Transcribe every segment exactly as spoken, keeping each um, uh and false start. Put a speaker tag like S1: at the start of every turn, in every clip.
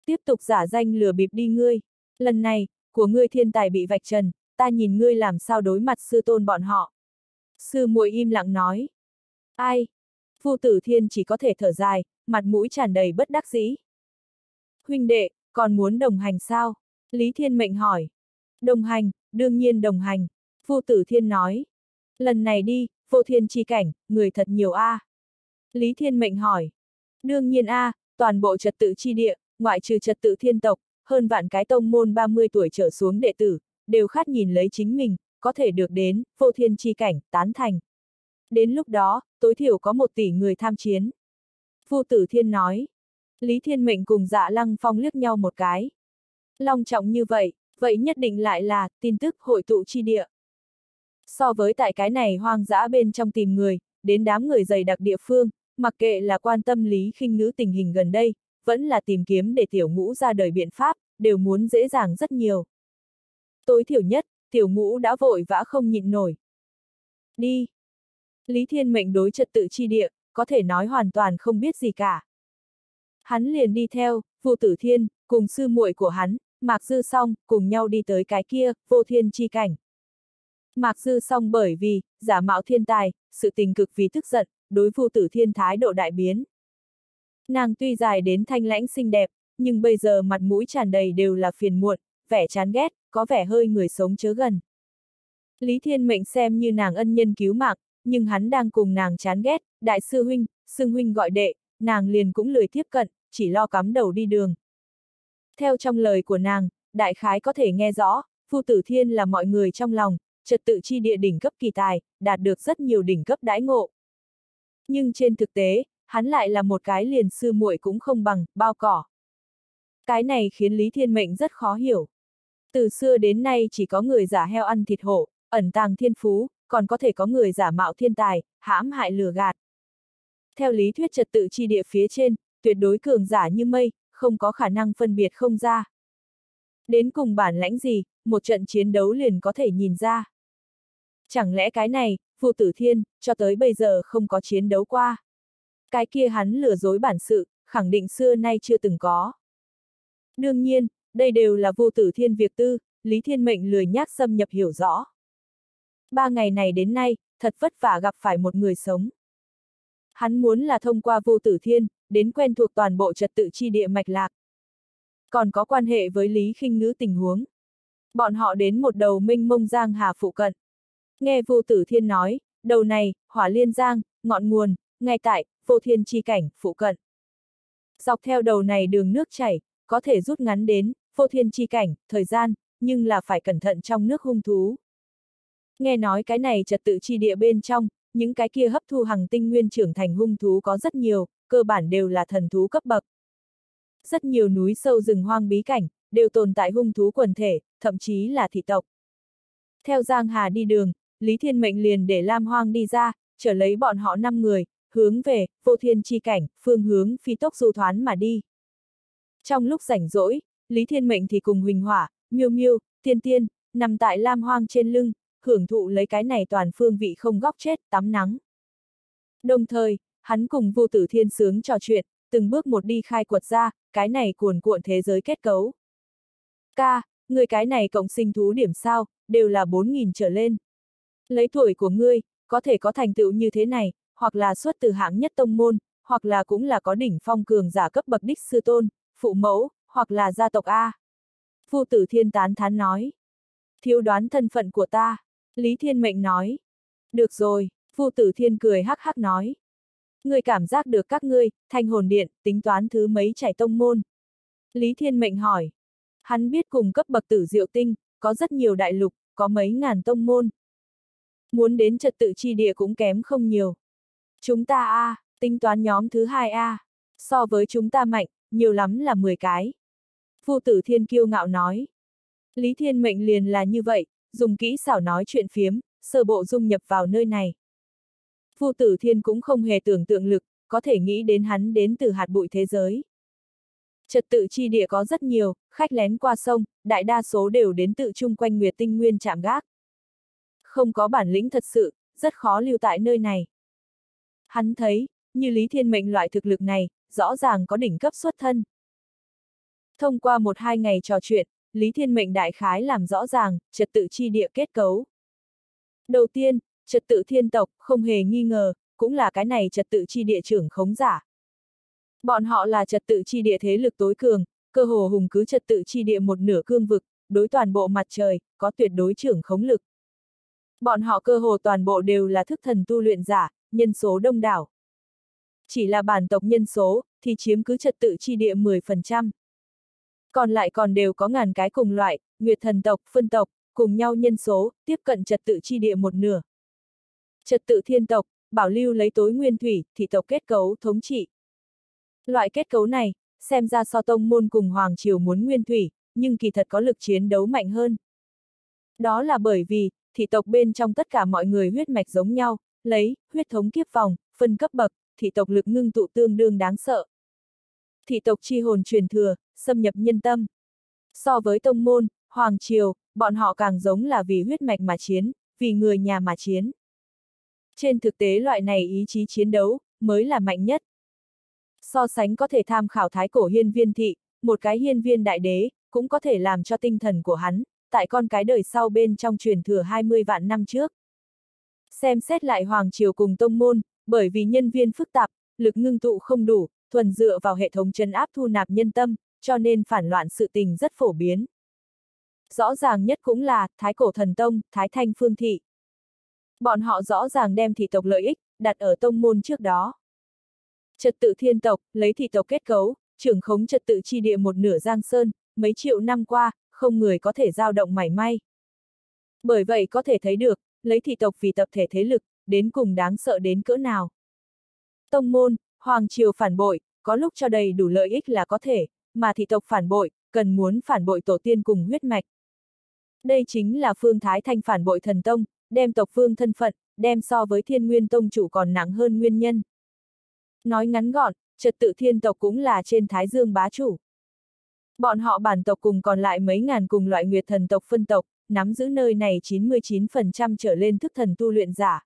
S1: tiếp tục giả danh lừa bịp đi ngươi. Lần này, của ngươi thiên tài bị vạch trần, ta nhìn ngươi làm sao đối mặt sư tôn bọn họ. Sư muội im lặng nói. Ai? Vu Tử Thiên chỉ có thể thở dài, mặt mũi tràn đầy bất đắc dĩ. Huynh đệ, còn muốn đồng hành sao? Lý Thiên Mệnh hỏi. Đồng hành, đương nhiên đồng hành. Vu Tử Thiên nói. Lần này đi, vô thiên chi cảnh, người thật nhiều a. À. Lý Thiên Mệnh hỏi. Đương nhiên a, à, toàn bộ trật tự chi địa, ngoại trừ trật tự thiên tộc, hơn vạn cái tông môn ba mươi tuổi trở xuống đệ tử, đều khát nhìn lấy chính mình, có thể được đến, vô thiên chi cảnh, tán thành. Đến lúc đó, tối thiểu có một tỷ người tham chiến. Vu Tử Thiên nói. Lý Thiên Mệnh cùng Dạ Lăng Phong liếc nhau một cái. Long trọng như vậy, vậy nhất định lại là, tin tức hội tụ chi địa. So với tại cái này hoang dã bên trong tìm người, đến đám người dày đặc địa phương, mặc kệ là quan tâm Lý Khinh Ngữ tình hình gần đây, vẫn là tìm kiếm để tiểu ngũ ra đời biện pháp, đều muốn dễ dàng rất nhiều. Tối thiểu nhất, tiểu ngũ đã vội vã không nhịn nổi. Đi! Lý Thiên Mệnh đối trật tự chi địa, có thể nói hoàn toàn không biết gì cả. Hắn liền đi theo, Vu Tử Thiên, cùng sư muội của hắn, Mạc Dư Song, cùng nhau đi tới cái kia, vô thiên chi cảnh. Mạc Dư Song bởi vì, giả mạo thiên tài, sự tình cực vì tức giận, đối Vu Tử Thiên thái độ đại biến. Nàng tuy dài đến thanh lãnh xinh đẹp, nhưng bây giờ mặt mũi tràn đầy đều là phiền muộn, vẻ chán ghét, có vẻ hơi người sống chớ gần. Lý Thiên Mệnh xem như nàng ân nhân cứu mạng, nhưng hắn đang cùng nàng chán ghét, đại sư huynh, xưng huynh gọi đệ, nàng liền cũng lười tiếp cận, chỉ lo cắm đầu đi đường. Theo trong lời của nàng, đại khái có thể nghe rõ, Vu Tử Thiên là mọi người trong lòng, trật tự chi địa đỉnh cấp kỳ tài, đạt được rất nhiều đỉnh cấp đãi ngộ. Nhưng trên thực tế, hắn lại là một cái liền sư muội cũng không bằng, bao cỏ. Cái này khiến Lý Thiên Mệnh rất khó hiểu. Từ xưa đến nay chỉ có người giả heo ăn thịt hổ, ẩn tàng thiên phú, còn có thể có người giả mạo thiên tài, hãm hại lừa gạt. Theo lý thuyết trật tự chi địa phía trên, tuyệt đối cường giả như mây, không có khả năng phân biệt không ra. Đến cùng bản lãnh gì, một trận chiến đấu liền có thể nhìn ra. Chẳng lẽ cái này, Vu Tử Thiên, cho tới bây giờ không có chiến đấu qua. Cái kia hắn lừa dối bản sự, khẳng định xưa nay chưa từng có. Đương nhiên, đây đều là Vu Tử Thiên việc tư, Lý Thiên Mệnh lười nhác xâm nhập hiểu rõ. Ba ngày này đến nay, thật vất vả gặp phải một người sống. Hắn muốn là thông qua Vu Tử Thiên, đến quen thuộc toàn bộ trật tự chi địa mạch lạc. Còn có quan hệ với Lý Khinh Ngữ tình huống. Bọn họ đến một đầu mênh mông giang hà phụ cận. Nghe Vu Tử Thiên nói, đầu này, hỏa liên giang, ngọn nguồn, ngay tại, vô thiên chi cảnh, phụ cận. Dọc theo đầu này đường nước chảy, có thể rút ngắn đến, vô thiên chi cảnh, thời gian, nhưng là phải cẩn thận trong nước hung thú. Nghe nói cái này trật tự chi địa bên trong, những cái kia hấp thu hằng tinh nguyên trưởng thành hung thú có rất nhiều, cơ bản đều là thần thú cấp bậc. Rất nhiều núi sâu rừng hoang bí cảnh, đều tồn tại hung thú quần thể, thậm chí là thị tộc. Theo Giang Hà đi đường, Lý Thiên Mệnh liền để Lam Hoang đi ra, trở lấy bọn họ năm người, hướng về, vô thiên chi cảnh, phương hướng phi tốc du thoán mà đi. Trong lúc rảnh rỗi, Lý Thiên Mệnh thì cùng Huỳnh Hỏa, Miêu Miêu, Tiên Tiên, nằm tại Lam Hoang trên lưng, hưởng thụ lấy cái này toàn phương vị không góc chết, tắm nắng. Đồng thời, hắn cùng Vu Tử Thiên sướng trò chuyện, từng bước một đi khai quật ra, cái này cuồn cuộn thế giới kết cấu. Ca, người cái này cộng sinh thú điểm sao, đều là bốn nghìn trở lên. Lấy tuổi của ngươi, có thể có thành tựu như thế này, hoặc là xuất từ hạng nhất tông môn, hoặc là cũng là có đỉnh phong cường giả cấp bậc đích sư tôn, phụ mẫu, hoặc là gia tộc A. Vu Tử Thiên tán thán nói. Thiếu đoán thân phận của ta, Lý Thiên Mệnh nói. Được rồi, Vu Tử Thiên cười hắc hắc nói. Ngươi cảm giác được các ngươi, thanh hồn điện, tính toán thứ mấy chảy tông môn. Lý Thiên Mệnh hỏi. Hắn biết cùng cấp bậc tử diệu tinh, có rất nhiều đại lục, có mấy ngàn tông môn. Muốn đến trật tự chi địa cũng kém không nhiều. Chúng ta A, tính toán nhóm thứ hai A, so với chúng ta mạnh, nhiều lắm là mười cái. Vu Tử Thiên kiêu ngạo nói. Lý Thiên Mệnh liền là như vậy, dùng kỹ xảo nói chuyện phiếm, sơ bộ dung nhập vào nơi này. Vu Tử Thiên cũng không hề tưởng tượng lực, có thể nghĩ đến hắn đến từ hạt bụi thế giới. Trật tự chi địa có rất nhiều, khách lén qua sông, đại đa số đều đến tự chung quanh Nguyệt Tinh Nguyên chạm gác. Không có bản lĩnh thật sự, rất khó lưu tại nơi này. Hắn thấy, như Lý Thiên Mệnh loại thực lực này, rõ ràng có đỉnh cấp xuất thân. Thông qua một hai ngày trò chuyện, Lý Thiên Mệnh đại khái làm rõ ràng, trật tự chi địa kết cấu. Đầu tiên, trật tự thiên tộc, không hề nghi ngờ, cũng là cái này trật tự chi địa trưởng khống giả. Bọn họ là trật tự chi địa thế lực tối cường, cơ hồ hùng cứ trật tự chi địa một nửa cương vực, đối toàn bộ mặt trời, có tuyệt đối trưởng khống lực. Bọn họ cơ hồ toàn bộ đều là thức thần tu luyện giả, nhân số đông đảo. Chỉ là bản tộc nhân số, thì chiếm cứ trật tự chi địa mười phần trăm. Còn lại còn đều có ngàn cái cùng loại, nguyệt thần tộc, phân tộc, cùng nhau nhân số, tiếp cận trật tự chi địa một nửa. Trật tự thiên tộc, bảo lưu lấy tối nguyên thủy, thị tộc kết cấu thống trị. Loại kết cấu này, xem ra so tông môn cùng hoàng triều muốn nguyên thủy, nhưng kỳ thật có lực chiến đấu mạnh hơn. Đó là bởi vì, thị tộc bên trong tất cả mọi người huyết mạch giống nhau, lấy, huyết thống kiếp vòng, phân cấp bậc, thị tộc lực ngưng tụ tương đương đáng sợ. Thị tộc chi hồn truyền thừa, xâm nhập nhân tâm. So với tông môn, hoàng triều, bọn họ càng giống là vì huyết mạch mà chiến, vì người nhà mà chiến. Trên thực tế loại này ý chí chiến đấu, mới là mạnh nhất. So sánh có thể tham khảo thái cổ hiên viên thị, một cái hiên viên đại đế, cũng có thể làm cho tinh thần của hắn, tại con cái đời sau bên trong truyền thừa hai mươi vạn năm trước. Xem xét lại hoàng triều cùng tông môn, bởi vì nhân viên phức tạp, lực ngưng tụ không đủ, thuần dựa vào hệ thống trấn áp thu nạp nhân tâm, cho nên phản loạn sự tình rất phổ biến. Rõ ràng nhất cũng là, Thái Cổ Thần Tông, Thái Thanh Phương Thị. Bọn họ rõ ràng đem thị tộc lợi ích, đặt ở tông môn trước đó. Trật tự thiên tộc, lấy thị tộc kết cấu, trưởng khống trật tự chi địa một nửa Giang Sơn, mấy triệu năm qua, không người có thể dao động mảy may. Bởi vậy có thể thấy được, lấy thị tộc vì tập thể thế lực, đến cùng đáng sợ đến cỡ nào. Tông môn, hoàng triều phản bội, có lúc cho đầy đủ lợi ích là có thể, mà thị tộc phản bội, cần muốn phản bội tổ tiên cùng huyết mạch. Đây chính là Phương Thái Thanh phản bội thần tông, đem tộc phương thân phận, đem so với Thiên Nguyên tông chủ còn nặng hơn nguyên nhân. Nói ngắn gọn, trật tự thiên tộc cũng là trên Thái Dương bá chủ. Bọn họ bản tộc cùng còn lại mấy ngàn cùng loại nguyệt thần tộc phân tộc, nắm giữ nơi này chín mươi chín phần trăm trở lên thức thần tu luyện giả.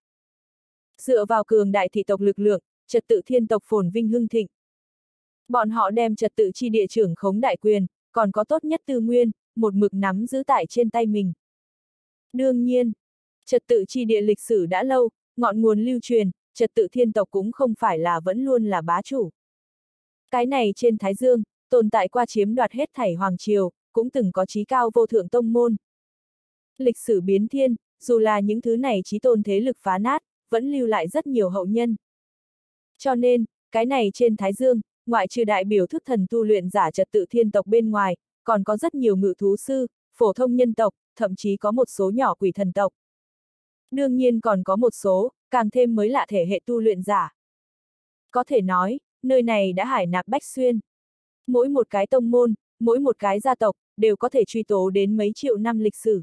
S1: Dựa vào cường đại thị tộc lực lượng, trật tự thiên tộc phồn vinh hưng thịnh. Bọn họ đem trật tự chi địa trưởng khống đại quyền, còn có tốt nhất tư nguyên, một mực nắm giữ tại trên tay mình. Đương nhiên, trật tự chi địa lịch sử đã lâu, ngọn nguồn lưu truyền, trật tự thiên tộc cũng không phải là vẫn luôn là bá chủ. Cái này trên Thái Dương, tồn tại qua chiếm đoạt hết thảy hoàng triều, cũng từng có chí cao vô thượng tông môn. Lịch sử biến thiên, dù là những thứ này chí tôn thế lực phá nát, vẫn lưu lại rất nhiều hậu nhân. Cho nên, cái này trên Thái Dương, ngoại trừ đại biểu thức thần tu luyện giả trật tự thiên tộc bên ngoài, còn có rất nhiều ngự thú sư, phổ thông nhân tộc, thậm chí có một số nhỏ quỷ thần tộc. Đương nhiên còn có một số, càng thêm mới lạ thể hệ tu luyện giả. Có thể nói, nơi này đã hải nạp bách xuyên. Mỗi một cái tông môn, mỗi một cái gia tộc, đều có thể truy tố đến mấy triệu năm lịch sử.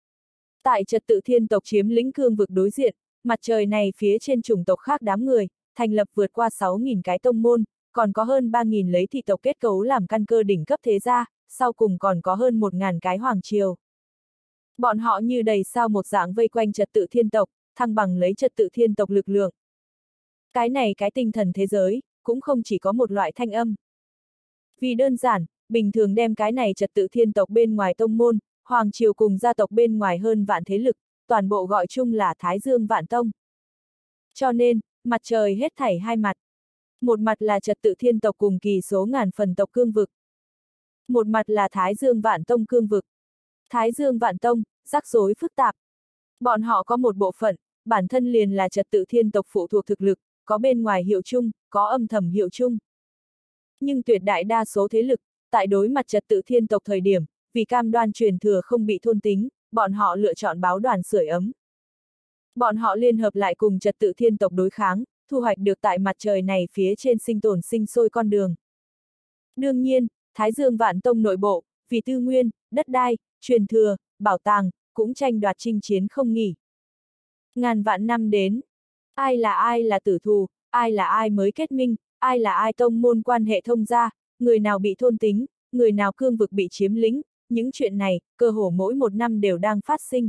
S1: Tại trật tự thiên tộc chiếm lĩnh cương vực đối diện, mặt trời này phía trên chủng tộc khác đám người, thành lập vượt qua sáu nghìn cái tông môn, còn có hơn ba nghìn lấy thị tộc kết cấu làm căn cơ đỉnh cấp thế gia, sau cùng còn có hơn một nghìn cái hoàng triều. Bọn họ như đầy sao một dạng vây quanh trật tự thiên tộc, thăng bằng lấy trật tự thiên tộc lực lượng. Cái này cái tinh thần thế giới, cũng không chỉ có một loại thanh âm. Vì đơn giản, bình thường đem cái này trật tự thiên tộc bên ngoài tông môn, hoàng triều cùng gia tộc bên ngoài hơn vạn thế lực, toàn bộ gọi chung là Thái Dương Vạn Tông. Cho nên, mặt trời hết thảy hai mặt. Một mặt là trật tự thiên tộc cùng kỳ số ngàn phần tộc cương vực. Một mặt là Thái Dương Vạn Tông cương vực. Thái Dương Vạn Tông, rắc rối phức tạp. Bọn họ có một bộ phận, bản thân liền là trật tự thiên tộc phụ thuộc thực lực, có bên ngoài hiệu chung, có âm thầm hiệu chung. Nhưng tuyệt đại đa số thế lực, tại đối mặt trật tự thiên tộc thời điểm, vì cam đoan truyền thừa không bị thôn tính, bọn họ lựa chọn báo đoàn sưởi ấm. Bọn họ liên hợp lại cùng trật tự thiên tộc đối kháng, thu hoạch được tại mặt trời này phía trên sinh tồn sinh sôi con đường. Đương nhiên, Thái Dương Vạn Tông nội bộ, vì tư nguyên, đất đai, truyền thừa, bảo tàng, cũng tranh đoạt chinh chiến không nghỉ. Ngàn vạn năm đến, ai là ai là tử thù, ai là ai mới kết minh, ai là ai tông môn quan hệ thông gia, người nào bị thôn tính, người nào cương vực bị chiếm lĩnh, những chuyện này, cơ hồ mỗi một năm đều đang phát sinh.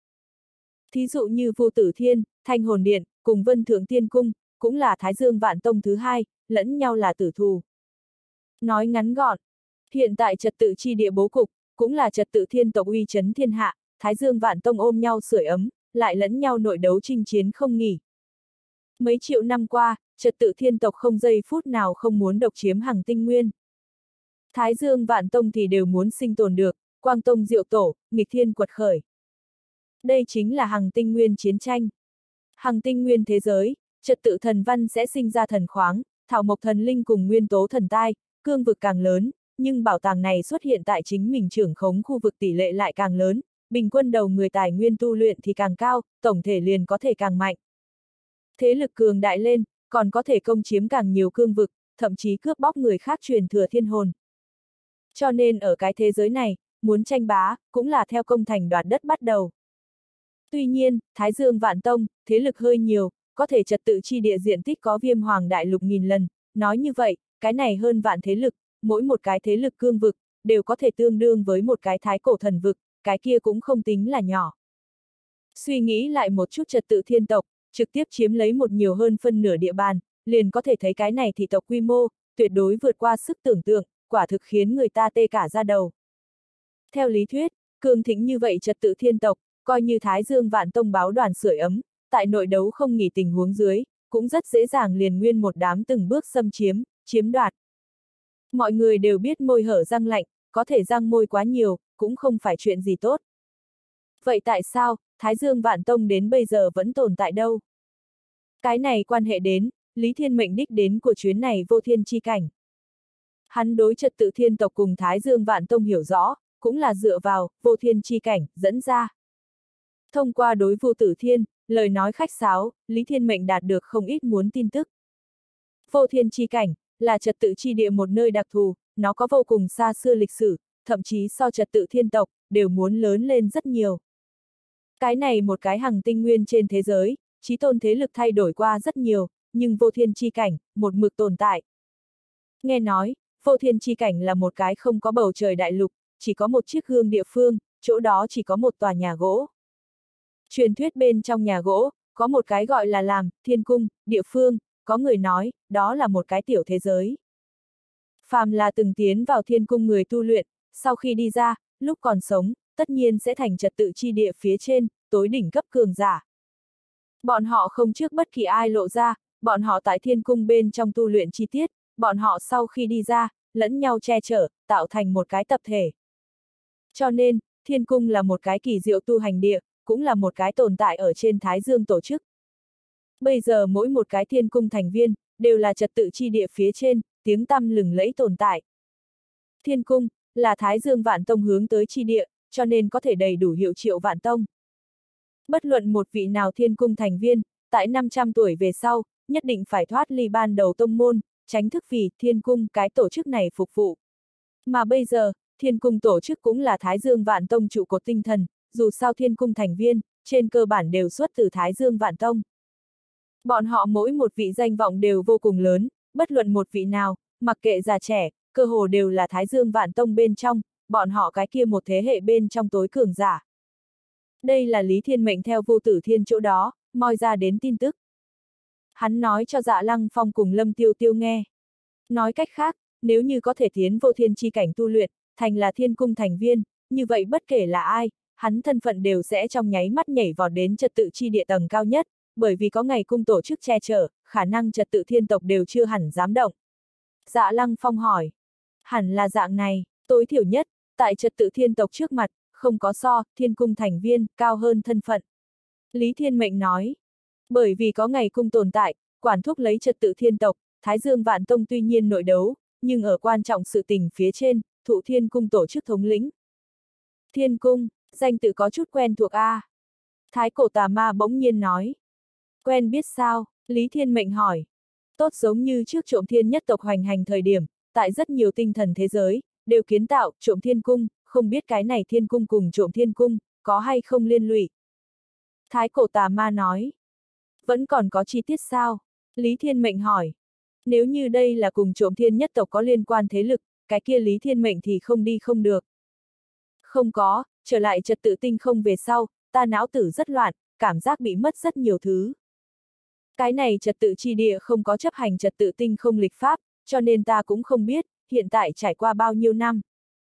S1: Thí dụ như Vô Tử Thiên, Thanh Hồn Điện, cùng Vân Thượng Tiên Cung, cũng là Thái Dương Vạn Tông thứ hai, lẫn nhau là tử thù. Nói ngắn gọn, Hiện tại trật tự chi địa bố cục, cũng là trật tự thiên tộc uy chấn thiên hạ, Thái Dương Vạn Tông ôm nhau sưởi ấm, lại lẫn nhau nội đấu chinh chiến không nghỉ. Mấy triệu năm qua, trật tự thiên tộc không giây phút nào không muốn độc chiếm Hằng Tinh Nguyên. Thái Dương Vạn Tông thì đều muốn sinh tồn được, Quang Tông diệu tổ, nghịch thiên quật khởi. Đây chính là Hằng Tinh Nguyên chiến tranh. Hằng Tinh Nguyên thế giới, trật tự thần văn sẽ sinh ra thần khoáng, thảo mộc thần linh cùng nguyên tố thần tai, cương vực càng lớn, nhưng bảo tàng này xuất hiện tại chính mình trưởng khống khu vực tỷ lệ lại càng lớn, bình quân đầu người tài nguyên tu luyện thì càng cao, tổng thể liền có thể càng mạnh. Thế lực cường đại lên, còn có thể công chiếm càng nhiều cương vực, thậm chí cướp bóc người khác truyền thừa thiên hồn. Cho nên ở cái thế giới này, muốn tranh bá, cũng là theo công thành đoạt đất bắt đầu. Tuy nhiên, Thái Dương Vạn Tông, thế lực hơi nhiều, có thể trật tự chi địa diện tích có Viêm Hoàng Đại Lục nghìn lần, nói như vậy, cái này hơn vạn thế lực, mỗi một cái thế lực cương vực, đều có thể tương đương với một cái thái cổ thần vực, cái kia cũng không tính là nhỏ. Suy nghĩ lại một chút trật tự thiên tộc, trực tiếp chiếm lấy một nhiều hơn phân nửa địa bàn, liền có thể thấy cái này thị tộc quy mô, tuyệt đối vượt qua sức tưởng tượng, quả thực khiến người ta tê cả da đầu. Theo lý thuyết, cường thịnh như vậy trật tự thiên tộc, coi như Thái Dương Vạn Tông báo đoàn sưởi ấm, tại nội đấu không nghỉ tình huống dưới, cũng rất dễ dàng liền nguyên một đám từng bước xâm chiếm, chiếm đoạt. Mọi người đều biết môi hở răng lạnh, có thể răng môi quá nhiều, cũng không phải chuyện gì tốt. Vậy tại sao, Thái Dương Vạn Tông đến bây giờ vẫn tồn tại đâu? Cái này quan hệ đến, Lý Thiên Mệnh đích đến của chuyến này vô thiên chi cảnh. Hắn đối trật tự thiên tộc cùng Thái Dương Vạn Tông hiểu rõ, cũng là dựa vào, vô thiên chi cảnh, dẫn ra. Thông qua đối vô tử thiên, lời nói khách sáo, Lý Thiên Mệnh đạt được không ít muốn tin tức. Vô thiên chi cảnh, là trật tự chi địa một nơi đặc thù, nó có vô cùng xa xưa lịch sử, thậm chí so trật tự thiên tộc, đều muốn lớn lên rất nhiều. Cái này một cái Hằng Tinh Nguyên trên thế giới, chí tôn thế lực thay đổi qua rất nhiều, nhưng vô thiên chi cảnh, một mực tồn tại. Nghe nói, vô thiên chi cảnh là một cái không có bầu trời đại lục, chỉ có một chiếc gương địa phương, chỗ đó chỉ có một tòa nhà gỗ. Truyền thuyết bên trong nhà gỗ, có một cái gọi là làm, thiên cung, địa phương, có người nói, đó là một cái tiểu thế giới. Phàm là từng tiến vào thiên cung người tu luyện, sau khi đi ra, lúc còn sống, tất nhiên sẽ thành trật tự chi địa phía trên, tối đỉnh cấp cường giả. Bọn họ không trước bất kỳ ai lộ ra, bọn họ tại thiên cung bên trong tu luyện chi tiết, bọn họ sau khi đi ra, lẫn nhau che chở, tạo thành một cái tập thể. Cho nên, thiên cung là một cái kỳ diệu tu hành địa, cũng là một cái tồn tại ở trên Thái Dương tổ chức. Bây giờ mỗi một cái thiên cung thành viên, đều là trật tự chi địa phía trên, tiếng tăm lừng lẫy tồn tại. Thiên cung, là Thái Dương Vạn Tông hướng tới chi địa, cho nên có thể đầy đủ hiệu triệu Vạn Tông. Bất luận một vị nào thiên cung thành viên, tại năm trăm tuổi về sau, nhất định phải thoát ly ban đầu tông môn, tránh thức vì thiên cung cái tổ chức này phục vụ. Mà bây giờ, thiên cung tổ chức cũng là Thái Dương Vạn Tông trụ cột tinh thần, dù sao thiên cung thành viên, trên cơ bản đều xuất từ Thái Dương Vạn Tông. Bọn họ mỗi một vị danh vọng đều vô cùng lớn, bất luận một vị nào, mặc kệ già trẻ, cơ hồ đều là Thái Dương Vạn Tông bên trong, bọn họ cái kia một thế hệ bên trong tối cường giả. Đây là Lý Thiên Mệnh theo vô tử thiên chỗ đó, moi ra đến tin tức. Hắn nói cho Dạ Lăng Phong cùng Lâm Tiêu Tiêu nghe. Nói cách khác, nếu như có thể tiến vô thiên chi cảnh tu luyện, thành là thiên cung thành viên, như vậy bất kể là ai, hắn thân phận đều sẽ trong nháy mắt nhảy vọt đến trật tự chi địa tầng cao nhất, bởi vì có ngày cung tổ chức che chở, khả năng trật tự thiên tộc đều chưa hẳn dám động. Dạ Lăng Phong hỏi. Hẳn là dạng này, tối thiểu nhất, tại trật tự thiên tộc trước mặt, không có so, thiên cung thành viên, cao hơn thân phận. Lý Thiên Mệnh nói. Bởi vì có ngày cung tồn tại, quản thúc lấy trật tự thiên tộc, Thái Dương Vạn Tông tuy nhiên nội đấu, nhưng ở quan trọng sự tình phía trên, thụ thiên cung tổ chức thống lĩnh. Thiên cung, danh tự có chút quen thuộc a. Thái cổ tà ma bỗng nhiên nói. Quen biết sao? Lý Thiên Mệnh hỏi. Tốt giống như trước trộm thiên nhất tộc hoành hành thời điểm, tại rất nhiều tinh thần thế giới, đều kiến tạo trộm thiên cung, không biết cái này thiên cung cùng trộm thiên cung, có hay không liên lụy. Thái cổ tà ma nói. Vẫn còn có chi tiết sao? Lý Thiên Mệnh hỏi. Nếu như đây là cùng trộm thiên nhất tộc có liên quan thế lực, cái kia Lý Thiên Mệnh thì không đi không được. Không có, trở lại trật tự tinh không về sau, ta não tử rất loạn, cảm giác bị mất rất nhiều thứ. Cái này trật tự chi địa không có chấp hành trật tự tinh không lịch pháp, cho nên ta cũng không biết, hiện tại trải qua bao nhiêu năm.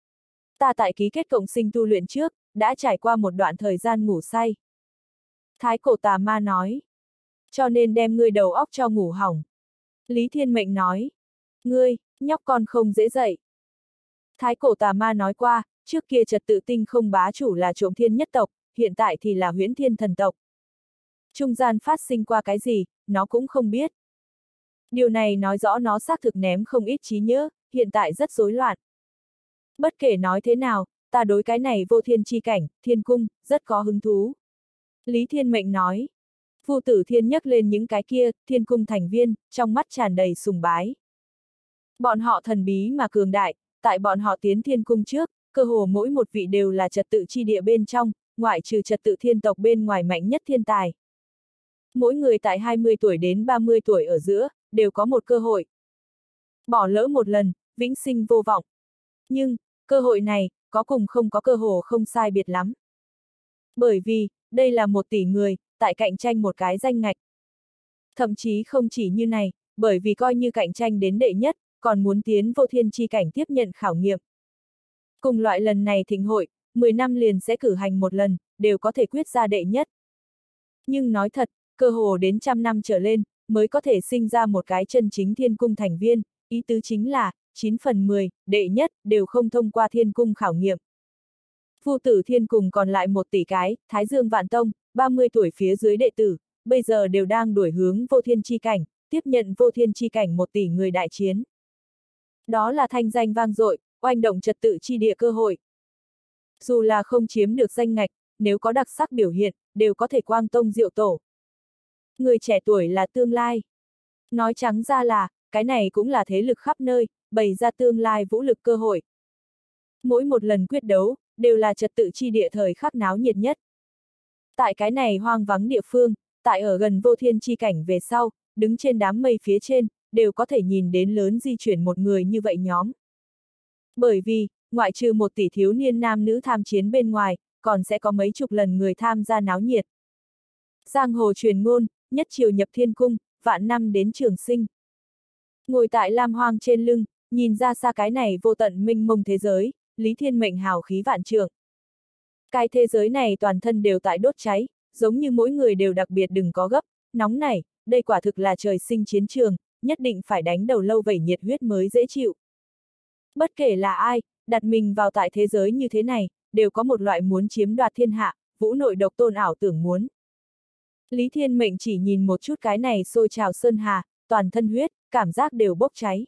S1: Ta tại ký kết cộng sinh tu luyện trước, đã trải qua một đoạn thời gian ngủ say. Thái cổ tà ma nói. Cho nên đem ngươi đầu óc cho ngủ hỏng. Lý Thiên Mệnh nói. Ngươi, nhóc con không dễ dậy. Thái cổ tà ma nói qua, trước kia trật tự tinh không bá chủ là Trộm Thiên nhất tộc, hiện tại thì là Huyễn Thiên thần tộc. Trung gian phát sinh qua cái gì, nó cũng không biết. Điều này nói rõ nó xác thực ném không ít trí nhớ, hiện tại rất rối loạn. Bất kể nói thế nào, ta đối cái này vô thiên chi cảnh, thiên cung, rất có hứng thú. Lý Thiên Mệnh nói. Vu Tử Thiên nhắc lên những cái kia, thiên cung thành viên, trong mắt tràn đầy sùng bái. Bọn họ thần bí mà cường đại, tại bọn họ tiến thiên cung trước, cơ hồ mỗi một vị đều là trật tự chi địa bên trong, ngoại trừ trật tự thiên tộc bên ngoài mạnh nhất thiên tài. Mỗi người tại hai mươi tuổi đến ba mươi tuổi ở giữa, đều có một cơ hội. Bỏ lỡ một lần, vĩnh sinh vô vọng. Nhưng, cơ hội này, có cùng không có cơ hồ không sai biệt lắm. Bởi vì, đây là một tỷ người, tại cạnh tranh một cái danh ngạch. Thậm chí không chỉ như này, bởi vì coi như cạnh tranh đến đệ nhất, còn muốn tiến vô thiên chi cảnh tiếp nhận khảo nghiệm. Cùng loại lần này thịnh hội, mười năm liền sẽ cử hành một lần, đều có thể quyết ra đệ nhất. Nhưng nói thật, cơ hồ đến trăm năm trở lên, mới có thể sinh ra một cái chân chính thiên cung thành viên, ý tứ chính là, chín phần mười, đệ nhất, đều không thông qua thiên cung khảo nghiệm. Vu Tử Thiên cùng còn lại một tỷ cái, Thái Dương Vạn Tông, ba mươi tuổi phía dưới đệ tử, bây giờ đều đang đuổi hướng vô thiên chi cảnh, tiếp nhận vô thiên chi cảnh một tỷ người đại chiến. Đó là thanh danh vang dội, oanh động trật tự chi địa cơ hội. Dù là không chiếm được danh ngạch, nếu có đặc sắc biểu hiện, đều có thể quang tông diệu tổ. Người trẻ tuổi là tương lai. Nói trắng ra là, cái này cũng là thế lực khắp nơi, bày ra tương lai vũ lực cơ hội. Mỗi một lần quyết đấu, đều là trật tự chi địa thời khắc náo nhiệt nhất. Tại cái này hoang vắng địa phương, tại ở gần vô thiên chi cảnh về sau, đứng trên đám mây phía trên, đều có thể nhìn đến lớn di chuyển một người như vậy nhóm. Bởi vì, ngoại trừ một tỷ thiếu niên nam nữ tham chiến bên ngoài, còn sẽ có mấy chục lần người tham gia náo nhiệt. Giang hồ truyền ngôn, nhất triều nhập thiên cung, vạn năm đến trường sinh. Ngồi tại lam hoang trên lưng, nhìn ra xa cái này vô tận mênh mông thế giới, Lý Thiên Mệnh hào khí vạn trượng. Cái thế giới này toàn thân đều tại đốt cháy, giống như mỗi người đều đặc biệt đừng có gấp, nóng này, đây quả thực là trời sinh chiến trường, nhất định phải đánh đầu lâu vẩy nhiệt huyết mới dễ chịu. Bất kể là ai, đặt mình vào tại thế giới như thế này, đều có một loại muốn chiếm đoạt thiên hạ, vũ nội độc tôn ảo tưởng muốn. Lý Thiên Mệnh chỉ nhìn một chút cái này sôi trào sơn hà, toàn thân huyết, cảm giác đều bốc cháy.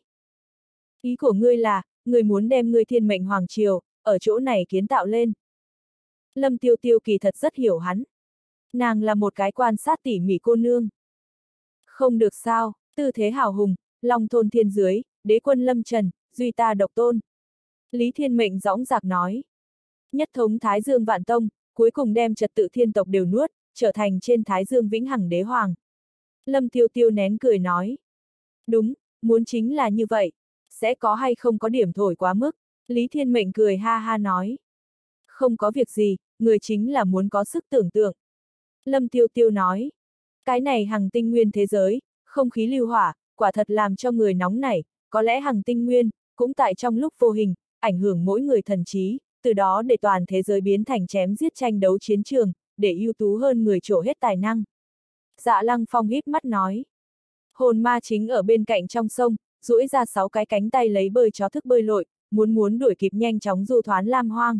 S1: Ý của ngươi là, ngươi muốn đem ngươi Thiên Mệnh Hoàng Triều, ở chỗ này kiến tạo lên. Lâm Tiêu Tiêu kỳ thật rất hiểu hắn. Nàng là một cái quan sát tỉ mỉ cô nương. Không được sao, tư thế hào hùng, long thôn thiên dưới, đế quân lâm trần, duy ta độc tôn. Lý Thiên Mệnh dõng dạc nói. Nhất thống Thái Dương Vạn Tông, cuối cùng đem trật tự thiên tộc đều nuốt, trở thành trên Thái Dương vĩnh hằng đế hoàng. Lâm Tiêu Tiêu nén cười nói. Đúng, muốn chính là như vậy. Sẽ có hay không có điểm thổi quá mức. Lý Thiên Mệnh cười ha ha nói. Không có việc gì, người chính là muốn có sức tưởng tượng. Lâm Tiêu Tiêu nói. Cái này hằng tinh nguyên thế giới, không khí lưu hỏa, quả thật làm cho người nóng nảy, có lẽ hằng tinh nguyên, cũng tại trong lúc vô hình, ảnh hưởng mỗi người thần trí, từ đó để toàn thế giới biến thành chém giết tranh đấu chiến trường, để ưu tú hơn người trổ hết tài năng. Dạ Lăng Phong híp mắt nói. Hồn ma chính ở bên cạnh trong sông, duỗi ra sáu cái cánh tay lấy bơi chó thức bơi lội, muốn muốn đuổi kịp nhanh chóng du thoán lam hoang.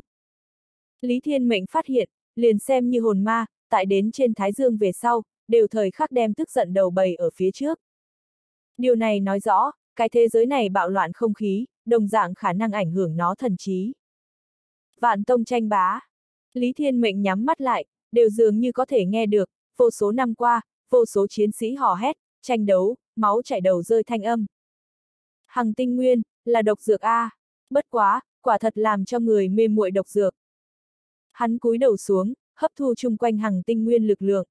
S1: Lý Thiên Mệnh phát hiện, liền xem như hồn ma, tại đến trên Thái Dương về sau, đều thời khắc đem tức giận đầu bầy ở phía trước. Điều này nói rõ, cái thế giới này bạo loạn không khí, đồng dạng khả năng ảnh hưởng nó thần trí. Vạn tông tranh bá. Lý Thiên Mệnh nhắm mắt lại, đều dường như có thể nghe được, vô số năm qua, vô số chiến sĩ hò hét, tranh đấu, máu chảy đầu rơi thanh âm. Hằng tinh nguyên, là độc dược A, bất quá, quả thật làm cho người mê muội độc dược. Hắn cúi đầu xuống, hấp thu chung quanh hằng tinh nguyên lực lượng.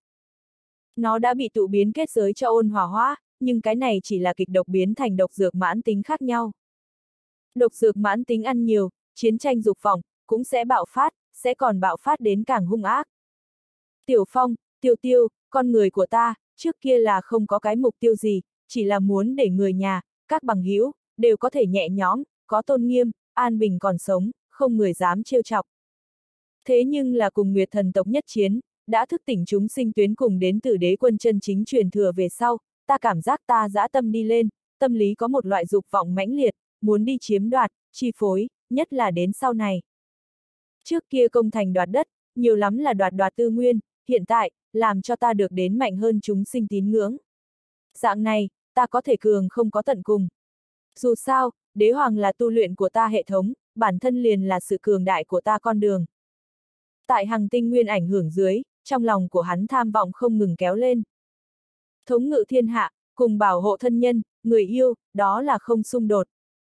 S1: Nó đã bị tụ biến kết giới cho ôn hòa hóa, nhưng cái này chỉ là kịch độc biến thành độc dược mãn tính khác nhau. Độc dược mãn tính ăn nhiều, chiến tranh dục vọng, cũng sẽ bạo phát, sẽ còn bạo phát đến càng hung ác. Tiểu Phong, Tiêu Tiêu, con người của ta, trước kia là không có cái mục tiêu gì, chỉ là muốn để người nhà, các bằng hữu đều có thể nhẹ nhõm, có tôn nghiêm, an bình còn sống, không người dám trêu chọc. Thế nhưng là cùng Nguyệt thần tộc nhất chiến, đã thức tỉnh chúng sinh tuyến cùng đến từ đế quân chân chính truyền thừa về sau, ta cảm giác ta dã tâm đi lên, tâm lý có một loại dục vọng mãnh liệt, muốn đi chiếm đoạt, chi phối, nhất là đến sau này. Trước kia công thành đoạt đất, nhiều lắm là đoạt đoạt tư nguyên, hiện tại, làm cho ta được đến mạnh hơn chúng sinh tín ngưỡng. Dạng này, ta có thể cường không có tận cùng. Dù sao, đế hoàng là tu luyện của ta hệ thống, bản thân liền là sự cường đại của ta con đường. Tại hằng tinh nguyên ảnh hưởng dưới, trong lòng của hắn tham vọng không ngừng kéo lên. Thống ngự thiên hạ, cùng bảo hộ thân nhân, người yêu, đó là không xung đột.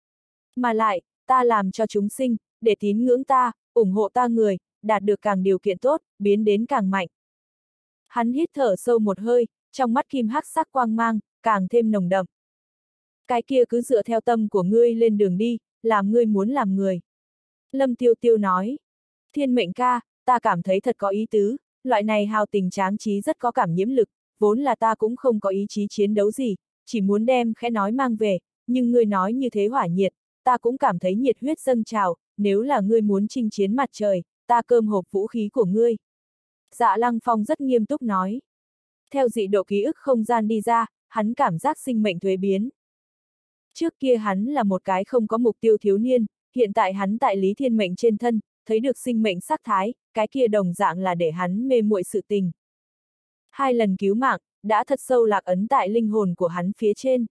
S1: Mà lại, ta làm cho chúng sinh, để tín ngưỡng ta, ủng hộ ta người, đạt được càng điều kiện tốt, biến đến càng mạnh. Hắn hít thở sâu một hơi, trong mắt kim hắc sắc quang mang, càng thêm nồng đậm. Cái kia cứ dựa theo tâm của ngươi lên đường đi, làm ngươi muốn làm người. Lâm Tiêu Tiêu nói, thiên mệnh ca, ta cảm thấy thật có ý tứ, loại này hào tình tráng trí rất có cảm nhiễm lực, vốn là ta cũng không có ý chí chiến đấu gì, chỉ muốn đem khẽ nói mang về, nhưng ngươi nói như thế hỏa nhiệt, ta cũng cảm thấy nhiệt huyết dâng trào, nếu là ngươi muốn chinh chiến mặt trời, ta cơm hộp vũ khí của ngươi. Dạ Lăng Phong rất nghiêm túc nói. Theo dị độ ký ức không gian đi ra, hắn cảm giác sinh mệnh thuế biến. Trước kia hắn là một cái không có mục tiêu thiếu niên, hiện tại hắn tại Lý Thiên Mệnh trên thân, thấy được sinh mệnh sắc thái, cái kia đồng dạng là để hắn mê muội sự tình. Hai lần cứu mạng, đã thật sâu lạc ấn tại linh hồn của hắn phía trên.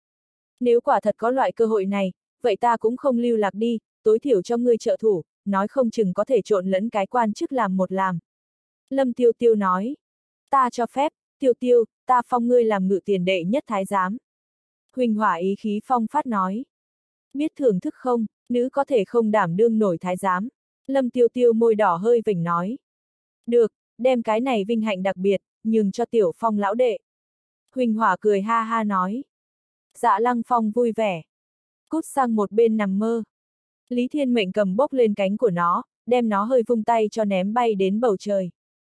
S1: Nếu quả thật có loại cơ hội này, vậy ta cũng không lưu lạc đi, tối thiểu cho ngươi trợ thủ, nói không chừng có thể trộn lẫn cái quan chức làm một làm. Lâm Tiêu Tiêu nói, ta cho phép, Tiêu Tiêu, ta phong ngươi làm ngự tiền đệ nhất thái giám. Huỳnh Hỏa ý khí phong phát nói, biết thưởng thức không, nữ có thể không đảm đương nổi thái giám. Lâm Tiêu Tiêu môi đỏ hơi vểnh nói, được, đem cái này vinh hạnh đặc biệt, nhường cho Tiểu Phong lão đệ. Huỳnh Hỏa cười ha ha nói, Dạ Lăng Phong vui vẻ, cút sang một bên nằm mơ. Lý Thiên Mệnh cầm bốc lên cánh của nó, đem nó hơi vung tay cho ném bay đến bầu trời.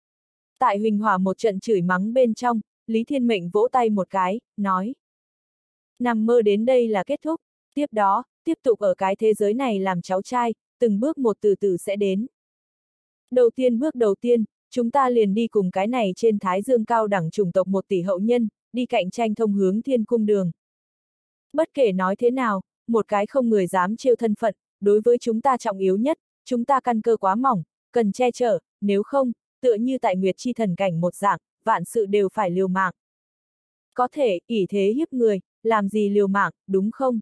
S1: Tại Huỳnh Hỏa một trận chửi mắng bên trong, Lý Thiên Mệnh vỗ tay một cái, nói, nằm mơ đến đây là kết thúc, tiếp đó, tiếp tục ở cái thế giới này làm cháu trai, từng bước một từ từ sẽ đến. Đầu tiên bước đầu tiên, chúng ta liền đi cùng cái này trên Thái Dương cao đẳng chủng tộc một tỷ hậu nhân, đi cạnh tranh thông hướng thiên cung đường. Bất kể nói thế nào, một cái không người dám trêu thân phận, đối với chúng ta trọng yếu nhất, chúng ta căn cơ quá mỏng, cần che chở, nếu không, tựa như tại Nguyệt Chi thần cảnh một dạng, vạn sự đều phải liều mạng. Có thể, ỷ thế hiếp người, làm gì liều mạng, đúng không?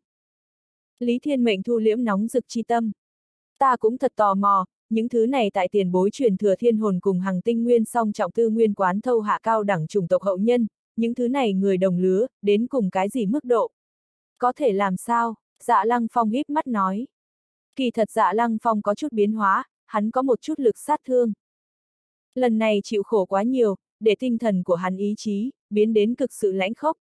S1: Lý Thiên Mệnh thu liễm nóng rực chi tâm. Ta cũng thật tò mò, những thứ này tại tiền bối truyền thừa thiên hồn cùng hằng tinh nguyên song trọng tư nguyên quán thâu hạ cao đẳng chủng tộc hậu nhân, những thứ này người đồng lứa, đến cùng cái gì mức độ? Có thể làm sao? Dạ Lăng Phong híp mắt nói. Kỳ thật Dạ Lăng Phong có chút biến hóa, hắn có một chút lực sát thương. Lần này chịu khổ quá nhiều, để tinh thần của hắn ý chí, biến đến cực sự lãnh khốc.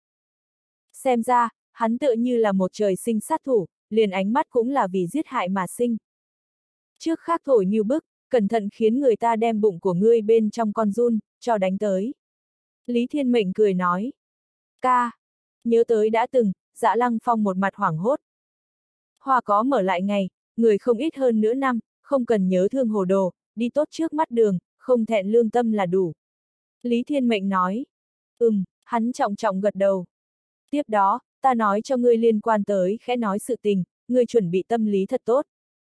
S1: Xem ra, hắn tựa như là một trời sinh sát thủ, liền ánh mắt cũng là vì giết hại mà sinh. Trước khác thổi như bức, cẩn thận khiến người ta đem bụng của ngươi bên trong con giun, cho đánh tới. Lý Thiên Mệnh cười nói. Ca, nhớ tới đã từng, Dạ Lăng Phong một mặt hoảng hốt. Hoa có mở lại ngày, người không ít hơn nửa năm, không cần nhớ thương hồ đồ, đi tốt trước mắt đường, không thẹn lương tâm là đủ. Lý Thiên Mệnh nói. Ừm, hắn trọng trọng gật đầu. Tiếp đó, ta nói cho ngươi liên quan tới khẽ nói sự tình, ngươi chuẩn bị tâm lý thật tốt.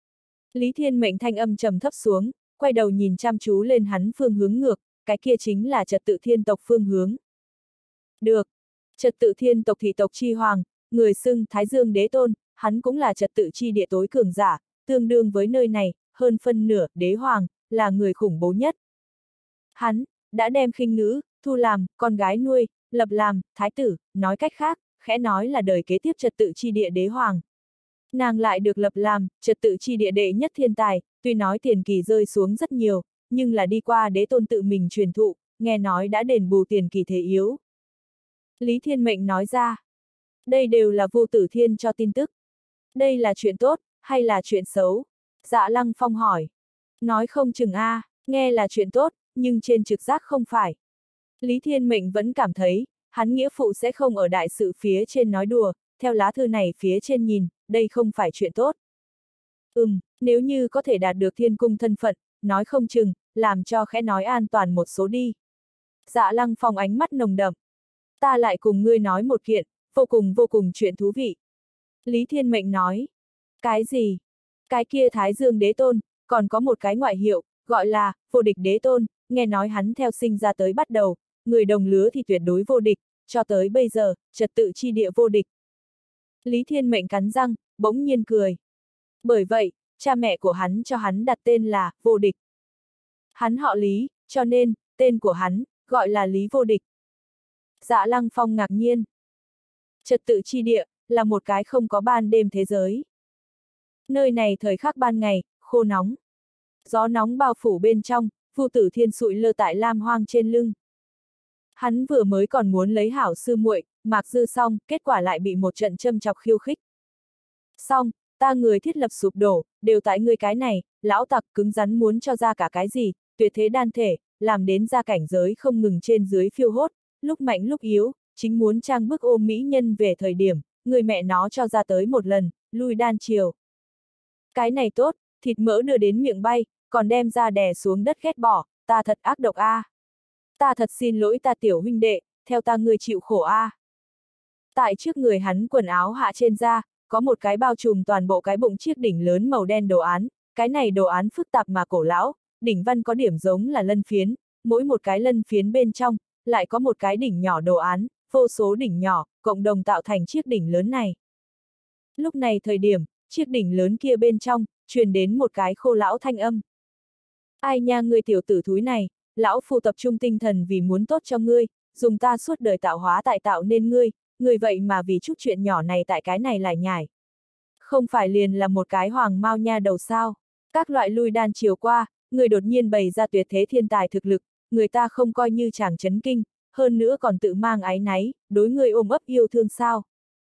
S1: Lý Thiên Mệnh thanh âm trầm thấp xuống, quay đầu nhìn chăm chú lên hắn phương hướng ngược, cái kia chính là trật tự thiên tộc phương hướng. Được, trật tự thiên tộc thị tộc chi hoàng, người xưng Thái Dương đế tôn, hắn cũng là trật tự chi địa tối cường giả, tương đương với nơi này, hơn phân nửa, đế hoàng, là người khủng bố nhất. Hắn, đã đem khinh ngữ, thu làm, con gái nuôi, lập làm, thái tử, nói cách khác, khẽ nói là đời kế tiếp trật tự chi địa đế hoàng. Nàng lại được lập làm, trật tự chi địa đệ nhất thiên tài, tuy nói tiền kỳ rơi xuống rất nhiều, nhưng là đi qua đế tôn tự mình truyền thụ, nghe nói đã đền bù tiền kỳ thế yếu. Lý Thiên Mệnh nói ra, đây đều là Vô Tử Thiên cho tin tức. Đây là chuyện tốt, hay là chuyện xấu? Dạ Lăng Phong hỏi. Nói không chừng a, à, nghe là chuyện tốt, nhưng trên trực giác không phải. Lý Thiên Mệnh vẫn cảm thấy, hắn nghĩa phụ sẽ không ở đại sự phía trên nói đùa, theo lá thư này phía trên nhìn, đây không phải chuyện tốt. Ừm, nếu như có thể đạt được thiên cung thân phận, nói không chừng, làm cho khẽ nói an toàn một số đi. Dạ Lăng Phong ánh mắt nồng đậm. Ta lại cùng ngươi nói một kiện, vô cùng vô cùng chuyện thú vị. Lý Thiên Mệnh nói. Cái gì? Cái kia Thái Dương Đế Tôn, còn có một cái ngoại hiệu, gọi là, vô địch đế tôn, nghe nói hắn theo sinh ra tới bắt đầu, người đồng lứa thì tuyệt đối vô địch, cho tới bây giờ, trật tự chi địa vô địch. Lý Thiên Mệnh cắn răng, bỗng nhiên cười. Bởi vậy, cha mẹ của hắn cho hắn đặt tên là, vô địch. Hắn họ Lý, cho nên, tên của hắn, gọi là Lý Vô Địch. Dạ Lăng Phong ngạc nhiên. Trật tự chi địa, là một cái không có ban đêm thế giới. Nơi này thời khắc ban ngày, khô nóng. Gió nóng bao phủ bên trong, Vu Tử Thiên sụi lơ tại lam hoang trên lưng. Hắn vừa mới còn muốn lấy hảo sư muội, Mạc Dư xong, kết quả lại bị một trận châm chọc khiêu khích. Xong, ta người thiết lập sụp đổ, đều tại ngươi cái này, lão tặc cứng rắn muốn cho ra cả cái gì, tuyệt thế đan thể, làm đến ra cảnh giới không ngừng trên dưới phiêu hốt, lúc mạnh lúc yếu, chính muốn trang bức ôm mỹ nhân về thời điểm, người mẹ nó cho ra tới một lần, lui đan chiều. Cái này tốt, thịt mỡ đưa đến miệng bay, còn đem ra đè xuống đất ghét bỏ, ta thật ác độc a. À. Ta thật xin lỗi ta tiểu huynh đệ, theo ta người chịu khổ a. À. Tại trước người hắn quần áo hạ trên da, có một cái bao trùm toàn bộ cái bụng chiếc đỉnh lớn màu đen đồ án, cái này đồ án phức tạp mà cổ lão, đỉnh văn có điểm giống là lân phiến, mỗi một cái lân phiến bên trong, lại có một cái đỉnh nhỏ đồ án, vô số đỉnh nhỏ, cộng đồng tạo thành chiếc đỉnh lớn này. Lúc này thời điểm, chiếc đỉnh lớn kia bên trong, truyền đến một cái khô lão thanh âm. Ai nha ngươi tiểu tử thúi này, lão phu tập trung tinh thần vì muốn tốt cho ngươi, dùng ta suốt đời tạo hóa tại tạo nên ngươi, ngươi vậy mà vì chút chuyện nhỏ này tại cái này lại nhải. Không phải liền là một cái hoàng mao nha đầu sao, các loại lui đan chiều qua, người đột nhiên bày ra tuyệt thế thiên tài thực lực, người ta không coi như chàng chấn kinh, hơn nữa còn tự mang áy náy, đối ngươi ôm ấp yêu thương sao.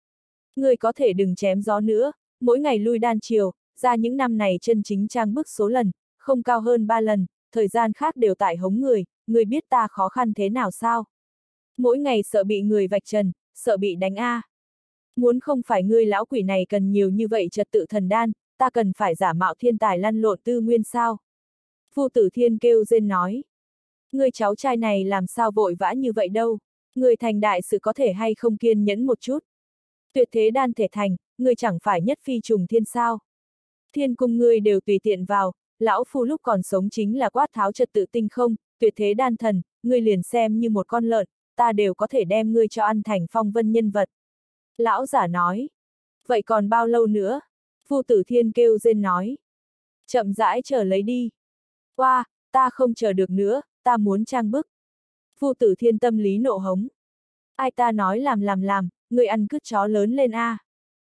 S1: Ngươi có thể đừng chém gió nữa, mỗi ngày lui đan chiều, ra những năm này chân chính trang bức số lần, không cao hơn ba lần, thời gian khác đều tại hống người, ngươi biết ta khó khăn thế nào sao? Mỗi ngày sợ bị người vạch trần, sợ bị đánh a. À. Muốn không phải ngươi lão quỷ này cần nhiều như vậy trật tự thần đan, ta cần phải giả mạo thiên tài lăn lộn tư nguyên sao? Vu Tử Thiên kêu rên nói. Ngươi cháu trai này làm sao vội vã như vậy đâu? Ngươi thành đại sự có thể hay không kiên nhẫn một chút? Tuyệt thế đan thể thành, ngươi chẳng phải nhất phi trùng thiên sao? Thiên cung ngươi đều tùy tiện vào, lão phu lúc còn sống chính là quát tháo trật tự tinh không, tuyệt thế đan thần, ngươi liền xem như một con lợn, ta đều có thể đem ngươi cho ăn thành phong vân nhân vật. Lão giả nói. Vậy còn bao lâu nữa? Vu Tử Thiên kêu rên nói. Chậm rãi chờ lấy đi. Oa, ta không chờ được nữa, ta muốn trang bức. Vu Tử Thiên tâm lý nộ hống. Ai ta nói làm làm làm, ngươi ăn cứt chó lớn lên a. À.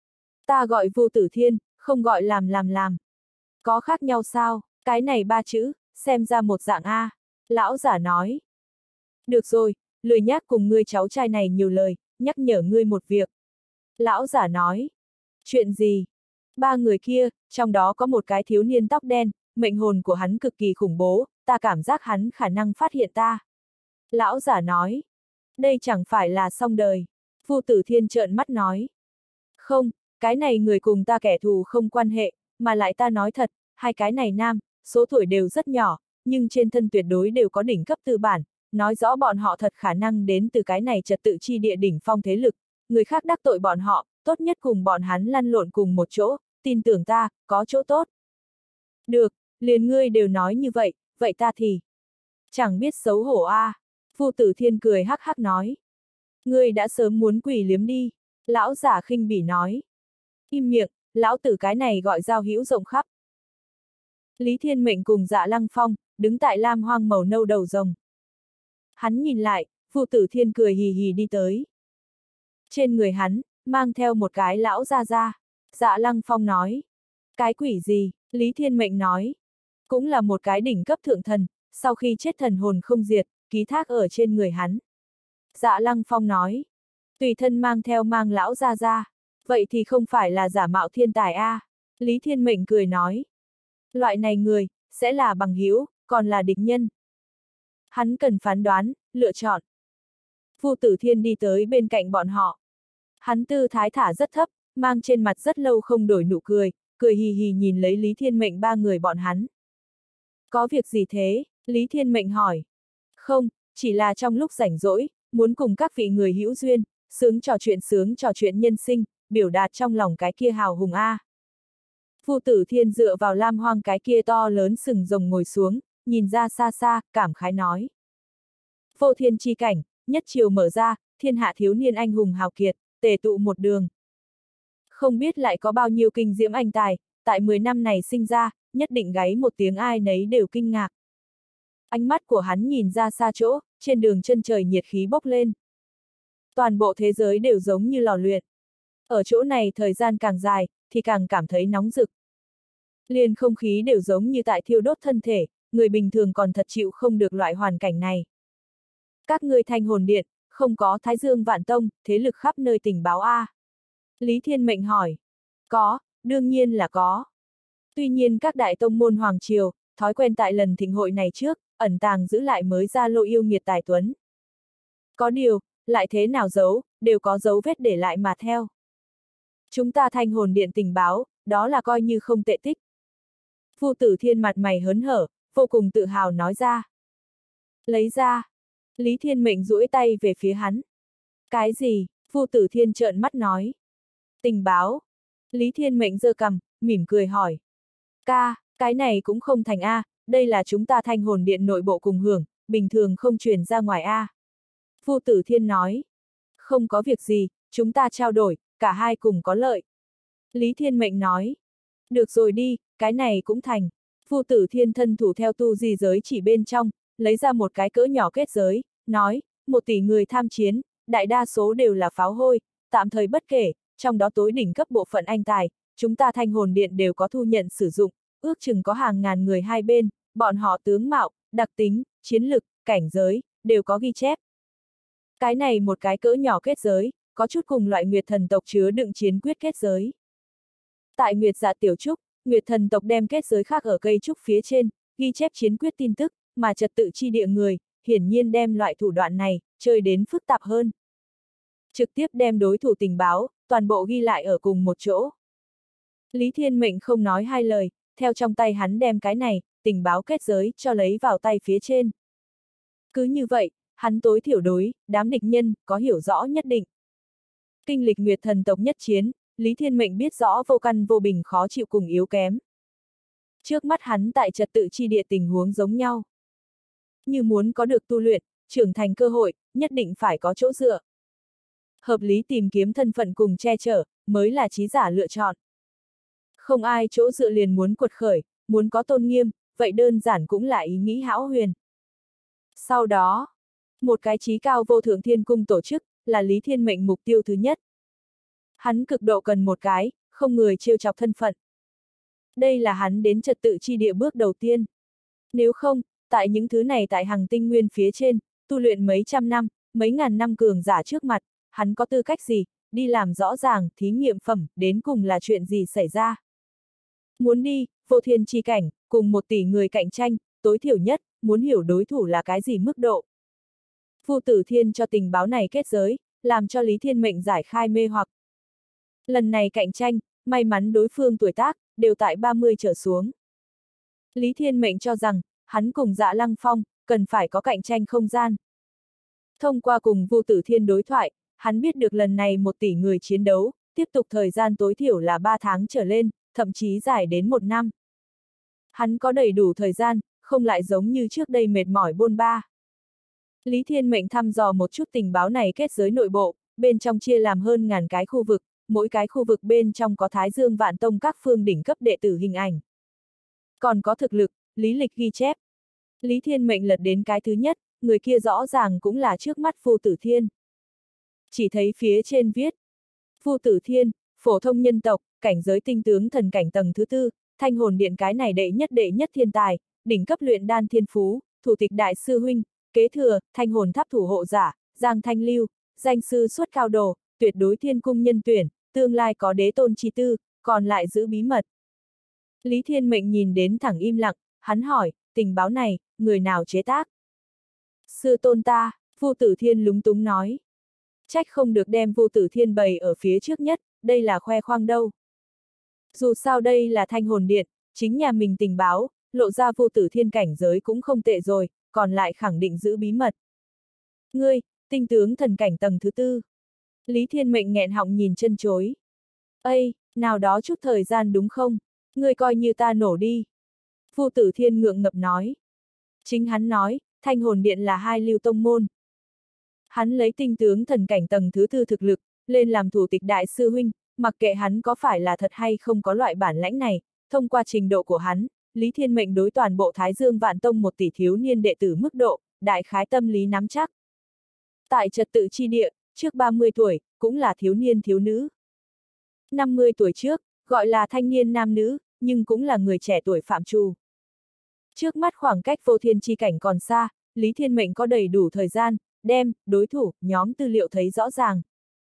S1: Ta gọi Vu Tử Thiên, không gọi làm làm làm. Có khác nhau sao, cái này ba chữ, xem ra một dạng a. À. Lão giả nói. Được rồi, lười nhác cùng ngươi cháu trai này nhiều lời, nhắc nhở ngươi một việc. Lão giả nói. Chuyện gì? Ba người kia, trong đó có một cái thiếu niên tóc đen, mệnh hồn của hắn cực kỳ khủng bố, ta cảm giác hắn khả năng phát hiện ta. Lão giả nói. Đây chẳng phải là xong đời. Vu Tử Thiên trợn mắt nói. Không, cái này người cùng ta kẻ thù không quan hệ, mà lại ta nói thật, hai cái này nam, số tuổi đều rất nhỏ, nhưng trên thân tuyệt đối đều có đỉnh cấp tư bản, nói rõ bọn họ thật khả năng đến từ cái này trật tự chi địa đỉnh phong thế lực, người khác đắc tội bọn họ, tốt nhất cùng bọn hắn lăn lộn cùng một chỗ, tin tưởng ta, có chỗ tốt. Được, liền ngươi đều nói như vậy, vậy ta thì chẳng biết xấu hổ a. À. Vu Tử Thiên cười hắc hắc nói. Ngươi đã sớm muốn quỷ liếm đi, lão giả khinh bỉ nói. Im miệng, lão tử cái này gọi giao hữu rộng khắp. Lý Thiên Mệnh cùng Dạ Lăng Phong, đứng tại lam hoang màu nâu đầu rồng. Hắn nhìn lại, Vu Tử Thiên cười hì hì đi tới. Trên người hắn, mang theo một cái lão ra ra. Dạ Lăng Phong nói. Cái quỷ gì? Lý Thiên Mệnh nói. Cũng là một cái đỉnh cấp thượng thần, sau khi chết thần hồn không diệt, ký thác ở trên người hắn. Dạ Lăng Phong nói. Tùy thân mang theo mang lão ra ra. Vậy thì không phải là giả mạo thiên tài a. À. Lý Thiên Mệnh cười nói. Loại này người, sẽ là bằng hữu, còn là địch nhân. Hắn cần phán đoán, lựa chọn. Vu Tử Thiên đi tới bên cạnh bọn họ. Hắn tư thái thả rất thấp, mang trên mặt rất lâu không đổi nụ cười, cười hì hì nhìn lấy Lý Thiên Mệnh ba người bọn hắn. Có việc gì thế? Lý Thiên Mệnh hỏi. Không, chỉ là trong lúc rảnh rỗi, muốn cùng các vị người hữu duyên, sướng trò chuyện sướng trò chuyện nhân sinh, biểu đạt trong lòng cái kia hào hùng a. Vu Tử Thiên dựa vào lam hoang cái kia to lớn sừng rồng ngồi xuống, nhìn ra xa xa, cảm khái nói. Vô thiên chi cảnh, nhất triều mở ra, thiên hạ thiếu niên anh hùng hào kiệt, tề tụ một đường. Không biết lại có bao nhiêu kinh diễm anh tài, tại mười năm này sinh ra, nhất định gáy một tiếng ai nấy đều kinh ngạc. Ánh mắt của hắn nhìn ra xa chỗ, trên đường chân trời nhiệt khí bốc lên. Toàn bộ thế giới đều giống như lò luyện. Ở chỗ này thời gian càng dài, thì càng cảm thấy nóng rực. Liền không khí đều giống như tại thiêu đốt thân thể, người bình thường còn thật chịu không được loại hoàn cảnh này. Các ngươi Thanh Hồn Điện, không có Thái Dương Vạn Tông, thế lực khắp nơi tình báo a? Lý Thiên Mệnh hỏi. Có, đương nhiên là có. Tuy nhiên các đại tông môn hoàng triều, thói quen tại lần thịnh hội này trước, ẩn tàng giữ lại mới ra lô yêu nghiệt tài tuấn. Có điều, lại thế nào giấu, đều có dấu vết để lại mà theo. Chúng ta Thanh Hồn Điện tình báo, đó là coi như không tệ tích. Vu Tử Thiên mặt mày hớn hở, vô cùng tự hào nói ra. Lấy ra. Lý Thiên Mệnh duỗi tay về phía hắn. Cái gì? Vu Tử Thiên trợn mắt nói. Tình báo. Lý Thiên Mệnh giơ cằm, mỉm cười hỏi. Ca, cái này cũng không thành A, đây là chúng ta Thanh Hồn Điện nội bộ cùng hưởng, bình thường không truyền ra ngoài A. Vu Tử Thiên nói. Không có việc gì, chúng ta trao đổi, cả hai cùng có lợi. Lý Thiên Mệnh nói. Được rồi đi, cái này cũng thành. Vu Tử Thiên thân thủ theo tu di giới chỉ bên trong, lấy ra một cái cỡ nhỏ kết giới, nói, một tỷ người tham chiến, đại đa số đều là pháo hôi, tạm thời bất kể, trong đó tối đỉnh cấp bộ phận anh tài, chúng ta Thanh Hồn Điện đều có thu nhận sử dụng, ước chừng có hàng ngàn người hai bên, bọn họ tướng mạo, đặc tính, chiến lực, cảnh giới, đều có ghi chép. Cái này một cái cỡ nhỏ kết giới, có chút cùng loại Nguyệt thần tộc chứa đựng chiến quyết kết giới. Tại Nguyệt Dạ Tiểu Trúc, Nguyệt thần tộc đem kết giới khác ở cây trúc phía trên, ghi chép chiến quyết tin tức, mà trật tự chi địa người, hiển nhiên đem loại thủ đoạn này, chơi đến phức tạp hơn. Trực tiếp đem đối thủ tình báo, toàn bộ ghi lại ở cùng một chỗ. Lý Thiên Mệnh không nói hai lời, theo trong tay hắn đem cái này, tình báo kết giới, cho lấy vào tay phía trên. Cứ như vậy, hắn tối thiểu đối, đám địch nhân, có hiểu rõ nhất định. Kinh lịch Nguyệt thần tộc nhất chiến, Lý Thiên Mệnh biết rõ vô căn vô bình khó chịu cùng yếu kém. Trước mắt hắn tại trật tự chi địa tình huống giống nhau. Như muốn có được tu luyện, trưởng thành cơ hội, nhất định phải có chỗ dựa. Hợp lý tìm kiếm thân phận cùng che chở, mới là trí giả lựa chọn. Không ai chỗ dựa liền muốn quật khởi, muốn có tôn nghiêm, vậy đơn giản cũng là ý nghĩ hão huyền. Sau đó, một cái trí cao vô thượng thiên cung tổ chức, là Lý Thiên Mệnh mục tiêu thứ nhất. Hắn cực độ cần một cái, không người trêu chọc thân phận. Đây là hắn đến trật tự chi địa bước đầu tiên. Nếu không, tại những thứ này tại Hằng Tinh Nguyên phía trên, tu luyện mấy trăm năm, mấy ngàn năm cường giả trước mặt, hắn có tư cách gì, đi làm rõ ràng, thí nghiệm phẩm, đến cùng là chuyện gì xảy ra. Muốn đi, vô thiên chi cảnh, cùng một tỷ người cạnh tranh, tối thiểu nhất, muốn hiểu đối thủ là cái gì mức độ. Vu Tử Thiên cho tình báo này kết giới, làm cho Lý Thiên Mệnh giải khai mê hoặc. Lần này cạnh tranh, may mắn đối phương tuổi tác, đều tại ba mươi trở xuống. Lý Thiên Mệnh cho rằng, hắn cùng Dạ Lăng Phong, cần phải có cạnh tranh không gian. Thông qua cùng Vu Tử Thiên đối thoại, hắn biết được lần này một tỷ người chiến đấu, tiếp tục thời gian tối thiểu là ba tháng trở lên, thậm chí dài đến một năm. Hắn có đầy đủ thời gian, không lại giống như trước đây mệt mỏi bôn ba. Lý Thiên Mệnh thăm dò một chút tình báo này kết giới nội bộ, bên trong chia làm hơn ngàn cái khu vực, mỗi cái khu vực bên trong có Thái Dương Vạn Tông các phương đỉnh cấp đệ tử hình ảnh. Còn có thực lực, lý lịch ghi chép. Lý Thiên Mệnh lật đến cái thứ nhất, người kia rõ ràng cũng là trước mắt Vu Tử Thiên. Chỉ thấy phía trên viết, Vu Tử Thiên, phổ thông nhân tộc, cảnh giới tinh tướng thần cảnh tầng thứ tư, Thanh Hồn Điện cái này đệ nhất đệ nhất thiên tài, đỉnh cấp luyện đan thiên phú, thủ tịch đại sư huynh, kế thừa, Thanh Hồn Tháp thủ hộ giả, Giang Thanh Lưu, danh sư xuất cao đồ, tuyệt đối thiên cung nhân tuyển, tương lai có đế tôn chi tư, còn lại giữ bí mật. Lý Thiên Mệnh nhìn đến thẳng im lặng, hắn hỏi, tình báo này, người nào chế tác? Sư tôn ta, Vu Tử Thiên lúng túng nói. Trách không được đem Vu Tử Thiên bày ở phía trước nhất, đây là khoe khoang đâu. Dù sao đây là Thanh Hồn Điện, chính nhà mình tình báo, lộ ra vô tử thiên cảnh giới cũng không tệ rồi, còn lại khẳng định giữ bí mật. Ngươi, tinh tướng thần cảnh tầng thứ tư. Lý Thiên Mệnh nghẹn họng nhìn chân chối. Ây, nào đó chút thời gian đúng không? Ngươi coi như ta nổ đi. Vô tử thiên ngượng ngập nói. Chính hắn nói, Thanh Hồn Điện là hai lưu tông môn. Hắn lấy tinh tướng thần cảnh tầng thứ tư thực lực, lên làm thủ tịch đại sư huynh, mặc kệ hắn có phải là thật hay không có loại bản lãnh này, thông qua trình độ của hắn, Lý Thiên Mệnh đối toàn bộ Thái Dương Vạn Tông một tỷ thiếu niên đệ tử mức độ, đại khái tâm lý nắm chắc. Tại trật tự chi địa, trước ba mươi tuổi, cũng là thiếu niên thiếu nữ. năm mươi tuổi trước, gọi là thanh niên nam nữ, nhưng cũng là người trẻ tuổi phạm trù. Trước mắt khoảng cách vô thiên chi cảnh còn xa, Lý Thiên Mệnh có đầy đủ thời gian, đem, đối thủ, nhóm tư liệu thấy rõ ràng.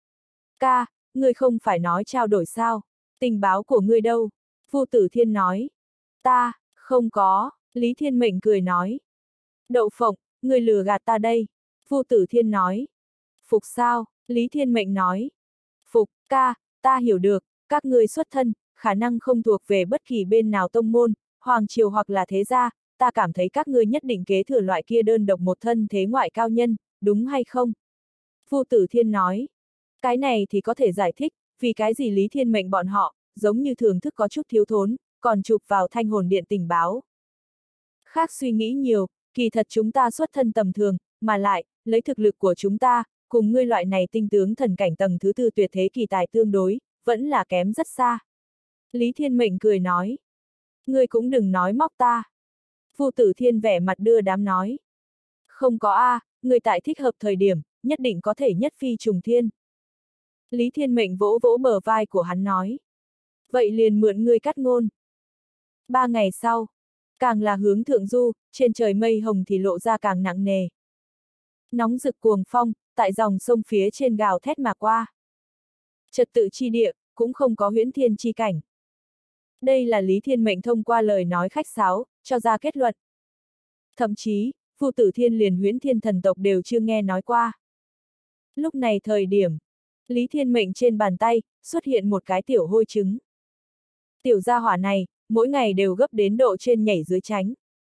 S1: Ca, ngươi không phải nói trao đổi sao? Tình báo của ngươi đâu? Vô Tử Thiên nói. Ta, không có, Lý Thiên Mệnh cười nói. Đậu phộng, ngươi lừa gạt ta đây. Vô Tử Thiên nói. Phục sao? Lý Thiên Mệnh nói. Phục, ca, ta hiểu được, các ngươi xuất thân, khả năng không thuộc về bất kỳ bên nào tông môn, hoàng triều hoặc là thế gia, ta cảm thấy các ngươi nhất định kế thừa loại kia đơn độc một thân thế ngoại cao nhân, đúng hay không? Vô Tử Thiên nói. Cái này thì có thể giải thích, vì cái gì Lý Thiên Mệnh bọn họ, giống như thường thức có chút thiếu thốn, còn chụp vào Thanh Hồn Điện tình báo. Khác suy nghĩ nhiều, kỳ thật chúng ta xuất thân tầm thường, mà lại, lấy thực lực của chúng ta, cùng ngươi loại này tinh tướng thần cảnh tầng thứ tư tuyệt thế kỳ tài tương đối, vẫn là kém rất xa. Lý Thiên Mệnh cười nói. Ngươi cũng đừng nói móc ta. Vô Tử Thiên vẻ mặt đưa đám nói. Không có a, à, ngươi tại thích hợp thời điểm, nhất định có thể nhất phi trùng thiên. Lý Thiên Mệnh vỗ vỗ bờ vai của hắn nói. Vậy liền mượn ngươi cắt ngôn. Ba ngày sau, càng là hướng thượng du, trên trời mây hồng thì lộ ra càng nặng nề. Nóng rực cuồng phong, tại dòng sông phía trên gào thét mà qua. Trật tự chi địa, cũng không có huyễn thiên chi cảnh. Đây là Lý Thiên Mệnh thông qua lời nói khách sáo, cho ra kết luận. Thậm chí, Vô Tử Thiên liền huyễn thiên thần tộc đều chưa nghe nói qua. Lúc này thời điểm, Lý Thiên Mệnh trên bàn tay, xuất hiện một cái tiểu hôi trứng. Tiểu gia hỏa này, mỗi ngày đều gấp đến độ trên nhảy dưới tránh.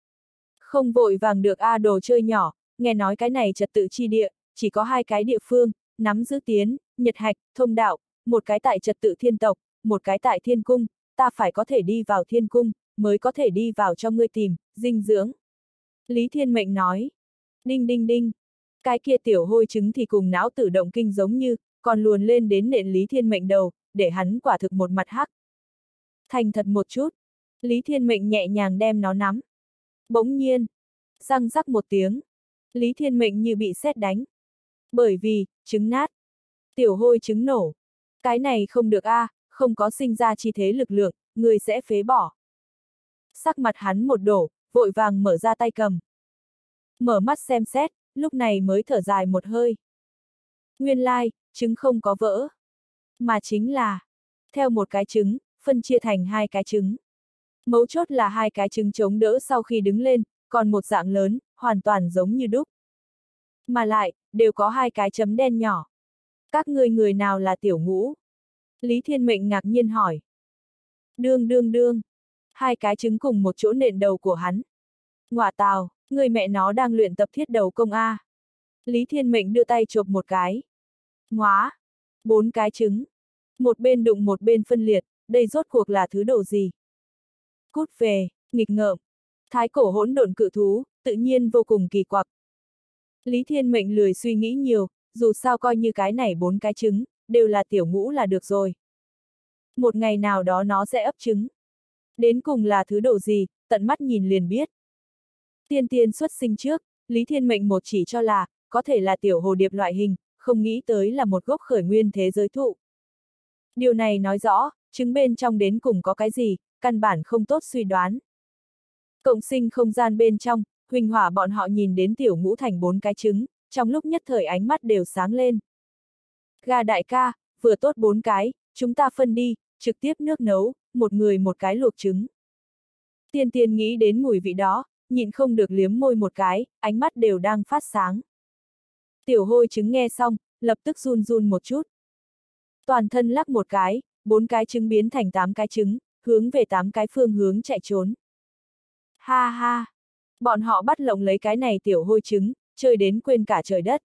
S1: Không vội vàng được a đồ chơi nhỏ, nghe nói cái này trật tự chi địa, chỉ có hai cái địa phương, nắm giữ tiến, nhật hạch, thông đạo, một cái tại trật tự thiên tộc, một cái tại thiên cung, ta phải có thể đi vào thiên cung, mới có thể đi vào cho ngươi tìm, dinh dưỡng. Lý Thiên Mệnh nói. Đinh đinh đinh. Cái kia tiểu hôi trứng thì cùng não tử động kinh giống như, còn luồn lên đến nện Lý Thiên Mệnh đầu, để hắn quả thực một mặt hắc. Thành thật một chút. Lý Thiên Mệnh nhẹ nhàng đem nó nắm. Bỗng nhiên. Răng rắc một tiếng. Lý Thiên Mệnh như bị sét đánh. Bởi vì, trứng nát. Tiểu hôi trứng nổ. Cái này không được a, à, không có sinh ra chi thế lực lượng, người sẽ phế bỏ. Sắc mặt hắn một đổ, vội vàng mở ra tay cầm. Mở mắt xem xét, lúc này mới thở dài một hơi. Nguyên lai, trứng không có vỡ. Mà chính là, theo một cái trứng, phân chia thành hai cái trứng. Mấu chốt là hai cái trứng chống đỡ sau khi đứng lên, còn một dạng lớn, hoàn toàn giống như đúc. Mà lại, đều có hai cái chấm đen nhỏ. Các ngươi người nào là tiểu ngũ? Lý Thiên Mệnh ngạc nhiên hỏi. Đương đương đương. Hai cái trứng cùng một chỗ nện đầu của hắn. Ngọa tào, người mẹ nó đang luyện tập thiết đầu công A. Lý Thiên Mệnh đưa tay chộp một cái. Ngóa. Bốn cái trứng. Một bên đụng một bên phân liệt, đây rốt cuộc là thứ đồ gì? Cút về, nghịch ngợm. Thái cổ hỗn độn cự thú, tự nhiên vô cùng kỳ quặc. Lý Thiên Mệnh lười suy nghĩ nhiều, dù sao coi như cái này bốn cái trứng, đều là tiểu ngũ là được rồi. Một ngày nào đó nó sẽ ấp trứng. Đến cùng là thứ đồ gì, tận mắt nhìn liền biết. Tiên tiên xuất sinh trước, Lý Thiên Mệnh một chỉ cho là, có thể là tiểu hồ điệp loại hình, không nghĩ tới là một gốc khởi nguyên thế giới thụ. Điều này nói rõ, trứng bên trong đến cùng có cái gì, căn bản không tốt suy đoán. Cộng sinh không gian bên trong, Huỳnh Hỏa bọn họ nhìn đến tiểu ngũ thành bốn cái trứng, trong lúc nhất thời ánh mắt đều sáng lên. Gà đại ca, vừa tốt bốn cái, chúng ta phân đi, trực tiếp nước nấu, một người một cái luộc trứng. Tiên tiên nghĩ đến mùi vị đó, nhịn không được liếm môi một cái, ánh mắt đều đang phát sáng. Tiểu hôi trứng nghe xong, lập tức run run một chút. Toàn thân lắc một cái, bốn cái trứng biến thành tám cái trứng, hướng về tám cái phương hướng chạy trốn. Ha ha! Bọn họ bắt lộng lấy cái này tiểu hôi trứng, chơi đến quên cả trời đất.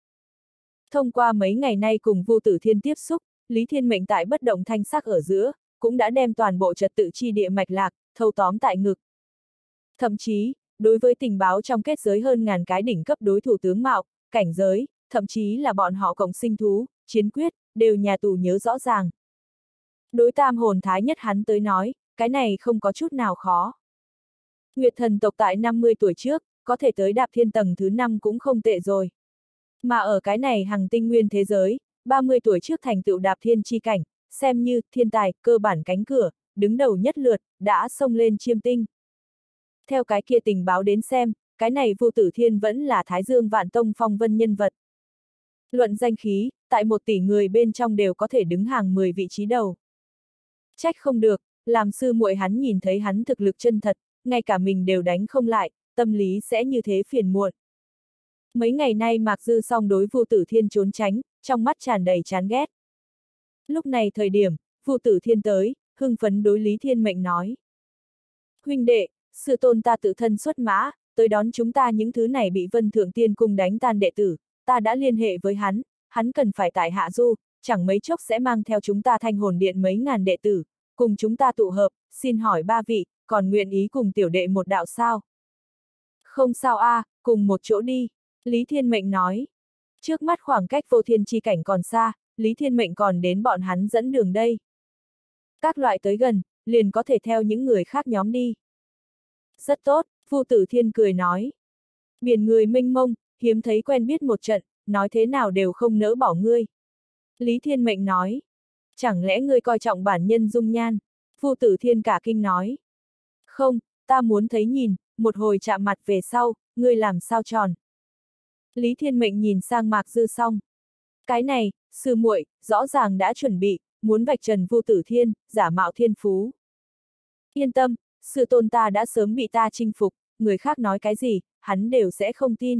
S1: Thông qua mấy ngày nay cùng Vu Tử Thiên tiếp xúc, Lý Thiên Mệnh tại bất động thanh sắc ở giữa, cũng đã đem toàn bộ trật tự chi địa mạch lạc, thâu tóm tại ngực. Thậm chí, đối với tình báo trong kết giới hơn ngàn cái đỉnh cấp đối thủ tướng mạo, cảnh giới, thậm chí là bọn họ cộng sinh thú, chiến quyết, đều nhà tù nhớ rõ ràng. Đối tam hồn thái nhất hắn tới nói, cái này không có chút nào khó. Nguyệt thần tộc tại năm mươi tuổi trước, có thể tới đạp thiên tầng thứ năm cũng không tệ rồi. Mà ở cái này hằng tinh nguyên thế giới, ba mươi tuổi trước thành tựu đạp thiên chi cảnh, xem như thiên tài, cơ bản cánh cửa, đứng đầu nhất lượt, đã xông lên chiêm tinh. Theo cái kia tình báo đến xem, cái này Vu Tử Thiên vẫn là Thái Dương Vạn Tông phong vân nhân vật. Luận danh khí, tại một tỷ người bên trong đều có thể đứng hàng mười vị trí đầu. Trách không được, làm sư muội hắn nhìn thấy hắn thực lực chân thật, ngay cả mình đều đánh không lại, tâm lý sẽ như thế phiền muộn. Mấy ngày nay Mạc Dư song đối Vu Tử Thiên trốn tránh, trong mắt tràn đầy chán ghét. Lúc này thời điểm, Vu Tử Thiên tới, hưng phấn đối Lý Thiên Mệnh nói. Huynh đệ, sư tôn ta tự thân xuất mã, tới đón chúng ta những thứ này bị Vân Thượng Tiên Cung đánh tan đệ tử, ta đã liên hệ với hắn, hắn cần phải tại Hạ Du, chẳng mấy chốc sẽ mang theo chúng ta Thanh Hồn Điện mấy ngàn đệ tử, cùng chúng ta tụ hợp, xin hỏi ba vị, còn nguyện ý cùng tiểu đệ một đạo sao? Không sao a, à, cùng một chỗ đi, Lý Thiên Mệnh nói. Trước mắt khoảng cách vô thiên chi cảnh còn xa, Lý Thiên Mệnh còn đến bọn hắn dẫn đường đây. Các loại tới gần, liền có thể theo những người khác nhóm đi. Rất tốt, Vu Tử Thiên cười nói. Biển người mênh mông, hiếm thấy quen biết một trận, nói thế nào đều không nỡ bỏ ngươi. Lý Thiên Mệnh nói. Chẳng lẽ ngươi coi trọng bản nhân dung nhan? Vu Tử Thiên cả kinh nói. Không, ta muốn thấy nhìn, một hồi chạm mặt về sau, ngươi làm sao tròn. Lý Thiên Mệnh nhìn sang Mạc Dư song. Cái này, sư muội, rõ ràng đã chuẩn bị, muốn vạch trần Vu Tử Thiên, giả mạo thiên phú. Yên tâm, sư tôn ta đã sớm bị ta chinh phục, người khác nói cái gì, hắn đều sẽ không tin.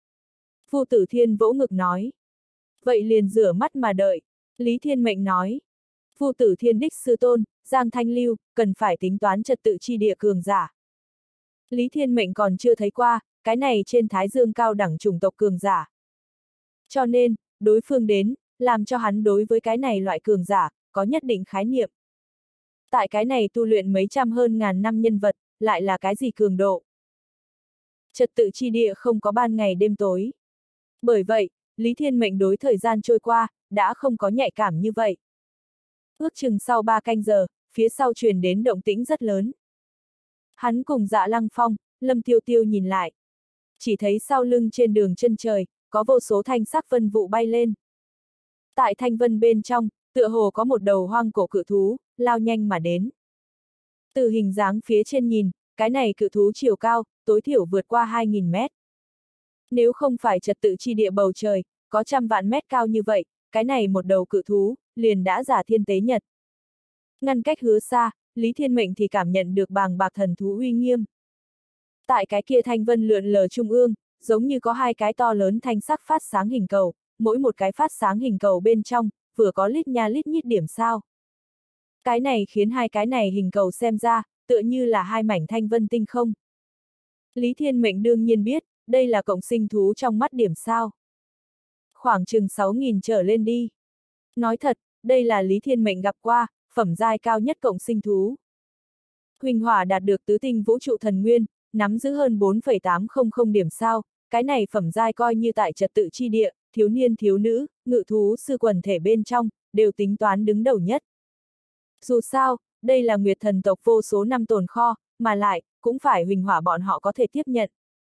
S1: Vu Tử Thiên vỗ ngực nói. Vậy liền rửa mắt mà đợi, Lý Thiên Mệnh nói. Vu Tử Thiên đích sư tôn, Giang Thanh Lưu, cần phải tính toán trật tự chi địa cường giả. Lý Thiên Mệnh còn chưa thấy qua, cái này trên Thái Dương cao đẳng chủng tộc cường giả. Cho nên, đối phương đến, làm cho hắn đối với cái này loại cường giả, có nhất định khái niệm. Tại cái này tu luyện mấy trăm hơn ngàn năm nhân vật, lại là cái gì cường độ? Trật tự chi địa không có ban ngày đêm tối. Bởi vậy, Lý Thiên Mệnh đối thời gian trôi qua, đã không có nhạy cảm như vậy. Ước chừng sau ba canh giờ, phía sau truyền đến động tĩnh rất lớn. Hắn cùng Dạ Lăng Phong, Lâm Tiêu Tiêu nhìn lại. Chỉ thấy sau lưng trên đường chân trời, có vô số thanh sắc vân vụ bay lên. Tại thanh vân bên trong, tựa hồ có một đầu hoang cổ cự thú, lao nhanh mà đến. Từ hình dáng phía trên nhìn, cái này cự thú chiều cao, tối thiểu vượt qua hai nghìn mét. Nếu không phải trật tự chi địa bầu trời, có trăm vạn mét cao như vậy, cái này một đầu cự thú, liền đã giả thiên tế nhật. Ngăn cách hứa xa, Lý Thiên Mệnh thì cảm nhận được bàng bạc thần thú uy nghiêm. Tại cái kia thanh vân lượn lờ trung ương, giống như có hai cái to lớn thanh sắc phát sáng hình cầu, mỗi một cái phát sáng hình cầu bên trong, vừa có lít nha lít nhít điểm sao. Cái này khiến hai cái này hình cầu xem ra, tựa như là hai mảnh thanh vân tinh không. Lý Thiên Mệnh đương nhiên biết, đây là cộng sinh thú trong mắt điểm sao. Khoảng chừng sáu nghìn trở lên đi. Nói thật, đây là Lý Thiên Mệnh gặp qua, phẩm giai cao nhất cộng sinh thú. Huỳnh Hỏa đạt được tứ tinh vũ trụ thần nguyên, nắm giữ hơn bốn phẩy tám không không điểm sao, cái này phẩm giai coi như tại trật tự chi địa, thiếu niên thiếu nữ, ngự thú sư quần thể bên trong, đều tính toán đứng đầu nhất. Dù sao, đây là Nguyệt thần tộc vô số năm tồn kho, mà lại, cũng phải Huỳnh Hỏa bọn họ có thể tiếp nhận.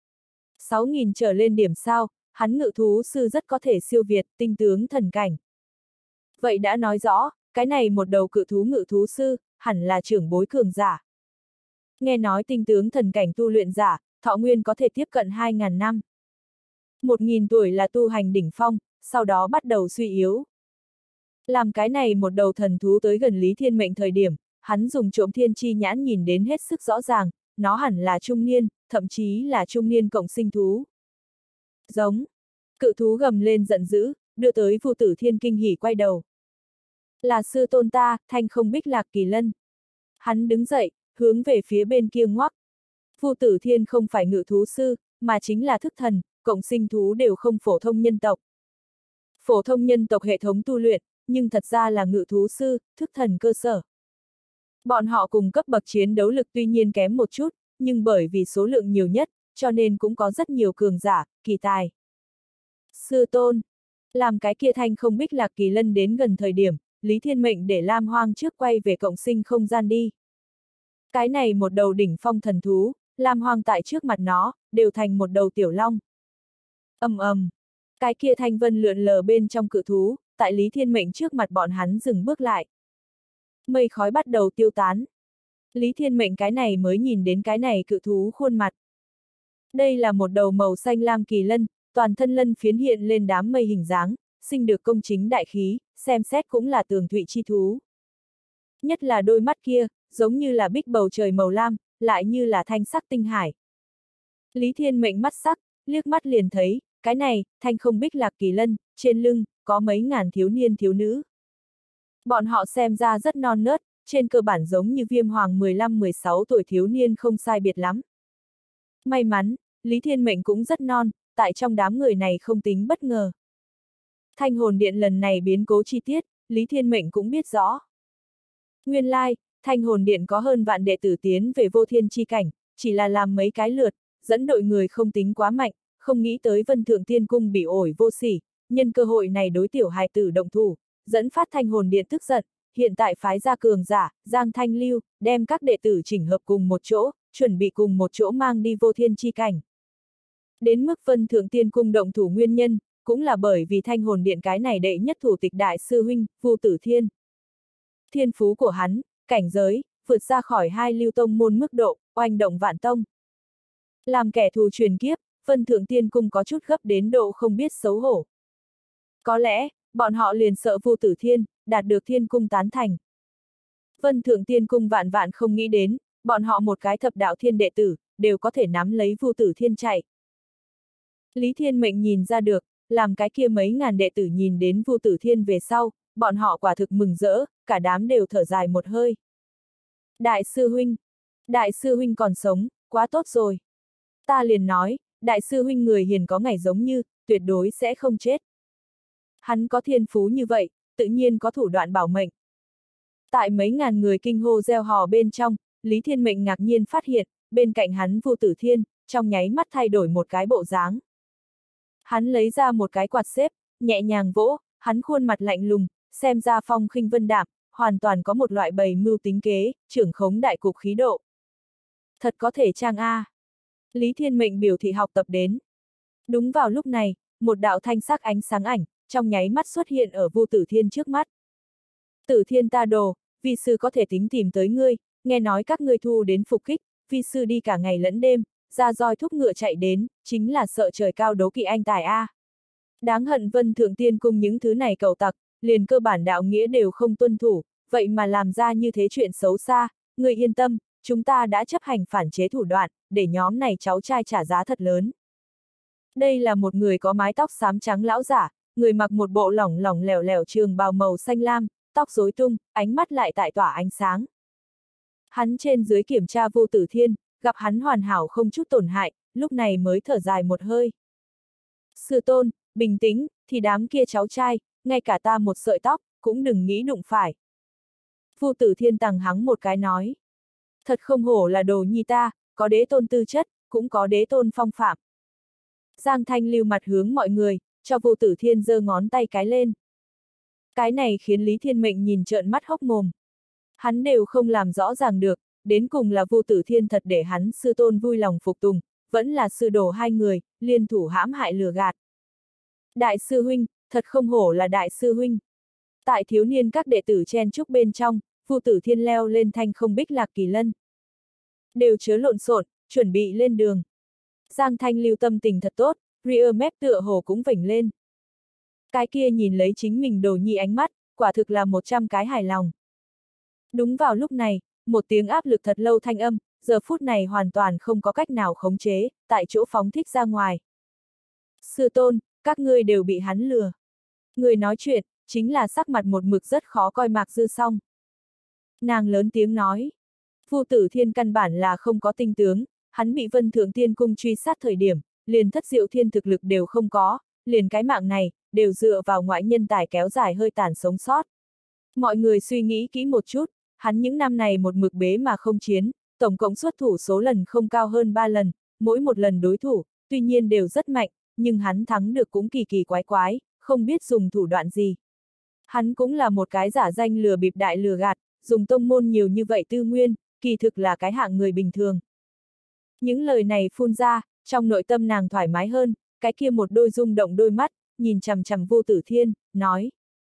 S1: sáu nghìn trở lên điểm sao, hắn ngự thú sư rất có thể siêu việt, tinh tướng thần cảnh. Vậy đã nói rõ, cái này một đầu cự thú ngự thú sư, hẳn là trưởng bối cường giả. Nghe nói tinh tướng thần cảnh tu luyện giả, thọ nguyên có thể tiếp cận hai nghìn năm. một nghìn tuổi là tu hành đỉnh phong, sau đó bắt đầu suy yếu. Làm cái này một đầu thần thú tới gần Lý Thiên Mệnh thời điểm, hắn dùng trộm thiên chi nhãn nhìn đến hết sức rõ ràng, nó hẳn là trung niên, thậm chí là trung niên cộng sinh thú. Giống. Cự thú gầm lên giận dữ, đưa tới Vu Tử Thiên kinh hỉ quay đầu. Là sư tôn ta, Thanh Không Bích Lạc Kỳ Lân. Hắn đứng dậy, hướng về phía bên kia ngoắc. Vu Tử Thiên không phải ngự thú sư, mà chính là thức thần, cộng sinh thú đều không phổ thông nhân tộc. Phổ thông nhân tộc hệ thống tu luyện, nhưng thật ra là ngự thú sư, thức thần cơ sở. Bọn họ cùng cấp bậc chiến đấu lực tuy nhiên kém một chút, nhưng bởi vì số lượng nhiều nhất, cho nên cũng có rất nhiều cường giả, kỳ tài. Sư tôn, làm cái kia thanh không bích lạc kỳ lân đến gần thời điểm, Lý Thiên Mệnh để Lam Hoang trước quay về cộng sinh không gian đi. Cái này một đầu đỉnh phong thần thú, Lam Hoang tại trước mặt nó, đều thành một đầu tiểu long. Ầm ầm, cái kia thanh vân lượn lờ bên trong cự thú, tại Lý Thiên Mệnh trước mặt bọn hắn dừng bước lại. Mây khói bắt đầu tiêu tán. Lý Thiên Mệnh cái này mới nhìn đến cái này cự thú khuôn mặt. Đây là một đầu màu xanh lam kỳ lân, toàn thân lân phiến hiện lên đám mây hình dáng, sinh được công chính đại khí, xem xét cũng là tường thụy chi thú. Nhất là đôi mắt kia, giống như là bích bầu trời màu lam, lại như là thanh sắc tinh hải. Lý Thiên Mệnh mắt sắc, liếc mắt liền thấy, cái này, thanh không bích lạc kỳ lân, trên lưng, có mấy ngàn thiếu niên thiếu nữ. Bọn họ xem ra rất non nớt, trên cơ bản giống như Viêm Hoàng mười lăm mười sáu tuổi thiếu niên không sai biệt lắm. May mắn, Lý Thiên Mệnh cũng rất non, tại trong đám người này không tính bất ngờ. Thanh hồn điện lần này biến cố chi tiết, Lý Thiên Mệnh cũng biết rõ. Nguyên lai, Thanh hồn điện có hơn vạn đệ tử tiến về vô thiên chi cảnh, chỉ là làm mấy cái lượt, dẫn đội người không tính quá mạnh, không nghĩ tới Vân Thượng Thiên Cung bị ổi vô sỉ, nhân cơ hội này đối tiểu hài tử động thủ, dẫn phát Thanh hồn điện tức giận, hiện tại phái ra cường giả, Giang Thanh Lưu, đem các đệ tử chỉnh hợp cùng một chỗ, chuẩn bị cùng một chỗ mang đi vô thiên chi cảnh. Đến mức Vân Thượng Tiên Cung động thủ nguyên nhân, cũng là bởi vì Thanh hồn điện cái này đệ nhất thủ tịch đại sư huynh, Vu Tử Thiên. Thiên phú của hắn, cảnh giới, vượt ra khỏi hai lưu tông môn mức độ, oanh động vạn tông. Làm kẻ thù truyền kiếp, Vân Thượng Tiên Cung có chút gấp đến độ không biết xấu hổ. Có lẽ, bọn họ liền sợ Vu Tử Thiên, đạt được Thiên Cung tán thành. Vân Thượng Tiên Cung vạn vạn không nghĩ đến, bọn họ một cái thập đạo thiên đệ tử, đều có thể nắm lấy Vu Tử Thiên chạy. Lý Thiên Mệnh nhìn ra được, làm cái kia mấy ngàn đệ tử nhìn đến Vu Tử Thiên về sau, bọn họ quả thực mừng rỡ, cả đám đều thở dài một hơi. Đại sư huynh, đại sư huynh còn sống, quá tốt rồi. Ta liền nói, đại sư huynh người hiền có ngày giống như, tuyệt đối sẽ không chết. Hắn có thiên phú như vậy, tự nhiên có thủ đoạn bảo mệnh. Tại mấy ngàn người kinh hô reo hò bên trong, Lý Thiên Mệnh ngạc nhiên phát hiện, bên cạnh hắn Vu Tử Thiên, trong nháy mắt thay đổi một cái bộ dáng. Hắn lấy ra một cái quạt xếp, nhẹ nhàng vỗ, hắn khuôn mặt lạnh lùng, xem ra phong khinh vân đạm, hoàn toàn có một loại bày mưu tính kế, trưởng khống đại cục khí độ. Thật có thể trang A. Lý Thiên Mệnh biểu thị học tập đến. Đúng vào lúc này, một đạo thanh sắc ánh sáng ảnh, trong nháy mắt xuất hiện ở Vu Tử Thiên trước mắt. Tử Thiên ta đồ, vi sư có thể tính tìm tới ngươi, nghe nói các ngươi thu đến phục kích, vi sư đi cả ngày lẫn đêm, ra roi thúc ngựa chạy đến, chính là sợ trời cao đấu kỵ anh tài A. Đáng hận Vân Thượng Tiên Cung những thứ này cầu tặc, liền cơ bản đạo nghĩa đều không tuân thủ, vậy mà làm ra như thế chuyện xấu xa, ngươi yên tâm, chúng ta đã chấp hành phản chế thủ đoạn, để nhóm này cháu trai trả giá thật lớn. Đây là một người có mái tóc xám trắng lão giả, người mặc một bộ lỏng lỏng lẻo lẻo trường bào màu xanh lam, tóc rối tung, ánh mắt lại tại tỏa ánh sáng. Hắn trên dưới kiểm tra Vu Tử Thiên, gặp hắn hoàn hảo không chút tổn hại, lúc này mới thở dài một hơi. Sư tôn, bình tĩnh, thì đám kia cháu trai, ngay cả ta một sợi tóc, cũng đừng nghĩ đụng phải. Vu Tử Thiên tằng hắng một cái nói. Thật không hổ là đồ nhi ta, có đế tôn tư chất, cũng có đế tôn phong phạm. Giang Thanh Lưu mặt hướng mọi người, cho Vu Tử Thiên giơ ngón tay cái lên. Cái này khiến Lý Thiên Mệnh nhìn trợn mắt hốc mồm. Hắn đều không làm rõ ràng được, đến cùng là Vu Tử Thiên thật để hắn sư tôn vui lòng phục tùng, vẫn là sư đồ hai người, liên thủ hãm hại lừa gạt. Đại sư huynh, thật không hổ là đại sư huynh. Tại thiếu niên các đệ tử chen chúc bên trong, Vu Tử Thiên leo lên thanh không bích lạc kỳ lân. Đều chớ lộn xộn, chuẩn bị lên đường. Giang Thanh Lưu tâm tình thật tốt, rear mép tựa hồ cũng vểnh lên. Cái kia nhìn lấy chính mình đồ nhi ánh mắt, quả thực là một trăm cái hài lòng. Đúng vào lúc này, một tiếng áp lực thật lâu thanh âm, giờ phút này hoàn toàn không có cách nào khống chế, tại chỗ phóng thích ra ngoài. Sư tôn, các ngươi đều bị hắn lừa. Người nói chuyện, chính là sắc mặt một mực rất khó coi Mạc Dư Song. Nàng lớn tiếng nói, Vu Tử Thiên căn bản là không có tinh tướng, hắn bị Vân Thượng Tiên Cung truy sát thời điểm, liền Thất Diệu Thiên thực lực đều không có, liền cái mạng này, đều dựa vào ngoại nhân tài kéo dài hơi tàn sống sót. Mọi người suy nghĩ kỹ một chút, hắn những năm này một mực bế mà không chiến, tổng cộng xuất thủ số lần không cao hơn ba lần, mỗi một lần đối thủ, tuy nhiên đều rất mạnh, nhưng hắn thắng được cũng kỳ kỳ quái quái, không biết dùng thủ đoạn gì. Hắn cũng là một cái giả danh lừa bịp đại lừa gạt, dùng tông môn nhiều như vậy tư nguyên, kỳ thực là cái hạng người bình thường. Những lời này phun ra, trong nội tâm nàng thoải mái hơn, cái kia một đôi rung động đôi mắt, nhìn chằm chằm Vô Tử Thiên, nói.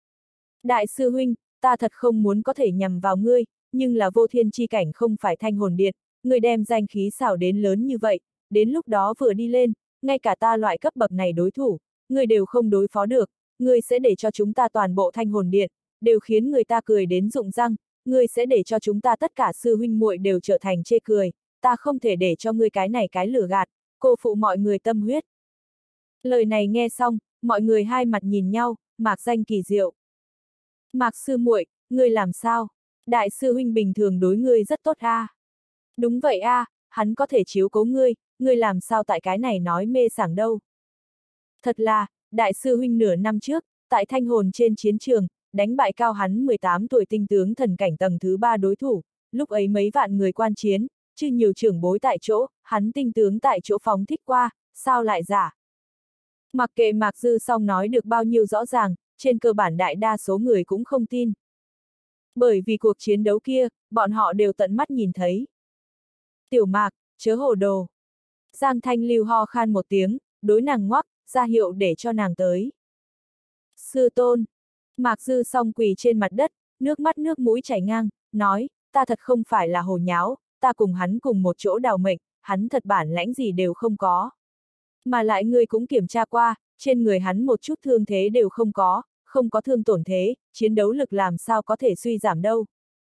S1: Đại sư huynh, ta thật không muốn có thể nhằm vào ngươi, nhưng là vô thiên chi cảnh không phải thanh hồn điện, ngươi đem danh khí xảo đến lớn như vậy, đến lúc đó vừa đi lên, ngay cả ta loại cấp bậc này đối thủ, ngươi đều không đối phó được, ngươi sẽ để cho chúng ta toàn bộ thanh hồn điện, đều khiến người ta cười đến rụng răng, ngươi sẽ để cho chúng ta tất cả sư huynh muội đều trở thành chê cười, ta không thể để cho ngươi cái này cái lửa gạt, cô phụ mọi người tâm huyết. Lời này nghe xong, mọi người hai mặt nhìn nhau, Mạc Danh kỳ diệu. Mạc sư muội, ngươi làm sao? Đại sư huynh bình thường đối ngươi rất tốt a. À? Đúng vậy a, à, hắn có thể chiếu cố ngươi, ngươi làm sao tại cái này nói mê sảng đâu? Thật là, đại sư huynh nửa năm trước, tại thanh hồn trên chiến trường, đánh bại cao hắn mười tám tuổi tinh tướng thần cảnh tầng thứ ba đối thủ, lúc ấy mấy vạn người quan chiến, chứ nhiều trưởng bối tại chỗ, hắn tinh tướng tại chỗ phóng thích qua, sao lại giả? Mặc kệ Mạc Dư Song nói được bao nhiêu rõ ràng, trên cơ bản đại đa số người cũng không tin. Bởi vì cuộc chiến đấu kia, bọn họ đều tận mắt nhìn thấy. Tiểu Mạc, chớ hồ đồ. Giang Thanh Lưu ho khan một tiếng, đối nàng ngoắc, ra hiệu để cho nàng tới. Sư tôn. Mạc Dư Song quỳ trên mặt đất, nước mắt nước mũi chảy ngang, nói, ta thật không phải là hồ nháo, ta cùng hắn cùng một chỗ đào mệnh, hắn thật bản lãnh gì đều không có. Mà lại ngươi cũng kiểm tra qua, trên người hắn một chút thương thế đều không có, không có thương tổn thế, chiến đấu lực làm sao có thể suy giảm đâu.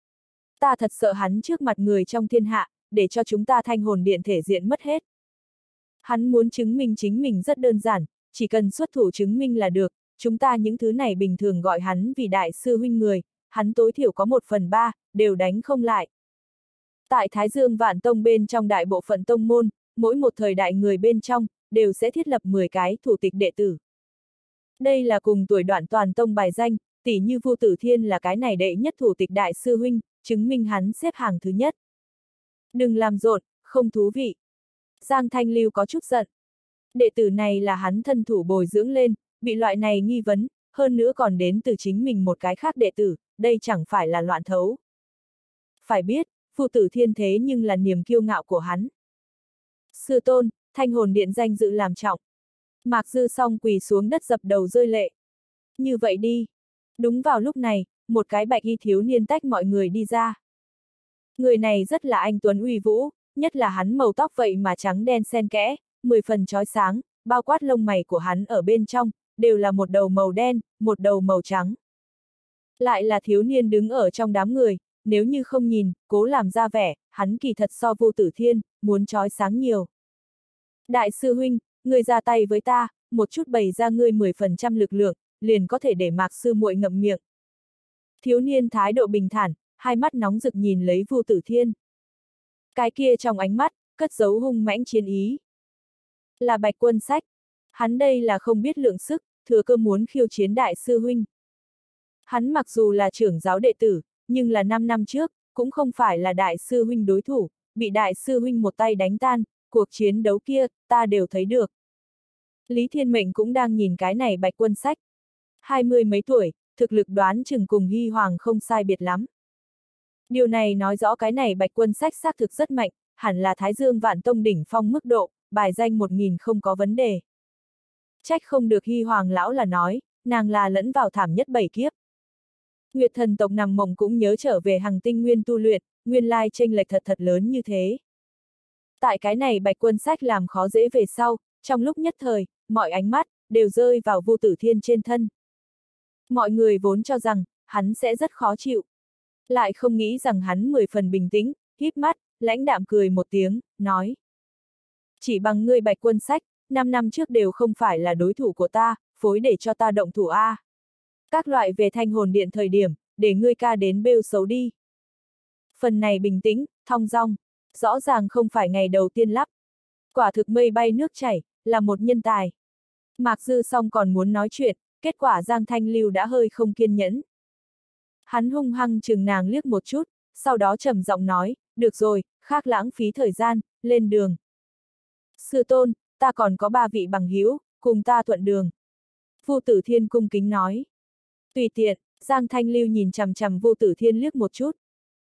S1: Ta thật sợ hắn trước mặt người trong thiên hạ, để cho chúng ta thanh hồn điện thể diện mất hết. Hắn muốn chứng minh chính mình rất đơn giản, chỉ cần xuất thủ chứng minh là được, chúng ta những thứ này bình thường gọi hắn vì đại sư huynh người, hắn tối thiểu có một phần ba, đều đánh không lại. Tại Thái Dương Vạn Tông bên trong đại bộ phận tông môn, mỗi một thời đại người bên trong, đều sẽ thiết lập mười cái thủ tịch đệ tử. Đây là cùng tuổi đoạn toàn tông bài danh, tỷ như Vu Tử Thiên là cái này đệ nhất thủ tịch đại sư huynh, chứng minh hắn xếp hàng thứ nhất. Đừng làm rộn, không thú vị. Giang Thanh Lưu có chút giận. Đệ tử này là hắn thân thủ bồi dưỡng lên, bị loại này nghi vấn, hơn nữa còn đến từ chính mình một cái khác đệ tử, đây chẳng phải là loạn thấu. Phải biết, Vu Tử Thiên thế nhưng là niềm kiêu ngạo của hắn. Sư tôn, thanh hồn điện danh dự làm trọng. Mạc Dư Song quỳ xuống đất dập đầu rơi lệ. Như vậy đi. Đúng vào lúc này, một cái bạch y thiếu niên tách mọi người đi ra. Người này rất là anh tuấn uy vũ, nhất là hắn màu tóc vậy mà trắng đen xen kẽ, mười phần chói sáng, bao quát lông mày của hắn ở bên trong, đều là một đầu màu đen, một đầu màu trắng. Lại là thiếu niên đứng ở trong đám người, nếu như không nhìn, cố làm ra vẻ, hắn kỳ thật so Vô Tử Thiên, muốn chói sáng nhiều. Đại sư huynh, ngươi ra tay với ta, một chút bày ra ngươi mười phần trăm lực lượng, liền có thể để Mạc sư muội ngậm miệng. Thiếu niên thái độ bình thản, hai mắt nóng rực nhìn lấy Vu Tử Thiên. Cái kia trong ánh mắt, cất giấu hung mãnh chiến ý. Là Bạch Quân Sách. Hắn đây là không biết lượng sức, thừa cơ muốn khiêu chiến đại sư huynh. Hắn mặc dù là trưởng giáo đệ tử, nhưng là năm năm trước, cũng không phải là đại sư huynh đối thủ, bị đại sư huynh một tay đánh tan, cuộc chiến đấu kia, ta đều thấy được. Lý Thiên Mệnh cũng đang nhìn cái này Bạch Quân Sách. Hai mươi mấy tuổi, thực lực đoán chừng cùng Hy Hoàng không sai biệt lắm. Điều này nói rõ cái này Bạch Quân Sách xác thực rất mạnh, hẳn là Thái Dương Vạn Tông đỉnh phong mức độ, bài danh một nghìn không có vấn đề. Trách không được Hy Hoàng lão là nói, nàng là lẫn vào thảm nhất bảy kiếp. Nguyệt thần tộc nằm mộng cũng nhớ trở về Hằng Tinh Nguyên tu luyện, nguyên lai chênh lệch thật thật lớn như thế. Tại cái này Bạch Quân Sách làm khó dễ về sau, trong lúc nhất thời, mọi ánh mắt, đều rơi vào Vô Tử Thiên trên thân. Mọi người vốn cho rằng, hắn sẽ rất khó chịu. Lại không nghĩ rằng hắn mười phần bình tĩnh, híp mắt, lãnh đạm cười một tiếng, nói. Chỉ bằng ngươi Bạch Quân Sách, năm năm trước đều không phải là đối thủ của ta, phối để cho ta động thủ A. Các loại về thanh hồn điện thời điểm, để ngươi ca đến bêu xấu đi. Phần này bình tĩnh, thong dong, rõ ràng không phải ngày đầu tiên lắp. Quả thực mây bay nước chảy, là một nhân tài. Mạc Dư Song còn muốn nói chuyện, kết quả Giang Thanh Lưu đã hơi không kiên nhẫn. Hắn hung hăng chừng nàng liếc một chút, sau đó trầm giọng nói, được rồi, khác lãng phí thời gian, lên đường. Sư tôn, ta còn có ba vị bằng hữu, cùng ta thuận đường. Vu Tử Thiên cung kính nói. Tùy tiện, Giang Thanh Lưu nhìn chằm chằm Vu Tử Thiên liếc một chút.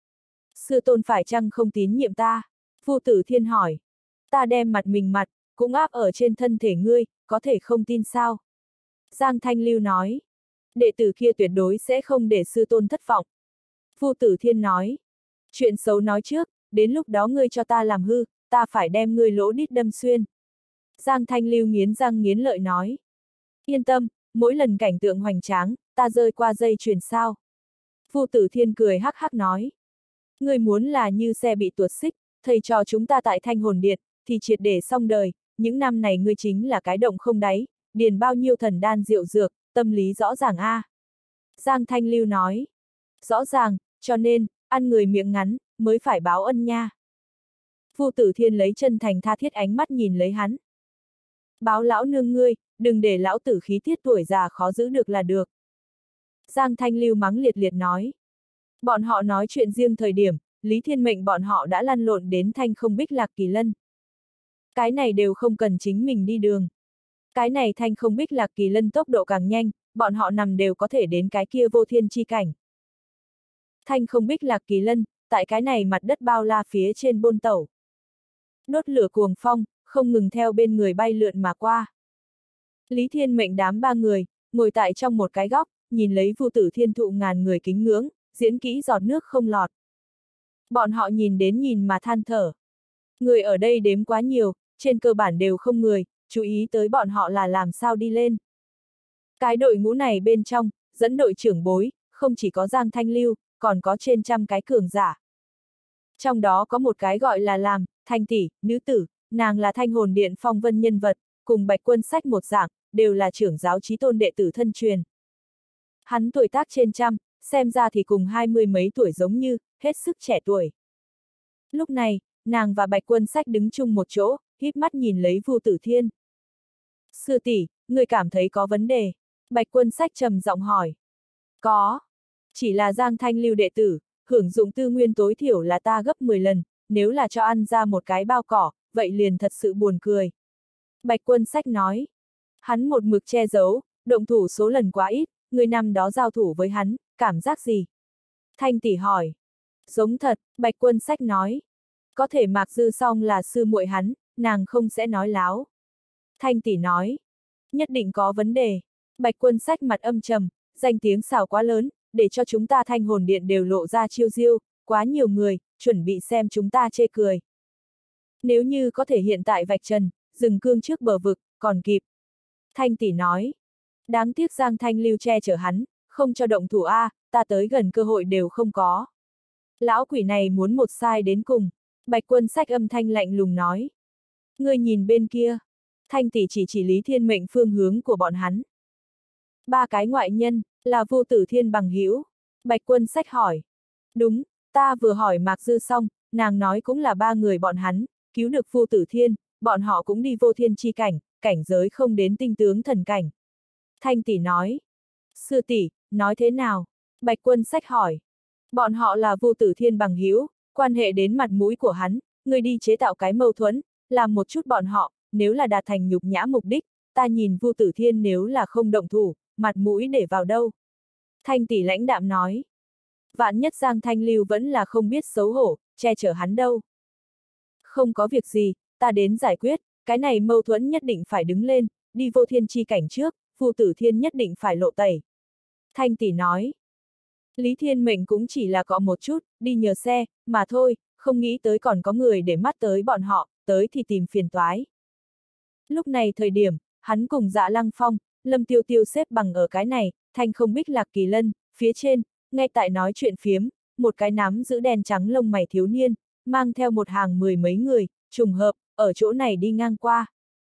S1: Sư tôn phải chăng không tín nhiệm ta? Vu Tử Thiên hỏi. Ta đem mặt mình mặt, cũng áp ở trên thân thể ngươi, có thể không tin sao? Giang Thanh Lưu nói. Đệ tử kia tuyệt đối sẽ không để sư tôn thất vọng. Vu Tử Thiên nói. Chuyện xấu nói trước, đến lúc đó ngươi cho ta làm hư, ta phải đem ngươi lỗ đít đâm xuyên. Giang Thanh Lưu nghiến răng nghiến lợi nói. Yên tâm, mỗi lần cảnh tượng hoành tráng, ta rơi qua dây chuyền sao. Vu Tử Thiên cười hắc hắc nói. Ngươi muốn là như xe bị tuột xích, thầy trò chúng ta tại Thanh Hồn Điện, thì triệt để xong đời, những năm này ngươi chính là cái động không đáy, điền bao nhiêu thần đan rượu dược, tâm lý rõ ràng a. À. Giang Thanh Lưu nói. Rõ ràng, cho nên, ăn người miệng ngắn, mới phải báo ân nha. Vu Tử Thiên lấy chân thành tha thiết ánh mắt nhìn lấy hắn. Báo lão nương ngươi, đừng để lão tử khí tiết tuổi già khó giữ được là được. Giang Thanh Lưu mắng liệt liệt nói. Bọn họ nói chuyện riêng thời điểm, Lý Thiên Mệnh bọn họ đã lăn lộn đến Thanh Không Bích Lạc Kỳ Lân. Cái này đều không cần chính mình đi đường. Cái này Thanh Không Bích Lạc Kỳ Lân tốc độ càng nhanh, bọn họ nằm đều có thể đến cái kia vô thiên chi cảnh. Thanh Không Bích Lạc Kỳ Lân, tại cái này mặt đất bao la phía trên bôn tẩu. Đốt lửa cuồng phong, không ngừng theo bên người bay lượn mà qua. Lý Thiên Mệnh đám ba người, ngồi tại trong một cái góc, nhìn lấy Vu Tử Thiên thụ ngàn người kính ngưỡng, diễn kỹ giọt nước không lọt. Bọn họ nhìn đến nhìn mà than thở. Người ở đây đếm quá nhiều, trên cơ bản đều không người, chú ý tới bọn họ là làm sao đi lên. Cái đội ngũ này bên trong, dẫn đội trưởng bối, không chỉ có Giang Thanh Lưu, còn có trên trăm cái cường giả. Trong đó có một cái gọi là làm, Thanh tỷ, nữ tử, nàng là Thanh Hồn Điện phong vân nhân vật, cùng Bạch Quân Sách một dạng, đều là trưởng giáo chí tôn đệ tử thân truyền. Hắn tuổi tác trên trăm, xem ra thì cùng hai mươi mấy tuổi giống như, hết sức trẻ tuổi. Lúc này, nàng và Bạch Quân Sách đứng chung một chỗ, híp mắt nhìn lấy Vu Tử Thiên. Sư tỷ, người cảm thấy có vấn đề? Bạch Quân Sách trầm giọng hỏi. Có. Chỉ là Giang Thanh Lưu đệ tử, hưởng dụng tư nguyên tối thiểu là ta gấp mười lần, nếu là cho ăn ra một cái bao cỏ, vậy liền thật sự buồn cười. Bạch Quân Sách nói. Hắn một mực che giấu, động thủ số lần quá ít, người năm đó giao thủ với hắn, cảm giác gì? Thanh tỷ hỏi. Giống thật, Bạch Quân Sách nói. Có thể Mạc Dư Song là sư muội hắn, nàng không sẽ nói láo. Thanh tỷ nói. Nhất định có vấn đề. Bạch Quân Sách mặt âm trầm, danh tiếng xào quá lớn, để cho chúng ta Thanh Hồn Điện đều lộ ra chiêu diêu, quá nhiều người, chuẩn bị xem chúng ta chê cười. Nếu như có thể hiện tại vạch trần, dừng cương trước bờ vực, còn kịp. Thanh tỷ nói. Đáng tiếc Giang Thanh Lưu che chở hắn, không cho động thủ A, ta tới gần cơ hội đều không có. Lão quỷ này muốn một sai đến cùng. Bạch Quân Sách âm thanh lạnh lùng nói. Ngươi nhìn bên kia. Thanh tỷ chỉ chỉ Lý Thiên Mệnh phương hướng của bọn hắn. Ba cái ngoại nhân, là Vu Tử Thiên bằng hữu. Bạch Quân Sách hỏi. Đúng, ta vừa hỏi Mạc Dư xong, nàng nói cũng là ba người bọn hắn, cứu được Vu Tử Thiên, bọn họ cũng đi vô thiên chi cảnh, cảnh giới không đến tinh tướng thần cảnh. Thanh tỷ nói. Sư tỷ, nói thế nào? Bạch Quân Sách hỏi. Bọn họ là Vu Tử Thiên bằng hữu, quan hệ đến mặt mũi của hắn, người đi chế tạo cái mâu thuẫn, làm một chút bọn họ, nếu là đạt thành nhục nhã mục đích, ta nhìn Vu Tử Thiên nếu là không động thủ, mặt mũi để vào đâu? Thanh tỷ lãnh đạm nói. Vạn nhất Giang Thanh Lưu vẫn là không biết xấu hổ, che chở hắn đâu. Không có việc gì, ta đến giải quyết, cái này mâu thuẫn nhất định phải đứng lên, đi vô thiên chi cảnh trước, Vu Tử Thiên nhất định phải lộ tẩy. Thanh tỷ nói. Lý Thiên Mệnh cũng chỉ là cọ một chút, đi nhờ xe, mà thôi, không nghĩ tới còn có người để mắt tới bọn họ, tới thì tìm phiền toái. Lúc này thời điểm, hắn cùng Dạ Lăng Phong, Lâm Tiêu Tiêu xếp bằng ở cái này, Thanh Không Bích Lạc Kỳ Lân, phía trên, ngay tại nói chuyện phiếm, một cái nắm giữ đen trắng lông mày thiếu niên, mang theo một hàng mười mấy người, trùng hợp, ở chỗ này đi ngang qua.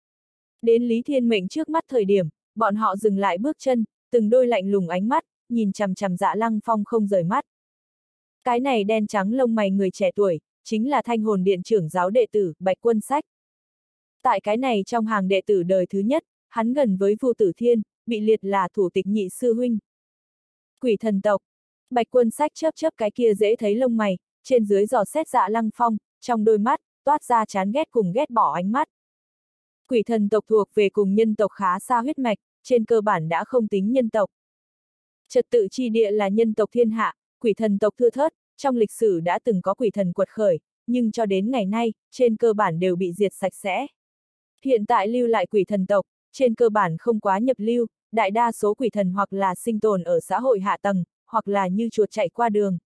S1: Đến Lý Thiên Mệnh trước mắt thời điểm, bọn họ dừng lại bước chân, từng đôi lạnh lùng ánh mắt, nhìn chằm chằm Dạ Lăng Phong không rời mắt. Cái này đen trắng lông mày người trẻ tuổi, chính là Thanh Hồn Điện trưởng giáo đệ tử, Bạch Quân Sách. Tại cái này trong hàng đệ tử đời thứ nhất, hắn gần với Vu Tử Thiên, bị liệt là thủ tịch nhị sư huynh. Quỷ thần tộc. Bạch Quân Sách chớp chớp cái kia dễ thấy lông mày, trên dưới dò xét Dạ Lăng Phong, trong đôi mắt, toát ra chán ghét cùng ghét bỏ ánh mắt. Quỷ thần tộc thuộc về cùng nhân tộc khá xa huyết mạch, trên cơ bản đã không tính nhân tộc. Trật tự chi địa là nhân tộc thiên hạ, quỷ thần tộc thưa thớt, trong lịch sử đã từng có quỷ thần quật khởi, nhưng cho đến ngày nay, trên cơ bản đều bị diệt sạch sẽ. Hiện tại lưu lại quỷ thần tộc, trên cơ bản không quá nhập lưu, đại đa số quỷ thần hoặc là sinh tồn ở xã hội hạ tầng, hoặc là như chuột chạy qua đường.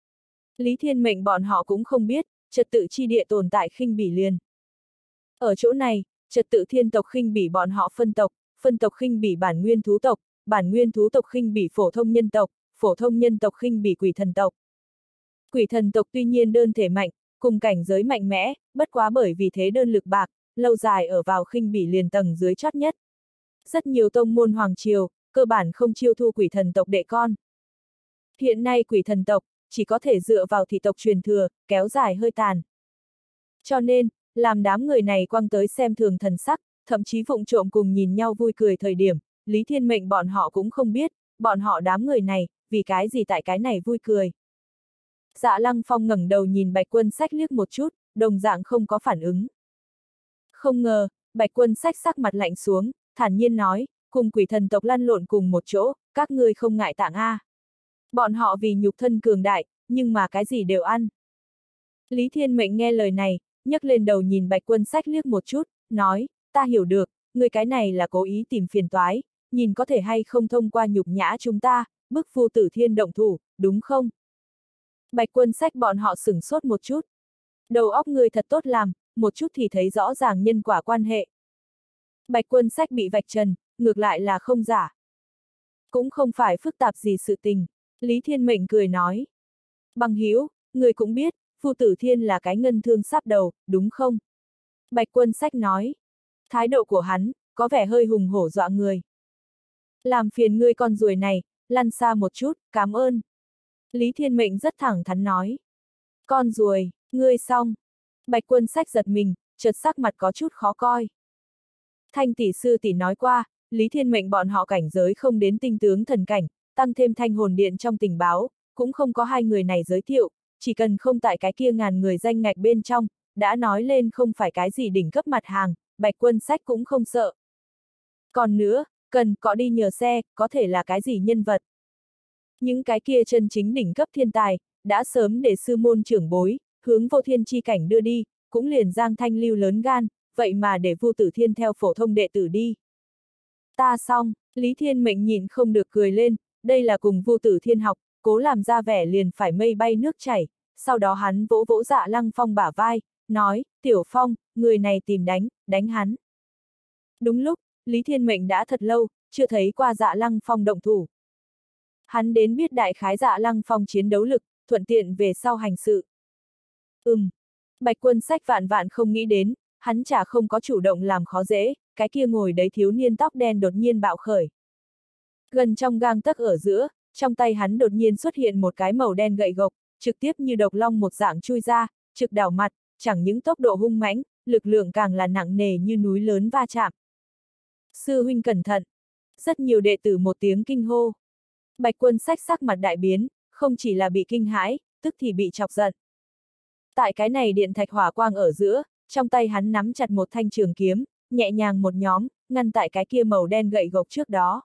S1: Lý Thiên Mệnh bọn họ cũng không biết, trật tự chi địa tồn tại khinh bỉ liền. Ở chỗ này, trật tự thiên tộc khinh bỉ bọn họ phân tộc, phân tộc khinh bỉ bản nguyên thú tộc, bản nguyên thú tộc khinh bỉ phổ thông nhân tộc, phổ thông nhân tộc khinh bỉ quỷ thần tộc. Quỷ thần tộc tuy nhiên đơn thể mạnh, cùng cảnh giới mạnh mẽ, bất quá bởi vì thế đơn lực bạc, lâu dài ở vào khinh bỉ liền tầng dưới chót nhất. Rất nhiều tông môn hoàng triều, cơ bản không chiêu thu quỷ thần tộc đệ con. Hiện nay quỷ thần tộc, chỉ có thể dựa vào thị tộc truyền thừa, kéo dài hơi tàn. Cho nên, làm đám người này quăng tới xem thường thần sắc, thậm chí vụng trộm cùng nhìn nhau vui cười thời điểm, Lý Thiên Mệnh bọn họ cũng không biết, bọn họ đám người này, vì cái gì tại cái này vui cười. Dạ Lăng Phong ngẩng đầu nhìn Bạch Quân Sách liếc một chút, đồng dạng không có phản ứng. Không ngờ, Bạch Quân Sách sắc mặt lạnh xuống, thản nhiên nói, cùng quỷ thần tộc lăn lộn cùng một chỗ, các ngươi không ngại tạng a. Bọn họ vì nhục thân cường đại, nhưng mà cái gì đều ăn. Lý Thiên Mệnh nghe lời này, nhấc lên đầu nhìn Bạch Quân Sách liếc một chút, nói, ta hiểu được, người cái này là cố ý tìm phiền toái, nhìn có thể hay không thông qua nhục nhã chúng ta, bức Vu Tử Thiên động thủ, đúng không? Bạch Quân Sách bọn họ sửng sốt một chút. Đầu óc người thật tốt làm, một chút thì thấy rõ ràng nhân quả quan hệ. Bạch Quân Sách bị vạch trần, ngược lại là không giả. Cũng không phải phức tạp gì sự tình, Lý Thiên Mệnh cười nói. Bằng hữu, người cũng biết, Vu Tử Thiên là cái ngân thương sắp đầu, đúng không? Bạch Quân Sách nói. Thái độ của hắn, có vẻ hơi hùng hổ dọa người. Làm phiền ngươi con ruồi này, lăn xa một chút, cảm ơn. Lý Thiên Mệnh rất thẳng thắn nói. Con ruồi, ngươi xong. Bạch Quân Sách giật mình, chợt sắc mặt có chút khó coi. Thanh tỷ sư tỷ nói qua, Lý Thiên Mệnh bọn họ cảnh giới không đến tinh tướng thần cảnh, tăng thêm Thanh Hồn Điện trong tình báo, cũng không có hai người này giới thiệu, chỉ cần không tại cái kia ngàn người danh ngạch bên trong, đã nói lên không phải cái gì đỉnh cấp mặt hàng, Bạch Quân Sách cũng không sợ. Còn nữa, cần có đi nhờ xe, có thể là cái gì nhân vật. Những cái kia chân chính đỉnh cấp thiên tài, đã sớm để sư môn trưởng bối, hướng vô thiên chi cảnh đưa đi, cũng liền Giang Thanh Lưu lớn gan, vậy mà để Vu Tử Thiên theo phổ thông đệ tử đi. Ta xong, Lý Thiên Mệnh nhìn không được cười lên, đây là cùng Vu Tử Thiên học, cố làm ra vẻ liền phải mây bay nước chảy, sau đó hắn vỗ vỗ Dạ Lăng Phong bả vai, nói, Tiểu Phong, người này tìm đánh, đánh hắn. Đúng lúc, Lý Thiên Mệnh đã thật lâu, chưa thấy qua Dạ Lăng Phong động thủ. Hắn đến biết đại khái Dạ Lăng Phong chiến đấu lực, thuận tiện về sau hành sự. Ừm, Bạch Quân Sách vạn vạn không nghĩ đến, hắn chả không có chủ động làm khó dễ, cái kia ngồi đấy thiếu niên tóc đen đột nhiên bạo khởi. Gần trong gang tấc ở giữa, trong tay hắn đột nhiên xuất hiện một cái màu đen gậy gộc, trực tiếp như độc long một dạng chui ra, trực đảo mặt, chẳng những tốc độ hung mãnh, lực lượng càng là nặng nề như núi lớn va chạm. Sư huynh cẩn thận! Rất nhiều đệ tử một tiếng kinh hô. Bạch Quân Sách sắc mặt đại biến, không chỉ là bị kinh hãi, tức thì bị chọc giận. Tại cái này điện thạch hỏa quang ở giữa, trong tay hắn nắm chặt một thanh trường kiếm, nhẹ nhàng một nhóm, ngăn tại cái kia màu đen gậy gộc trước đó.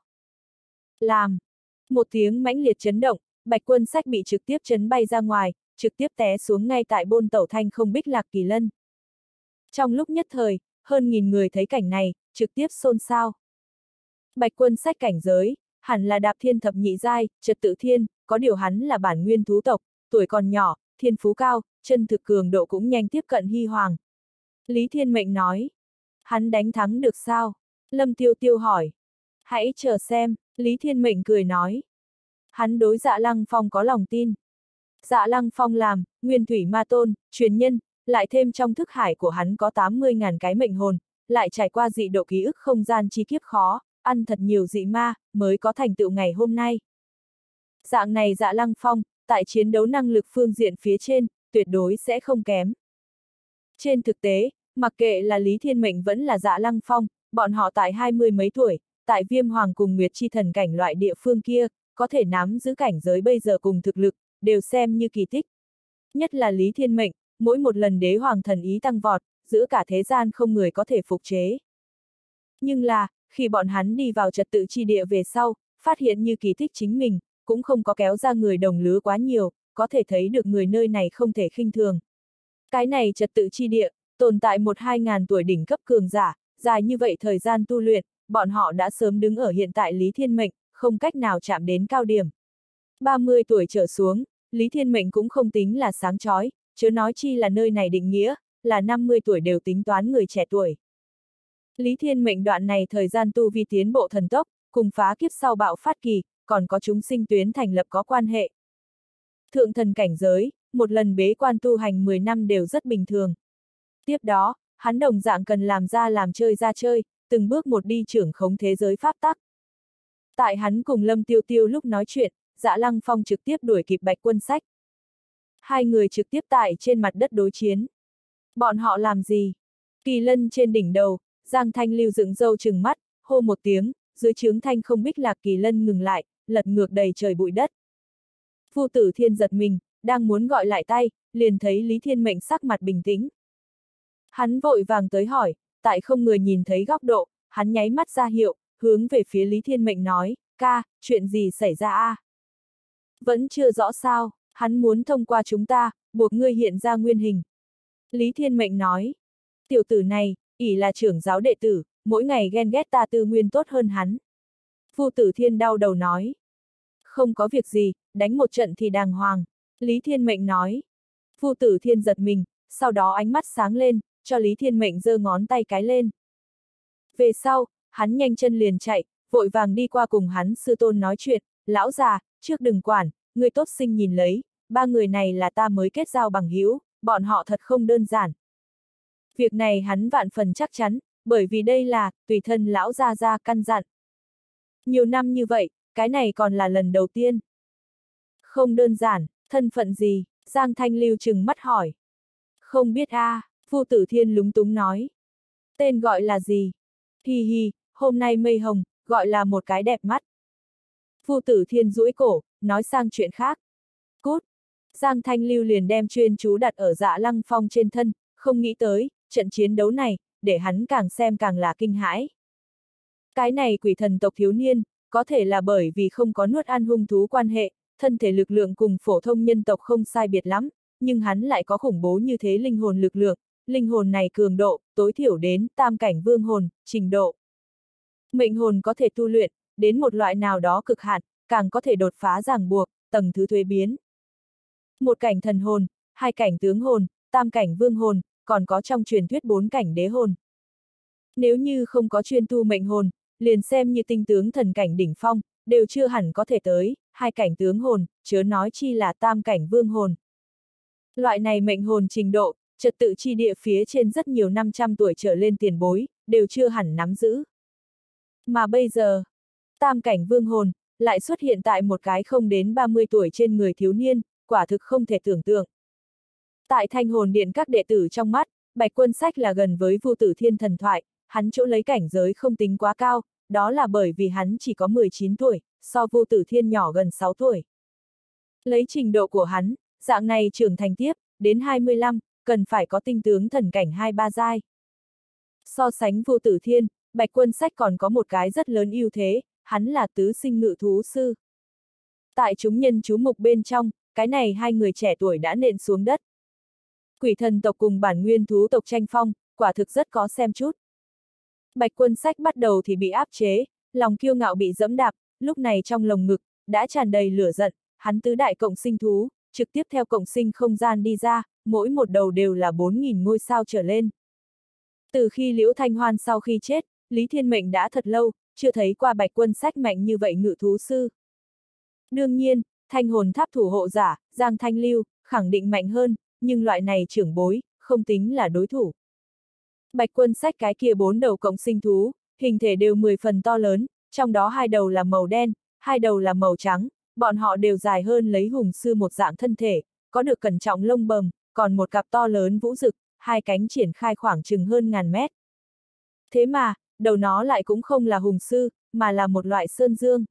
S1: Làm! Một tiếng mãnh liệt chấn động, Bạch Quân Sách bị trực tiếp chấn bay ra ngoài, trực tiếp té xuống ngay tại bôn tẩu thanh không Bích Lạc Kỳ Lân. Trong lúc nhất thời, hơn nghìn người thấy cảnh này, trực tiếp xôn xao. Bạch Quân Sách cảnh giới, hẳn là đạp thiên thập nhị giai, trật tự thiên, có điều hắn là bản nguyên thú tộc, tuổi còn nhỏ, thiên phú cao, chân thực cường độ cũng nhanh tiếp cận hy hoàng. Lý Thiên Mệnh nói, hắn đánh thắng được sao? Lâm Tiêu Tiêu hỏi. Hãy chờ xem, Lý Thiên Mệnh cười nói. Hắn đối Dạ Lăng Phong có lòng tin. Dạ Lăng Phong làm, nguyên thủy ma tôn, truyền nhân, lại thêm trong thức hải của hắn có tám mươi ngàn cái mệnh hồn, lại trải qua dị độ ký ức không gian chi kiếp khó, ăn thật nhiều dị ma, mới có thành tựu ngày hôm nay. Dạng này Dạ Lăng Phong, tại chiến đấu năng lực phương diện phía trên, tuyệt đối sẽ không kém. Trên thực tế, mặc kệ là Lý Thiên Mệnh vẫn là Dạ Lăng Phong, bọn họ tại hai mươi mấy tuổi, tại Viêm Hoàng cùng Nguyệt Chi Thần cảnh loại địa phương kia, có thể nắm giữ cảnh giới bây giờ cùng thực lực, đều xem như kỳ tích. Nhất là Lý Thiên Mệnh, mỗi một lần đế hoàng thần ý tăng vọt, giữa cả thế gian không người có thể phục chế. Nhưng là, khi bọn hắn đi vào trật tự chi địa về sau, phát hiện như kỳ tích chính mình, cũng không có kéo ra người đồng lứa quá nhiều, có thể thấy được người nơi này không thể khinh thường. Cái này trật tự chi địa, tồn tại một hai ngàn tuổi đỉnh cấp cường giả, dài như vậy thời gian tu luyện, bọn họ đã sớm đứng ở hiện tại Lý Thiên Mệnh, không cách nào chạm đến cao điểm. ba mươi tuổi trở xuống, Lý Thiên Mệnh cũng không tính là sáng chói, chớ nói chi là nơi này định nghĩa, là năm mươi tuổi đều tính toán người trẻ tuổi. Lý Thiên Mệnh đoạn này thời gian tu vi tiến bộ thần tốc, cùng phá kiếp sau bạo phát kỳ, còn có chúng sinh tuyến thành lập có quan hệ. Thượng thần cảnh giới, một lần bế quan tu hành mười năm đều rất bình thường. Tiếp đó, hắn đồng dạng cần làm ra làm chơi ra chơi, từng bước một đi trưởng khống thế giới pháp tắc. Tại hắn cùng Lâm Tiêu Tiêu lúc nói chuyện, Dạ Lăng Phong trực tiếp đuổi kịp Bạch Quân Sách. Hai người trực tiếp tại trên mặt đất đối chiến. Bọn họ làm gì? Kỳ lân trên đỉnh đầu, Giang Thanh Lưu dựng râu trừng mắt, hô một tiếng, dưới trướng thanh không bích lạc kỳ lân ngừng lại, lật ngược đầy trời bụi đất. Vu Tử Thiên giật mình, đang muốn gọi lại tay, liền thấy Lý Thiên Mệnh sắc mặt bình tĩnh. Hắn vội vàng tới hỏi, tại không người nhìn thấy góc độ, hắn nháy mắt ra hiệu, hướng về phía Lý Thiên Mệnh nói, ca, chuyện gì xảy ra a? À? Vẫn chưa rõ sao, hắn muốn thông qua chúng ta, buộc ngươi hiện ra nguyên hình. Lý Thiên Mệnh nói, tiểu tử này, ỷ là trưởng giáo đệ tử, mỗi ngày ghen ghét ta tư nguyên tốt hơn hắn. Vu Tử Thiên đau đầu nói, không có việc gì, đánh một trận thì đàng hoàng. Lý Thiên Mệnh nói, Vu Tử Thiên giật mình, sau đó ánh mắt sáng lên, cho Lý Thiên Mệnh giơ ngón tay cái lên. Về sau, hắn nhanh chân liền chạy, vội vàng đi qua cùng hắn sư tôn nói chuyện, lão già, trước đừng quản, người tốt sinh nhìn lấy, ba người này là ta mới kết giao bằng hữu, bọn họ thật không đơn giản. Việc này hắn vạn phần chắc chắn, bởi vì đây là, tùy thân lão gia gia căn dặn. Nhiều năm như vậy, cái này còn là lần đầu tiên. Không đơn giản, thân phận gì? Giang Thanh Lưu trừng mắt hỏi. Không biết a, à, Vu Tử Thiên lúng túng nói. Tên gọi là gì? Hi hi, hôm nay mây hồng, gọi là một cái đẹp mắt. Vu Tử Thiên duỗi cổ, nói sang chuyện khác. Cút! Giang Thanh Lưu liền đem chuyên chú đặt ở Dạ Lăng Phong trên thân, không nghĩ tới, trận chiến đấu này, để hắn càng xem càng là kinh hãi. Cái này quỷ thần tộc thiếu niên, có thể là bởi vì không có nuốt ăn hung thú quan hệ, thân thể lực lượng cùng phổ thông nhân tộc không sai biệt lắm, nhưng hắn lại có khủng bố như thế linh hồn lực lượng, linh hồn này cường độ, tối thiểu đến tam cảnh vương hồn, trình độ. Mệnh hồn có thể tu luyện, đến một loại nào đó cực hạn, càng có thể đột phá ràng buộc, tầng thứ thuế biến. Một cảnh thần hồn, hai cảnh tướng hồn, tam cảnh vương hồn, còn có trong truyền thuyết bốn cảnh đế hồn. Nếu như không có chuyên tu mệnh hồn, liền xem như tinh tướng thần cảnh đỉnh phong, đều chưa hẳn có thể tới, hai cảnh tướng hồn, chớ nói chi là tam cảnh vương hồn. Loại này mệnh hồn trình độ, trật tự chi địa phía trên rất nhiều năm trăm tuổi trở lên tiền bối, đều chưa hẳn nắm giữ. Mà bây giờ, tam cảnh vương hồn, lại xuất hiện tại một cái không đến ba mươi tuổi trên người thiếu niên, quả thực không thể tưởng tượng. Tại Thanh Hồn Điện các đệ tử trong mắt, Bạch Quân Sách là gần với Vu Tử Thiên thần thoại, hắn chỗ lấy cảnh giới không tính quá cao, đó là bởi vì hắn chỉ có mười chín tuổi, so Vu Tử Thiên nhỏ gần sáu tuổi. Lấy trình độ của hắn, dạng này trưởng thành tiếp, đến hai mươi lăm, cần phải có tinh tướng thần cảnh hai ba giai. So sánh Vu Tử Thiên, Bạch Quân Sách còn có một cái rất lớn ưu thế, hắn là tứ sinh ngự thú sư. Tại chúng nhân chú mục bên trong, cái này hai người trẻ tuổi đã nện xuống đất. Quỷ thần tộc cùng bản nguyên thú tộc tranh phong, quả thực rất có xem chút. Bạch Quân Sách bắt đầu thì bị áp chế, lòng kiêu ngạo bị dẫm đạp, lúc này trong lồng ngực, đã tràn đầy lửa giận, hắn tứ đại cộng sinh thú, trực tiếp theo cộng sinh không gian đi ra, mỗi một đầu đều là bốn nghìn ngôi sao trở lên. Từ khi Liễu Thanh Hoan sau khi chết, Lý Thiên Mệnh đã thật lâu, chưa thấy qua Bạch Quân Sách mạnh như vậy ngự thú sư. Đương nhiên, thanh hồn tháp thủ hộ giả, Giang Thanh Lưu, khẳng định mạnh hơn, nhưng loại này trưởng bối, không tính là đối thủ. Bạch Quân Sách cái kia bốn đầu cộng sinh thú, hình thể đều mười phần to lớn, trong đó hai đầu là màu đen, hai đầu là màu trắng, bọn họ đều dài hơn lấy hùng sư một dạng thân thể, có được cẩn trọng lông bầm, còn một cặp to lớn vũ rực, hai cánh triển khai khoảng chừng hơn ngàn mét. Thế mà, đầu nó lại cũng không là hùng sư, mà là một loại sơn dương.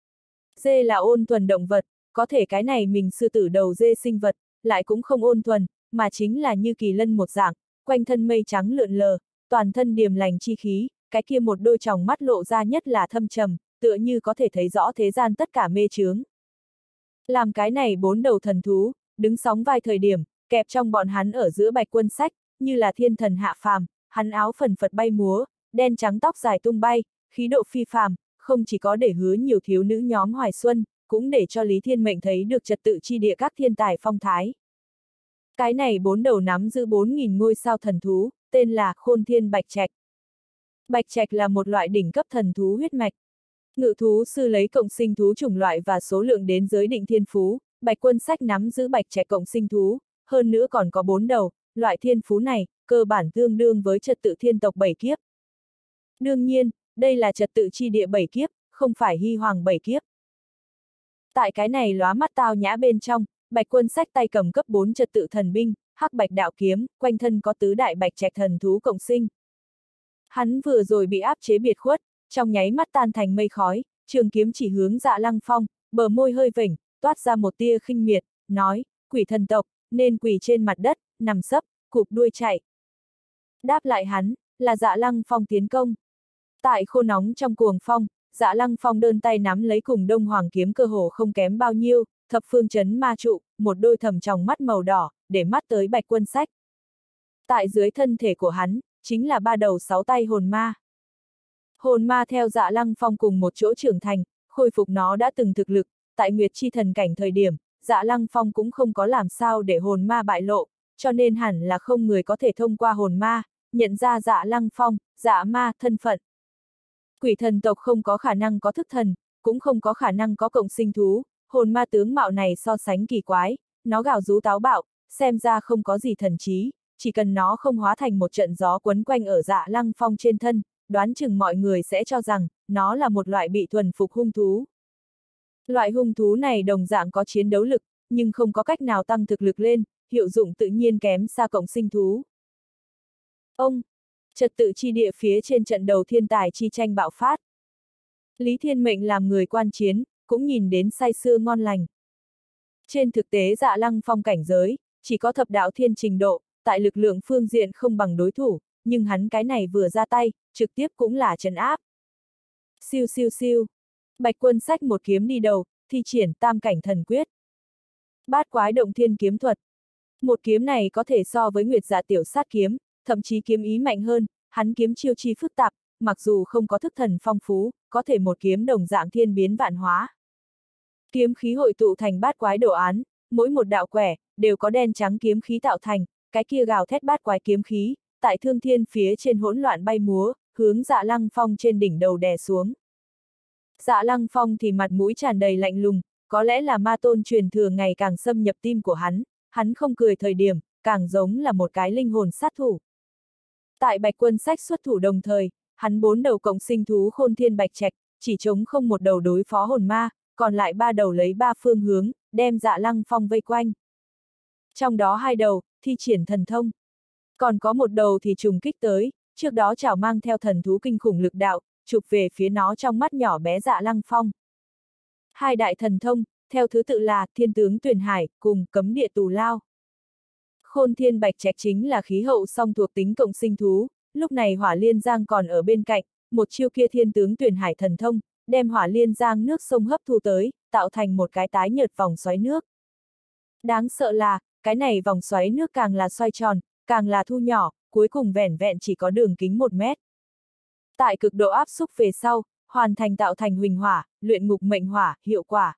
S1: Dê là ôn thuần động vật, có thể cái này mình sư tử đầu dê sinh vật, lại cũng không ôn thuần, mà chính là như kỳ lân một dạng, quanh thân mây trắng lượn lờ, toàn thân điềm lành chi khí, cái kia một đôi tròng mắt lộ ra nhất là thâm trầm, tựa như có thể thấy rõ thế gian tất cả mê chướng. Làm cái này bốn đầu thần thú, đứng sóng vai thời điểm, kẹp trong bọn hắn ở giữa Bạch Quân Sách, như là thiên thần hạ phàm, hắn áo phần phật bay múa, đen trắng tóc dài tung bay, khí độ phi phàm, không chỉ có để hứa nhiều thiếu nữ nhóm hoài xuân, cũng để cho Lý Thiên Mệnh thấy được trật tự chi địa các thiên tài phong thái. Cái này bốn đầu nắm giữ bốn nghìn ngôi sao thần thú, tên là Khôn Thiên Bạch Trạch. Bạch Trạch là một loại đỉnh cấp thần thú huyết mạch. Ngự thú sư lấy cộng sinh thú chủng loại và số lượng đến giới định thiên phú, Bạch Quân Sách nắm giữ Bạch Trạch cộng sinh thú, hơn nữa còn có bốn đầu, loại thiên phú này, cơ bản tương đương với trật tự thiên tộc bảy kiếp. Đương nhiên, đây là trật tự chi địa bảy kiếp, không phải hy hoàng bảy kiếp. Tại cái này lóa mắt tao nhã bên trong, Bạch Quân Sách tay cầm cấp bốn trật tự thần binh, hắc bạch đạo kiếm, quanh thân có tứ đại Bạch Trạch thần thú cộng sinh. Hắn vừa rồi bị áp chế biệt khuất, trong nháy mắt tan thành mây khói, trường kiếm chỉ hướng Dạ Lăng Phong, bờ môi hơi vểnh, toát ra một tia khinh miệt, nói, quỷ thần tộc, nên quỳ trên mặt đất, nằm sấp, cụp đuôi chạy. Đáp lại hắn, là Dạ Lăng Phong tiến công. Tại khô nóng trong cuồng phong, Dạ Lăng Phong đơn tay nắm lấy cùng Đông Hoàng kiếm cơ hồ không kém bao nhiêu, thập phương chấn ma trụ, một đôi thầm tròng mắt màu đỏ, để mắt tới Bạch Quân Sách. Tại dưới thân thể của hắn, chính là ba đầu sáu tay hồn ma. Hồn ma theo Dạ Lăng Phong cùng một chỗ trưởng thành, khôi phục nó đã từng thực lực, tại Nguyệt Chi thần cảnh thời điểm, Dạ Lăng Phong cũng không có làm sao để hồn ma bại lộ, cho nên hẳn là không người có thể thông qua hồn ma, nhận ra Dạ Lăng Phong, Dạ ma, thân phận. Quỷ thần tộc không có khả năng có thức thần, cũng không có khả năng có cộng sinh thú, hồn ma tướng mạo này so sánh kỳ quái, nó gào rú táo bạo, xem ra không có gì thần trí, chỉ cần nó không hóa thành một trận gió quấn quanh ở Dạ Lăng Phong trên thân, đoán chừng mọi người sẽ cho rằng, nó là một loại bị thuần phục hung thú. Loại hung thú này đồng dạng có chiến đấu lực, nhưng không có cách nào tăng thực lực lên, hiệu dụng tự nhiên kém xa cộng sinh thú. Ông, trật tự chi địa phía trên trận đầu thiên tài chi tranh bạo phát. Lý Thiên Mệnh làm người quan chiến, cũng nhìn đến say sưa ngon lành. Trên thực tế Dạ Lăng Phong cảnh giới, chỉ có thập đạo thiên trình độ, tại lực lượng phương diện không bằng đối thủ, nhưng hắn cái này vừa ra tay, trực tiếp cũng là trấn áp. Siêu siêu siêu. Bạch Quân Sách một kiếm đi đầu, thi triển tam cảnh thần quyết. Bát quái động thiên kiếm thuật. Một kiếm này có thể so với Nguyệt Dạ tiểu sát kiếm, thậm chí kiếm ý mạnh hơn, hắn kiếm chiêu chi phức tạp, mặc dù không có thức thần phong phú, có thể một kiếm đồng dạng thiên biến vạn hóa. Kiếm khí hội tụ thành bát quái đồ án, mỗi một đạo quẻ, đều có đen trắng kiếm khí tạo thành, cái kia gào thét bát quái kiếm khí, tại thương thiên phía trên hỗn loạn bay múa, hướng Dạ Lăng Phong trên đỉnh đầu đè xuống. Dạ Lăng Phong thì mặt mũi tràn đầy lạnh lùng, có lẽ là ma tôn truyền thừa ngày càng xâm nhập tim của hắn, hắn không cười thời điểm, càng giống là một cái linh hồn sát thủ. Tại Bạch Quân Sách xuất thủ đồng thời, hắn bốn đầu cộng sinh thú Khôn Thiên Bạch Trạch, chỉ chống không một đầu đối phó hồn ma, còn lại ba đầu lấy ba phương hướng, đem Dạ Lăng Phong vây quanh. Trong đó hai đầu, thi triển thần thông. Còn có một đầu thì trùng kích tới, trước đó chảo mang theo thần thú kinh khủng lực đạo, chụp về phía nó trong mắt nhỏ bé Dạ Lăng Phong. Hai đại thần thông, theo thứ tự là Thiên Tướng Tuyền Hải, cùng Cấm Địa Tù Lao. Khôn Thiên Bạch Trạch chính là khí hậu song thuộc tính cộng sinh thú, lúc này Hỏa Liên Giang còn ở bên cạnh, một chiêu kia Thiên Tướng Tuyền Hải thần thông, đem Hỏa Liên Giang nước sông hấp thu tới, tạo thành một cái tái nhợt vòng xoáy nước. Đáng sợ là, cái này vòng xoáy nước càng là xoay tròn, càng là thu nhỏ, cuối cùng vẻn vẹn chỉ có đường kính một mét. Tại cực độ áp xúc về sau, hoàn thành tạo thành huỳnh hỏa, luyện ngục mệnh hỏa, hiệu quả.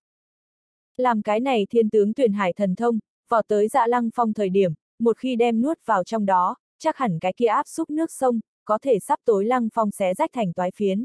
S1: Làm cái này Thiên Tướng Tuyền Hải thần thông, vọt tới Dạ Lăng Phong thời điểm, một khi đem nuốt vào trong đó, chắc hẳn cái kia áp xúc nước sông, có thể sắp tối Lăng Phong xé rách thành toái phiến.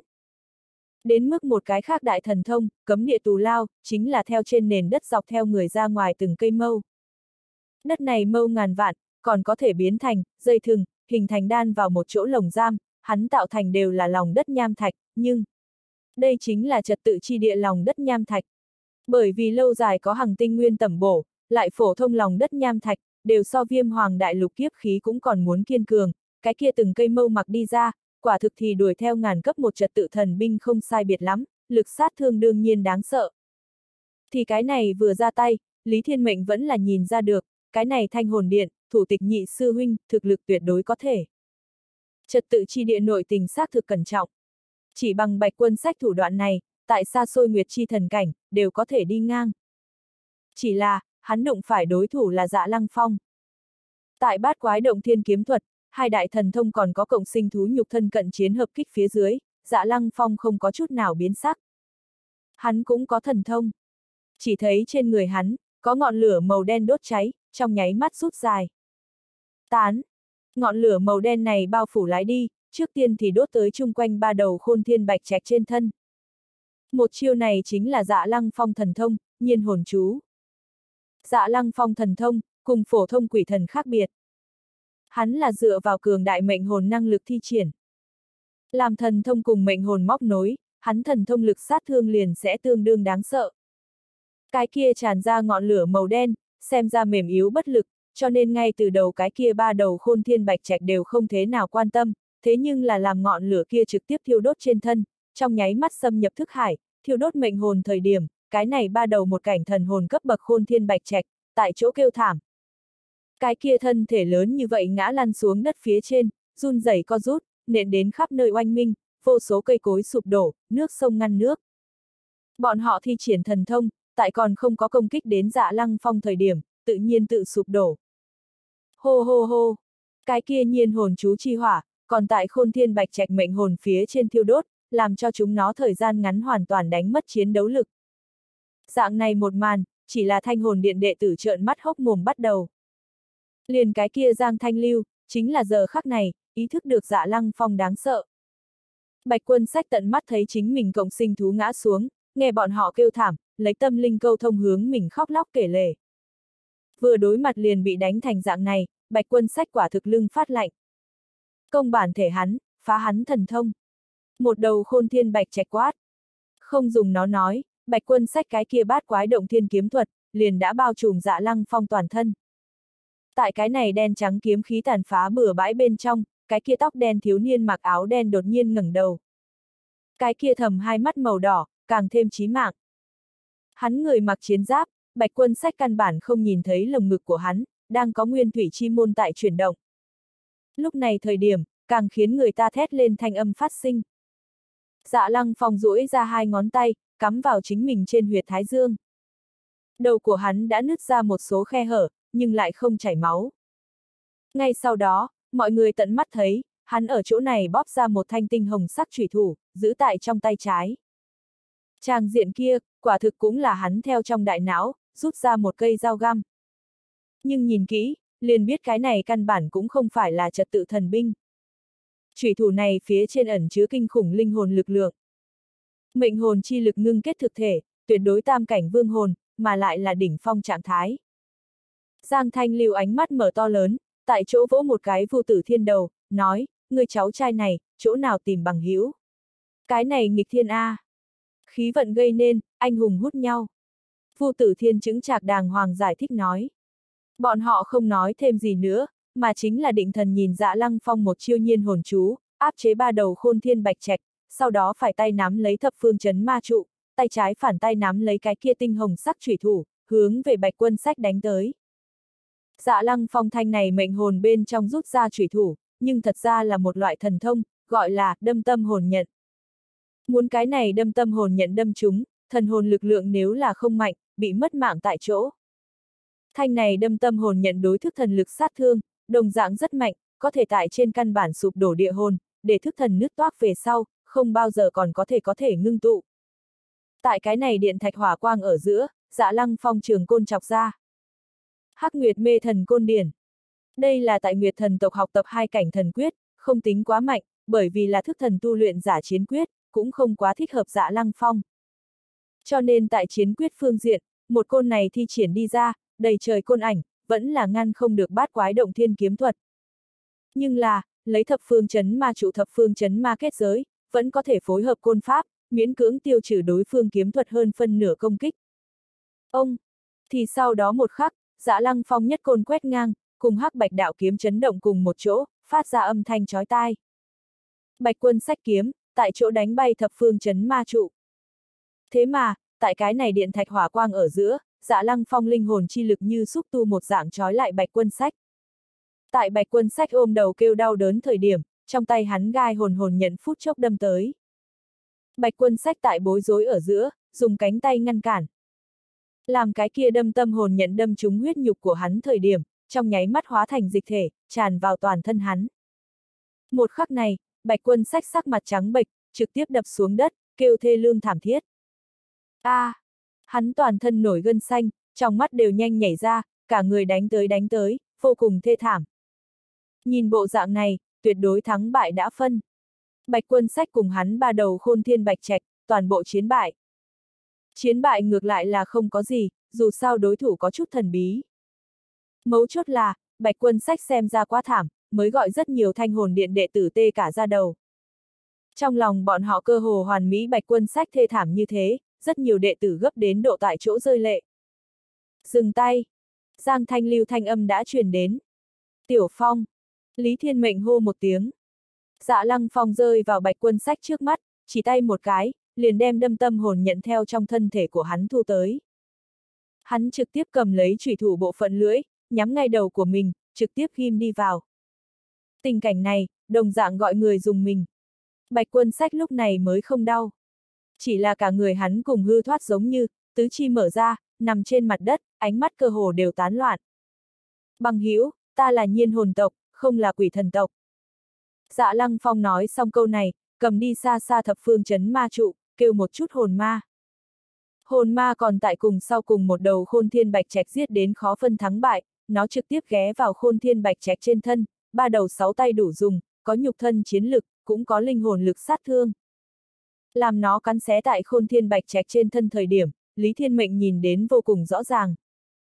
S1: Đến mức một cái khác đại thần thông, Cấm Địa Tù Lao, chính là theo trên nền đất dọc theo người ra ngoài từng cây mâu. Đất này mâu ngàn vạn, còn có thể biến thành, dây thừng, hình thành đan vào một chỗ lồng giam, hắn tạo thành đều là lòng đất nham thạch, nhưng đây chính là trật tự chi địa lòng đất nham thạch. Bởi vì lâu dài có hằng tinh nguyên tẩm bổ, lại phổ thông lòng đất nham thạch, đều so Viêm Hoàng Đại Lục kiếp khí cũng còn muốn kiên cường, cái kia từng cây mâu mặc đi ra, quả thực thì đuổi theo ngàn cấp một trật tự thần binh không sai biệt lắm, lực sát thương đương nhiên đáng sợ. Thì cái này vừa ra tay, Lý Thiên Mệnh vẫn là nhìn ra được, cái này Thanh Hồn Điện, thủ tịch nhị sư huynh, thực lực tuyệt đối có thể. Trật tự chi địa nội tình xác thực cẩn trọng. Chỉ bằng Bạch Quân Sách thủ đoạn này, tại xa xôi nguyệt chi thần cảnh, đều có thể đi ngang. Chỉ là, hắn đụng phải đối thủ là Dạ Lăng Phong. Tại bát quái động thiên kiếm thuật, hai đại thần thông còn có cộng sinh thú nhục thân cận chiến hợp kích phía dưới, Dạ Lăng Phong không có chút nào biến sắc. Hắn cũng có thần thông. Chỉ thấy trên người hắn, có ngọn lửa màu đen đốt cháy, trong nháy mắt rút dài. Tán. Ngọn lửa màu đen này bao phủ lái đi, trước tiên thì đốt tới chung quanh ba đầu khôn thiên bạch trạch trên thân. Một chiêu này chính là Dạ Lăng Phong thần thông, nhiên hồn chú. Dạ Lăng Phong thần thông, cùng phổ thông quỷ thần khác biệt. Hắn là dựa vào cường đại mệnh hồn năng lực thi triển. Làm thần thông cùng mệnh hồn móc nối, hắn thần thông lực sát thương liền sẽ tương đương đáng sợ. Cái kia tràn ra ngọn lửa màu đen, xem ra mềm yếu bất lực, cho nên ngay từ đầu cái kia ba đầu khôn thiên bạch trạch đều không thế nào quan tâm, thế nhưng là làm ngọn lửa kia trực tiếp thiêu đốt trên thân, trong nháy mắt xâm nhập thức hải, thiêu đốt mệnh hồn thời điểm, cái này ba đầu một cảnh thần hồn cấp bậc khôn thiên bạch trạch, tại chỗ kêu thảm. Cái kia thân thể lớn như vậy ngã lăn xuống đất phía trên, run rẩy co rút, nện đến khắp nơi oanh minh, vô số cây cối sụp đổ, nước sông ngăn nước. Bọn họ thi triển thần thông, tại còn không có công kích đến Dạ Lăng Phong thời điểm, tự nhiên tự sụp đổ. Hô hô hô, cái kia nhiên hồn chú chi hỏa, còn tại khôn thiên bạch trạch mệnh hồn phía trên thiêu đốt, làm cho chúng nó thời gian ngắn hoàn toàn đánh mất chiến đấu lực. Dạng này một màn, chỉ là Thanh Hồn Điện đệ tử trợn mắt hốc mồm bắt đầu. Liền cái kia Giang Thanh Lưu, chính là giờ khắc này, ý thức được Dạ Lăng Phong đáng sợ. Bạch Quân Sách tận mắt thấy chính mình cộng sinh thú ngã xuống, nghe bọn họ kêu thảm, lấy tâm linh câu thông hướng mình khóc lóc kể lể. Vừa đối mặt liền bị đánh thành dạng này, Bạch Quân Sách quả thực lưng phát lạnh. Công bản thể hắn, phá hắn thần thông. Một đầu khôn thiên bạch trạch quát. Không dùng nó nói, Bạch Quân Sách cái kia bát quái động thiên kiếm thuật, liền đã bao trùm Dạ Lăng Phong toàn thân. Tại cái này đen trắng kiếm khí tàn phá bừa bãi bên trong, cái kia tóc đen thiếu niên mặc áo đen đột nhiên ngẩng đầu. Cái kia thầm hai mắt màu đỏ, càng thêm chí mạng. Hắn người mặc chiến giáp, Bạch Quân Sách căn bản không nhìn thấy lồng ngực của hắn, đang có nguyên thủy chi môn tại chuyển động. Lúc này thời điểm, càng khiến người ta thét lên thanh âm phát sinh. Dạ Lăng Phong duỗi ra hai ngón tay, cắm vào chính mình trên huyệt thái dương. Đầu của hắn đã nứt ra một số khe hở, nhưng lại không chảy máu. Ngay sau đó, mọi người tận mắt thấy, hắn ở chỗ này bóp ra một thanh tinh hồng sắc chủy thủ, giữ tại trong tay trái. Tràng diện kia, quả thực cũng là hắn theo trong đại não, rút ra một cây dao găm. Nhưng nhìn kỹ, liền biết cái này căn bản cũng không phải là trật tự thần binh. Chủy thủ này phía trên ẩn chứa kinh khủng linh hồn lực lượng. Mệnh hồn chi lực ngưng kết thực thể, tuyệt đối tam cảnh vương hồn, mà lại là đỉnh phong trạng thái. Giang Thanh Lưu ánh mắt mở to lớn, tại chỗ vỗ một cái Vu Tử Thiên đầu, nói, người cháu trai này, chỗ nào tìm bằng hữu? Cái này nghịch thiên a. Khí vận gây nên, anh hùng hút nhau. Vu Tử Thiên chứng trạc đàng hoàng giải thích nói. Bọn họ không nói thêm gì nữa, mà chính là định thần nhìn Dạ Lăng Phong một chiêu nhiên hồn chú, áp chế ba đầu khôn thiên bạch trạch, sau đó phải tay nắm lấy thập phương chấn ma trụ, tay trái phản tay nắm lấy cái kia tinh hồng sắc chủy thủ, hướng về Bạch Quân Sách đánh tới. Dạ Lăng Phong thanh này mệnh hồn bên trong rút ra chủy thủ, nhưng thật ra là một loại thần thông, gọi là đâm tâm hồn nhận. Muốn cái này đâm tâm hồn nhận đâm chúng, thần hồn lực lượng nếu là không mạnh, bị mất mạng tại chỗ. Thanh này đâm tâm hồn nhận đối thức thần lực sát thương, đồng dạng rất mạnh, có thể tại trên căn bản sụp đổ địa hồn, để thức thần nứt toác về sau, không bao giờ còn có thể có thể ngưng tụ. Tại cái này điện thạch hỏa quang ở giữa, Dạ Lăng Phong trường côn chọc ra. Hắc Nguyệt Mê Thần Côn Điển. Đây là tại Nguyệt thần tộc học tập hai cảnh thần quyết, không tính quá mạnh, bởi vì là thức thần tu luyện giả chiến quyết, cũng không quá thích hợp Dạ Lăng Phong. Cho nên tại chiến quyết phương diện, một côn này thi triển đi ra, đầy trời côn ảnh, vẫn là ngăn không được bát quái động thiên kiếm thuật. Nhưng là, lấy thập phương chấn ma trụ thập phương chấn ma kết giới, vẫn có thể phối hợp côn pháp, miễn cưỡng tiêu trừ đối phương kiếm thuật hơn phân nửa công kích. Ông! Thì sau đó một khắc, Dạ Lăng Phong nhất côn quét ngang, cùng hắc bạch đạo kiếm chấn động cùng một chỗ, phát ra âm thanh chói tai. Bạch Quân xách kiếm, tại chỗ đánh bay thập phương chấn ma trụ. Thế mà, tại cái này điện thạch hỏa quang ở giữa, Dạ Lăng Phong linh hồn chi lực như xúc tu một dạng trói lại Bạch Quân xách. Tại Bạch Quân xách ôm đầu kêu đau đớn thời điểm, trong tay hắn gai hồn hồn nhận phút chốc đâm tới. Bạch Quân xách tại bối rối ở giữa, dùng cánh tay ngăn cản. Làm cái kia đâm tâm hồn nhận đâm trúng huyết nhục của hắn thời điểm, trong nháy mắt hóa thành dịch thể, tràn vào toàn thân hắn. Một khắc này, Bạch Quân xách sắc mặt trắng bệch, trực tiếp đập xuống đất, kêu thê lương thảm thiết. A, à, hắn toàn thân nổi gân xanh, trong mắt đều nhanh nhảy ra, cả người đánh tới đánh tới, vô cùng thê thảm. Nhìn bộ dạng này, tuyệt đối thắng bại đã phân. Bạch Quân xách cùng hắn ba đầu khôn thiên bạch trạch, toàn bộ chiến bại. Chiến bại ngược lại là không có gì, dù sao đối thủ có chút thần bí. Mấu chốt là, Bạch Quân xách xem ra quá thảm, mới gọi rất nhiều thanh hồn điện đệ tử tê cả ra đầu. Trong lòng bọn họ cơ hồ hoàn mỹ Bạch Quân xách thê thảm như thế, rất nhiều đệ tử gấp đến độ tại chỗ rơi lệ. Dừng tay! Giang Thanh Lưu thanh âm đã truyền đến. Tiểu Phong! Lý Thiên Mệnh hô một tiếng. Dạ Lăng Phong rơi vào Bạch Quân xách trước mắt, chỉ tay một cái, liền đem đâm tâm hồn nhận theo trong thân thể của hắn thu tới. Hắn trực tiếp cầm lấy chủy thủ bộ phận lưỡi, nhắm ngay đầu của mình, trực tiếp ghim đi vào. Tình cảnh này, đồng dạng gọi người dùng mình. Bạch Quân xách lúc này mới không đau. Chỉ là cả người hắn cùng hư thoát giống như, tứ chi mở ra, nằm trên mặt đất, ánh mắt cơ hồ đều tán loạn. Bằng hữu, ta là Nhiên hồn tộc, không là quỷ thần tộc. Dạ Lăng Phong nói xong câu này, cầm đi xa xa thập phương chấn ma trụ, kêu một chút hồn ma. Hồn ma còn tại cùng sau cùng một đầu khôn thiên bạch trạch giết đến khó phân thắng bại, nó trực tiếp ghé vào khôn thiên bạch trạch trên thân, ba đầu sáu tay đủ dùng, có nhục thân chiến lực, cũng có linh hồn lực sát thương. Làm nó cắn xé tại khôn thiên bạch trạch trên thân thời điểm, Lý Thiên Mệnh nhìn đến vô cùng rõ ràng.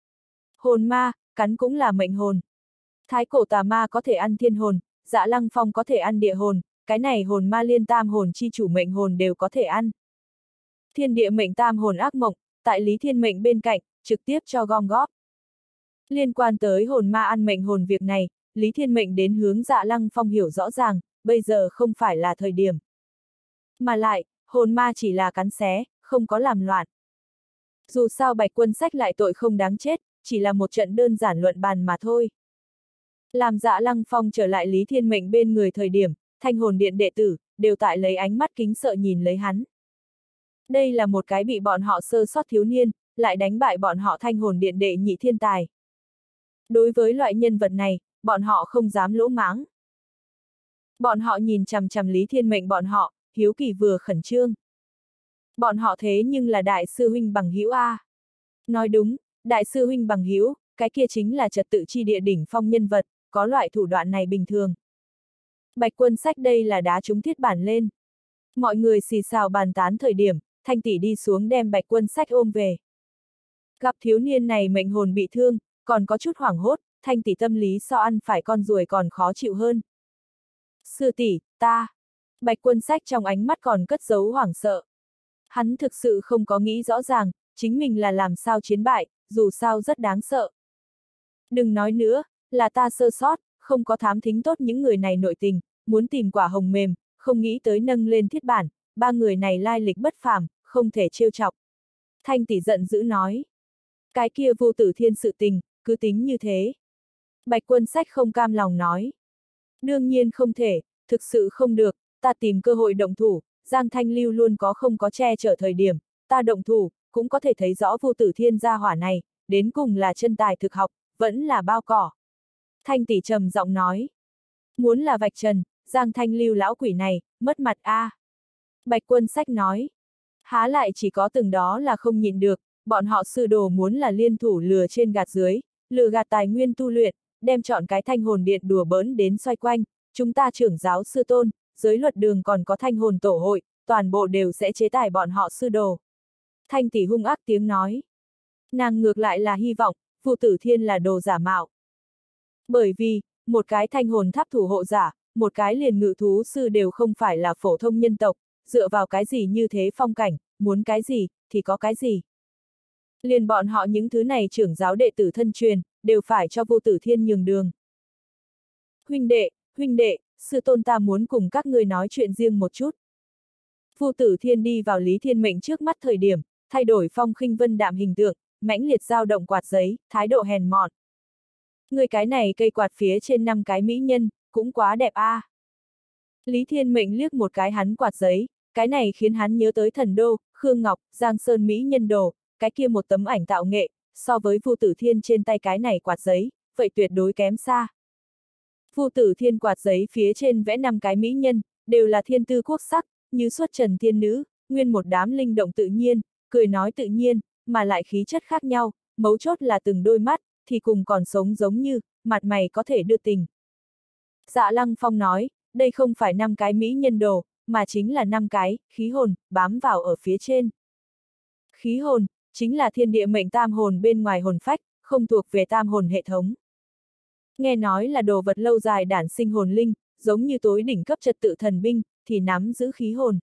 S1: Hồn ma, cắn cũng là mệnh hồn. Thái cổ tà ma có thể ăn thiên hồn, Dạ Lăng Phong có thể ăn địa hồn, cái này hồn ma liên tam hồn chi chủ mệnh hồn đều có thể ăn. Thiên địa mệnh tam hồn ác mộng, tại Lý Thiên Mệnh bên cạnh, trực tiếp cho gom góp. Liên quan tới hồn ma ăn mệnh hồn việc này, Lý Thiên Mệnh đến hướng Dạ Lăng Phong hiểu rõ ràng, bây giờ không phải là thời điểm. Mà lại, hồn ma chỉ là cắn xé, không có làm loạn. Dù sao Bạch Quân xách lại tội không đáng chết, chỉ là một trận đơn giản luận bàn mà thôi. Làm Dạ Lăng Phong trở lại Lý Thiên Mệnh bên người thời điểm, thanh hồn điện đệ tử, đều tại lấy ánh mắt kính sợ nhìn lấy hắn. Đây là một cái bị bọn họ sơ sót thiếu niên, lại đánh bại bọn họ thanh hồn điện đệ nhị thiên tài. Đối với loại nhân vật này, bọn họ không dám lỗ mãng. Bọn họ nhìn chằm chằm Lý Thiên Mệnh bọn họ, hiếu kỳ vừa khẩn trương. Bọn họ thế nhưng là đại sư huynh bằng hữu a. Nói đúng, đại sư huynh bằng hữu, cái kia chính là trật tự chi địa đỉnh phong nhân vật, có loại thủ đoạn này bình thường. Bạch Quân xách đây là đá trúng thiết bản lên. Mọi người xì xào bàn tán thời điểm, Thanh tỷ đi xuống đem Bạch Quân xách ôm về. Gặp thiếu niên này mệnh hồn bị thương, còn có chút hoảng hốt, Thanh tỷ tâm lý so ăn phải con ruồi còn khó chịu hơn. Sư tỷ, ta. Bạch Quân xách trong ánh mắt còn cất giấu hoảng sợ. Hắn thực sự không có nghĩ rõ ràng, chính mình là làm sao chiến bại, dù sao rất đáng sợ. Đừng nói nữa, là ta sơ sót, không có thám thính tốt những người này nội tình, muốn tìm quả hồng mềm, không nghĩ tới nâng lên thiết bản, ba người này lai lịch bất phàm, không thể trêu chọc. Thanh tỷ giận dữ nói. Cái kia vô tử thiên sự tình, cứ tính như thế. Bạch Quân xách không cam lòng nói. Đương nhiên không thể, thực sự không được, ta tìm cơ hội động thủ, Giang Thanh Lưu luôn có không có che chở thời điểm, ta động thủ, cũng có thể thấy rõ vô tử thiên gia hỏa này, đến cùng là chân tài thực học, vẫn là bao cỏ. Thanh tỷ trầm giọng nói. Muốn là vạch trần, Giang Thanh Lưu lão quỷ này, mất mặt a. À. Bạch Quân xách nói. Há lại chỉ có từng đó là không nhịn được, bọn họ sư đồ muốn là liên thủ lừa trên gạt dưới, lừa gạt tài nguyên tu luyện, đem chọn cái thanh hồn điện đùa bỡn đến xoay quanh, chúng ta trưởng giáo sư tôn, giới luật đường còn có thanh hồn tổ hội, toàn bộ đều sẽ chế tài bọn họ sư đồ. Thanh tỷ hung ác tiếng nói. Nàng ngược lại là hy vọng, Vu Tử Thiên là đồ giả mạo. Bởi vì, một cái thanh hồn tháp thủ hộ giả, một cái liền ngự thú sư đều không phải là phổ thông nhân tộc, dựa vào cái gì như thế phong cảnh, muốn cái gì, thì có cái gì. Liền bọn họ những thứ này trưởng giáo đệ tử thân truyền, đều phải cho Vô Tử Thiên nhường đường. Huynh đệ, huynh đệ, sư tôn ta muốn cùng các ngươi nói chuyện riêng một chút. Vô Tử Thiên đi vào Lý Thiên Mệnh trước mắt thời điểm, thay đổi phong khinh vân đạm hình tượng, mãnh liệt dao động quạt giấy, thái độ hèn mọn. Người cái này cây quạt phía trên năm cái mỹ nhân, cũng quá đẹp a. À. Lý Thiên Mệnh liếc một cái hắn quạt giấy, cái này khiến hắn nhớ tới Thần Đô, Khương Ngọc, Giang Sơn mỹ nhân đồ, cái kia một tấm ảnh tạo nghệ, so với Vô Tử Thiên trên tay cái này quạt giấy, vậy tuyệt đối kém xa. Vô Tử Thiên quạt giấy phía trên vẽ năm cái mỹ nhân, đều là thiên tư quốc sắc, như xuất trần thiên nữ, nguyên một đám linh động tự nhiên, cười nói tự nhiên, mà lại khí chất khác nhau, mấu chốt là từng đôi mắt, thì cùng còn sống giống như, mặt mày có thể đưa tình. Dạ Lăng Phong nói, đây không phải năm cái mỹ nhân đồ, mà chính là năm cái, khí hồn, bám vào ở phía trên. Khí hồn, chính là thiên địa mệnh tam hồn bên ngoài hồn phách, không thuộc về tam hồn hệ thống. Nghe nói là đồ vật lâu dài đản sinh hồn linh, giống như tối đỉnh cấp trật tự thần binh, thì nắm giữ khí hồn.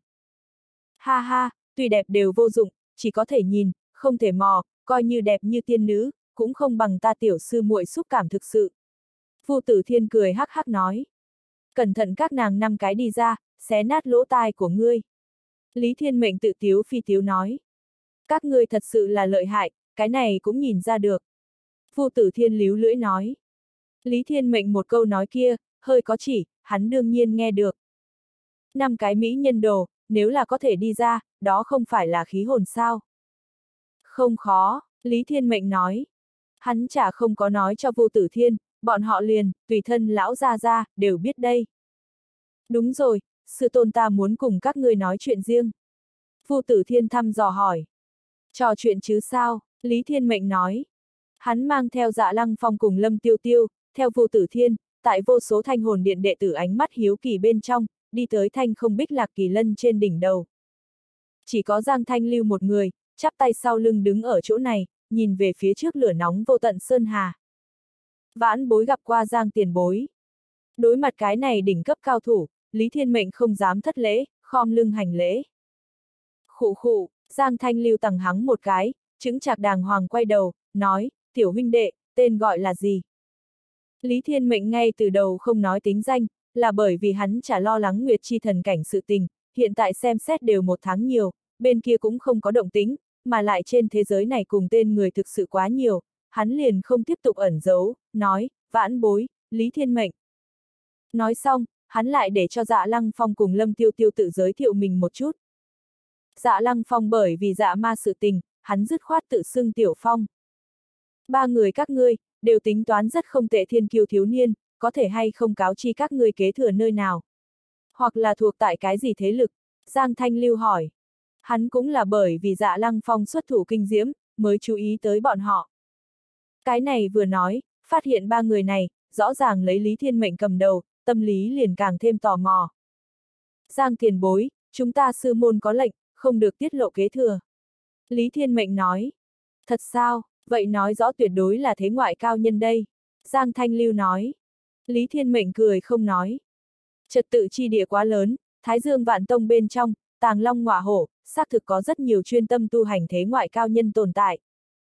S1: Ha ha, tuy đẹp đều vô dụng, chỉ có thể nhìn, không thể mò, coi như đẹp như tiên nữ, cũng không bằng ta tiểu sư muội xúc cảm thực sự. Vô Tử Thiên cười hắc hắc nói. Cẩn thận các nàng năm cái đi ra, xé nát lỗ tai của ngươi. Lý Thiên Mệnh tự tiếu phi tiếu nói. Các ngươi thật sự là lợi hại, cái này cũng nhìn ra được. Vô Tử Thiên líu lưỡi nói. Lý Thiên Mệnh một câu nói kia, hơi có chỉ, hắn đương nhiên nghe được. Năm cái mỹ nhân đồ, nếu là có thể đi ra, đó không phải là khí hồn sao? Không khó, Lý Thiên Mệnh nói. Hắn chả không có nói cho Vô Tử Thiên, bọn họ liền, tùy thân lão gia gia, đều biết đây. Đúng rồi, sư tôn ta muốn cùng các ngươi nói chuyện riêng. Vô Tử Thiên thăm dò hỏi. Trò chuyện chứ sao, Lý Thiên Mệnh nói. Hắn mang theo Dạ Lăng Phong cùng Lâm Tiêu Tiêu, theo Vô Tử Thiên, tại vô số thanh hồn điện đệ tử ánh mắt hiếu kỳ bên trong, đi tới thanh không bích lạc kỳ lân trên đỉnh đầu. Chỉ có Giang Thanh Lưu một người, chắp tay sau lưng đứng ở chỗ này, nhìn về phía trước lửa nóng vô tận sơn hà. Vãn bối gặp qua Giang tiền bối. Đối mặt cái này đỉnh cấp cao thủ, Lý Thiên Mệnh không dám thất lễ, khom lưng hành lễ. Khụ khụ, Giang Thanh Lưu tằng hắng một cái, chững chạc đàng hoàng quay đầu, nói, tiểu huynh đệ, tên gọi là gì? Lý Thiên Mệnh ngay từ đầu không nói tính danh, là bởi vì hắn chả lo lắng Nguyệt Chi thần cảnh sự tình, hiện tại xem xét đều một tháng nhiều, bên kia cũng không có động tính, mà lại trên thế giới này cùng tên người thực sự quá nhiều, hắn liền không tiếp tục ẩn giấu, nói, vãn bối, Lý Thiên Mệnh. Nói xong, hắn lại để cho Dạ Lăng Phong cùng Lâm Tiêu Tiêu tự giới thiệu mình một chút. Dạ Lăng Phong bởi vì dạ ma sự tình, hắn dứt khoát tự xưng Tiểu Phong. Ba người các ngươi, đều tính toán rất không tệ thiên kiêu thiếu niên, có thể hay không cáo chi các ngươi kế thừa nơi nào? Hoặc là thuộc tại cái gì thế lực? Giang Thanh Lưu hỏi. Hắn cũng là bởi vì Dạ Lăng Phong xuất thủ kinh diễm, mới chú ý tới bọn họ. Cái này vừa nói, phát hiện ba người này, rõ ràng lấy Lý Thiên Mệnh cầm đầu, tâm lý liền càng thêm tò mò. Giang tiền bối, chúng ta sư môn có lệnh, không được tiết lộ kế thừa. Lý Thiên Mệnh nói. Thật sao, vậy nói rõ tuyệt đối là thế ngoại cao nhân đây. Giang Thanh Lưu nói. Lý Thiên Mệnh cười không nói. Trật tự chi địa quá lớn, Thái Dương Vạn Tông bên trong, Tàng Long Ngọa Hổ, xác thực có rất nhiều chuyên tâm tu hành thế ngoại cao nhân tồn tại.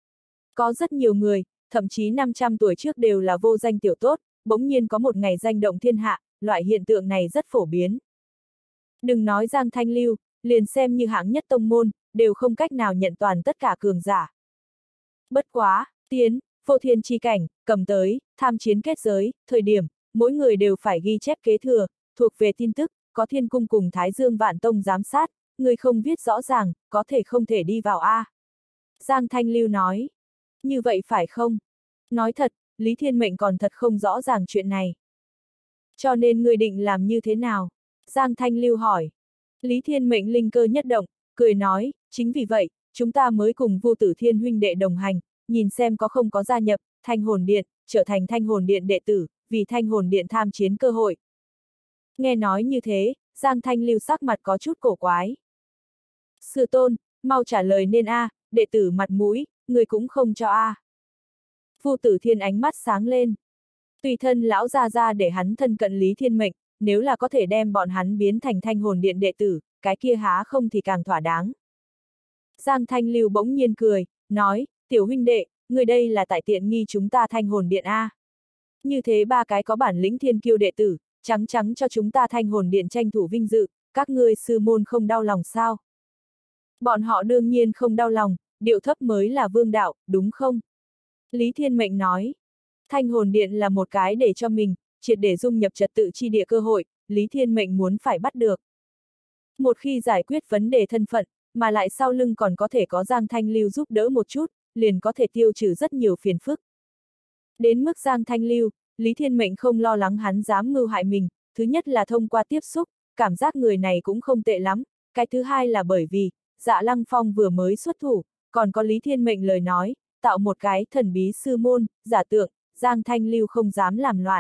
S1: Có rất nhiều người, thậm chí năm trăm tuổi trước đều là vô danh tiểu tốt, bỗng nhiên có một ngày danh động thiên hạ, loại hiện tượng này rất phổ biến. Đừng nói Giang Thanh Lưu, liền xem như hạng nhất tông môn, đều không cách nào nhận toàn tất cả cường giả. Bất quá, tiến, vô thiên chi cảnh, cầm tới, tham chiến kết giới, thời điểm, mỗi người đều phải ghi chép kế thừa, thuộc về tin tức, có thiên cung cùng Thái Dương Vạn Tông giám sát, người không viết rõ ràng, có thể không thể đi vào A. Giang Thanh Lưu nói. Như vậy phải không? Nói thật, Lý Thiên Mệnh còn thật không rõ ràng chuyện này. Cho nên người định làm như thế nào? Giang Thanh Lưu hỏi. Lý Thiên Mệnh linh cơ nhất động, cười nói, chính vì vậy, chúng ta mới cùng Vô Tử Thiên huynh đệ đồng hành, nhìn xem có không có gia nhập, Thanh Hồn Điện, trở thành Thanh Hồn Điện đệ tử, vì Thanh Hồn Điện tham chiến cơ hội. Nghe nói như thế, Giang Thanh Lưu sắc mặt có chút cổ quái. Sư tôn, mau trả lời nên a, à, đệ tử mặt mũi, người cũng không cho a. À. Vô Tử Thiên ánh mắt sáng lên. Tùy thân lão gia gia để hắn thân cận Lý Thiên Mệnh, nếu là có thể đem bọn hắn biến thành Thanh Hồn Điện đệ tử, cái kia há không thì càng thỏa đáng. Giang Thanh Lưu bỗng nhiên cười, nói, tiểu huynh đệ, người đây là tại tiện nghi chúng ta Thanh Hồn Điện A. Như thế ba cái có bản lĩnh thiên kiêu đệ tử, trắng trắng cho chúng ta Thanh Hồn Điện tranh thủ vinh dự, các ngươi sư môn không đau lòng sao? Bọn họ đương nhiên không đau lòng, điệu thấp mới là vương đạo, đúng không? Lý Thiên Mệnh nói, Thanh Hồn Điện là một cái để cho mình, triệt để dung nhập trật tự chi địa cơ hội, Lý Thiên Mệnh muốn phải bắt được. Một khi giải quyết vấn đề thân phận, mà lại sau lưng còn có thể có Giang Thanh Lưu giúp đỡ một chút, liền có thể tiêu trừ rất nhiều phiền phức. Đến mức Giang Thanh Lưu, Lý Thiên Mệnh không lo lắng hắn dám mưu hại mình, thứ nhất là thông qua tiếp xúc, cảm giác người này cũng không tệ lắm, cái thứ hai là bởi vì, Dạ Lăng Phong vừa mới xuất thủ, còn có Lý Thiên Mệnh lời nói, tạo một cái thần bí sư môn, giả tượng, Giang Thanh Lưu không dám làm loạn.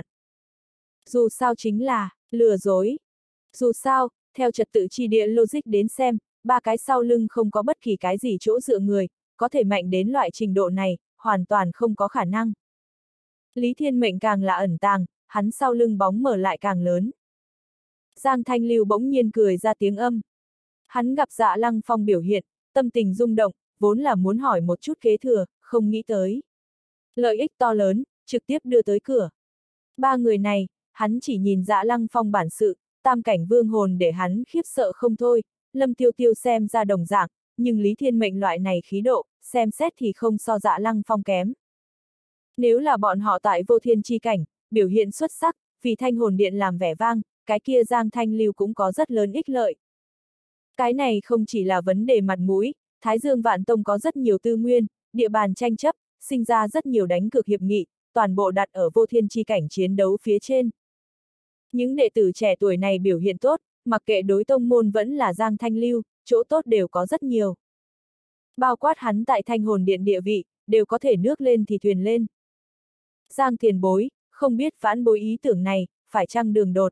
S1: Dù sao chính là, lừa dối. Dù sao, theo trật tự chi địa logic đến xem, ba cái sau lưng không có bất kỳ cái gì chỗ dựa người, có thể mạnh đến loại trình độ này, hoàn toàn không có khả năng. Lý Thiên Mệnh càng là ẩn tàng, hắn sau lưng bóng mở lại càng lớn. Giang Thanh Lưu bỗng nhiên cười ra tiếng âm. Hắn gặp Dạ Lăng Phong biểu hiện, tâm tình rung động, vốn là muốn hỏi một chút kế thừa, không nghĩ tới. Lợi ích to lớn, trực tiếp đưa tới cửa. Ba người này, hắn chỉ nhìn Dạ Lăng Phong bản sự, tam cảnh vương hồn để hắn khiếp sợ không thôi, Lâm Tiêu Tiêu xem ra đồng dạng, nhưng Lý Thiên Mệnh loại này khí độ, xem xét thì không so Dạ Lăng Phong kém. Nếu là bọn họ tại vô thiên chi cảnh, biểu hiện xuất sắc, vì Thanh Hồn Điện làm vẻ vang, cái kia Giang Thanh Lưu cũng có rất lớn ích lợi. Cái này không chỉ là vấn đề mặt mũi, Thái Dương Vạn Tông có rất nhiều tư nguyên, địa bàn tranh chấp, sinh ra rất nhiều đánh cược hiệp nghị, toàn bộ đặt ở vô thiên chi cảnh chiến đấu phía trên. Những đệ tử trẻ tuổi này biểu hiện tốt, mặc kệ đối tông môn vẫn là Giang Thanh Lưu, chỗ tốt đều có rất nhiều. Bao quát hắn tại Thanh Hồn Điện địa vị, đều có thể nước lên thì thuyền lên. Giang tiền bối, không biết vãn bối ý tưởng này, phải chăng đường đột?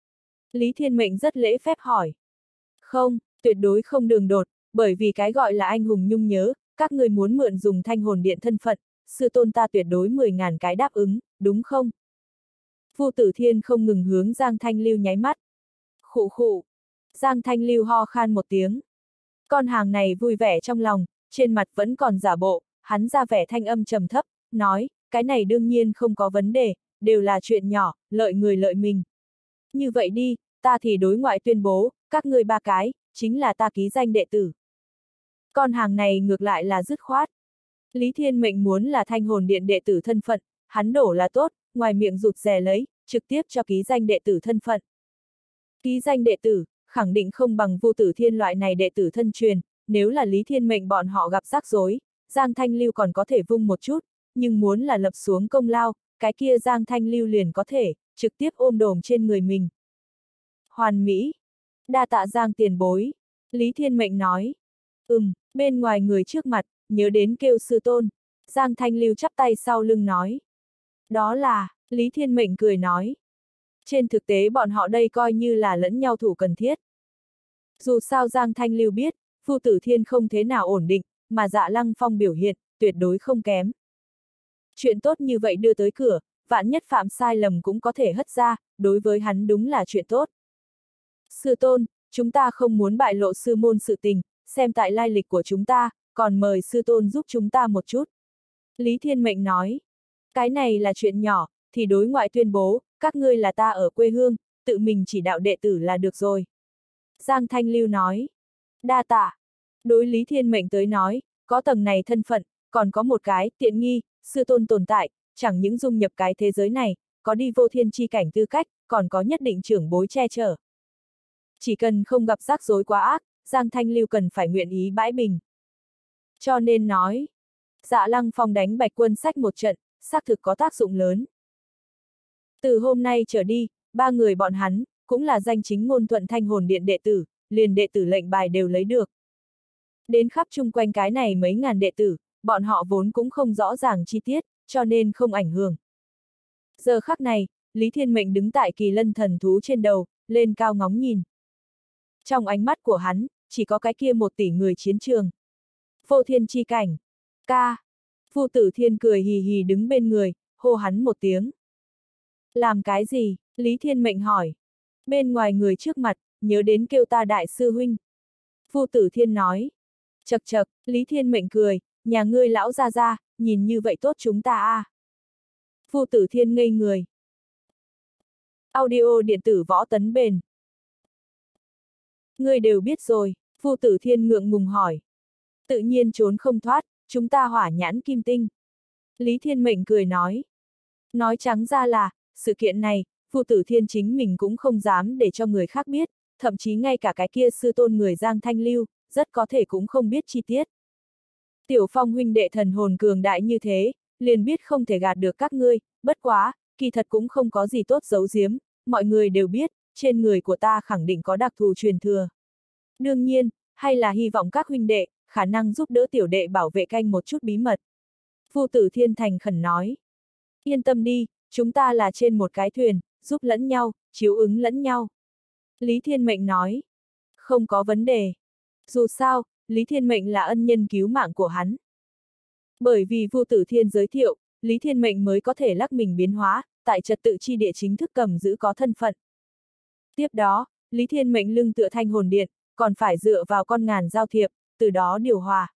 S1: Lý Thiên Mệnh rất lễ phép hỏi. Không, tuyệt đối không đường đột, bởi vì cái gọi là anh hùng nhung nhớ, các người muốn mượn dùng Thanh Hồn Điện thân phận, sư tôn ta tuyệt đối mười ngàn cái đáp ứng, đúng không? Vu Tử Thiên không ngừng hướng Giang Thanh Lưu nháy mắt. Khụ khụ. Giang Thanh Lưu ho khan một tiếng. Con hàng này vui vẻ trong lòng, trên mặt vẫn còn giả bộ, hắn ra vẻ thanh âm trầm thấp, nói, cái này đương nhiên không có vấn đề, đều là chuyện nhỏ, lợi người lợi mình. Như vậy đi, ta thì đối ngoại tuyên bố, các ngươi ba cái, chính là ta ký danh đệ tử. Con hàng này ngược lại là dứt khoát. Lý Thiên Mệnh muốn là Thanh Hồn Điện đệ tử thân phận, hắn đổ là tốt, ngoài miệng rụt rè lấy, trực tiếp cho ký danh đệ tử thân phận. Ký danh đệ tử, khẳng định không bằng Vô Tử Thiên loại này đệ tử thân truyền, nếu là Lý Thiên Mệnh bọn họ gặp rắc rối, Giang Thanh Lưu còn có thể vung một chút, nhưng muốn là lập xuống công lao, cái kia Giang Thanh Lưu liền có thể, trực tiếp ôm đồm trên người mình. Hoàn mỹ. Đa tạ Giang tiền bối. Lý Thiên Mệnh nói. Ừm, bên ngoài người trước mặt, nhớ đến kêu sư tôn. Giang Thanh Lưu chắp tay sau lưng nói. Đó là, Lý Thiên Mệnh cười nói. Trên thực tế bọn họ đây coi như là lẫn nhau thủ cần thiết. Dù sao Giang Thanh Lưu biết, Vu Tử Thiên không thế nào ổn định, mà Dạ Lăng Phong biểu hiện, tuyệt đối không kém. Chuyện tốt như vậy đưa tới cửa, vạn nhất phạm sai lầm cũng có thể hất ra, đối với hắn đúng là chuyện tốt. Sư tôn, chúng ta không muốn bại lộ sư môn sự tình, xem tại lai lịch của chúng ta, còn mời sư tôn giúp chúng ta một chút. Lý Thiên Mệnh nói, cái này là chuyện nhỏ, thì đối ngoại tuyên bố, các ngươi là ta ở quê hương, tự mình chỉ đạo đệ tử là được rồi. Giang Thanh Lưu nói, đa tạ. Đối Lý Thiên Mệnh tới nói, có tầng này thân phận, còn có một cái, tiện nghi, sư tôn tồn tại, chẳng những dung nhập cái thế giới này, có đi vô thiên chi cảnh tư cách, còn có nhất định trưởng bối che chở. Chỉ cần không gặp rắc rối quá ác, Giang Thanh Lưu cần phải nguyện ý bãi bình. Cho nên nói, Dạ Lăng Phong đánh Bạch Quân Sách một trận, xác thực có tác dụng lớn. Từ hôm nay trở đi, ba người bọn hắn, cũng là danh chính ngôn thuận Thanh Hồn Điện đệ tử, liền đệ tử lệnh bài đều lấy được. Đến khắp chung quanh cái này mấy ngàn đệ tử, bọn họ vốn cũng không rõ ràng chi tiết, cho nên không ảnh hưởng. Giờ khắc này, Lý Thiên Mệnh đứng tại Kỳ Lân thần thú trên đầu, lên cao ngóng nhìn. Trong ánh mắt của hắn, chỉ có cái kia một tỷ người chiến trường. Vô thiên chi cảnh. Ca. Vu Tử Thiên cười hì hì đứng bên người, hô hắn một tiếng. Làm cái gì? Lý Thiên Mệnh hỏi. Bên ngoài người trước mặt, nhớ đến kêu ta đại sư huynh. Vu Tử Thiên nói. Chậc chậc, Lý Thiên Mệnh cười, nhà ngươi lão gia gia, nhìn như vậy tốt chúng ta a. À. Vu Tử Thiên ngây người. Audio điện tử võ tấn bền. Ngươi đều biết rồi, Vu Tử Thiên ngượng ngùng hỏi. Tự nhiên trốn không thoát, chúng ta hỏa nhãn kim tinh. Lý Thiên Mệnh cười nói. Nói trắng ra là, sự kiện này, Vu Tử Thiên chính mình cũng không dám để cho người khác biết, thậm chí ngay cả cái kia sư tôn người Giang Thanh Lưu, rất có thể cũng không biết chi tiết. Tiểu Phong huynh đệ thần hồn cường đại như thế, liền biết không thể gạt được các ngươi, bất quá, kỳ thật cũng không có gì tốt giấu giếm, mọi người đều biết, trên người của ta khẳng định có đặc thù truyền thừa. Đương nhiên, hay là hy vọng các huynh đệ, khả năng giúp đỡ tiểu đệ bảo vệ canh một chút bí mật. Vu Tử Thiên thành khẩn nói. Yên tâm đi, chúng ta là trên một cái thuyền, giúp lẫn nhau, chiếu ứng lẫn nhau. Lý Thiên Mệnh nói. Không có vấn đề. Dù sao, Lý Thiên Mệnh là ân nhân cứu mạng của hắn. Bởi vì Vu Tử Thiên giới thiệu, Lý Thiên Mệnh mới có thể lắc mình biến hóa, tại trật tự chi địa chính thức cầm giữ có thân phận. Tiếp đó, Lý Thiên Mệnh lưng tựa thanh hồn điện, còn phải dựa vào con ngàn giao thiệp, từ đó điều hòa.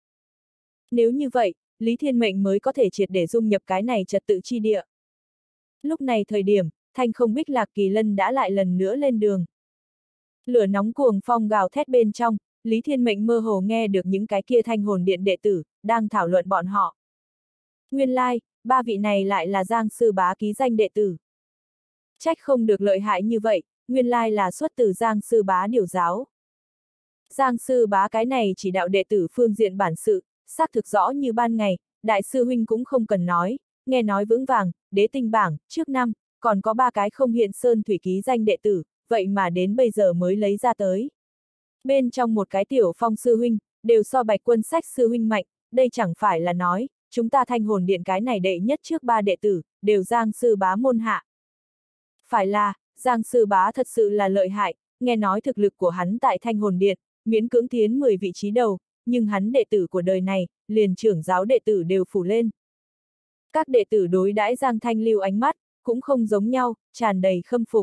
S1: Nếu như vậy, Lý Thiên Mệnh mới có thể triệt để dung nhập cái này trật tự chi địa. Lúc này thời điểm, Thanh Không Bích Lạc Kỳ Lân đã lại lần nữa lên đường. Lửa nóng cuồng phong gào thét bên trong, Lý Thiên Mệnh mơ hồ nghe được những cái kia thanh hồn điện đệ tử, đang thảo luận bọn họ. Nguyên lai, like, ba vị này lại là Giang Sư Bá ký danh đệ tử. Trách không được lợi hại như vậy, nguyên lai like là xuất từ Giang Sư Bá điều giáo. Giang Sư Bá cái này chỉ đạo đệ tử phương diện bản sự, xác thực rõ như ban ngày, đại sư huynh cũng không cần nói, nghe nói vững vàng, đế tinh bảng, trước năm, còn có ba cái không hiện sơn thủy ký danh đệ tử, vậy mà đến bây giờ mới lấy ra tới. Bên trong một cái tiểu phong sư huynh, đều so Bạch Quân Sách sư huynh mạnh, đây chẳng phải là nói, chúng ta thanh hồn điện cái này đệ nhất trước ba đệ tử, đều Giang Sư Bá môn hạ. Phải là, Giang Sư Bá thật sự là lợi hại, nghe nói thực lực của hắn tại thanh hồn điện, miễn cưỡng tiến mười vị trí đầu, nhưng hắn đệ tử của đời này, liền trưởng giáo đệ tử đều phủ lên. Các đệ tử đối đãi Giang Thanh Lưu ánh mắt, cũng không giống nhau, tràn đầy khâm phục.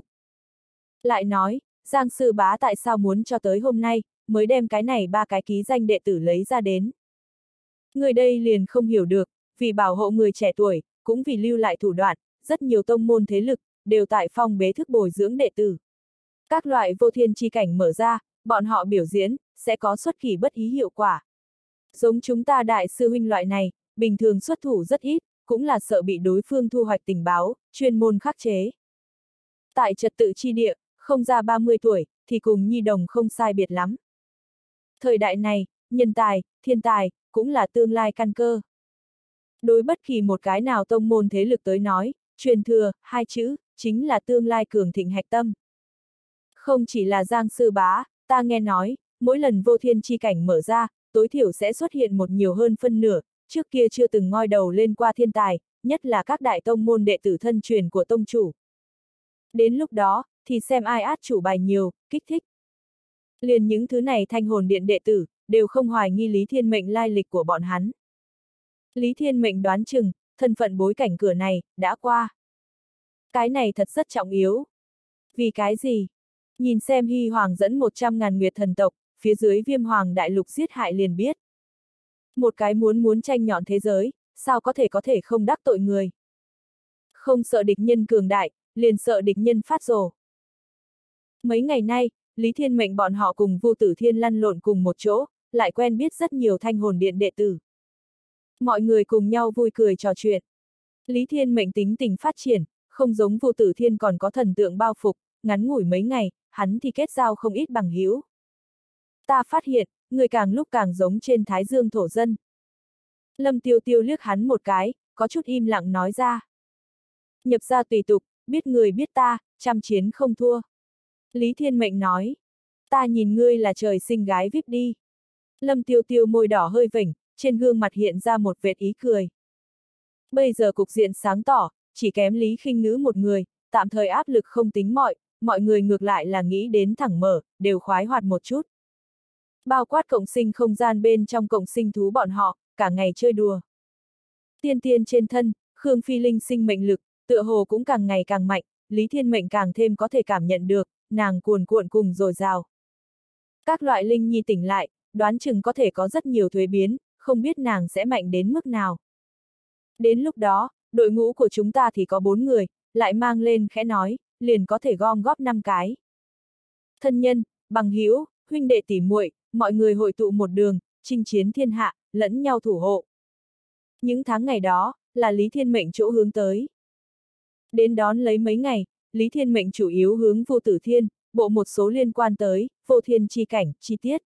S1: Lại nói, Giang Sư Bá tại sao muốn cho tới hôm nay, mới đem cái này ba cái ký danh đệ tử lấy ra đến. Người đây liền không hiểu được, vì bảo hộ người trẻ tuổi, cũng vì lưu lại thủ đoạn, rất nhiều tông môn thế lực, đều tại phong bế thức bồi dưỡng đệ tử. Các loại vô thiên chi cảnh mở ra, bọn họ biểu diễn, sẽ có xuất kỳ bất ý hiệu quả. Giống chúng ta đại sư huynh loại này, bình thường xuất thủ rất ít, cũng là sợ bị đối phương thu hoạch tình báo, chuyên môn khắc chế. Tại trật tự chi địa, không ra ba mươi tuổi, thì cùng nhi đồng không sai biệt lắm. Thời đại này, nhân tài, thiên tài, cũng là tương lai căn cơ. Đối bất kỳ một cái nào tông môn thế lực tới nói, truyền thừa, hai chữ, chính là tương lai cường thịnh hạch tâm. Không chỉ là Giang Sư Bá, ta nghe nói, mỗi lần vô thiên chi cảnh mở ra, tối thiểu sẽ xuất hiện một nhiều hơn phân nửa, trước kia chưa từng ngoi đầu lên qua thiên tài, nhất là các đại tông môn đệ tử thân truyền của tông chủ. Đến lúc đó, thì xem ai át chủ bài nhiều, kích thích. Liền những thứ này thanh hồn điện đệ tử, đều không hoài nghi Lý Thiên Mệnh lai lịch của bọn hắn. Lý Thiên Mệnh đoán chừng, thân phận bối cảnh cửa này, đã qua. Cái này thật rất trọng yếu. Vì cái gì? Nhìn xem Hy Hoàng dẫn một trăm ngàn nguyệt thần tộc, phía dưới Viêm Hoàng đại lục giết hại liền biết. Một cái muốn muốn tranh nhọn thế giới, sao có thể có thể không đắc tội người. Không sợ địch nhân cường đại, liền sợ địch nhân phát rồ. Mấy ngày nay, Lý Thiên Mệnh bọn họ cùng Vu Tử Thiên lăn lộn cùng một chỗ, lại quen biết rất nhiều thanh hồn điện đệ tử. Mọi người cùng nhau vui cười trò chuyện. Lý Thiên Mệnh tính tình phát triển, không giống Vu Tử Thiên còn có thần tượng bao phục, ngắn ngủi mấy ngày, hắn thì kết giao không ít bằng hữu. Ta phát hiện, người càng lúc càng giống trên Thái Dương thổ dân. Lâm Tiêu Tiêu liếc hắn một cái, có chút im lặng nói ra. Nhập gia tùy tục, biết người biết ta, trăm chiến không thua. Lý Thiên Mệnh nói. Ta nhìn ngươi là trời sinh gái vip đi. Lâm Tiêu Tiêu môi đỏ hơi vểnh, trên gương mặt hiện ra một vệt ý cười. Bây giờ cục diện sáng tỏ, chỉ kém Lý Khinh Ngữ một người, tạm thời áp lực không tính mọi, mọi người ngược lại là nghĩ đến thẳng mở, đều khoái hoạt một chút. Bao quát cộng sinh không gian bên trong cộng sinh thú bọn họ, cả ngày chơi đùa. Tiên tiên trên thân, Khương Phi Linh sinh mệnh lực, tựa hồ cũng càng ngày càng mạnh, Lý Thiên Mệnh càng thêm có thể cảm nhận được, nàng cuồn cuộn cùng dồi dào. Các loại linh nhi tỉnh lại, đoán chừng có thể có rất nhiều thuế biến, không biết nàng sẽ mạnh đến mức nào. Đến lúc đó, đội ngũ của chúng ta thì có bốn người, lại mang lên khẽ nói, liền có thể gom góp năm cái. Thân nhân, bằng hữu, huynh đệ tỉ muội, mọi người hội tụ một đường, chinh chiến thiên hạ, lẫn nhau thủ hộ. Những tháng ngày đó, là Lý Thiên Mệnh chỗ hướng tới. Đến đón lấy mấy ngày, Lý Thiên Mệnh chủ yếu hướng Vô Tử Thiên, bộ một số liên quan tới, vô thiên chi cảnh, chi tiết.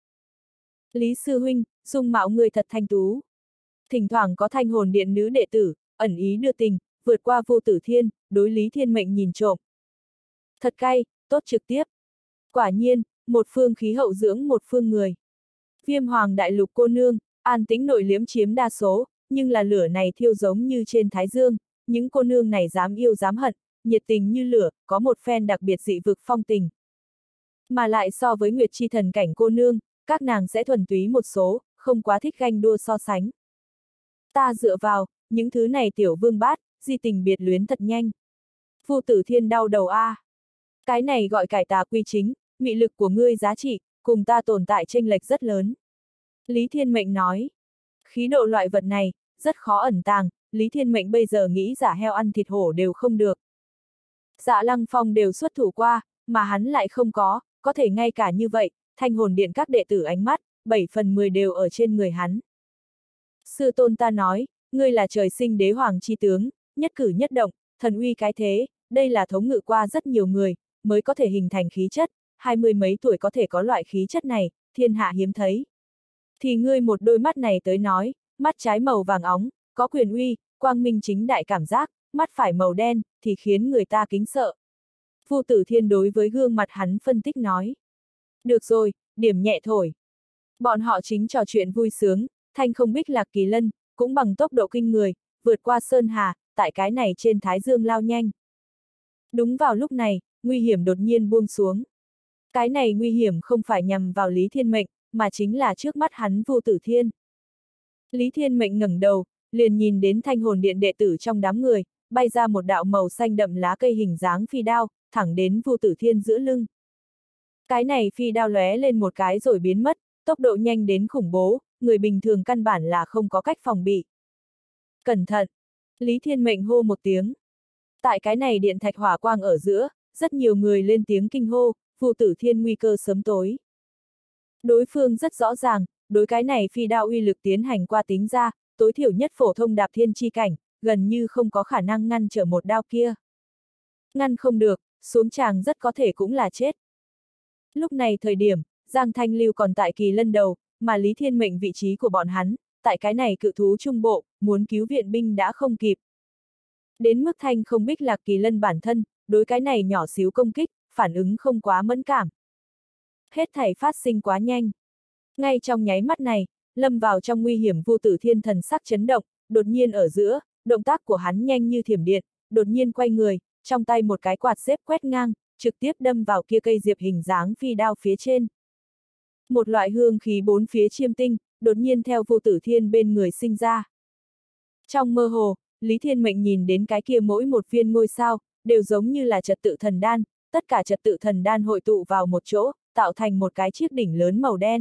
S1: Lý Sư Huynh, dung mạo người thật thanh tú. Thỉnh thoảng có thanh hồn điện nữ đệ tử, ẩn ý đưa tình, vượt qua Vô Tử Thiên, đối Lý Thiên Mệnh nhìn trộm. Thật cay, tốt trực tiếp. Quả nhiên, một phương khí hậu dưỡng một phương người. Viêm Hoàng Đại Lục cô nương, an tĩnh nội liếm chiếm đa số, nhưng là lửa này thiêu giống như trên thái dương, những cô nương này dám yêu dám hận, nhiệt tình như lửa, có một phen đặc biệt dị vực phong tình. Mà lại so với Nguyệt Chi Thần cảnh cô nương, các nàng sẽ thuần túy một số, không quá thích ganh đua so sánh. Ta dựa vào, những thứ này tiểu vương bát, di tình biệt luyến thật nhanh. Vô Tử Thiên đau đầu a. À. Cái này gọi cải tà quy chính, mị lực của ngươi giá trị, cùng ta tồn tại chênh lệch rất lớn. Lý Thiên Mệnh nói, khí độ loại vật này, rất khó ẩn tàng, Lý Thiên Mệnh bây giờ nghĩ giả heo ăn thịt hổ đều không được. Dạ Lăng Phong đều xuất thủ qua, mà hắn lại không có, có thể ngay cả như vậy, thanh hồn điện các đệ tử ánh mắt, bảy phần mười đều ở trên người hắn. Sư tôn ta nói, ngươi là trời sinh đế hoàng chi tướng, nhất cử nhất động, thần uy cái thế, đây là thống ngự qua rất nhiều người, mới có thể hình thành khí chất, hai mươi mấy tuổi có thể có loại khí chất này, thiên hạ hiếm thấy. Thì ngươi một đôi mắt này tới nói, mắt trái màu vàng óng, có quyền uy, quang minh chính đại cảm giác, mắt phải màu đen, thì khiến người ta kính sợ. Vô Tử Thiên đối với gương mặt hắn phân tích nói. Được rồi, điểm nhẹ thổi. Bọn họ chính trò chuyện vui sướng, thanh không bích lạc kỳ lân, cũng bằng tốc độ kinh người, vượt qua Sơn Hà, tại cái này trên Thái Dương lao nhanh. Đúng vào lúc này, nguy hiểm đột nhiên buông xuống. Cái này nguy hiểm không phải nhằm vào Lý Thiên Mệnh, mà chính là trước mắt hắn Vô Tử Thiên. Lý Thiên Mệnh ngẩng đầu, liền nhìn đến thanh hồn điện đệ tử trong đám người, bay ra một đạo màu xanh đậm lá cây hình dáng phi đao, thẳng đến Vô Tử Thiên giữa lưng. Cái này phi đao lóe lên một cái rồi biến mất, tốc độ nhanh đến khủng bố, người bình thường căn bản là không có cách phòng bị. Cẩn thận! Lý Thiên Mệnh hô một tiếng. Tại cái này điện thạch hỏa quang ở giữa, rất nhiều người lên tiếng kinh hô, Vô Tử Thiên nguy cơ sớm tối. Đối phương rất rõ ràng, đối cái này phi đao uy lực tiến hành qua tính ra, tối thiểu nhất phổ thông đạp thiên chi cảnh, gần như không có khả năng ngăn trở một đao kia. Ngăn không được, xuống tràng rất có thể cũng là chết. Lúc này thời điểm, Giang Thanh Lưu còn tại kỳ lân đầu, mà Lý Thiên Mệnh vị trí của bọn hắn, tại cái này cự thú trung bộ, muốn cứu viện binh đã không kịp. Đến mức Thanh không bích lạc kỳ lân bản thân, đối cái này nhỏ xíu công kích, phản ứng không quá mẫn cảm. Hết thảy phát sinh quá nhanh. Ngay trong nháy mắt này, lâm vào trong nguy hiểm Vô Tử Thiên thần sắc chấn động, đột nhiên ở giữa, động tác của hắn nhanh như thiểm điện, đột nhiên quay người, trong tay một cái quạt xếp quét ngang, trực tiếp đâm vào kia cây diệp hình dáng phi đao phía trên. Một loại hương khí bốn phía chiêm tinh, đột nhiên theo Vô Tử Thiên bên người sinh ra. Trong mơ hồ, Lý Thiên Mệnh nhìn đến cái kia mỗi một viên ngôi sao, đều giống như là trật tự thần đan, tất cả trật tự thần đan hội tụ vào một chỗ, tạo thành một cái chiếc đỉnh lớn màu đen.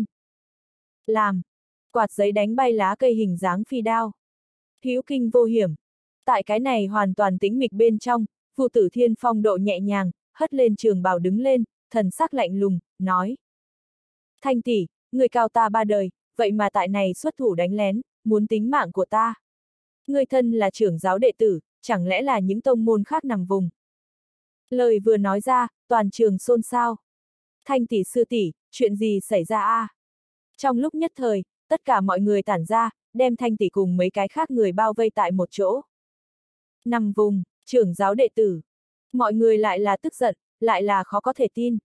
S1: Làm! Quạt giấy đánh bay lá cây hình dáng phi đao. Hữu kinh vô hiểm. Tại cái này hoàn toàn tĩnh mịch bên trong, Vô Tử Thiên phong độ nhẹ nhàng, hất lên trường bào đứng lên, thần sắc lạnh lùng, nói. Thanh tỷ, người cao ta ba đời, vậy mà tại này xuất thủ đánh lén, muốn tính mạng của ta. Người thân là trưởng giáo đệ tử, chẳng lẽ là những tông môn khác nằm vùng. Lời vừa nói ra, toàn trường xôn xao. Thanh tỷ sư tỷ, chuyện gì xảy ra a? À? Trong lúc nhất thời, tất cả mọi người tản ra, đem Thanh tỷ cùng mấy cái khác người bao vây tại một chỗ. Nằm vùng, trưởng giáo đệ tử. Mọi người lại là tức giận, lại là khó có thể tin.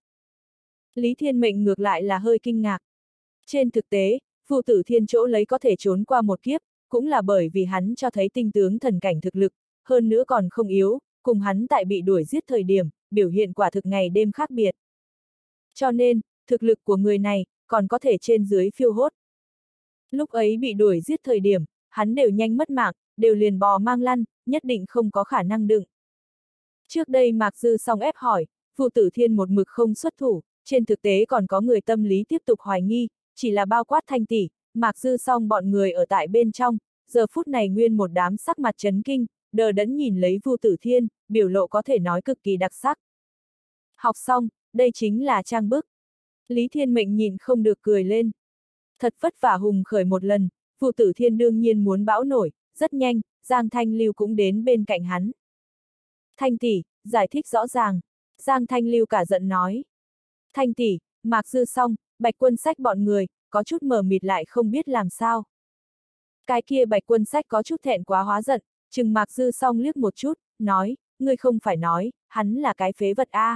S1: Lý Thiên Mệnh ngược lại là hơi kinh ngạc. Trên thực tế, Vô Tử Thiên chỗ lấy có thể trốn qua một kiếp, cũng là bởi vì hắn cho thấy tinh tướng thần cảnh thực lực, hơn nữa còn không yếu, cùng hắn tại bị đuổi giết thời điểm, biểu hiện quả thực ngày đêm khác biệt. Cho nên, thực lực của người này, còn có thể trên dưới phiêu hốt. Lúc ấy bị đuổi giết thời điểm, hắn đều nhanh mất mạng, đều liền bò mang lăn, nhất định không có khả năng đựng. Trước đây Mạc Dư Song ép hỏi, Vô Tử Thiên một mực không xuất thủ, trên thực tế còn có người tâm lý tiếp tục hoài nghi, chỉ là bao quát Thanh tỷ, Mạc Dư Song bọn người ở tại bên trong, giờ phút này nguyên một đám sắc mặt chấn kinh, đờ đẫn nhìn lấy Vu Tử Thiên, biểu lộ có thể nói cực kỳ đặc sắc. Học xong, đây chính là trang bức. Lý Thiên Mệnh nhìn không được cười lên. Thật vất vả hùng khởi một lần, Vu Tử Thiên đương nhiên muốn bão nổi, rất nhanh, Giang Thanh Lưu cũng đến bên cạnh hắn. Thanh tỷ, giải thích rõ ràng. Giang Thanh Lưu cả giận nói. Thanh tỷ, Mạc Dư Song, Bạch Quân Sách bọn người, có chút mờ mịt lại không biết làm sao. Cái kia Bạch Quân Sách có chút thẹn quá hóa giận, chừng Mạc Dư Song liếc một chút, nói, ngươi không phải nói, hắn là cái phế vật a. À.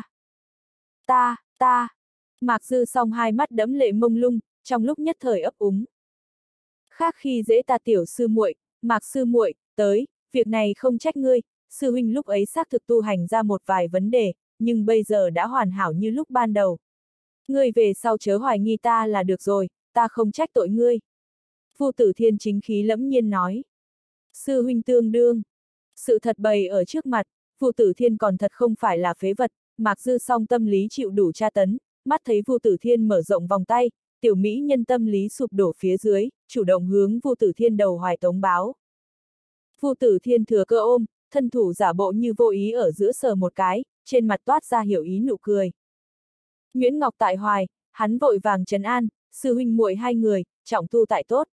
S1: Ta, ta. Mạc Dư Song hai mắt đẫm lệ mông lung, trong lúc nhất thời ấp úng. Khác khi dễ ta tiểu sư muội, Mạc sư muội, tới, việc này không trách ngươi, sư huynh lúc ấy xác thực tu hành ra một vài vấn đề, nhưng bây giờ đã hoàn hảo như lúc ban đầu. Ngươi về sau chớ hoài nghi ta là được rồi, ta không trách tội ngươi. Vu Tử Thiên chính khí lẫm nhiên nói. Sư huynh tương đương. Sự thật bày ở trước mặt, Vu Tử Thiên còn thật không phải là phế vật, Mạc Dư Song tâm lý chịu đủ tra tấn, mắt thấy Vu Tử Thiên mở rộng vòng tay, tiểu mỹ nhân tâm lý sụp đổ phía dưới, chủ động hướng Vu Tử Thiên đầu hoài tống báo. Vu Tử Thiên thừa cơ ôm, thân thủ giả bộ như vô ý ở giữa sờ một cái, trên mặt toát ra hiểu ý nụ cười. Nguyễn Ngọc tại hoài, hắn vội vàng trấn an, sư huynh muội hai người, trọng tu tại tốt.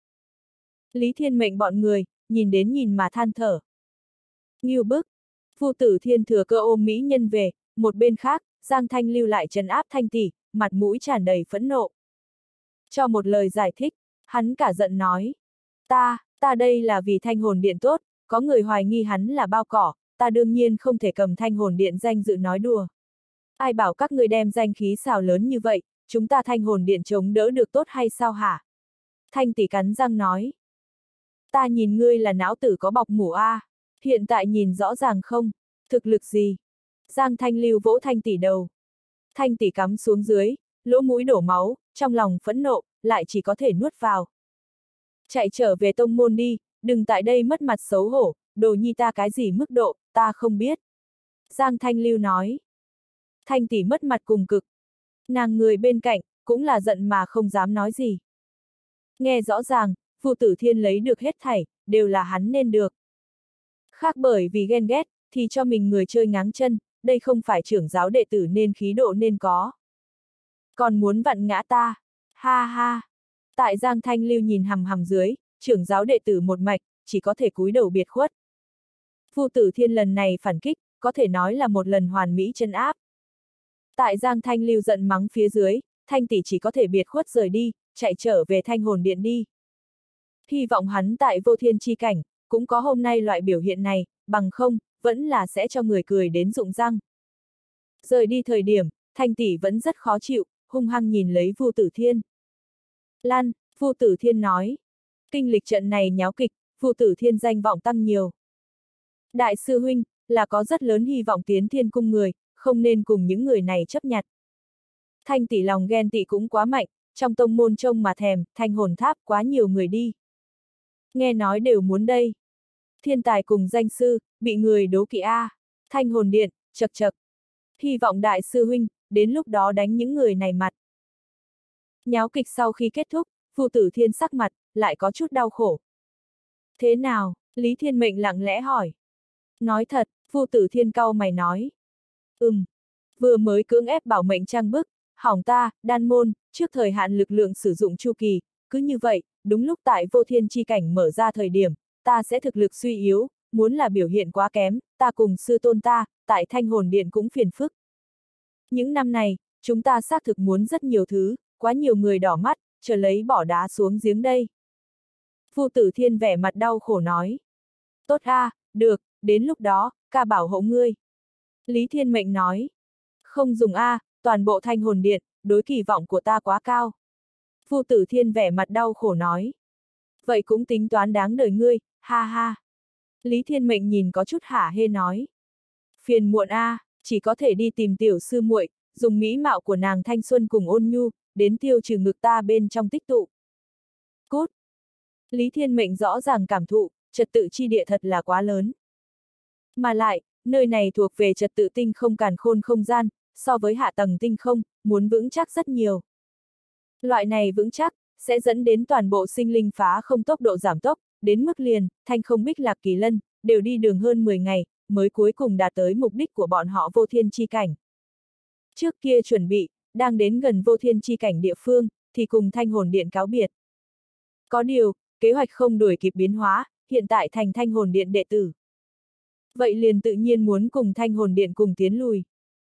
S1: Lý Thiên Mệnh bọn người, nhìn đến nhìn mà than thở. Ngưu bức. Vu Tử Thiên thừa cơ ôm mỹ nhân về, một bên khác, Giang Thanh Lưu lại trấn áp Thanh tỷ, mặt mũi tràn đầy phẫn nộ. Cho một lời giải thích, hắn cả giận nói. Ta, ta đây là vì Thanh Hồn Điện tốt, có người hoài nghi hắn là bao cỏ, ta đương nhiên không thể cầm Thanh Hồn Điện danh dự nói đùa. Ai bảo các người đem danh khí xào lớn như vậy, chúng ta Thanh Hồn Điện chống đỡ được tốt hay sao hả? Thanh tỷ cắn răng nói. Ta nhìn ngươi là não tử có bọc mủ a, à. Hiện tại nhìn rõ ràng không? Thực lực gì? Giang Thanh Lưu vỗ Thanh tỷ đầu. Thanh tỷ cắm xuống dưới, lỗ mũi đổ máu, trong lòng phẫn nộ, lại chỉ có thể nuốt vào. Chạy trở về tông môn đi, đừng tại đây mất mặt xấu hổ, đồ nhi ta cái gì mức độ, ta không biết. Giang Thanh Lưu nói. Thanh tỷ mất mặt cùng cực. Nàng người bên cạnh, cũng là giận mà không dám nói gì. Nghe rõ ràng, Vu Tử Thiên lấy được hết thảy, đều là hắn nên được. Khác bởi vì ghen ghét, thì cho mình người chơi ngáng chân, đây không phải trưởng giáo đệ tử nên khí độ nên có. Còn muốn vặn ngã ta, ha ha. Tại Giang Thanh Lưu nhìn hằm hằm dưới, trưởng giáo đệ tử một mạch, chỉ có thể cúi đầu biệt khuất. Vu Tử Thiên lần này phản kích, có thể nói là một lần hoàn mỹ chân áp. Tại Giang Thanh Lưu giận mắng phía dưới, Thanh tỷ chỉ có thể biệt khuất rời đi, chạy trở về Thanh Hồn Điện đi. Hy vọng hắn tại vô thiên chi cảnh, cũng có hôm nay loại biểu hiện này, bằng không, vẫn là sẽ cho người cười đến rụng răng. Rời đi thời điểm, Thanh tỷ vẫn rất khó chịu, hung hăng nhìn lấy Vu Tử Thiên. Lan, Vu Tử Thiên nói. Kinh lịch trận này nháo kịch, Vu Tử Thiên danh vọng tăng nhiều. Đại sư huynh, là có rất lớn hy vọng tiến thiên cung người, không nên cùng những người này chấp nhặt. Thanh tỷ lòng ghen tị cũng quá mạnh, trong tông môn trông mà thèm, Thanh Hồn Tháp quá nhiều người đi. Nghe nói đều muốn đây. Thiên tài cùng danh sư, bị người đố kỵ a. Thanh Hồn Điện, chật chật. Hy vọng đại sư huynh, đến lúc đó đánh những người này mặt. Nháo kịch sau khi kết thúc, Vu Tử Thiên sắc mặt, lại có chút đau khổ. Thế nào? Lý Thiên Mệnh lặng lẽ hỏi. Nói thật, Vu Tử Thiên cau mày nói. Ừm, vừa mới cưỡng ép bảo mệnh trang bức, hỏng ta, đan môn, trước thời hạn lực lượng sử dụng chu kỳ, cứ như vậy, đúng lúc tại vô thiên chi cảnh mở ra thời điểm, ta sẽ thực lực suy yếu, muốn là biểu hiện quá kém, ta cùng sư tôn ta, tại Thanh Hồn Điện cũng phiền phức. Những năm này, chúng ta xác thực muốn rất nhiều thứ, quá nhiều người đỏ mắt, chờ lấy bỏ đá xuống giếng đây. Vu Tử Thiên vẻ mặt đau khổ nói. Tốt a, à, được, đến lúc đó, ca bảo hộ ngươi. Lý Thiên Mệnh nói. Không dùng a, à, toàn bộ Thanh Hồn Điện, đối kỳ vọng của ta quá cao. Vu Tử Thiên vẻ mặt đau khổ nói. Vậy cũng tính toán đáng đời ngươi, ha ha. Lý Thiên Mệnh nhìn có chút hả hê nói. Phiền muộn a, à, chỉ có thể đi tìm tiểu sư muội, dùng mỹ mạo của nàng thanh xuân cùng ôn nhu, đến tiêu trừ ngực ta bên trong tích tụ. Cút! Lý Thiên Mệnh rõ ràng cảm thụ, trật tự chi địa thật là quá lớn. Mà lại, nơi này thuộc về trật tự tinh không càn khôn không gian, so với hạ tầng tinh không, muốn vững chắc rất nhiều. Loại này vững chắc, sẽ dẫn đến toàn bộ sinh linh phá không tốc độ giảm tốc, đến mức liền, Thanh Không Bích Lạc Kỳ Lân, đều đi đường hơn mười ngày, mới cuối cùng đạt tới mục đích của bọn họ vô thiên chi cảnh. Trước kia chuẩn bị, đang đến gần vô thiên chi cảnh địa phương, thì cùng Thanh Hồn Điện cáo biệt. Có điều, kế hoạch không đuổi kịp biến hóa, hiện tại thành Thanh Hồn Điện đệ tử. Vậy liền tự nhiên muốn cùng Thanh Hồn Điện cùng tiến lùi.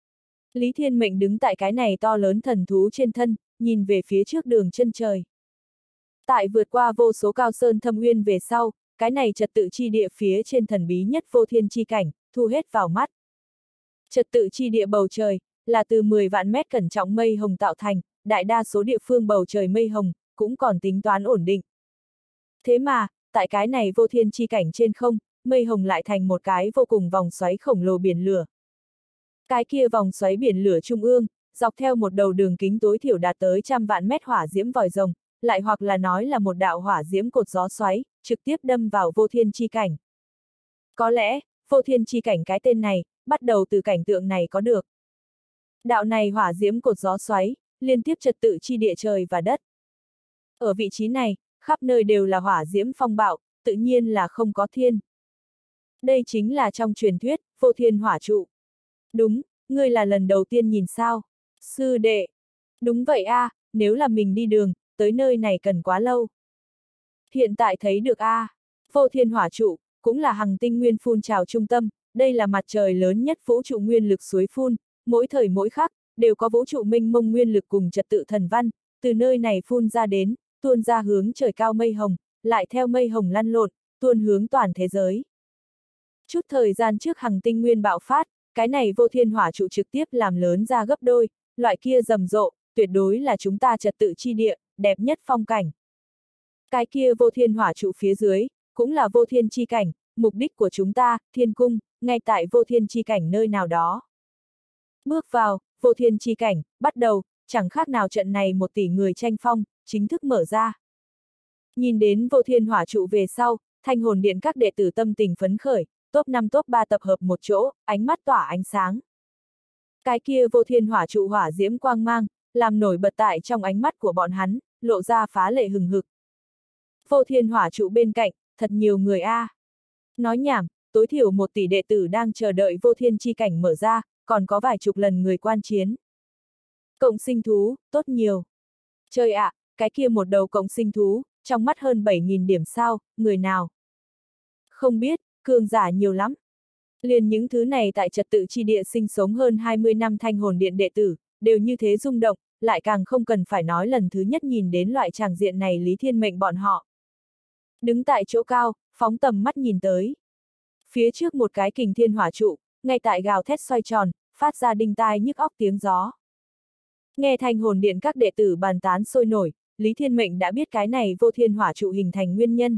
S1: Lý Thiên Mệnh đứng tại cái này to lớn thần thú trên thân, nhìn về phía trước đường chân trời. Tại vượt qua vô số cao sơn thâm uyên về sau, cái này trật tự chi địa phía trên thần bí nhất vô thiên chi cảnh, thu hết vào mắt. Trật tự chi địa bầu trời, là từ mười vạn mét cẩn trọng mây hồng tạo thành, đại đa số địa phương bầu trời mây hồng, cũng còn tính toán ổn định. Thế mà, tại cái này vô thiên chi cảnh trên không, mây hồng lại thành một cái vô cùng vòng xoáy khổng lồ biển lửa. Cái kia vòng xoáy biển lửa trung ương, dọc theo một đầu đường kính tối thiểu đạt tới trăm vạn mét hỏa diễm vòi rồng, lại hoặc là nói là một đạo hỏa diễm cột gió xoáy, trực tiếp đâm vào vô thiên chi cảnh. Có lẽ, vô thiên chi cảnh cái tên này, bắt đầu từ cảnh tượng này có được. Đạo này hỏa diễm cột gió xoáy, liên tiếp trật tự chi địa trời và đất. Ở vị trí này, khắp nơi đều là hỏa diễm phong bạo, tự nhiên là không có thiên. Đây chính là trong truyền thuyết, vô thiên hỏa trụ. Đúng, ngươi là lần đầu tiên nhìn sao? Sư đệ. Đúng vậy a, à, nếu là mình đi đường, tới nơi này cần quá lâu. Hiện tại thấy được a, à, vô thiên hỏa trụ, cũng là hằng tinh nguyên phun trào trung tâm, đây là mặt trời lớn nhất vũ trụ nguyên lực suối phun, mỗi thời mỗi khắc, đều có vũ trụ mênh mông nguyên lực cùng trật tự thần văn, từ nơi này phun ra đến, tuôn ra hướng trời cao mây hồng, lại theo mây hồng lăn lộn, tuôn hướng toàn thế giới. Chút thời gian trước hằng tinh nguyên bạo phát, cái này vô thiên hỏa trụ trực tiếp làm lớn ra gấp đôi, loại kia rầm rộ, tuyệt đối là chúng ta trật tự chi địa, đẹp nhất phong cảnh. Cái kia vô thiên hỏa trụ phía dưới, cũng là vô thiên chi cảnh, mục đích của chúng ta, thiên cung, ngay tại vô thiên chi cảnh nơi nào đó. Bước vào, vô thiên chi cảnh, bắt đầu, chẳng khác nào trận này một tỷ người tranh phong, chính thức mở ra. Nhìn đến vô thiên hỏa trụ về sau, Thanh Hồn Điện các đệ tử tâm tình phấn khởi, top năm top ba tập hợp một chỗ, ánh mắt tỏa ánh sáng. Cái kia vô thiên hỏa trụ hỏa diễm quang mang, làm nổi bật tại trong ánh mắt của bọn hắn, lộ ra phá lệ hừng hực. Vô thiên hỏa trụ bên cạnh, thật nhiều người a. À. Nói nhảm, tối thiểu một tỷ đệ tử đang chờ đợi vô thiên chi cảnh mở ra, còn có vài chục lần người quan chiến. Cộng sinh thú, tốt nhiều. Trời ạ, à, cái kia một đầu cộng sinh thú, trong mắt hơn bảy nghìn điểm sao, người nào? Không biết, cường giả nhiều lắm. Liền những thứ này tại trật tự chi địa sinh sống hơn hai mươi năm Thanh Hồn Điện đệ tử, đều như thế rung động, lại càng không cần phải nói lần thứ nhất nhìn đến loại tràng diện này Lý Thiên Mệnh bọn họ. Đứng tại chỗ cao, phóng tầm mắt nhìn tới. Phía trước một cái kình thiên hỏa trụ, ngay tại gào thét xoay tròn, phát ra đinh tai nhức óc tiếng gió. Nghe Thanh Hồn Điện các đệ tử bàn tán sôi nổi, Lý Thiên Mệnh đã biết cái này vô thiên hỏa trụ hình thành nguyên nhân.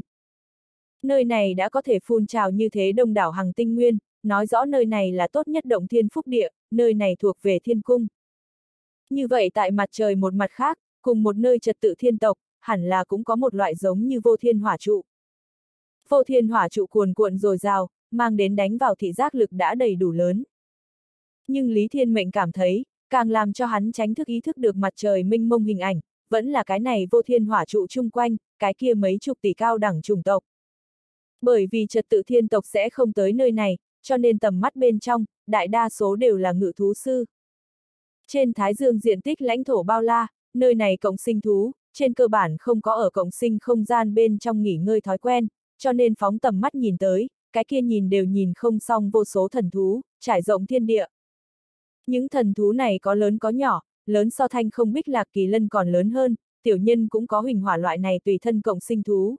S1: Nơi này đã có thể phun trào như thế đông đảo hằng tinh nguyên, nói rõ nơi này là tốt nhất động thiên phúc địa, nơi này thuộc về thiên cung. Như vậy tại mặt trời một mặt khác, cùng một nơi trật tự thiên tộc, hẳn là cũng có một loại giống như vô thiên hỏa trụ. Vô thiên hỏa trụ cuồn cuộn dồi dào, mang đến đánh vào thị giác lực đã đầy đủ lớn. Nhưng Lý Thiên Mệnh cảm thấy, càng làm cho hắn tránh thức ý thức được mặt trời mênh mông hình ảnh, vẫn là cái này vô thiên hỏa trụ chung quanh, cái kia mấy chục tỷ cao đẳng chủng tộc. Bởi vì trật tự thiên tộc sẽ không tới nơi này, cho nên tầm mắt bên trong, đại đa số đều là ngự thú sư. Trên Thái Dương diện tích lãnh thổ bao la, nơi này cộng sinh thú, trên cơ bản không có ở cộng sinh không gian bên trong nghỉ ngơi thói quen, cho nên phóng tầm mắt nhìn tới, cái kia nhìn đều nhìn không xong vô số thần thú, trải rộng thiên địa. Những thần thú này có lớn có nhỏ, lớn so Thanh Không Bích Lạc Kỳ Lân còn lớn hơn, tiểu nhân cũng có huỳnh hỏa loại này tùy thân cộng sinh thú.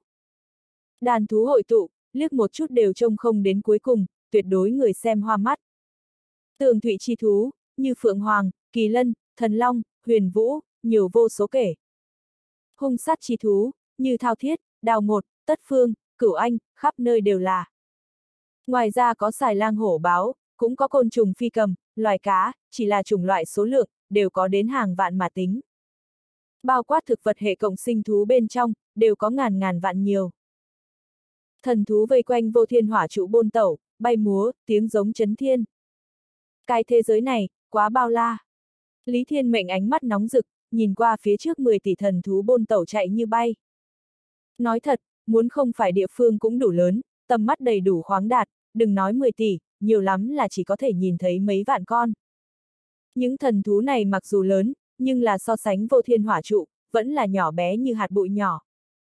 S1: Đàn thú hội tụ, liếc một chút đều trông không đến cuối cùng, tuyệt đối người xem hoa mắt. Tường thụy chi thú, như Phượng Hoàng, Kỳ Lân, Thần Long, Huyền Vũ, nhiều vô số kể. Hung sát chi thú, như Thao Thiết, Đào Ngột, Tất Phương, Cửu Anh, khắp nơi đều là. Ngoài ra có xài lang hổ báo, cũng có côn trùng phi cầm, loài cá, chỉ là chủng loại số lượng, đều có đến hàng vạn mà tính. Bao quát thực vật hệ cộng sinh thú bên trong, đều có ngàn ngàn vạn nhiều. Thần thú vây quanh vô thiên hỏa trụ bôn tẩu, bay múa, tiếng giống chấn thiên. Cái thế giới này, quá bao la. Lý Thiên Mệnh ánh mắt nóng rực, nhìn qua phía trước mười tỷ thần thú bôn tẩu chạy như bay. Nói thật, muốn không phải địa phương cũng đủ lớn, tầm mắt đầy đủ khoáng đạt, đừng nói mười tỷ, nhiều lắm là chỉ có thể nhìn thấy mấy vạn con. Những thần thú này mặc dù lớn, nhưng là so sánh vô thiên hỏa trụ, vẫn là nhỏ bé như hạt bụi nhỏ.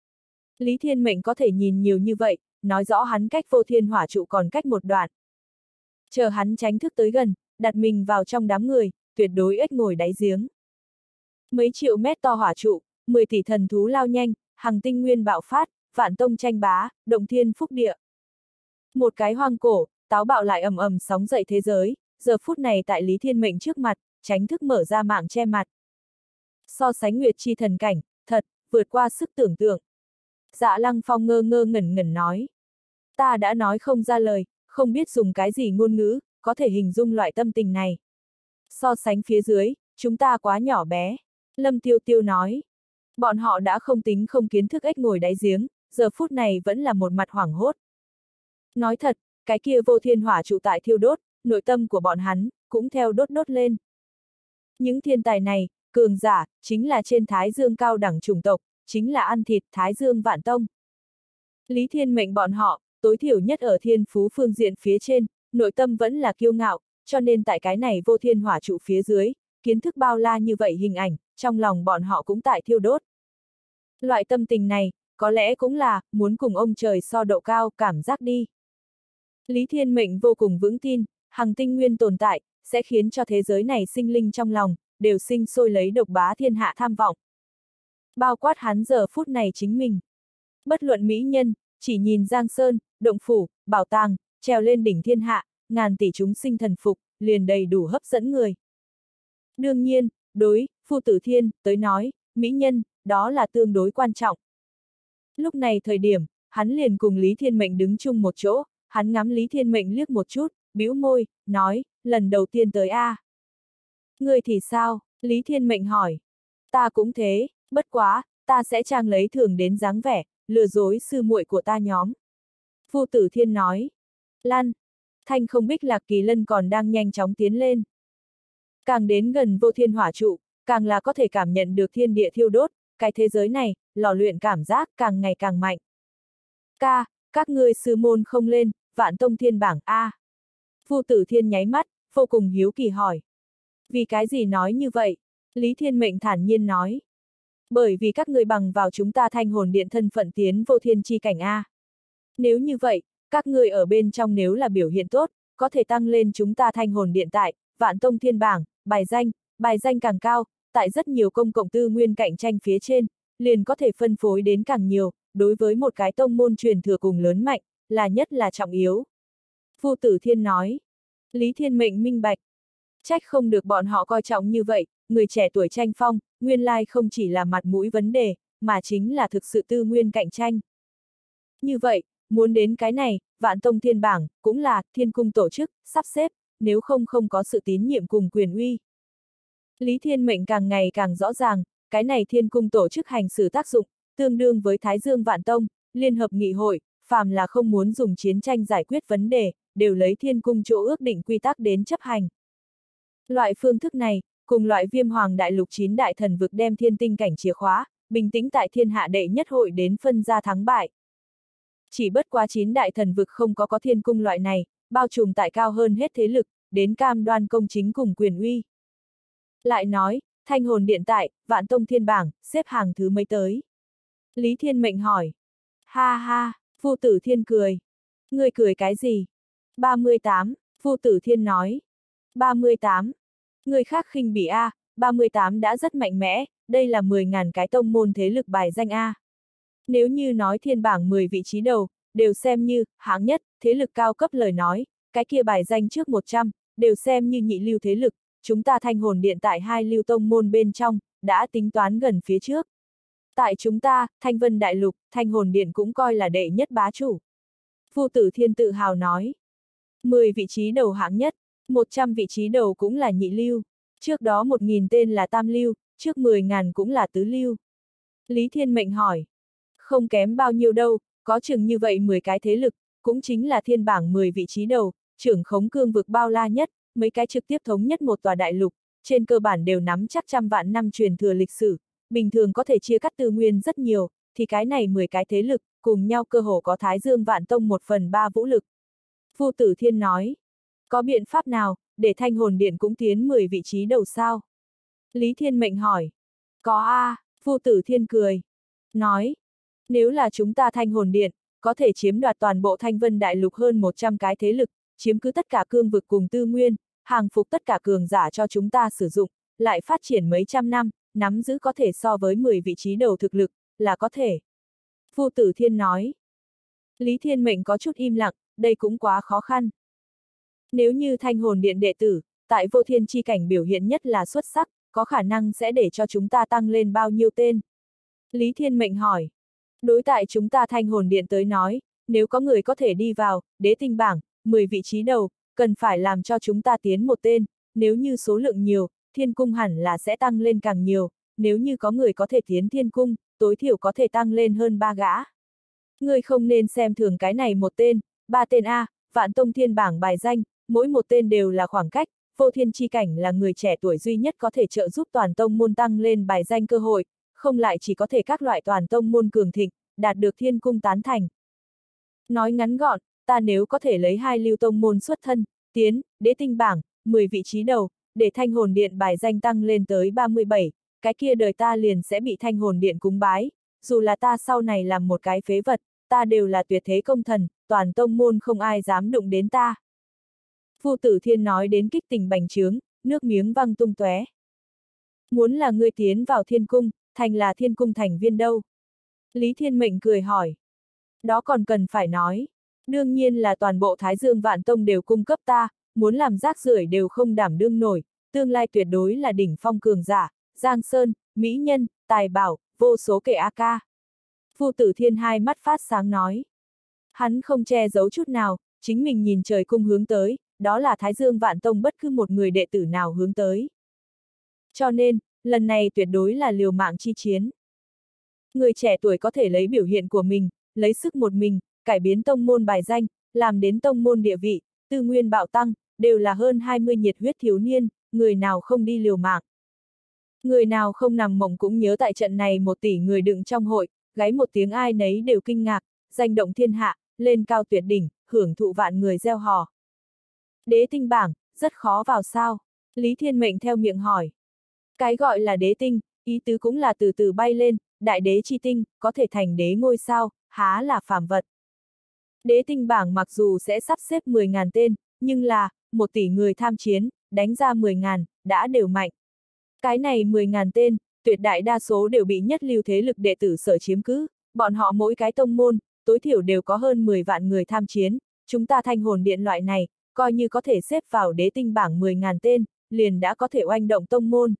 S1: Lý Thiên Mệnh có thể nhìn nhiều như vậy, nói rõ hắn cách vô thiên hỏa trụ còn cách một đoạn. Chờ hắn tránh thức tới gần, đặt mình vào trong đám người, tuyệt đối ếch ngồi đáy giếng. Mấy triệu mét to hỏa trụ, mười tỷ thần thú lao nhanh, hằng tinh nguyên bạo phát, vạn tông tranh bá, động thiên phúc địa. Một cái hoang cổ, táo bạo lại ầm ầm sóng dậy thế giới, giờ phút này tại Lý Thiên Mệnh trước mặt, tránh thức mở ra mạng che mặt. So sánh nguyệt chi thần cảnh, thật, vượt qua sức tưởng tượng. Dạ Lăng Phong ngơ ngơ ngẩn ngẩn nói. Ta đã nói không ra lời, không biết dùng cái gì ngôn ngữ, có thể hình dung loại tâm tình này. So sánh phía dưới, chúng ta quá nhỏ bé. Lâm Tiêu Tiêu nói. Bọn họ đã không tính không kiến thức ếch ngồi đáy giếng, giờ phút này vẫn là một mặt hoảng hốt. Nói thật, cái kia vô thiên hỏa trụ tại thiêu đốt, nội tâm của bọn hắn, cũng theo đốt đốt lên. Những thiên tài này, cường giả, chính là trên Thái Dương cao đẳng chủng tộc, chính là ăn thịt Thái Dương vạn tông. Lý Thiên Mệnh bọn họ, tối thiểu nhất ở thiên phú phương diện phía trên, nội tâm vẫn là kiêu ngạo, cho nên tại cái này vô thiên hỏa trụ phía dưới, kiến thức bao la như vậy hình ảnh, trong lòng bọn họ cũng tại thiêu đốt. Loại tâm tình này, có lẽ cũng là, muốn cùng ông trời so độ cao, cảm giác đi. Lý Thiên Mệnh vô cùng vững tin, hằng tinh nguyên tồn tại, sẽ khiến cho thế giới này sinh linh trong lòng, đều sinh sôi lấy độc bá thiên hạ tham vọng. Bao quát hắn giờ phút này chính mình. Bất luận mỹ nhân, chỉ nhìn Giang Sơn, động phủ, bảo tàng, trèo lên đỉnh thiên hạ, ngàn tỷ chúng sinh thần phục, liền đầy đủ hấp dẫn người. Đương nhiên, đối, Phu Tử Thiên, tới nói, mỹ nhân, đó là tương đối quan trọng. Lúc này thời điểm, hắn liền cùng Lý Thiên Mệnh đứng chung một chỗ, hắn ngắm Lý Thiên Mệnh liếc một chút, bĩu môi, nói, lần đầu tiên tới a. À. Ngươi thì sao? Lý Thiên Mệnh hỏi. Ta cũng thế, bất quá, ta sẽ trang lấy thường đến dáng vẻ, lừa dối sư muội của ta nhóm. Phu Tử Thiên nói. Lan. Thanh không bích lạc kỳ lân còn đang nhanh chóng tiến lên. Càng đến gần vô thiên hỏa trụ, càng là có thể cảm nhận được thiên địa thiêu đốt, cái thế giới này, lò luyện cảm giác càng ngày càng mạnh. Ca, các ngươi sư môn không lên, vạn tông thiên bảng A. À. Phu Tử Thiên nháy mắt, vô cùng hiếu kỳ hỏi. Vì cái gì nói như vậy? Lý Thiên Mệnh thản nhiên nói. Bởi vì các ngươi bằng vào chúng ta thanh hồn điện thân phận tiến vô thiên chi cảnh A. Nếu như vậy, các ngươi ở bên trong nếu là biểu hiện tốt, có thể tăng lên chúng ta thanh hồn điện tại, vạn tông thiên bảng, bài danh, bài danh càng cao, tại rất nhiều công cộng tư nguyên cạnh tranh phía trên, liền có thể phân phối đến càng nhiều, đối với một cái tông môn truyền thừa cùng lớn mạnh, là nhất là trọng yếu. Phu Tử Thiên nói. Lý Thiên Mệnh minh bạch. Trách không được bọn họ coi trọng như vậy, người trẻ tuổi tranh phong, nguyên lai không chỉ là mặt mũi vấn đề, mà chính là thực sự tư nguyên cạnh tranh. Như vậy, muốn đến cái này, vạn tông thiên bảng, cũng là thiên cung tổ chức, sắp xếp, nếu không không có sự tín nhiệm cùng quyền uy. Lý Thiên Mệnh càng ngày càng rõ ràng, cái này thiên cung tổ chức hành xử tác dụng, tương đương với Thái Dương Vạn Tông, Liên hợp nghị hội, phàm là không muốn dùng chiến tranh giải quyết vấn đề, đều lấy thiên cung chỗ ước định quy tắc đến chấp hành. Loại phương thức này, cùng loại Viêm Hoàng Đại Lục chín đại thần vực đem thiên tinh cảnh chìa khóa, bình tĩnh tại thiên hạ đệ nhất hội đến phân ra thắng bại. Chỉ bất quá chín đại thần vực không có có thiên cung loại này, bao trùm tại cao hơn hết thế lực, đến cam đoan công chính cùng quyền uy. Lại nói, thanh hồn điện tại, vạn tông thiên bảng, xếp hàng thứ mấy tới? Lý Thiên Mệnh hỏi. Ha ha, Phu Tử Thiên cười. Ngươi cười cái gì? ba mươi tám, Phu Tử Thiên nói. ba mươi tám. Người khác khinh bỉ A, ba mươi tám đã rất mạnh mẽ, đây là mười ngàn cái tông môn thế lực bài danh A. Nếu như nói thiên bảng mười vị trí đầu, đều xem như, hạng nhất, thế lực cao cấp lời nói, cái kia bài danh trước một trăm, đều xem như nhị lưu thế lực, chúng ta thanh hồn điện tại hai lưu tông môn bên trong, đã tính toán gần phía trước. Tại chúng ta, Thanh Vân Đại Lục, thanh hồn điện cũng coi là đệ nhất bá chủ. Phu Tử Thiên tự hào nói. mười vị trí đầu hạng nhất, một trăm vị trí đầu cũng là nhị lưu, trước đó một nghìn tên là tam lưu, trước mười ngàn cũng là tứ lưu. Lý Thiên Mệnh hỏi. Không kém bao nhiêu đâu, có chừng như vậy mười cái thế lực, cũng chính là thiên bảng mười vị trí đầu, trưởng khống cương vực bao la nhất, mấy cái trực tiếp thống nhất một tòa đại lục, trên cơ bản đều nắm chắc trăm vạn năm truyền thừa lịch sử, bình thường có thể chia cắt tư nguyên rất nhiều, thì cái này mười cái thế lực, cùng nhau cơ hồ có Thái Dương Vạn Tông một phần ba vũ lực. Vu Tử Thiên nói, có biện pháp nào, để Thanh Hồn Điện cũng tiến mười vị trí đầu sao? Lý Thiên Mệnh hỏi, có a, à, Vu Tử Thiên cười, nói, nếu là chúng ta Thanh Hồn Điện, có thể chiếm đoạt toàn bộ Thanh Vân Đại Lục hơn một trăm cái thế lực, chiếm cứ tất cả cương vực cùng tư nguyên, hàng phục tất cả cường giả cho chúng ta sử dụng, lại phát triển mấy trăm năm, nắm giữ có thể so với mười vị trí đầu thực lực, là có thể. Vu Tử Thiên nói. Lý Thiên Mệnh có chút im lặng, đây cũng quá khó khăn. Nếu như Thanh Hồn Điện đệ tử, tại vô thiên chi cảnh biểu hiện nhất là xuất sắc, có khả năng sẽ để cho chúng ta tăng lên bao nhiêu tên? Lý Thiên Mệnh hỏi. Đối tại chúng ta Thanh Hồn Điện tới nói, nếu có người có thể đi vào, đế tinh bảng, mười vị trí đầu, cần phải làm cho chúng ta tiến một tên, nếu như số lượng nhiều, thiên cung hẳn là sẽ tăng lên càng nhiều, nếu như có người có thể tiến thiên cung, tối thiểu có thể tăng lên hơn ba gã. Người không nên xem thường cái này một tên, ba tên A, Vạn Tông Thiên bảng bài danh, mỗi một tên đều là khoảng cách, vô thiên chi cảnh là người trẻ tuổi duy nhất có thể trợ giúp toàn tông môn tăng lên bài danh cơ hội, không lại chỉ có thể các loại toàn tông môn cường thịnh, đạt được thiên cung tán thành. Nói ngắn gọn, ta nếu có thể lấy hai lưu tông môn xuất thân, tiến, đế tinh bảng, mười vị trí đầu, để Thanh Hồn Điện bài danh tăng lên tới ba mươi bảy, cái kia đời ta liền sẽ bị Thanh Hồn Điện cúng bái, dù là ta sau này làm một cái phế vật, ta đều là tuyệt thế công thần, toàn tông môn không ai dám đụng đến ta. Vu Tử Thiên nói đến kích tình bành trướng, nước miếng văng tung tóe. Muốn là ngươi tiến vào thiên cung, thành là thiên cung thành viên đâu? Lý Thiên Mệnh cười hỏi. Đó còn cần phải nói. Đương nhiên là toàn bộ Thái Dương Vạn Tông đều cung cấp ta, muốn làm rác rưởi đều không đảm đương nổi, tương lai tuyệt đối là đỉnh phong cường giả, Giang Sơn, mỹ nhân, tài bảo, vô số kể a ca. Vu Tử Thiên hai mắt phát sáng nói. Hắn không che giấu chút nào, chính mình nhìn trời cung hướng tới, đó là Thái Dương Vạn Tông bất cứ một người đệ tử nào hướng tới. Cho nên, lần này tuyệt đối là liều mạng chi chiến. Người trẻ tuổi có thể lấy biểu hiện của mình, lấy sức một mình, cải biến tông môn bài danh, làm đến tông môn địa vị, tư nguyên bạo tăng, đều là hơn hai mươi nhiệt huyết thiếu niên, người nào không đi liều mạng. Người nào không nằm mộng cũng nhớ tại trận này một tỷ người đựng trong hội, gáy một tiếng ai nấy đều kinh ngạc, danh động thiên hạ, lên cao tuyệt đỉnh, hưởng thụ vạn người gieo hò. Đế tinh bảng, rất khó vào sao? Lý Thiên Mệnh theo miệng hỏi. Cái gọi là đế tinh, ý tứ cũng là từ từ bay lên, đại đế chi tinh, có thể thành đế ngôi sao, há là phàm vật. Đế tinh bảng mặc dù sẽ sắp xếp mười nghìn tên, nhưng là, một tỷ người tham chiến, đánh ra mười nghìn, đã đều mạnh. Cái này mười nghìn tên, tuyệt đại đa số đều bị nhất lưu thế lực đệ tử sở chiếm cứ, bọn họ mỗi cái tông môn, tối thiểu đều có hơn mười vạn người tham chiến, chúng ta Thanh Hồn Điện loại này, coi như có thể xếp vào đế tinh bảng mười nghìn tên, liền đã có thể oanh động tông môn.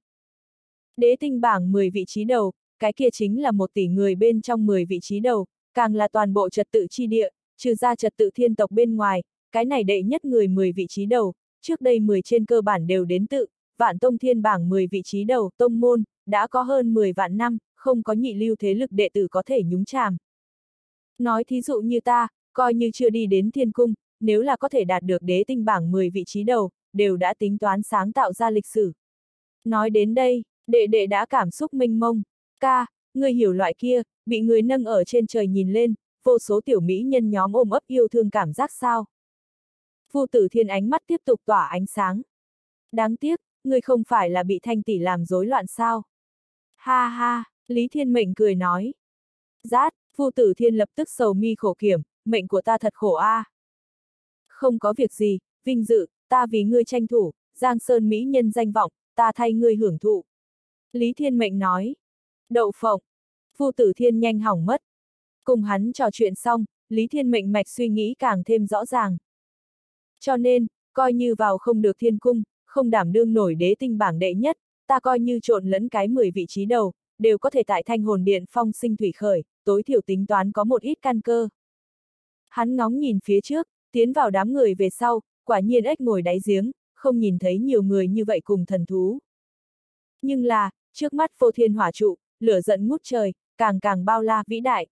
S1: Đế tinh bảng mười vị trí đầu, cái kia chính là một tỷ người bên trong mười vị trí đầu, càng là toàn bộ trật tự chi địa, trừ ra trật tự thiên tộc bên ngoài, cái này đệ nhất người mười vị trí đầu, trước đây mười trên cơ bản đều đến tự, Vạn Tông Thiên bảng mười vị trí đầu, tông môn, đã có hơn mười vạn năm, không có nhị lưu thế lực đệ tử có thể nhúng chàm. Nói thí dụ như ta, coi như chưa đi đến thiên cung, nếu là có thể đạt được đế tinh bảng mười vị trí đầu, đều đã tính toán sáng tạo ra lịch sử. Nói đến đây, đệ đệ đã cảm xúc mênh mông. Ca, người hiểu loại kia, bị người nâng ở trên trời nhìn lên, vô số tiểu mỹ nhân nhóm ôm ấp yêu thương cảm giác sao? Vu Tử Thiên ánh mắt tiếp tục tỏa ánh sáng. Đáng tiếc, người không phải là bị Thanh tỷ làm rối loạn sao? Ha ha, Lý Thiên Mệnh cười nói. Rát, Vu Tử Thiên lập tức sầu mi khổ kiểm, mệnh của ta thật khổ a. À. Không có việc gì, vinh dự, ta vì ngươi tranh thủ, Giang Sơn mỹ nhân danh vọng, ta thay ngươi hưởng thụ. Lý Thiên Mệnh nói. Đậu phộng. Vu Tử Thiên nhanh hỏng mất. Cùng hắn trò chuyện xong, Lý Thiên Mệnh mạch suy nghĩ càng thêm rõ ràng. Cho nên, coi như vào không được thiên cung, không đảm đương nổi đế tinh bảng đệ nhất, ta coi như trộn lẫn cái mười vị trí đầu, đều có thể tại Thanh Hồn Điện phong sinh thủy khởi, tối thiểu tính toán có một ít căn cơ. Hắn ngóng nhìn phía trước, tiến vào đám người về sau, quả nhiên ếch ngồi đáy giếng, không nhìn thấy nhiều người như vậy cùng thần thú. Nhưng là, trước mắt vô thiên hỏa trụ, lửa giận ngút trời, càng càng bao la vĩ đại.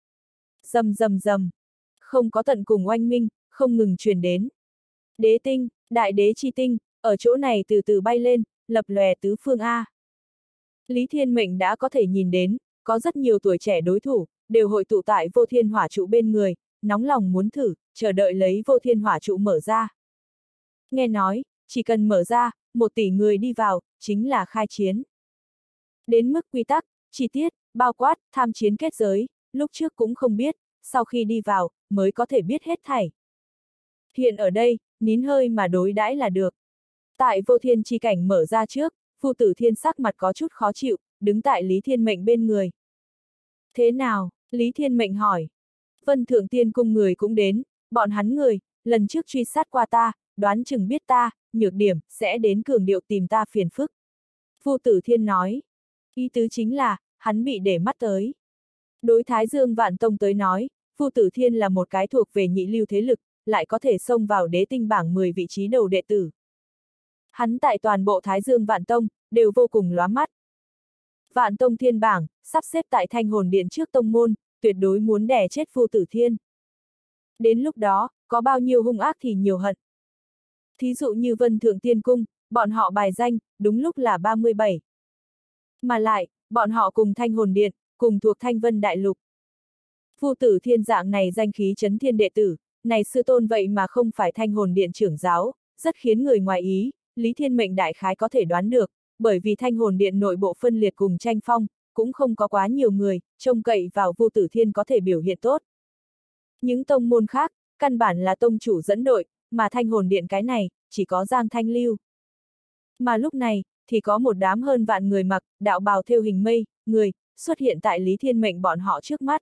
S1: Rầm rầm rầm, không có tận cùng oanh minh, không ngừng truyền đến. Đế tinh, đại đế chi tinh, ở chỗ này từ từ bay lên, lập lòe tứ phương A. Lý Thiên Mệnh đã có thể nhìn đến, có rất nhiều tuổi trẻ đối thủ, đều hội tụ tại vô thiên hỏa trụ bên người, nóng lòng muốn thử, chờ đợi lấy vô thiên hỏa trụ mở ra. Nghe nói, chỉ cần mở ra, một tỷ người đi vào, chính là khai chiến. Đến mức quy tắc, chi tiết, bao quát, tham chiến kết giới, lúc trước cũng không biết, sau khi đi vào, mới có thể biết hết thảy. Hiện ở đây, nín hơi mà đối đãi là được. Tại vô thiên chi cảnh mở ra trước, Phu Tử Thiên sắc mặt có chút khó chịu, đứng tại Lý Thiên Mệnh bên người. Thế nào? Lý Thiên Mệnh hỏi. Vân Thượng Tiên Cung người cũng đến, bọn hắn người, lần trước truy sát qua ta, đoán chừng biết ta, nhược điểm, sẽ đến cường điệu tìm ta phiền phức. Phu Tử Thiên nói. Ý tứ chính là, hắn bị để mắt tới. Đối Thái Dương Vạn Tông tới nói, Phu Tử Thiên là một cái thuộc về nhị lưu thế lực, lại có thể xông vào đế tinh bảng mười vị trí đầu đệ tử. Hắn tại toàn bộ Thái Dương Vạn Tông, đều vô cùng lóa mắt. Vạn Tông Thiên bảng, sắp xếp tại Thanh Hồn Điện trước tông môn, tuyệt đối muốn đè chết Phu Tử Thiên. Đến lúc đó, có bao nhiêu hung ác thì nhiều hận. Thí dụ như Vân Thượng Tiên Cung, bọn họ bài danh, đúng lúc là ba mươi bảy. Mà lại, bọn họ cùng Thanh Hồn Điện, cùng thuộc Thanh Vân Đại Lục. Phu Tử Thiên dạng này danh khí chấn thiên đệ tử, này sư tôn vậy mà không phải Thanh Hồn Điện trưởng giáo, rất khiến người ngoài ý, Lý Thiên Mệnh đại khái có thể đoán được, bởi vì Thanh Hồn Điện nội bộ phân liệt cùng tranh phong, cũng không có quá nhiều người, trông cậy vào Phu Tử Thiên có thể biểu hiện tốt. Những tông môn khác, căn bản là tông chủ dẫn đội, mà Thanh Hồn Điện cái này, chỉ có Giang Thanh Lưu. Mà lúc này, thì có một đám hơn vạn người mặc, đạo bào thêu hình mây, người, xuất hiện tại Lý Thiên Mệnh bọn họ trước mắt.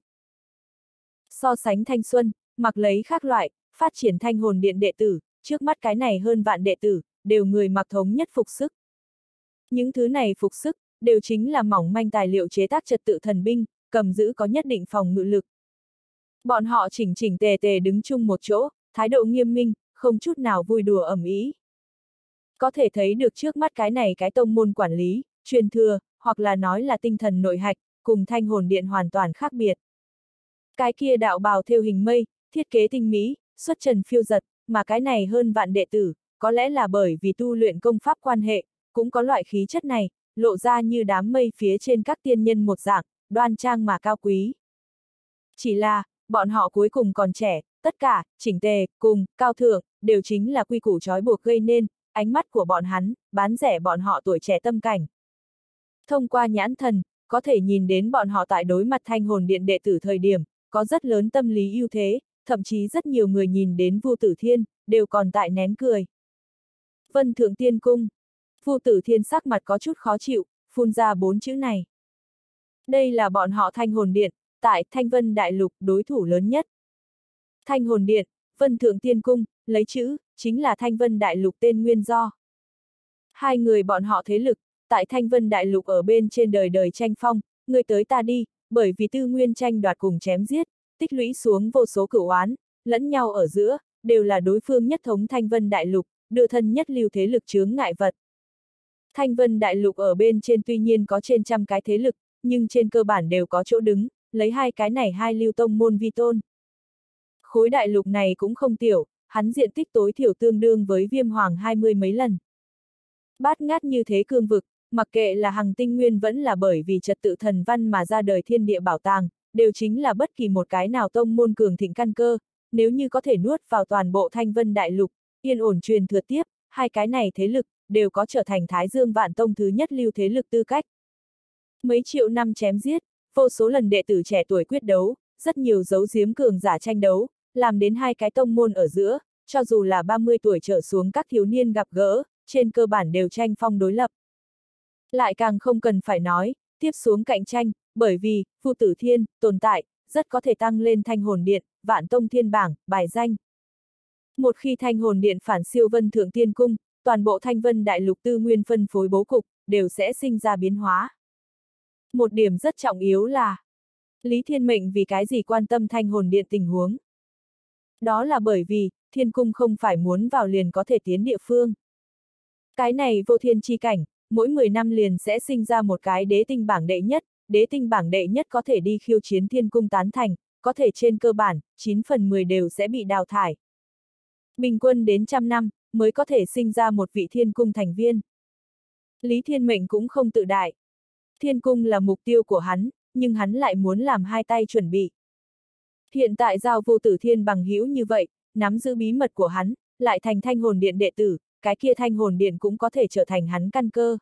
S1: So sánh thanh xuân, mặc lấy khác loại, phát triển Thanh Hồn Điện đệ tử, trước mắt cái này hơn vạn đệ tử, đều người mặc thống nhất phục sức. Những thứ này phục sức, đều chính là mỏng manh tài liệu chế tác trật tự thần binh, cầm giữ có nhất định phòng ngự lực. Bọn họ chỉnh chỉnh tề tề đứng chung một chỗ, thái độ nghiêm minh, không chút nào vui đùa ầm ĩ. Có thể thấy được trước mắt cái này cái tông môn quản lý, truyền thừa, hoặc là nói là tinh thần nội hạch, cùng Thanh Hồn Điện hoàn toàn khác biệt. Cái kia đạo bào thêu hình mây, thiết kế tinh mỹ, xuất trần phiêu giật, mà cái này hơn vạn đệ tử, có lẽ là bởi vì tu luyện công pháp quan hệ, cũng có loại khí chất này, lộ ra như đám mây phía trên các tiên nhân một dạng, đoan trang mà cao quý. Chỉ là, bọn họ cuối cùng còn trẻ, tất cả, chỉnh tề, cùng, cao thượng, đều chính là quy củ trói buộc gây nên, ánh mắt của bọn hắn, bán rẻ bọn họ tuổi trẻ tâm cảnh. Thông qua nhãn thần, có thể nhìn đến bọn họ tại đối mặt Thanh Hồn Điện đệ tử thời điểm, có rất lớn tâm lý ưu thế, thậm chí rất nhiều người nhìn đến Vu Tử Thiên, đều còn tại nén cười. Vân Thượng Tiên Cung. Vu Tử Thiên sắc mặt có chút khó chịu, phun ra bốn chữ này. Đây là bọn họ Thanh Hồn Điện, tại Thanh Vân Đại Lục đối thủ lớn nhất. Thanh Hồn Điện, Vân Thượng Tiên Cung, lấy chữ, chính là Thanh Vân Đại Lục tên nguyên do. Hai người bọn họ thế lực, tại Thanh Vân Đại Lục ở bên trên đời đời tranh phong, người tới ta đi, bởi vì tư nguyên tranh đoạt cùng chém giết, tích lũy xuống vô số cửu oán, lẫn nhau ở giữa, đều là đối phương nhất thống Thanh Vân Đại Lục, đưa thân nhất lưu thế lực chướng ngại vật. Thanh Vân Đại Lục ở bên trên tuy nhiên có trên trăm cái thế lực, nhưng trên cơ bản đều có chỗ đứng, lấy hai cái này hai lưu tông môn vi tôn. Khối đại lục này cũng không tiểu, hắn diện tích tối thiểu tương đương với Viêm Hoàng hai mươi mấy lần. Bát ngát như thế cương vực, mặc kệ là Hằng Tinh Nguyên vẫn là bởi vì trật tự thần văn mà ra đời thiên địa bảo tàng, đều chính là bất kỳ một cái nào tông môn cường thịnh căn cơ, nếu như có thể nuốt vào toàn bộ Thanh Vân Đại Lục, yên ổn truyền thừa tiếp, hai cái này thế lực, đều có trở thành Thái Dương Vạn Tông thứ nhất lưu thế lực tư cách. Mấy triệu năm chém giết, vô số lần đệ tử trẻ tuổi quyết đấu, rất nhiều dấu giếm cường giả tranh đấu, làm đến hai cái tông môn ở giữa, cho dù là ba mươi tuổi trở xuống các thiếu niên gặp gỡ, trên cơ bản đều tranh phong đối lập. Lại càng không cần phải nói, tiếp xuống cạnh tranh, bởi vì, Vu Tử Thiên, tồn tại, rất có thể tăng lên Thanh Hồn Điện, Vạn Tông Thiên bảng, bài danh. Một khi Thanh Hồn Điện phản siêu Vân Thượng Tiên Cung, toàn bộ Thanh Vân Đại Lục tư nguyên phân phối bố cục, đều sẽ sinh ra biến hóa. Một điểm rất trọng yếu là, Lý Thiên Mệnh vì cái gì quan tâm Thanh Hồn Điện tình huống? Đó là bởi vì, Thiên Cung không phải muốn vào liền có thể tiến địa phương. Cái này vô thiên chi cảnh, mỗi mười năm liền sẽ sinh ra một cái đế tinh bảng đệ nhất, đế tinh bảng đệ nhất có thể đi khiêu chiến Thiên Cung tán thành, có thể trên cơ bản, chín phần mười đều sẽ bị đào thải. Bình quân đến trăm năm, mới có thể sinh ra một vị Thiên Cung thành viên. Lý Thiên Mệnh cũng không tự đại. Thiên Cung là mục tiêu của hắn, nhưng hắn lại muốn làm hai tay chuẩn bị. Hiện tại giao Vô Tử Thiên bằng hữu như vậy, nắm giữ bí mật của hắn, lại thành Thanh Hồn Điện đệ tử, cái kia Thanh Hồn Điện cũng có thể trở thành hắn căn cơ.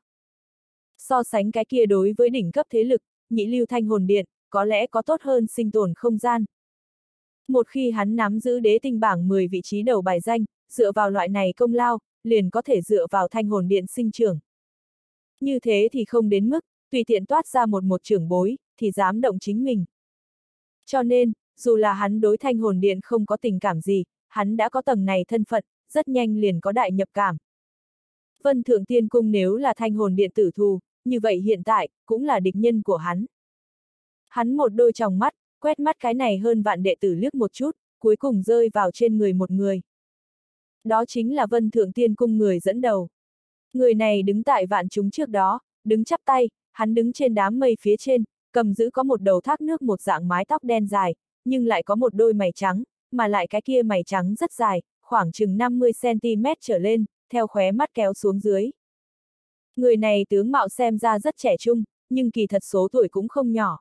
S1: So sánh cái kia đối với đỉnh cấp thế lực, nhị lưu Thanh Hồn Điện, có lẽ có tốt hơn sinh tồn không gian. Một khi hắn nắm giữ đế tinh bảng mười vị trí đầu bài danh, dựa vào loại này công lao, liền có thể dựa vào Thanh Hồn Điện sinh trưởng. Như thế thì không đến mức, tùy tiện toát ra một một trưởng bối, thì dám động chính mình. Cho nên, dù là hắn đối Thanh Hồn Điện không có tình cảm gì, hắn đã có tầng này thân phận, rất nhanh liền có đại nhập cảm. Vân Thượng Tiên Cung nếu là Thanh Hồn Điện tử thù, như vậy hiện tại, cũng là địch nhân của hắn. Hắn một đôi tròng mắt, quét mắt cái này hơn vạn đệ tử liếc một chút, cuối cùng rơi vào trên người một người. Đó chính là Vân Thượng Tiên Cung người dẫn đầu. Người này đứng tại vạn chúng trước đó, đứng chắp tay, hắn đứng trên đám mây phía trên, cầm giữ có một đầu thác nước một dạng mái tóc đen dài, nhưng lại có một đôi mày trắng, mà lại cái kia mày trắng rất dài, khoảng chừng năm mươi xăng ti mét trở lên, theo khóe mắt kéo xuống dưới. Người này tướng mạo xem ra rất trẻ trung, nhưng kỳ thật số tuổi cũng không nhỏ.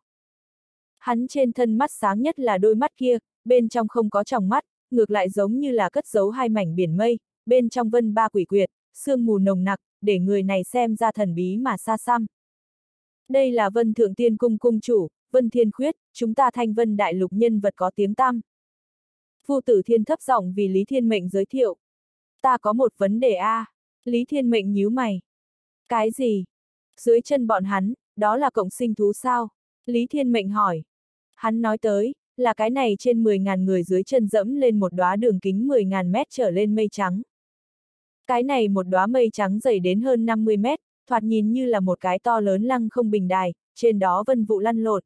S1: Hắn trên thân mắt sáng nhất là đôi mắt kia, bên trong không có tròng mắt, ngược lại giống như là cất giấu hai mảnh biển mây, bên trong vân ba quỷ quyệt, sương mù nồng nặc, để người này xem ra thần bí mà xa xăm. Đây là Vân Thượng Tiên Cung cung chủ, Vân Thiên Khuyết, chúng ta Thanh Vân Đại Lục nhân vật có tiếng tăm. Vu Tử Thiên thấp giọng vì Lý Thiên Mệnh giới thiệu. Ta có một vấn đề a. À. Lý Thiên Mệnh nhíu mày. Cái gì? Dưới chân bọn hắn, đó là cộng sinh thú sao? Lý Thiên Mệnh hỏi. Hắn nói tới, là cái này trên mười nghìn người dưới chân dẫm lên một đóa đường kính mười nghìn mét trở lên mây trắng. Cái này một đóa mây trắng dày đến hơn năm mươi mét, thoạt nhìn như là một cái to lớn lăng không bình đài, trên đó vân vụ lăn lộn.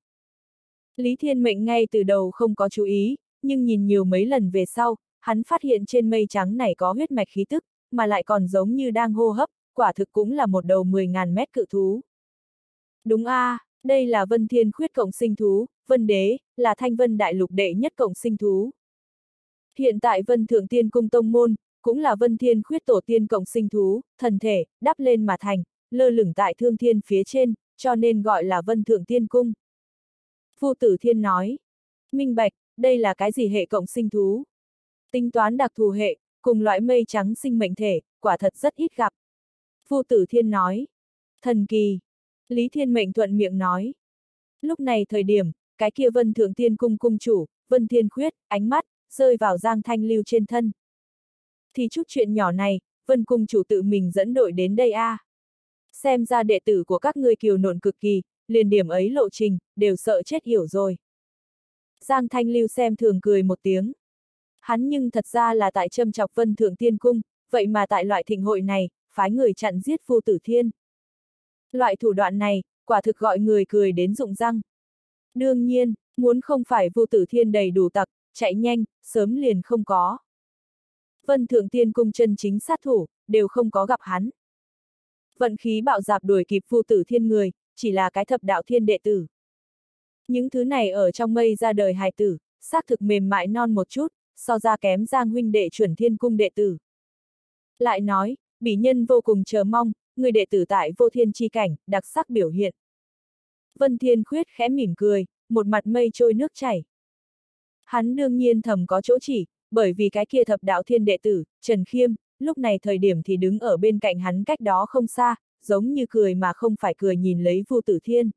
S1: Lý Thiên Mệnh ngay từ đầu không có chú ý, nhưng nhìn nhiều mấy lần về sau, hắn phát hiện trên mây trắng này có huyết mạch khí tức, mà lại còn giống như đang hô hấp, quả thực cũng là một đầu mười nghìn mét cự thú. Đúng a, à, đây là Vân Thiên Khuyết cộng sinh thú, Vân Đế, là Thanh Vân Đại Lục đệ nhất cộng sinh thú. Hiện tại Vân Thượng Tiên Cung tông môn, cũng là Vân Thiên Khuyết tổ tiên cộng sinh thú, thần thể, đắp lên mà thành, lơ lửng tại thương thiên phía trên, cho nên gọi là Vân Thượng Tiên Cung. Vu Tử Thiên nói, minh bạch, đây là cái gì hệ cộng sinh thú? Tính toán đặc thù hệ, cùng loại mây trắng sinh mệnh thể, quả thật rất ít gặp. Vu Tử Thiên nói, thần kỳ. Lý Thiên Mệnh thuận miệng nói. Lúc này thời điểm, cái kia Vân Thượng Tiên Cung cung chủ, Vân Thiên Khuyết, ánh mắt, rơi vào Giang Thanh Lưu trên thân. Thì chút chuyện nhỏ này, Vân cung chủ tự mình dẫn đội đến đây a. À. Xem ra đệ tử của các ngươi kiều nộn cực kỳ, liền điểm ấy lộ trình, đều sợ chết hiểu rồi. Giang Thanh Lưu xem thường cười một tiếng. Hắn nhưng thật ra là tại châm chọc Vân Thượng Tiên Cung, vậy mà tại loại thịnh hội này, phái người chặn giết Vu Tử Thiên. Loại thủ đoạn này, quả thực gọi người cười đến rụng răng. Đương nhiên, muốn không phải Vu Tử Thiên đầy đủ tặc, chạy nhanh, sớm liền không có. Vân Thượng Tiên Cung chân chính sát thủ, đều không có gặp hắn. Vận khí bạo dạp đuổi kịp Vu Tử Thiên người, chỉ là cái thập đạo thiên đệ tử. Những thứ này ở trong mây ra đời hài tử, xác thực mềm mại non một chút, so ra kém Giang huynh đệ chuẩn Thiên Cung đệ tử. Lại nói, bỉ nhân vô cùng chờ mong, người đệ tử tại vô thiên chi cảnh, đặc sắc biểu hiện. Vân Thiên Khuyết khẽ mỉm cười, một mặt mây trôi nước chảy. Hắn đương nhiên thầm có chỗ chỉ, bởi vì cái kia thập đạo thiên đệ tử, Trần Khiêm, lúc này thời điểm thì đứng ở bên cạnh hắn cách đó không xa, giống như cười mà không phải cười nhìn lấy Vu Tử Thiên.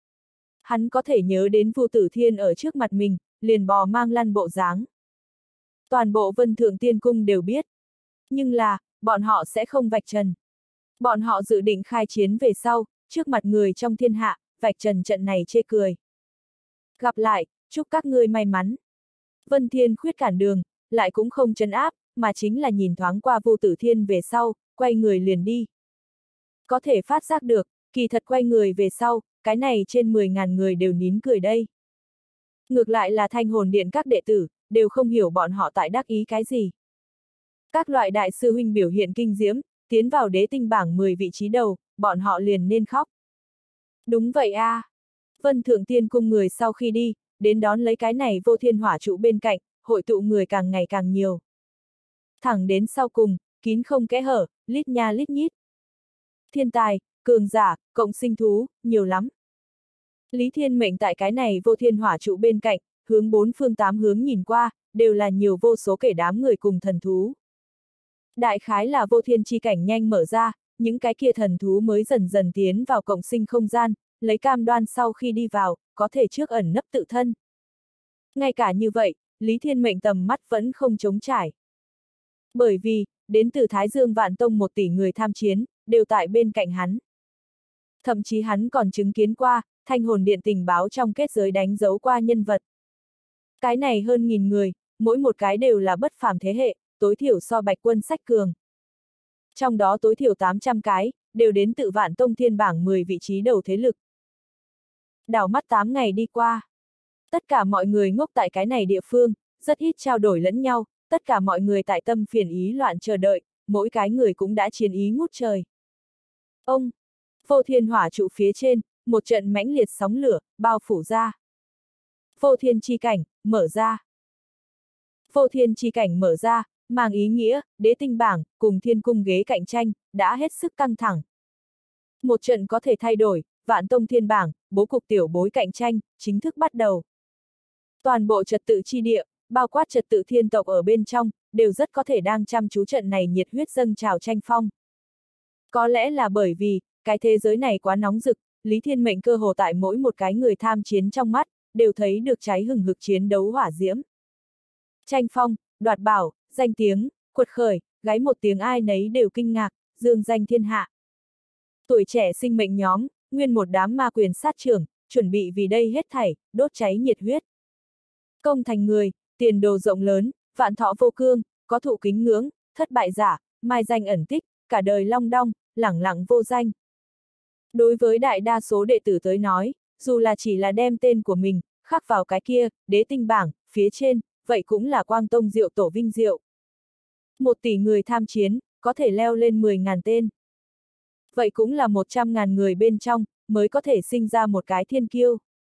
S1: Hắn có thể nhớ đến Vu Tử Thiên ở trước mặt mình, liền bò mang lăn bộ dáng. Toàn bộ Vân Thượng Tiên Cung đều biết. Nhưng là, bọn họ sẽ không vạch trần. Bọn họ dự định khai chiến về sau, trước mặt người trong thiên hạ, vạch trần trận này chê cười. Gặp lại, chúc các ngươi may mắn. Vân Thiên Khuyết cản đường, lại cũng không trấn áp, mà chính là nhìn thoáng qua Vu Tử Thiên về sau, quay người liền đi. Có thể phát giác được, kỳ thật quay người về sau, cái này trên mười nghìn người đều nín cười đây. Ngược lại là Thanh Hồn Điện các đệ tử, đều không hiểu bọn họ tại đắc ý cái gì. Các loại đại sư huynh biểu hiện kinh diễm, tiến vào đế tinh bảng mười vị trí đầu, bọn họ liền nên khóc. Đúng vậy a. À. Vân Thượng Tiên Cung người sau khi đi, đến đón lấy cái này vô thiên hỏa trụ bên cạnh, hội tụ người càng ngày càng nhiều. Thẳng đến sau cùng, kín không kẽ hở, lít nha lít nhít. Thiên tài, cường giả, cộng sinh thú, nhiều lắm. Lý Thiên Mệnh tại cái này vô thiên hỏa trụ bên cạnh, hướng bốn phương tám hướng nhìn qua, đều là nhiều vô số kể đám người cùng thần thú. Đại khái là vô thiên chi cảnh nhanh mở ra, những cái kia thần thú mới dần dần tiến vào cộng sinh không gian, lấy cam đoan sau khi đi vào, có thể trước ẩn nấp tự thân. Ngay cả như vậy, Lý Thiên Mệnh tầm mắt vẫn không trống trải. Bởi vì, đến từ Thái Dương Vạn Tông một tỷ người tham chiến, đều tại bên cạnh hắn. Thậm chí hắn còn chứng kiến qua, thanh hồn điện tình báo trong kết giới đánh dấu qua nhân vật. Cái này hơn nghìn người, mỗi một cái đều là bất phàm thế hệ, tối thiểu so Bạch Quân sách cường. Trong đó tối thiểu tám trăm cái, đều đến tự Vạn Tông thiên bảng mười vị trí đầu thế lực. Đảo mắt tám ngày đi qua. Tất cả mọi người ngốc tại cái này địa phương, rất ít trao đổi lẫn nhau, tất cả mọi người tại tâm phiền ý loạn chờ đợi, mỗi cái người cũng đã chiến ý ngút trời. Ông, vô thiên hỏa trụ phía trên, một trận mãnh liệt sóng lửa, bao phủ ra. Vô thiên chi cảnh, mở ra. Vô thiên chi cảnh mở ra, mang ý nghĩa, đế tinh bảng, cùng thiên cung ghế cạnh tranh, đã hết sức căng thẳng. Một trận có thể thay đổi, Vạn Tông thiên bảng, bố cục tiểu bối cạnh tranh, chính thức bắt đầu. Toàn bộ trật tự chi địa, bao quát trật tự thiên tộc ở bên trong, đều rất có thể đang chăm chú trận này nhiệt huyết dâng trào tranh phong. Có lẽ là bởi vì, cái thế giới này quá nóng rực, Lý Thiên Mệnh cơ hồ tại mỗi một cái người tham chiến trong mắt, đều thấy được cháy hừng hực chiến đấu hỏa diễm. Tranh phong, đoạt bảo, danh tiếng, quật khởi, gáy một tiếng ai nấy đều kinh ngạc, dương danh thiên hạ. Tuổi trẻ sinh mệnh nhóm, nguyên một đám ma quyền sát trưởng, chuẩn bị vì đây hết thảy, đốt cháy nhiệt huyết. Công thành người, tiền đồ rộng lớn, vạn thọ vô cương, có thụ kính ngưỡng, thất bại giả, mai danh ẩn tích, cả đời long đong, lẳng lặng vô danh. Đối với đại đa số đệ tử tới nói, dù là chỉ là đem tên của mình, khắc vào cái kia, đế tinh bảng, phía trên, vậy cũng là quang tông diệu tổ vinh diệu. Một tỷ người tham chiến, có thể leo lên mười ngàn tên. Vậy cũng là một trăm ngàn người bên trong, mới có thể sinh ra một cái thiên kiêu.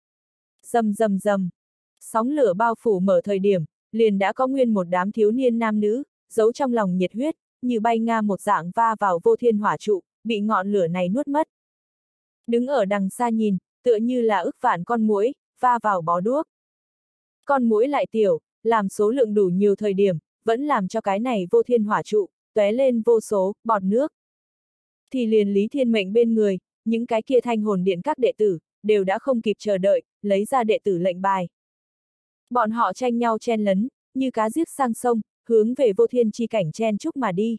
S1: Rầm rầm rầm. Sóng lửa bao phủ mở thời điểm, liền đã có nguyên một đám thiếu niên nam nữ, giấu trong lòng nhiệt huyết, như bay nga một dạng va vào vô thiên hỏa trụ, bị ngọn lửa này nuốt mất. Đứng ở đằng xa nhìn, tựa như là ức vạn con muỗi, va vào bó đuốc. Con muỗi lại tiểu, làm số lượng đủ nhiều thời điểm, vẫn làm cho cái này vô thiên hỏa trụ, tóe lên vô số, bọt nước. Thì liền Lý Thiên Mệnh bên người, những cái kia thanh hồn điện các đệ tử, đều đã không kịp chờ đợi, lấy ra đệ tử lệnh bài. Bọn họ tranh nhau chen lấn, như cá giết sang sông, hướng về vô thiên chi cảnh chen chúc mà đi.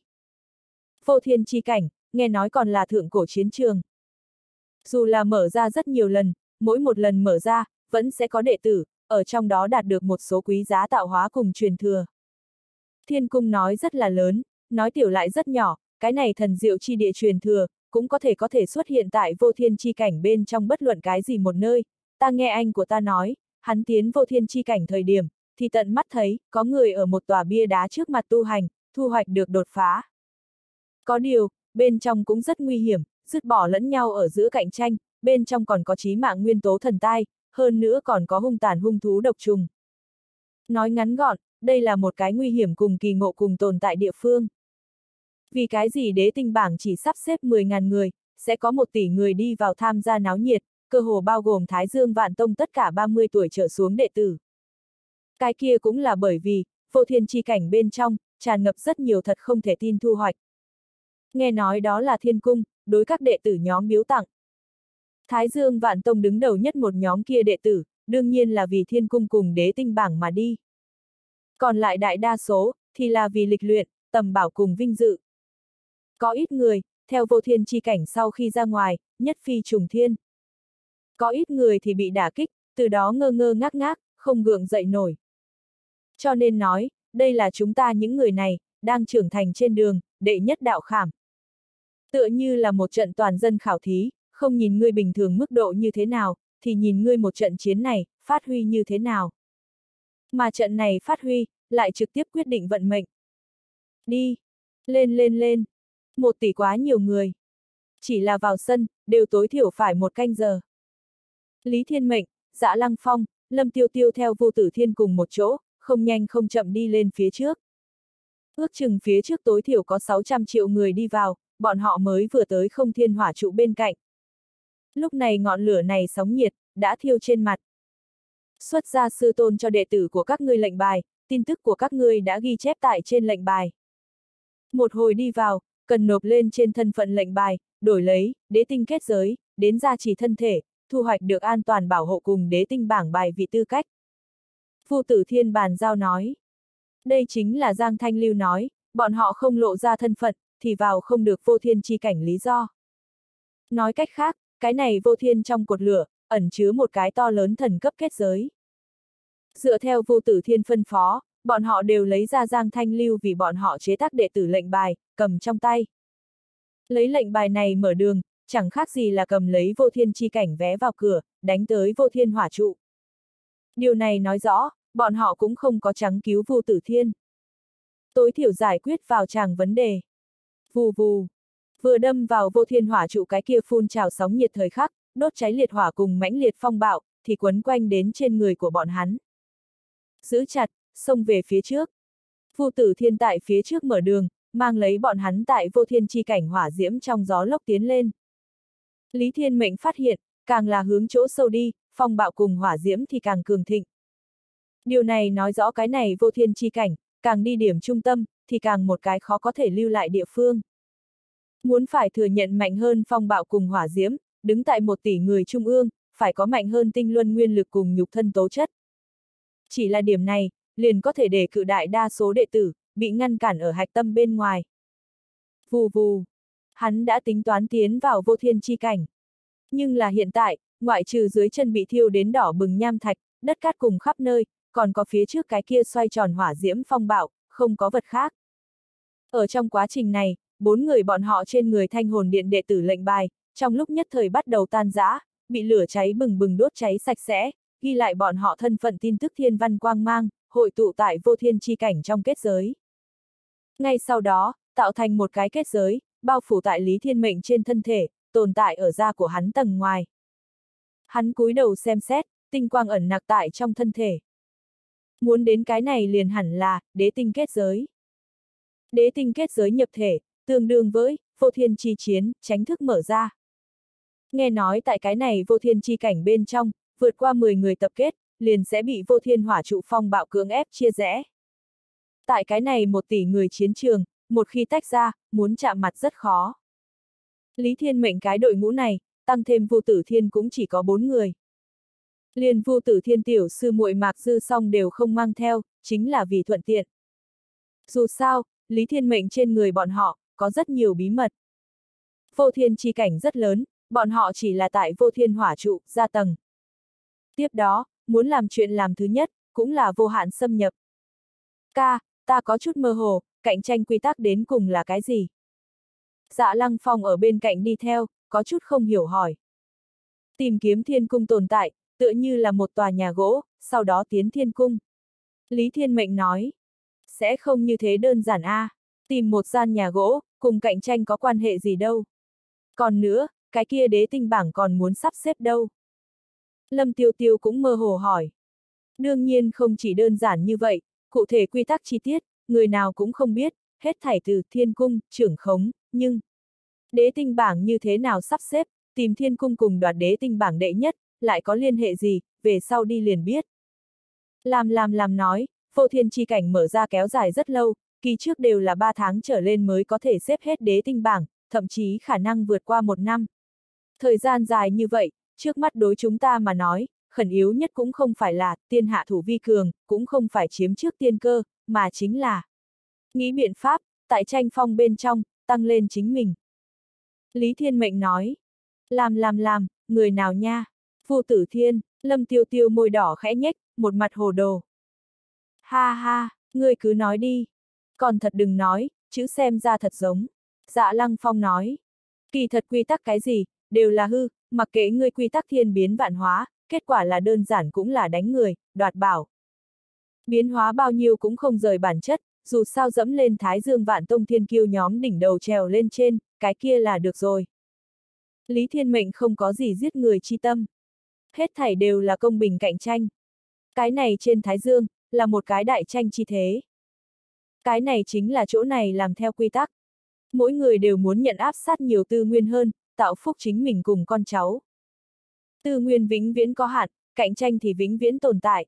S1: Vô thiên chi cảnh, nghe nói còn là thượng cổ chiến trường. Dù là mở ra rất nhiều lần, mỗi một lần mở ra, vẫn sẽ có đệ tử, ở trong đó đạt được một số quý giá tạo hóa cùng truyền thừa. Thiên cung nói rất là lớn, nói tiểu lại rất nhỏ, cái này thần diệu chi địa truyền thừa, cũng có thể có thể xuất hiện tại vô thiên chi cảnh bên trong bất luận cái gì một nơi. Ta nghe anh của ta nói, hắn tiến vô thiên chi cảnh thời điểm, thì tận mắt thấy, có người ở một tòa bia đá trước mặt tu hành, thu hoạch được đột phá. Có điều, bên trong cũng rất nguy hiểm, dứt bỏ lẫn nhau ở giữa cạnh tranh, bên trong còn có chí mạng nguyên tố thần tai, hơn nữa còn có hung tàn hung thú độc trùng. Nói ngắn gọn, đây là một cái nguy hiểm cùng kỳ ngộ cùng tồn tại địa phương. Vì cái gì đế tinh bảng chỉ sắp xếp mười ngàn người, sẽ có một tỷ người đi vào tham gia náo nhiệt, cơ hồ bao gồm Thái Dương Vạn Tông tất cả ba mươi tuổi trở xuống đệ tử. Cái kia cũng là bởi vì, vô thiên chi cảnh bên trong, tràn ngập rất nhiều thật không thể tin thu hoạch. Nghe nói đó là thiên cung, đối các đệ tử nhóm biếu tặng. Thái Dương Vạn Tông đứng đầu nhất một nhóm kia đệ tử, đương nhiên là vì thiên cung cùng đế tinh bảng mà đi. Còn lại đại đa số, thì là vì lịch luyện, tầm bảo cùng vinh dự. Có ít người, theo vô thiên chi cảnh sau khi ra ngoài, nhất phi trùng thiên. Có ít người thì bị đả kích, từ đó ngơ ngơ ngác ngác, không gượng dậy nổi. Cho nên nói, đây là chúng ta những người này, đang trưởng thành trên đường, đệ nhất đạo khảm. Tựa như là một trận toàn dân khảo thí, không nhìn ngươi bình thường mức độ như thế nào, thì nhìn ngươi một trận chiến này, phát huy như thế nào. Mà trận này phát huy, lại trực tiếp quyết định vận mệnh. Đi! Lên lên lên! Một tỷ quá nhiều người. Chỉ là vào sân, đều tối thiểu phải một canh giờ. Lý Thiên Mệnh, Dạ Lăng Phong, Lâm Tiêu Tiêu theo Vô Tử Thiên cùng một chỗ, không nhanh không chậm đi lên phía trước. Ước chừng phía trước tối thiểu có sáu trăm triệu người đi vào, bọn họ mới vừa tới không thiên hỏa trụ bên cạnh. Lúc này ngọn lửa này sóng nhiệt, đã thiêu trên mặt. Xuất gia sư tôn cho đệ tử của các ngươi lệnh bài, tin tức của các ngươi đã ghi chép tại trên lệnh bài. Một hồi đi vào, cần nộp lên trên thân phận lệnh bài, đổi lấy, đế tinh kết giới, đến gia trì thân thể, thu hoạch được an toàn bảo hộ cùng đế tinh bảng bài vị tư cách. Vu Tử Thiên bàn giao nói. Đây chính là Giang Thanh Lưu nói, bọn họ không lộ ra thân phận, thì vào không được vô thiên chi cảnh lý do. Nói cách khác, cái này vô thiên trong cột lửa, ẩn chứa một cái to lớn thần cấp kết giới. Dựa theo Vu Tử Thiên phân phó, bọn họ đều lấy ra Giang Thanh Lưu vì bọn họ chế tác đệ tử lệnh bài, cầm trong tay. Lấy lệnh bài này mở đường, chẳng khác gì là cầm lấy vô thiên chi cảnh vé vào cửa, đánh tới vô thiên hỏa trụ. Điều này nói rõ, bọn họ cũng không có trắng cứu Vu Tử Thiên. Tối thiểu giải quyết vào tràng vấn đề. Vù vù. Vừa đâm vào vô thiên hỏa trụ cái kia phun trào sóng nhiệt thời khắc, đốt cháy liệt hỏa cùng mãnh liệt phong bạo, thì quấn quanh đến trên người của bọn hắn. Giữ chặt, xông về phía trước. Vu Tử Thiên tại phía trước mở đường, mang lấy bọn hắn tại vô thiên chi cảnh hỏa diễm trong gió lốc tiến lên. Lý Thiên Mệnh phát hiện, càng là hướng chỗ sâu đi, phong bạo cùng hỏa diễm thì càng cường thịnh. Điều này nói rõ cái này vô thiên chi cảnh, càng đi điểm trung tâm, thì càng một cái khó có thể lưu lại địa phương. Muốn phải thừa nhận mạnh hơn phong bạo cùng hỏa diễm, đứng tại một tỷ người trung ương, phải có mạnh hơn tinh luân nguyên lực cùng nhục thân tố chất. Chỉ là điểm này, liền có thể để cự đại đa số đệ tử, bị ngăn cản ở hạch tâm bên ngoài. Vù vù. Hắn đã tính toán tiến vào vô thiên chi cảnh. Nhưng là hiện tại, ngoại trừ dưới chân bị thiêu đến đỏ bừng nham thạch, đất cát cùng khắp nơi, còn có phía trước cái kia xoay tròn hỏa diễm phong bạo, không có vật khác. Ở trong quá trình này, bốn người bọn họ trên người thanh hồn điện đệ tử lệnh bài, trong lúc nhất thời bắt đầu tan rã, bị lửa cháy bừng bừng đốt cháy sạch sẽ, ghi lại bọn họ thân phận tin tức thiên văn quang mang, hội tụ tại vô thiên chi cảnh trong kết giới. Ngay sau đó, tạo thành một cái kết giới, bao phủ tại Lý Thiên Mệnh trên thân thể, tồn tại ở da của hắn tầng ngoài. Hắn cúi đầu xem xét, tinh quang ẩn nặc tại trong thân thể. Muốn đến cái này liền hẳn là, đế tinh kết giới. Đế tinh kết giới nhập thể, tương đương với, vô thiên chi chiến, tránh thức mở ra. Nghe nói tại cái này vô thiên chi cảnh bên trong, vượt qua mười người tập kết, liền sẽ bị vô thiên hỏa trụ phong bạo cưỡng ép chia rẽ. Tại cái này một tỷ người chiến trường, một khi tách ra, muốn chạm mặt rất khó. Lý Thiên Mệnh cái đội ngũ này, tăng thêm Vu Tử Thiên cũng chỉ có bốn người. Liền Vu Tử Thiên tiểu sư muội Mạc Dư Song đều không mang theo, chính là vì thuận tiện. Dù sao, Lý Thiên Mệnh trên người bọn họ, có rất nhiều bí mật. Vô thiên chi cảnh rất lớn, bọn họ chỉ là tại vô thiên hỏa trụ, gia tầng. Tiếp đó, muốn làm chuyện làm thứ nhất, cũng là vô hạn xâm nhập. Ca, ta có chút mơ hồ, cạnh tranh quy tắc đến cùng là cái gì? Dạ Lăng Phong ở bên cạnh đi theo, có chút không hiểu hỏi. Tìm kiếm thiên cung tồn tại, tựa như là một tòa nhà gỗ, sau đó tiến thiên cung. Lý Thiên Mệnh nói, sẽ không như thế đơn giản a, à. Tìm một gian nhà gỗ, cùng cạnh tranh có quan hệ gì đâu. Còn nữa, cái kia đế tinh bảng còn muốn sắp xếp đâu. Lâm Tiêu Tiêu cũng mơ hồ hỏi. Đương nhiên không chỉ đơn giản như vậy, cụ thể quy tắc chi tiết, người nào cũng không biết, hết thảy từ thiên cung, trưởng khống, nhưng đế tinh bảng như thế nào sắp xếp, tìm thiên cung cùng đoạt đế tinh bảng đệ nhất, lại có liên hệ gì, về sau đi liền biết. Làm làm làm nói, vô thiên chi cảnh mở ra kéo dài rất lâu, kỳ trước đều là ba tháng trở lên mới có thể xếp hết đế tinh bảng, thậm chí khả năng vượt qua một năm. Thời gian dài như vậy, trước mắt đối chúng ta mà nói, khẩn yếu nhất cũng không phải là tiên hạ thủ vi cường, cũng không phải chiếm trước tiên cơ, mà chính là nghĩ biện pháp, tại tranh phong bên trong, tăng lên chính mình. Lý Thiên Mệnh nói, làm làm làm, người nào nha? Vu Tử Thiên, Lâm Tiêu Tiêu môi đỏ khẽ nhếch, một mặt hồ đồ. Ha ha, ngươi cứ nói đi. Còn thật đừng nói, chữ xem ra thật giống. Dạ Lăng Phong nói, kỳ thật quy tắc cái gì, đều là hư, mặc kệ ngươi quy tắc thiên biến vạn hóa, kết quả là đơn giản cũng là đánh người, đoạt bảo. Biến hóa bao nhiêu cũng không rời bản chất, dù sao dẫm lên Thái Dương Vạn Tông Thiên Kiêu nhóm đỉnh đầu trèo lên trên, cái kia là được rồi. Lý Thiên Mệnh không có gì giết người chi tâm. Hết thảy đều là công bình cạnh tranh. Cái này trên Thái Dương, là một cái đại tranh chi thế. Cái này chính là chỗ này làm theo quy tắc. Mỗi người đều muốn nhận áp sát nhiều tư nguyên hơn, tạo phúc chính mình cùng con cháu. Tư nguyên vĩnh viễn có hạn, cạnh tranh thì vĩnh viễn tồn tại.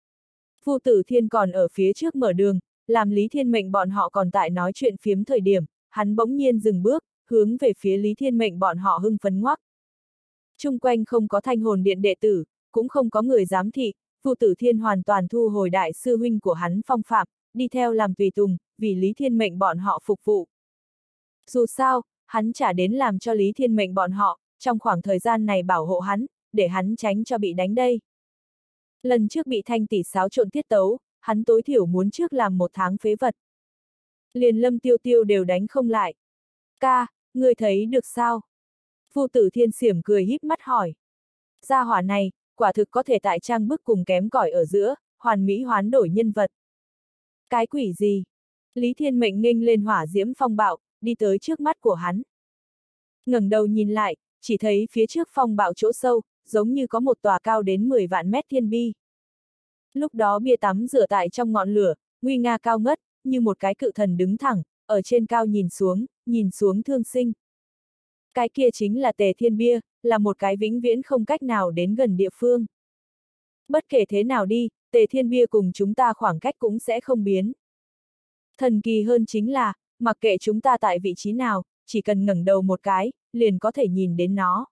S1: Vu Tử Thiên còn ở phía trước mở đường, làm Lý Thiên Mệnh bọn họ còn tại nói chuyện phiếm thời điểm, hắn bỗng nhiên dừng bước, hướng về phía Lý Thiên Mệnh bọn họ hưng phấn ngoắc. Chung quanh không có thanh hồn điện đệ tử, cũng không có người giám thị, Vu Tử Thiên hoàn toàn thu hồi đại sư huynh của hắn Phong Phạm, đi theo làm tùy tùng, vì Lý Thiên Mệnh bọn họ phục vụ. Dù sao, hắn trả đến làm cho Lý Thiên Mệnh bọn họ, trong khoảng thời gian này bảo hộ hắn, để hắn tránh cho bị đánh đây. Lần trước bị Thanh tỷ xáo trộn tiết tấu, hắn tối thiểu muốn trước làm một tháng phế vật. Liền Lâm Tiêu Tiêu đều đánh không lại. Ca, ngươi thấy được sao? Vu Tử Thiên xiểm cười híp mắt hỏi. Gia hỏa này, quả thực có thể tại trang bức cùng kém cỏi ở giữa, hoàn mỹ hoán đổi nhân vật. Cái quỷ gì? Lý Thiên Mệnh nghênh lên hỏa diễm phong bạo, đi tới trước mắt của hắn. Ngẩng đầu nhìn lại, chỉ thấy phía trước phong bạo chỗ sâu, giống như có một tòa cao đến mười vạn mét thiên bi. Lúc đó bia tắm rửa tại trong ngọn lửa, nguy nga cao ngất, như một cái cự thần đứng thẳng, ở trên cao nhìn xuống, nhìn xuống thương sinh. Cái kia chính là Tề Thiên Bia, là một cái vĩnh viễn không cách nào đến gần địa phương. Bất kể thế nào đi, Tề Thiên Bia cùng chúng ta khoảng cách cũng sẽ không biến. Thần kỳ hơn chính là, mặc kệ chúng ta tại vị trí nào, chỉ cần ngẩng đầu một cái, liền có thể nhìn đến nó.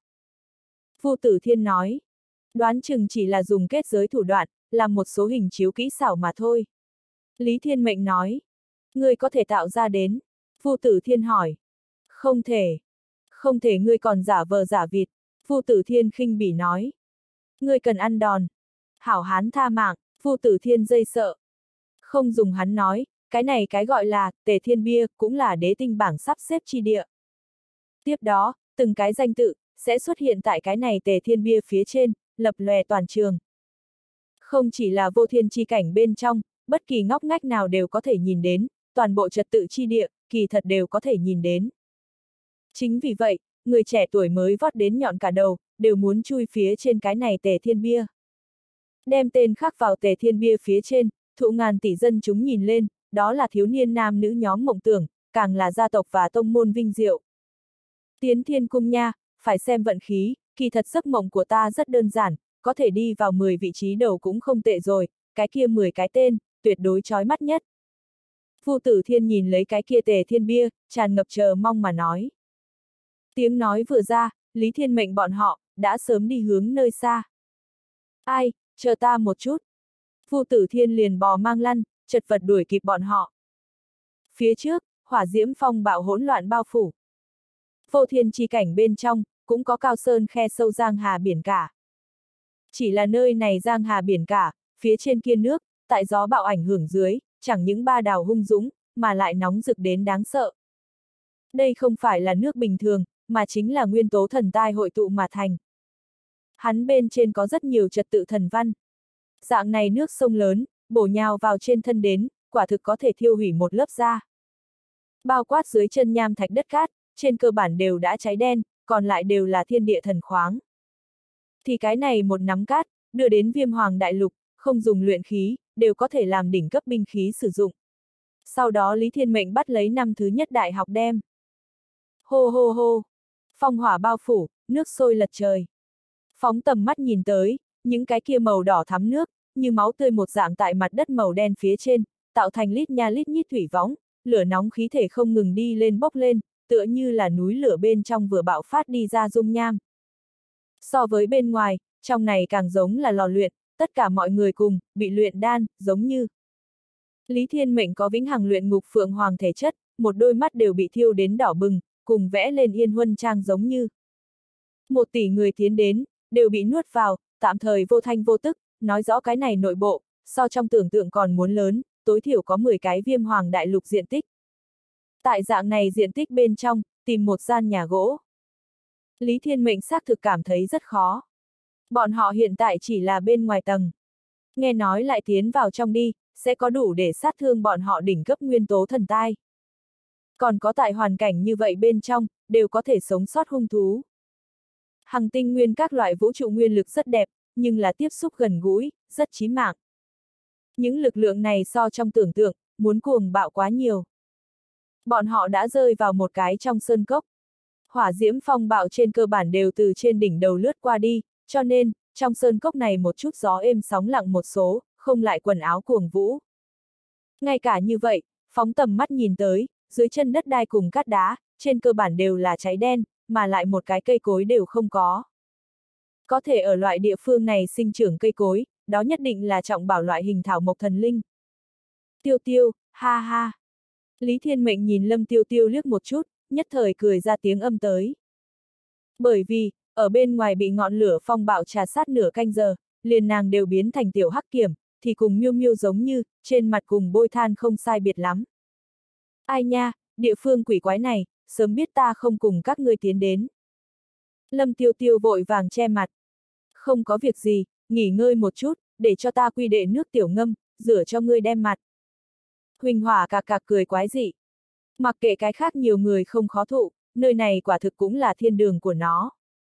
S1: Vu Tử Thiên nói, đoán chừng chỉ là dùng kết giới thủ đoạn, làm một số hình chiếu kỹ xảo mà thôi. Lý Thiên Mệnh nói, ngươi có thể tạo ra đến. Vu Tử Thiên hỏi, không thể. Không thể, ngươi còn giả vờ giả vịt. Vu Tử Thiên khinh bỉ nói, ngươi cần ăn đòn. Hảo hán tha mạng. Vu Tử Thiên dây sợ. Không dùng hắn nói, cái này cái gọi là Tề Thiên Bia cũng là đế tinh bảng sắp xếp chi địa. Tiếp đó, từng cái danh tự sẽ xuất hiện tại cái này Tề Thiên Bia phía trên, lập lòe toàn trường. Không chỉ là vô thiên chi cảnh bên trong, bất kỳ ngóc ngách nào đều có thể nhìn đến, toàn bộ trật tự chi địa, kỳ thật đều có thể nhìn đến. Chính vì vậy, người trẻ tuổi mới vót đến nhọn cả đầu, đều muốn chui phía trên cái này Tề Thiên Bia. Đem tên khắc vào Tề Thiên Bia phía trên, thụ ngàn tỷ dân chúng nhìn lên, đó là thiếu niên nam nữ nhóm mộng tưởng, càng là gia tộc và tông môn vinh diệu. Tiến Thiên Cung nha, phải xem vận khí, kỳ thật giấc mộng của ta rất đơn giản, có thể đi vào mười vị trí đầu cũng không tệ rồi, cái kia mười cái tên, tuyệt đối chói mắt nhất. Vu Tử Thiên nhìn lấy cái kia Tề Thiên Bia, tràn ngập chờ mong mà nói. Tiếng nói vừa ra, Lý Thiên Mệnh bọn họ, đã sớm đi hướng nơi xa. Ai, chờ ta một chút. Vu Tử Thiên liền bò mang lăn, chật vật đuổi kịp bọn họ. Phía trước, hỏa diễm phong bạo hỗn loạn bao phủ. Vô thiên chi cảnh bên trong, cũng có cao sơn khe sâu giang hà biển cả. Chỉ là nơi này giang hà biển cả, phía trên kia nước, tại gió bạo ảnh hưởng dưới, chẳng những ba đào hung dũng, mà lại nóng rực đến đáng sợ. Đây không phải là nước bình thường, mà chính là nguyên tố thần tai hội tụ mà thành. Hắn bên trên có rất nhiều trật tự thần văn. Dạng này nước sông lớn, bổ nhào vào trên thân đến, quả thực có thể thiêu hủy một lớp da. Bao quát dưới chân nham thạch đất cát, trên cơ bản đều đã cháy đen, còn lại đều là thiên địa thần khoáng. Thì cái này một nắm cát, đưa đến Viêm Hoàng Đại Lục, không dùng luyện khí, đều có thể làm đỉnh cấp binh khí sử dụng. Sau đó Lý Thiên Mệnh bắt lấy năm thứ nhất đại học đem. Hô hô hô, phong hỏa bao phủ, nước sôi lật trời. Phóng tầm mắt nhìn tới, những cái kia màu đỏ thắm nước, như máu tươi một dạng tại mặt đất màu đen phía trên, tạo thành lít nha lít nhít thủy võng, lửa nóng khí thể không ngừng đi lên bốc lên, tựa như là núi lửa bên trong vừa bạo phát đi ra dung nham. So với bên ngoài, trong này càng giống là lò luyện, tất cả mọi người cùng, bị luyện đan, giống như. Lý Thiên Mệnh có vĩnh hằng luyện ngục phượng hoàng thể chất, một đôi mắt đều bị thiêu đến đỏ bừng, cùng vẽ lên yên huân trang giống như. Một tỷ người tiến đến, đều bị nuốt vào, tạm thời vô thanh vô tức, nói rõ cái này nội bộ, so trong tưởng tượng còn muốn lớn, tối thiểu có mười cái Viêm Hoàng Đại Lục diện tích. Tại dạng này diện tích bên trong, tìm một gian nhà gỗ. Lý Thiên Mệnh xác thực cảm thấy rất khó. Bọn họ hiện tại chỉ là bên ngoài tầng. Nghe nói lại tiến vào trong đi, sẽ có đủ để sát thương bọn họ đỉnh cấp nguyên tố thần tai. Còn có tại hoàn cảnh như vậy bên trong, đều có thể sống sót hung thú. Hằng tinh nguyên các loại vũ trụ nguyên lực rất đẹp, nhưng là tiếp xúc gần gũi, rất chí mạng. Những lực lượng này so trong tưởng tượng, muốn cuồng bạo quá nhiều. Bọn họ đã rơi vào một cái trong sơn cốc. Hỏa diễm phong bạo trên cơ bản đều từ trên đỉnh đầu lướt qua đi, Cho nên, trong sơn cốc này một chút gió êm sóng lặng một số, không lại quần áo cuồng vũ. Ngay cả như vậy, phóng tầm mắt nhìn tới, dưới chân đất đai cùng cát đá, trên cơ bản đều là cháy đen, mà lại một cái cây cối đều không có. Có thể ở loại địa phương này sinh trưởng cây cối, đó nhất định là trọng bảo loại hình thảo mộc thần linh. Tiêu Tiêu, ha ha. Lý Thiên Mệnh nhìn Lâm Tiêu Tiêu liếc một chút, nhất thời cười ra tiếng âm tới. Bởi vì, ở bên ngoài bị ngọn lửa phong bạo trà sát nửa canh giờ, liền nàng đều biến thành tiểu hắc kiểm, thì cùng Miêu Miêu giống như, trên mặt cùng bôi than không sai biệt lắm. Ai nha, địa phương quỷ quái này, sớm biết ta không cùng các ngươi tiến đến. Lâm Tiêu Tiêu vội vàng che mặt. Không có việc gì, nghỉ ngơi một chút, để cho ta quy đệ nước tiểu ngâm, rửa cho ngươi đem mặt. Huỳnh Hỏa cạc cạc cười quái dị. Mặc kệ cái khác nhiều người không khó thụ, nơi này quả thực cũng là thiên đường của nó.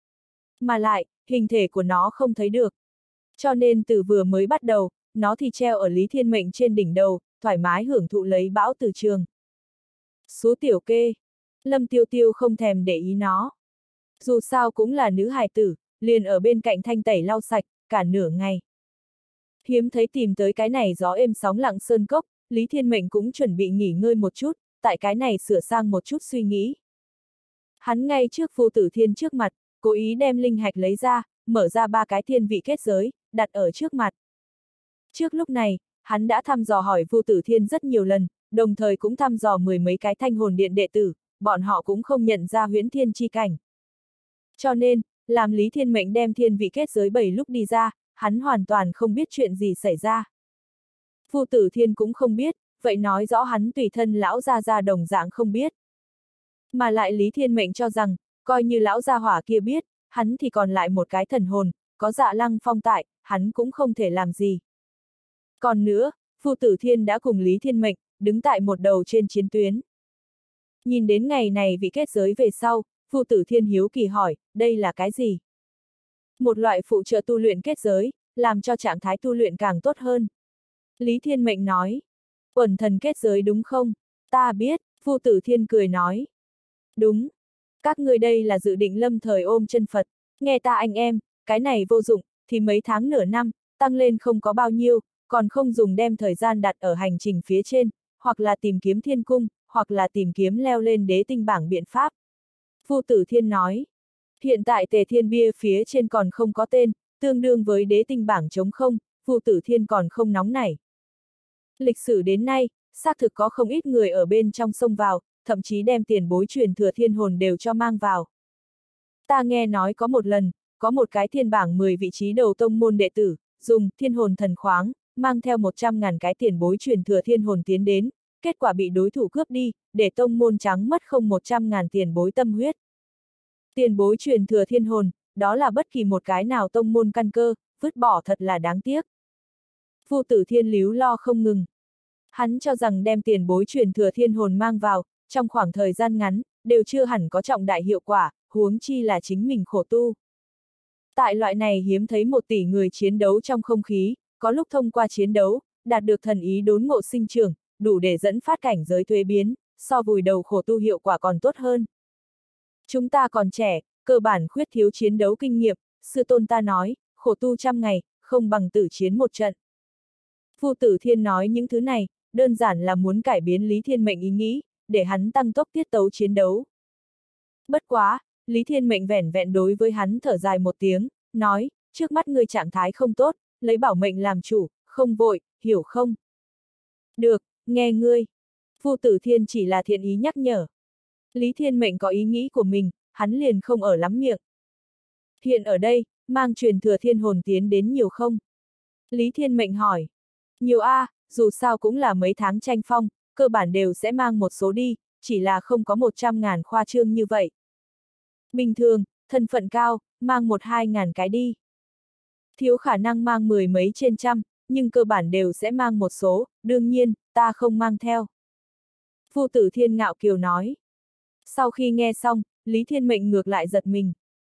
S1: Mà lại, hình thể của nó không thấy được. Cho nên từ vừa mới bắt đầu, nó thì treo ở Lý Thiên Mệnh trên đỉnh đầu, thoải mái hưởng thụ lấy bão từ trường. Số tiểu kê. Lâm Tiêu Tiêu không thèm để ý nó. Dù sao cũng là nữ hài tử, liền ở bên cạnh thanh tẩy lau sạch, cả nửa ngày. Hiếm thấy tìm tới cái này gió êm sóng lặng sơn cốc, Lý Thiên Mệnh cũng chuẩn bị nghỉ ngơi một chút, tại cái này sửa sang một chút suy nghĩ. Hắn ngay trước Vu Tử Thiên trước mặt, cố ý đem linh hạch lấy ra, mở ra ba cái thiên vị kết giới, đặt ở trước mặt. Trước lúc này, hắn đã thăm dò hỏi Vu Tử Thiên rất nhiều lần, đồng thời cũng thăm dò mười mấy cái thanh hồn điện đệ tử, bọn họ cũng không nhận ra huyễn thiên chi cảnh. Cho nên, làm Lý Thiên Mệnh đem thiên vị kết giới bảy lúc đi ra, hắn hoàn toàn không biết chuyện gì xảy ra. Vu Tử Thiên cũng không biết, vậy nói rõ hắn tùy thân lão gia gia đồng dạng không biết. Mà lại Lý Thiên Mệnh cho rằng, coi như lão gia hỏa kia biết, hắn thì còn lại một cái thần hồn, có Dạ Lăng Phong tại, hắn cũng không thể làm gì. Còn nữa, Vu Tử Thiên đã cùng Lý Thiên Mệnh, đứng tại một đầu trên chiến tuyến. Nhìn đến ngày này vị kết giới về sau, Vu Tử Thiên hiếu kỳ hỏi, đây là cái gì? Một loại phụ trợ tu luyện kết giới, làm cho trạng thái tu luyện càng tốt hơn. Lý Thiên Mệnh nói, uẩn thần kết giới đúng không? Ta biết, Vu Tử Thiên cười nói. Đúng. Các ngươi đây là dự định lâm thời ôm chân Phật, nghe ta anh em, cái này vô dụng, thì mấy tháng nửa năm, tăng lên không có bao nhiêu, còn không dùng đem thời gian đặt ở hành trình phía trên, hoặc là tìm kiếm thiên cung, hoặc là tìm kiếm leo lên đế tinh bảng biện pháp. Vu Tử Thiên nói, hiện tại Tề Thiên bia phía trên còn không có tên, tương đương với đế tinh bảng trống không, Vu Tử Thiên còn không nóng nảy. Lịch sử đến nay, xác thực có không ít người ở bên trong sông vào, thậm chí đem tiền bối truyền thừa thiên hồn đều cho mang vào. Ta nghe nói có một lần, có một cái thiên bảng mười vị trí đầu tông môn đệ tử, dùng thiên hồn thần khoáng, mang theo một trăm ngàn cái tiền bối truyền thừa thiên hồn tiến đến, kết quả bị đối thủ cướp đi, để tông môn trắng mất không một trăm ngàn tiền bối tâm huyết. Tiền bối truyền thừa thiên hồn, đó là bất kỳ một cái nào tông môn căn cơ, vứt bỏ thật là đáng tiếc. Vu Tử Thiên líu lo không ngừng. Hắn cho rằng đem tiền bối truyền thừa thiên hồn mang vào, trong khoảng thời gian ngắn, đều chưa hẳn có trọng đại hiệu quả, huống chi là chính mình khổ tu. Tại loại này hiếm thấy một tỷ người chiến đấu trong không khí, có lúc thông qua chiến đấu, đạt được thần ý đốn ngộ sinh trưởng, đủ để dẫn phát cảnh giới thuế biến, so vùi đầu khổ tu hiệu quả còn tốt hơn. Chúng ta còn trẻ, cơ bản khuyết thiếu chiến đấu kinh nghiệm, sư tôn ta nói, khổ tu trăm ngày, không bằng tử chiến một trận. Vu Tử Thiên nói những thứ này, đơn giản là muốn cải biến Lý Thiên Mệnh ý nghĩ, để hắn tăng tốc tiết tấu chiến đấu. Bất quá, Lý Thiên Mệnh vẻn vẹn đối với hắn thở dài một tiếng, nói, trước mắt ngươi trạng thái không tốt, lấy bảo mệnh làm chủ, không vội, hiểu không? Được, nghe ngươi. Vu Tử Thiên chỉ là thiện ý nhắc nhở. Lý Thiên Mệnh có ý nghĩ của mình, hắn liền không ở lắm miệng. Hiện ở đây, mang truyền thừa thiên hồn tiến đến nhiều không? Lý Thiên Mệnh hỏi. Nhiều a, à, dù sao cũng là mấy tháng tranh phong, cơ bản đều sẽ mang một số đi, chỉ là không có một trăm ngàn khoa trương như vậy. Bình thường, thân phận cao, mang một hai ngàn cái đi. Thiếu khả năng mang mười mấy trên trăm, nhưng cơ bản đều sẽ mang một số, đương nhiên, ta không mang theo. Vu Tử Thiên ngạo kiều nói. Sau khi nghe xong, Lý Thiên Mệnh ngược lại giật mình.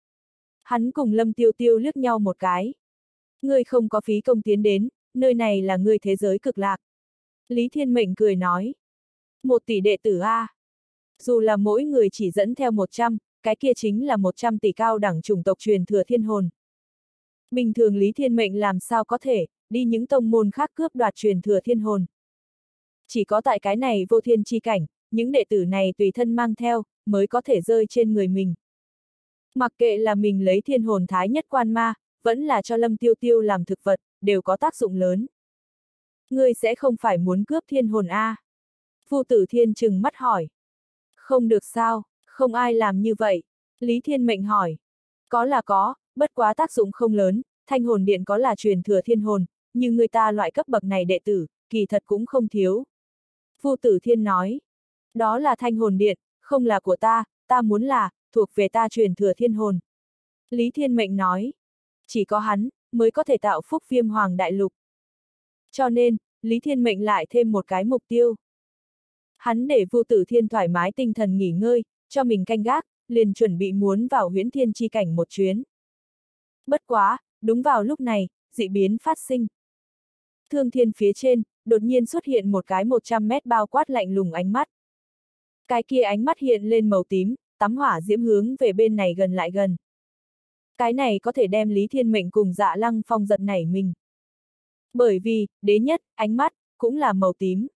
S1: Hắn cùng Lâm Tiêu Tiêu liếc nhau một cái. Ngươi không có phí công tiến đến, nơi này là ngươi thế giới cực lạc. Lý Thiên Mệnh cười nói. Một tỷ đệ tử A. Dù là mỗi người chỉ dẫn theo một trăm, cái kia chính là một trăm tỷ cao đẳng chủng tộc truyền thừa thiên hồn. Bình thường Lý Thiên Mệnh làm sao có thể đi những tông môn khác cướp đoạt truyền thừa thiên hồn. Chỉ có tại cái này vô thiên chi cảnh, những đệ tử này tùy thân mang theo, mới có thể rơi trên người mình. Mặc kệ là mình lấy thiên hồn thái nhất quan ma, vẫn là cho Lâm Tiêu Tiêu làm thực vật, đều có tác dụng lớn. Ngươi sẽ không phải muốn cướp thiên hồn a? À? Vu Tử Thiên trừng mắt hỏi. Không được sao, không ai làm như vậy. Lý Thiên Mệnh hỏi. Có là có, bất quá tác dụng không lớn, thanh hồn điện có là truyền thừa thiên hồn, nhưng người ta loại cấp bậc này đệ tử, kỳ thật cũng không thiếu. Vu Tử Thiên nói. Đó là thanh hồn điện, không là của ta, ta muốn là, thuộc về ta truyền thừa thiên hồn. Lý Thiên Mệnh nói. Chỉ có hắn, mới có thể tạo phúc Viêm Hoàng Đại Lục. Cho nên, Lý Thiên Mệnh lại thêm một cái mục tiêu. Hắn để Vu Tử Thiên thoải mái tinh thần nghỉ ngơi, cho mình canh gác, liền chuẩn bị muốn vào huyễn thiên chi cảnh một chuyến. Bất quá, đúng vào lúc này, dị biến phát sinh. Thương thiên phía trên, đột nhiên xuất hiện một cái một trăm mét bao quát lạnh lùng ánh mắt. Cái kia ánh mắt hiện lên màu tím, tắm hỏa diễm hướng về bên này gần lại gần. Cái này có thể đem Lý Thiên Mệnh cùng Dạ Lăng Phong giật nảy mình. Bởi vì, đế nhất, ánh mắt, cũng là màu tím.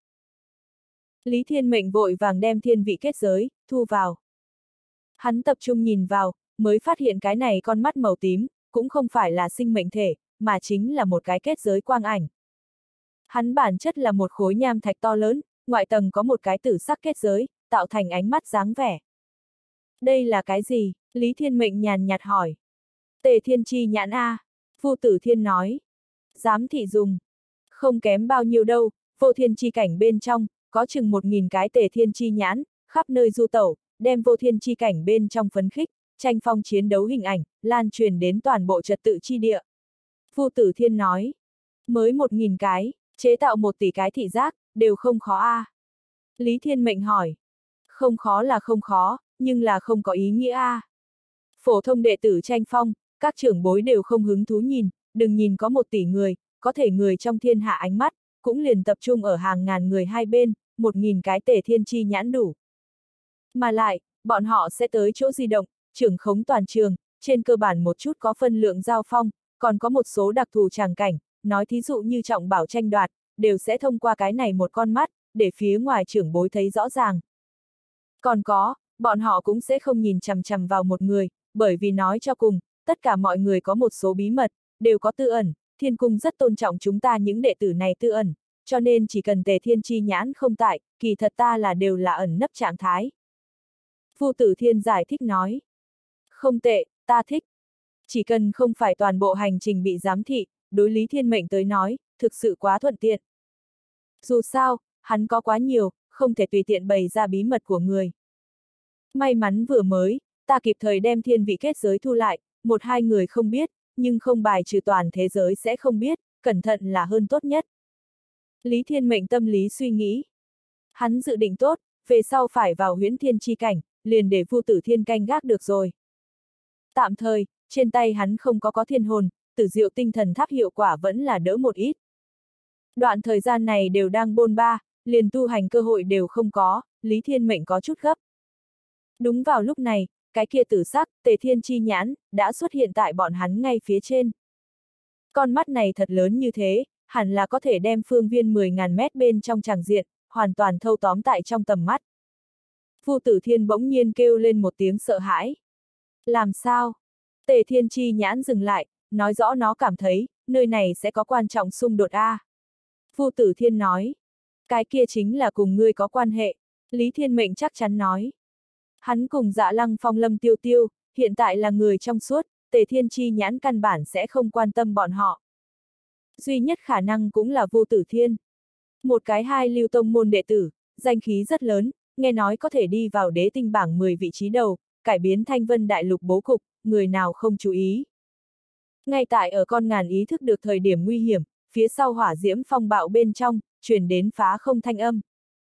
S1: Lý Thiên Mệnh vội vàng đem thiên vị kết giới, thu vào. Hắn tập trung nhìn vào, mới phát hiện cái này con mắt màu tím, cũng không phải là sinh mệnh thể, mà chính là một cái kết giới quang ảnh. Hắn bản chất là một khối nham thạch to lớn, ngoại tầng có một cái tử sắc kết giới, tạo thành ánh mắt dáng vẻ. Đây là cái gì? Lý Thiên Mệnh nhàn nhạt hỏi. Tề Thiên Chi nhãn A. Vu Tử Thiên nói. Giám thị dùng. Không kém bao nhiêu đâu, vô thiên chi cảnh bên trong, có chừng một nghìn cái Tề Thiên Chi nhãn, khắp nơi du tẩu, đem vô thiên chi cảnh bên trong phấn khích, tranh phong chiến đấu hình ảnh, lan truyền đến toàn bộ trật tự chi địa. Vu Tử Thiên nói. Mới một nghìn cái, chế tạo một tỷ cái thị giác, đều không khó a. À? Lý Thiên Mệnh hỏi. Không khó là không khó, nhưng là không có ý nghĩa a. À? Phổ thông đệ tử tranh phong, các trưởng bối đều không hứng thú nhìn, đừng nhìn có một tỷ người, có thể người trong thiên hạ ánh mắt, cũng liền tập trung ở hàng ngàn người hai bên, một nghìn cái Tề Thiên Chi nhãn đủ. Mà lại, bọn họ sẽ tới chỗ di động, trưởng khống toàn trường, trên cơ bản một chút có phân lượng giao phong, còn có một số đặc thù tràng cảnh, nói thí dụ như trọng bảo tranh đoạt, đều sẽ thông qua cái này một con mắt, để phía ngoài trưởng bối thấy rõ ràng. Còn có, bọn họ cũng sẽ không nhìn chằm chằm vào một người, bởi vì nói cho cùng, tất cả mọi người có một số bí mật, đều có tư ẩn, Thiên Cung rất tôn trọng chúng ta những đệ tử này tư ẩn, cho nên chỉ cần Tề Thiên Chi nhãn không tại, kỳ thật ta là đều là ẩn nấp trạng thái. Vu Tử Thiên giải thích nói. Không tệ, ta thích. Chỉ cần không phải toàn bộ hành trình bị giám thị, đối Lý Thiên Mệnh tới nói, thực sự quá thuận tiện. Dù sao, hắn có quá nhiều, không thể tùy tiện bày ra bí mật của người. May mắn vừa mới, ta kịp thời đem thiên vị kết giới thu lại, một hai người không biết, nhưng không bài trừ toàn thế giới sẽ không biết, cẩn thận là hơn tốt nhất. Lý Thiên Mệnh tâm lý suy nghĩ. Hắn dự định tốt, về sau phải vào huyễn thiên chi cảnh, liền để Vu Tử Thiên canh gác được rồi. Tạm thời, trên tay hắn không có có thiên hồn, tử diệu tinh thần tháp hiệu quả vẫn là đỡ một ít. Đoạn thời gian này đều đang bôn ba, liền tu hành cơ hội đều không có, Lý Thiên Mệnh có chút gấp. Đúng vào lúc này, cái kia tử sắc, Tề Thiên Chi nhãn, đã xuất hiện tại bọn hắn ngay phía trên. Con mắt này thật lớn như thế, hẳn là có thể đem phương viên mười ngàn mét bên trong tràng diện, hoàn toàn thâu tóm tại trong tầm mắt. Vu Tử Thiên bỗng nhiên kêu lên một tiếng sợ hãi. Làm sao? Tề Thiên Chi nhãn dừng lại, nói rõ nó cảm thấy, nơi này sẽ có quan trọng xung đột a. Vu Tử Thiên nói. Cái kia chính là cùng ngươi có quan hệ, Lý Thiên Mệnh chắc chắn nói. Hắn cùng Dạ Lăng Phong Lâm Tiêu Tiêu, hiện tại là người trong suốt, Tề Thiên Chi nhãn căn bản sẽ không quan tâm bọn họ. Duy nhất khả năng cũng là Vu Tử Thiên. Một cái hai lưu tông môn đệ tử, danh khí rất lớn, nghe nói có thể đi vào đế tinh bảng mười vị trí đầu, cải biến Thanh Vân Đại Lục bố cục, người nào không chú ý. Ngay tại ở con ngàn ý thức được thời điểm nguy hiểm, phía sau hỏa diễm phong bạo bên trong, truyền đến phá không thanh âm.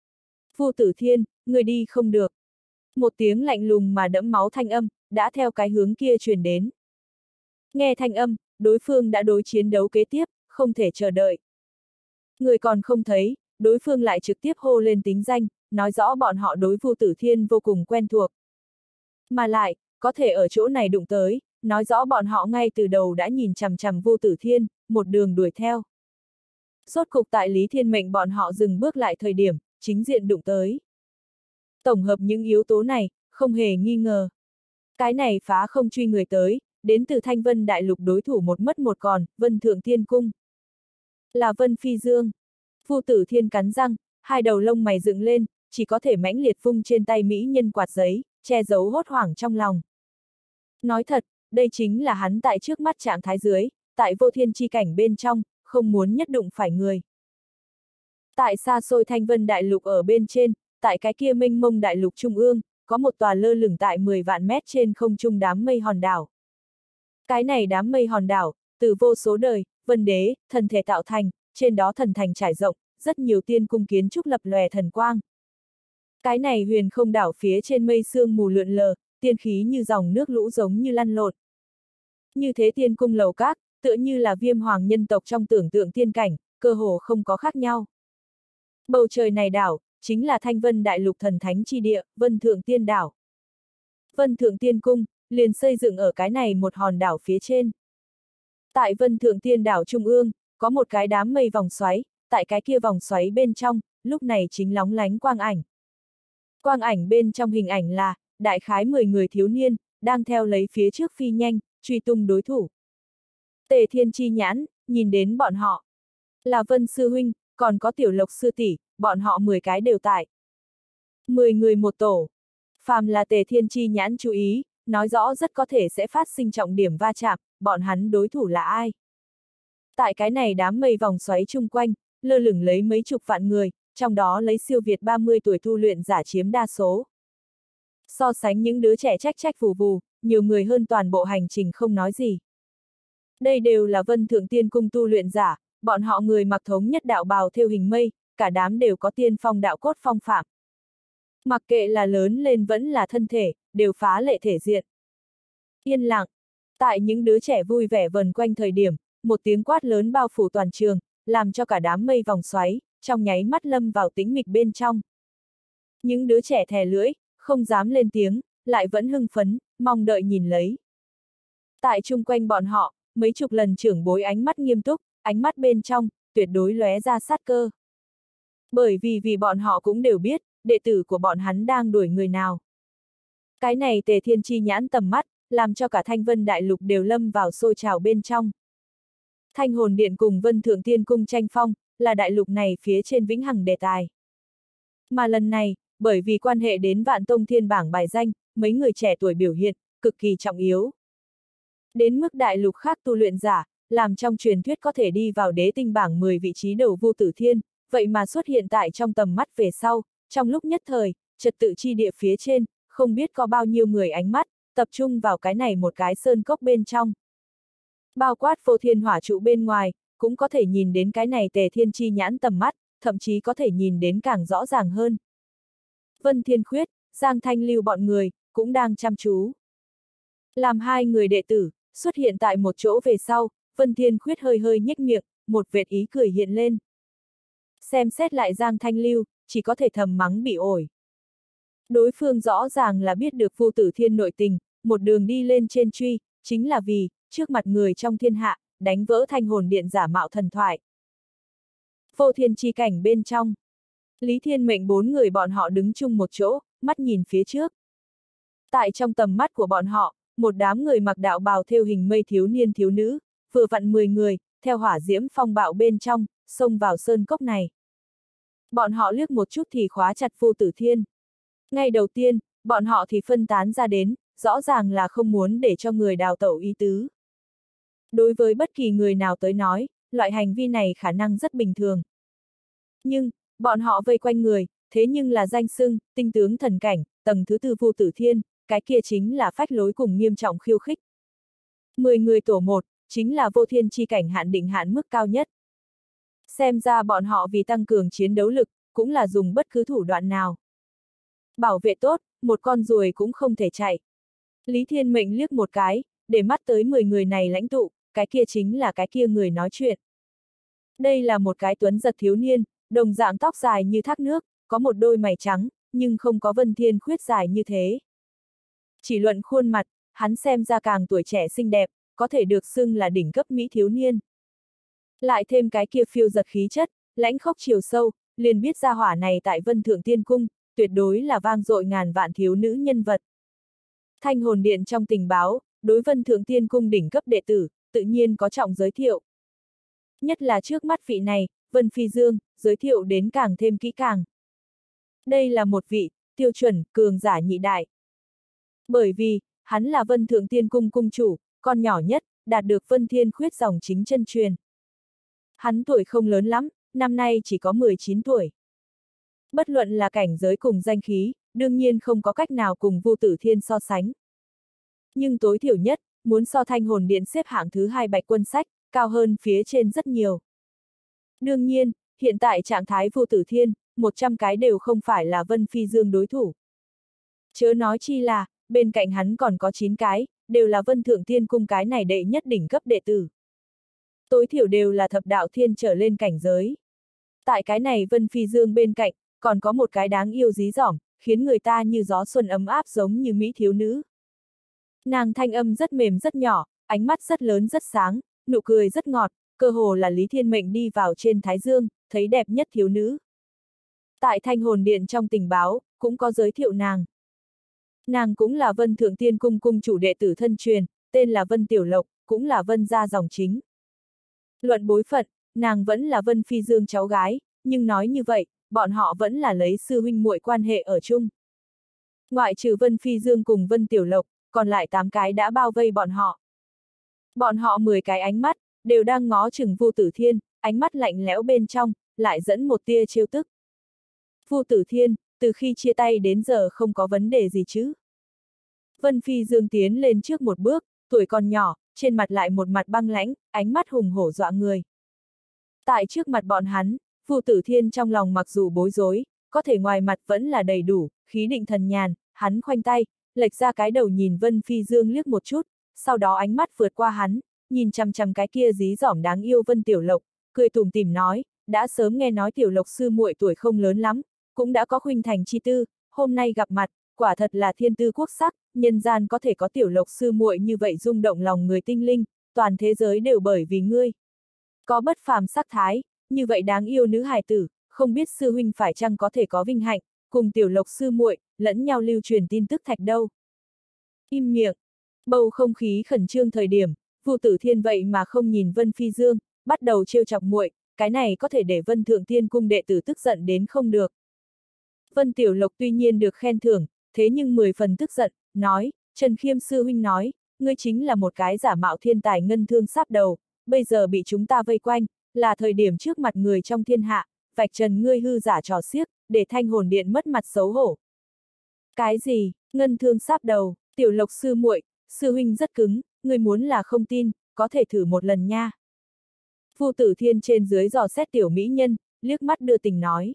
S1: Vu Tử Thiên, người đi không được. Một tiếng lạnh lùng mà đẫm máu thanh âm, đã theo cái hướng kia truyền đến. Nghe thanh âm, đối phương đã đối chiến đấu kế tiếp, không thể chờ đợi. Người còn không thấy, đối phương lại trực tiếp hô lên tính danh, nói rõ bọn họ đối Vu Tử Thiên vô cùng quen thuộc. Mà lại, có thể ở chỗ này đụng tới, nói rõ bọn họ ngay từ đầu đã nhìn chằm chằm Vô Tử Thiên, một đường đuổi theo. Rốt cục tại Lý Thiên mệnh bọn họ dừng bước lại thời điểm, chính diện đụng tới. Tổng hợp những yếu tố này, không hề nghi ngờ. Cái này phá không truy người tới, đến từ Thanh Vân Đại Lục đối thủ một mất một còn, Vân Thượng Thiên Cung. Là Vân Phi Dương. Vô Tử Thiên cắn răng, hai đầu lông mày dựng lên, chỉ có thể mãnh liệt vung trên tay mỹ nhân quạt giấy, che giấu hốt hoảng trong lòng. Nói thật, đây chính là hắn tại trước mắt trạng thái dưới, tại vô thiên chi cảnh bên trong, không muốn nhất đụng phải người. Tại xa xôi Thanh Vân Đại Lục ở bên trên, tại cái kia mênh mông đại lục trung ương, có một tòa lơ lửng tại mười vạn mét trên không trung đám mây hòn đảo. Cái này đám mây hòn đảo, từ vô số đời, vân đế, thần thể tạo thành, trên đó thần thành trải rộng, rất nhiều tiên cung kiến trúc lập lòe thần quang. Cái này huyền không đảo phía trên mây sương mù lượn lờ, tiên khí như dòng nước lũ giống như lăn lộn. Như thế tiên cung lầu các, tựa như là Viêm Hoàng nhân tộc trong tưởng tượng tiên cảnh, cơ hồ không có khác nhau. Bầu trời này đảo, chính là Thanh Vân Đại Lục thần thánh chi địa, Vân Thượng Tiên Đảo. Vân Thượng Tiên Cung, liền xây dựng ở cái này một hòn đảo phía trên. Tại Vân Thượng Tiên Đảo trung ương, có một cái đám mây vòng xoáy, tại cái kia vòng xoáy bên trong, lúc này chính lóng lánh quang ảnh. Quang ảnh bên trong hình ảnh là, đại khái mười người thiếu niên, đang theo lấy phía trước phi nhanh, truy tung đối thủ. Tề Thiên Chi nhãn, nhìn đến bọn họ. Là Vân Sư Huynh, còn có Tiểu Lộc Sư Tỷ, bọn họ mười cái đều tại. mười người một tổ. Phàm là Tề Thiên Chi nhãn chú ý, nói rõ rất có thể sẽ phát sinh trọng điểm va chạm, bọn hắn đối thủ là ai? Tại cái này đám mây vòng xoáy chung quanh, lơ lửng lấy mấy chục vạn người, trong đó lấy siêu việt ba mươi tuổi tu luyện giả chiếm đa số. So sánh những đứa trẻ trách trách vù vù, nhiều người hơn toàn bộ hành trình không nói gì. Đây đều là Vân Thượng Tiên Cung tu luyện giả, bọn họ người mặc thống nhất đạo bào thêu hình mây, cả đám đều có tiên phong đạo cốt phong phạm. Mặc kệ là lớn lên vẫn là thân thể, đều phá lệ thể diện. Yên lặng. Tại những đứa trẻ vui vẻ vần quanh thời điểm, một tiếng quát lớn bao phủ toàn trường, làm cho cả đám mây vòng xoáy, trong nháy mắt lâm vào tĩnh mịch bên trong. Những đứa trẻ thè lưỡi, không dám lên tiếng, lại vẫn hưng phấn, mong đợi nhìn lấy. Tại chung quanh bọn họ, mấy chục lần trưởng bối ánh mắt nghiêm túc, ánh mắt bên trong, tuyệt đối lóe ra sát cơ. Bởi vì vì bọn họ cũng đều biết, đệ tử của bọn hắn đang đuổi người nào. Cái này Tề Thiên Chi nhãn tầm mắt, làm cho cả Thanh Vân Đại Lục đều lâm vào sôi trào bên trong. Thanh Hồn Điện cùng Vân Thượng Tiên Cung tranh phong, là đại lục này phía trên vĩnh hằng đề tài. Mà lần này, bởi vì quan hệ đến Vạn Tông Thiên bảng bài danh, mấy người trẻ tuổi biểu hiện, cực kỳ trọng yếu. Đến mức đại lục khác tu luyện giả, làm trong truyền thuyết có thể đi vào đế tinh bảng mười vị trí đầu Vô Tử Thiên, vậy mà xuất hiện tại trong tầm mắt về sau, trong lúc nhất thời, trật tự chi địa phía trên, không biết có bao nhiêu người ánh mắt, tập trung vào cái này một cái sơn cốc bên trong. Bao quát Vô Thiên hỏa trụ bên ngoài, cũng có thể nhìn đến cái này Tề Thiên Chi nhãn tầm mắt, thậm chí có thể nhìn đến càng rõ ràng hơn. Vân Thiên Khuyết, Giang Thanh Lưu bọn người, cũng đang chăm chú. Làm hai người đệ tử, xuất hiện tại một chỗ về sau, Vân Thiên Khuyết hơi hơi nhếch miệng, một vệt ý cười hiện lên. Xem xét lại Giang Thanh Lưu, chỉ có thể thầm mắng bị ổi. Đối phương rõ ràng là biết được Vô Tử Thiên nội tình, một đường đi lên trên truy, chính là vì, trước mặt người trong thiên hạ, đánh vỡ Thanh Hồn Điện giả mạo thần thoại. Vô Thiên chi cảnh bên trong. Lý Thiên mệnh bốn người bọn họ đứng chung một chỗ, mắt nhìn phía trước. Tại trong tầm mắt của bọn họ, một đám người mặc đạo bào thêu hình mây thiếu niên thiếu nữ, vừa vặn mười người, theo hỏa diễm phong bạo bên trong, xông vào sơn cốc này. Bọn họ liếc một chút thì khóa chặt Vô Tử Thiên. Ngay đầu tiên, bọn họ thì phân tán ra đến, rõ ràng là không muốn để cho người đào tẩu ý tứ. Đối với bất kỳ người nào tới nói, loại hành vi này khả năng rất bình thường. Nhưng, bọn họ vây quanh người, thế nhưng là danh xưng, tinh tướng thần cảnh, tầng thứ tư Vô Tử Thiên, cái kia chính là phách lối cùng nghiêm trọng khiêu khích. Mười người tổ một, chính là vô thiên chi cảnh hạn định hạn mức cao nhất. Xem ra bọn họ vì tăng cường chiến đấu lực, cũng là dùng bất cứ thủ đoạn nào. Bảo vệ tốt, một con ruồi cũng không thể chạy. Lý Thiên mệnh liếc một cái, để mắt tới mười người này lãnh tụ, cái kia chính là cái kia người nói chuyện. Đây là một cái tuấn giật thiếu niên, đồng dạng tóc dài như thác nước, có một đôi mày trắng, nhưng không có Vân Thiên Khuyết dài như thế. Chỉ luận khuôn mặt, hắn xem ra càng tuổi trẻ xinh đẹp, có thể được xưng là đỉnh cấp mỹ thiếu niên. Lại thêm cái kia phiêu giật khí chất, lãnh khốc chiều sâu, liền biết ra hỏa này tại Vân Thượng Tiên Cung, tuyệt đối là vang dội ngàn vạn thiếu nữ nhân vật. Thanh hồn điện trong tình báo, đối Vân Thượng Tiên Cung đỉnh cấp đệ tử, tự nhiên có trọng giới thiệu. Nhất là trước mắt vị này, Vân Phi Dương, giới thiệu đến càng thêm kỹ càng. Đây là một vị, tiêu chuẩn, cường giả nhị đại. Bởi vì, hắn là Vân Thượng Tiên Cung cung chủ, con nhỏ nhất, đạt được Vân Thiên Khuyết dòng chính chân truyền. Hắn tuổi không lớn lắm, năm nay chỉ có mười chín tuổi. Bất luận là cảnh giới cùng danh khí, đương nhiên không có cách nào cùng Vu Tử Thiên so sánh. Nhưng tối thiểu nhất, muốn so Thanh hồn điện xếp hạng thứ hai Bạch Quân sách, cao hơn phía trên rất nhiều. Đương nhiên, hiện tại trạng thái Vu Tử Thiên, một trăm cái đều không phải là Vân Phi Dương đối thủ. Chớ nói chi là, bên cạnh hắn còn có chín cái, đều là Vân Thượng Tiên Cung cái này đệ nhất đỉnh cấp đệ tử. Tối thiểu đều là thập đạo thiên trở lên cảnh giới. Tại cái này Vân Phi Dương bên cạnh, còn có một cái đáng yêu dí dỏm, khiến người ta như gió xuân ấm áp giống như mỹ thiếu nữ. Nàng thanh âm rất mềm rất nhỏ, ánh mắt rất lớn rất sáng, nụ cười rất ngọt, cơ hồ là Lý Thiên Mệnh đi vào trên Thái Dương, thấy đẹp nhất thiếu nữ. Tại Thanh hồn điện trong tình báo, cũng có giới thiệu nàng. Nàng cũng là Vân Thượng Tiên Cung cung chủ đệ tử thân truyền, tên là Vân Tiểu Lộc, cũng là Vân gia dòng chính. Luận bối phận, nàng vẫn là Vân Phi Dương cháu gái, nhưng nói như vậy, bọn họ vẫn là lấy sư huynh muội quan hệ ở chung. Ngoại trừ Vân Phi Dương cùng Vân Tiểu Lộc, còn lại tám cái đã bao vây bọn họ. Bọn họ mười cái ánh mắt, đều đang ngó chừng Vu Tử Thiên, ánh mắt lạnh lẽo bên trong, lại dẫn một tia trêu tức. Vu Tử Thiên, từ khi chia tay đến giờ không có vấn đề gì chứ? Vân Phi Dương tiến lên trước một bước, tuổi còn nhỏ, trên mặt lại một mặt băng lãnh, ánh mắt hùng hổ dọa người. Tại trước mặt bọn hắn, Vu Tử Thiên trong lòng mặc dù bối rối, có thể ngoài mặt vẫn là đầy đủ, khí định thần nhàn, hắn khoanh tay, lệch ra cái đầu nhìn Vân Phi Dương liếc một chút, sau đó ánh mắt vượt qua hắn, nhìn chằm chằm cái kia dí dỏm đáng yêu Vân Tiểu Lộc, cười tủm tỉm nói, đã sớm nghe nói Tiểu Lộc sư muội tuổi không lớn lắm, cũng đã có khuynh thành chi tư, hôm nay gặp mặt, quả thật là thiên tư quốc sắc, nhân gian có thể có Tiểu Lộc sư muội như vậy rung động lòng người tinh linh, toàn thế giới đều bởi vì ngươi. Có bất phàm sắc thái, như vậy đáng yêu nữ hài tử, không biết sư huynh phải chăng có thể có vinh hạnh, cùng Tiểu Lộc sư muội, lẫn nhau lưu truyền tin tức thạch đâu. Im miệng. Bầu không khí khẩn trương thời điểm, Vu Tử Thiên vậy mà không nhìn Vân Phi Dương, bắt đầu trêu chọc muội, cái này có thể để Vân Thượng Tiên Cung đệ tử tức giận đến không được. Vân Tiểu Lộc tuy nhiên được khen thưởng, thế nhưng mười phần tức giận, nói, Trần Khiêm sư huynh nói, ngươi chính là một cái giả mạo thiên tài ngân thương sáp đầu, bây giờ bị chúng ta vây quanh, là thời điểm trước mặt người trong thiên hạ, vạch trần ngươi hư giả trò xiếc, để Thanh hồn điện mất mặt xấu hổ. Cái gì, ngân thương sáp đầu, Tiểu Lộc sư muội, sư huynh rất cứng, ngươi muốn là không tin, có thể thử một lần nha. Vu Tử Thiên trên dưới dò xét tiểu mỹ nhân, liếc mắt đưa tình nói.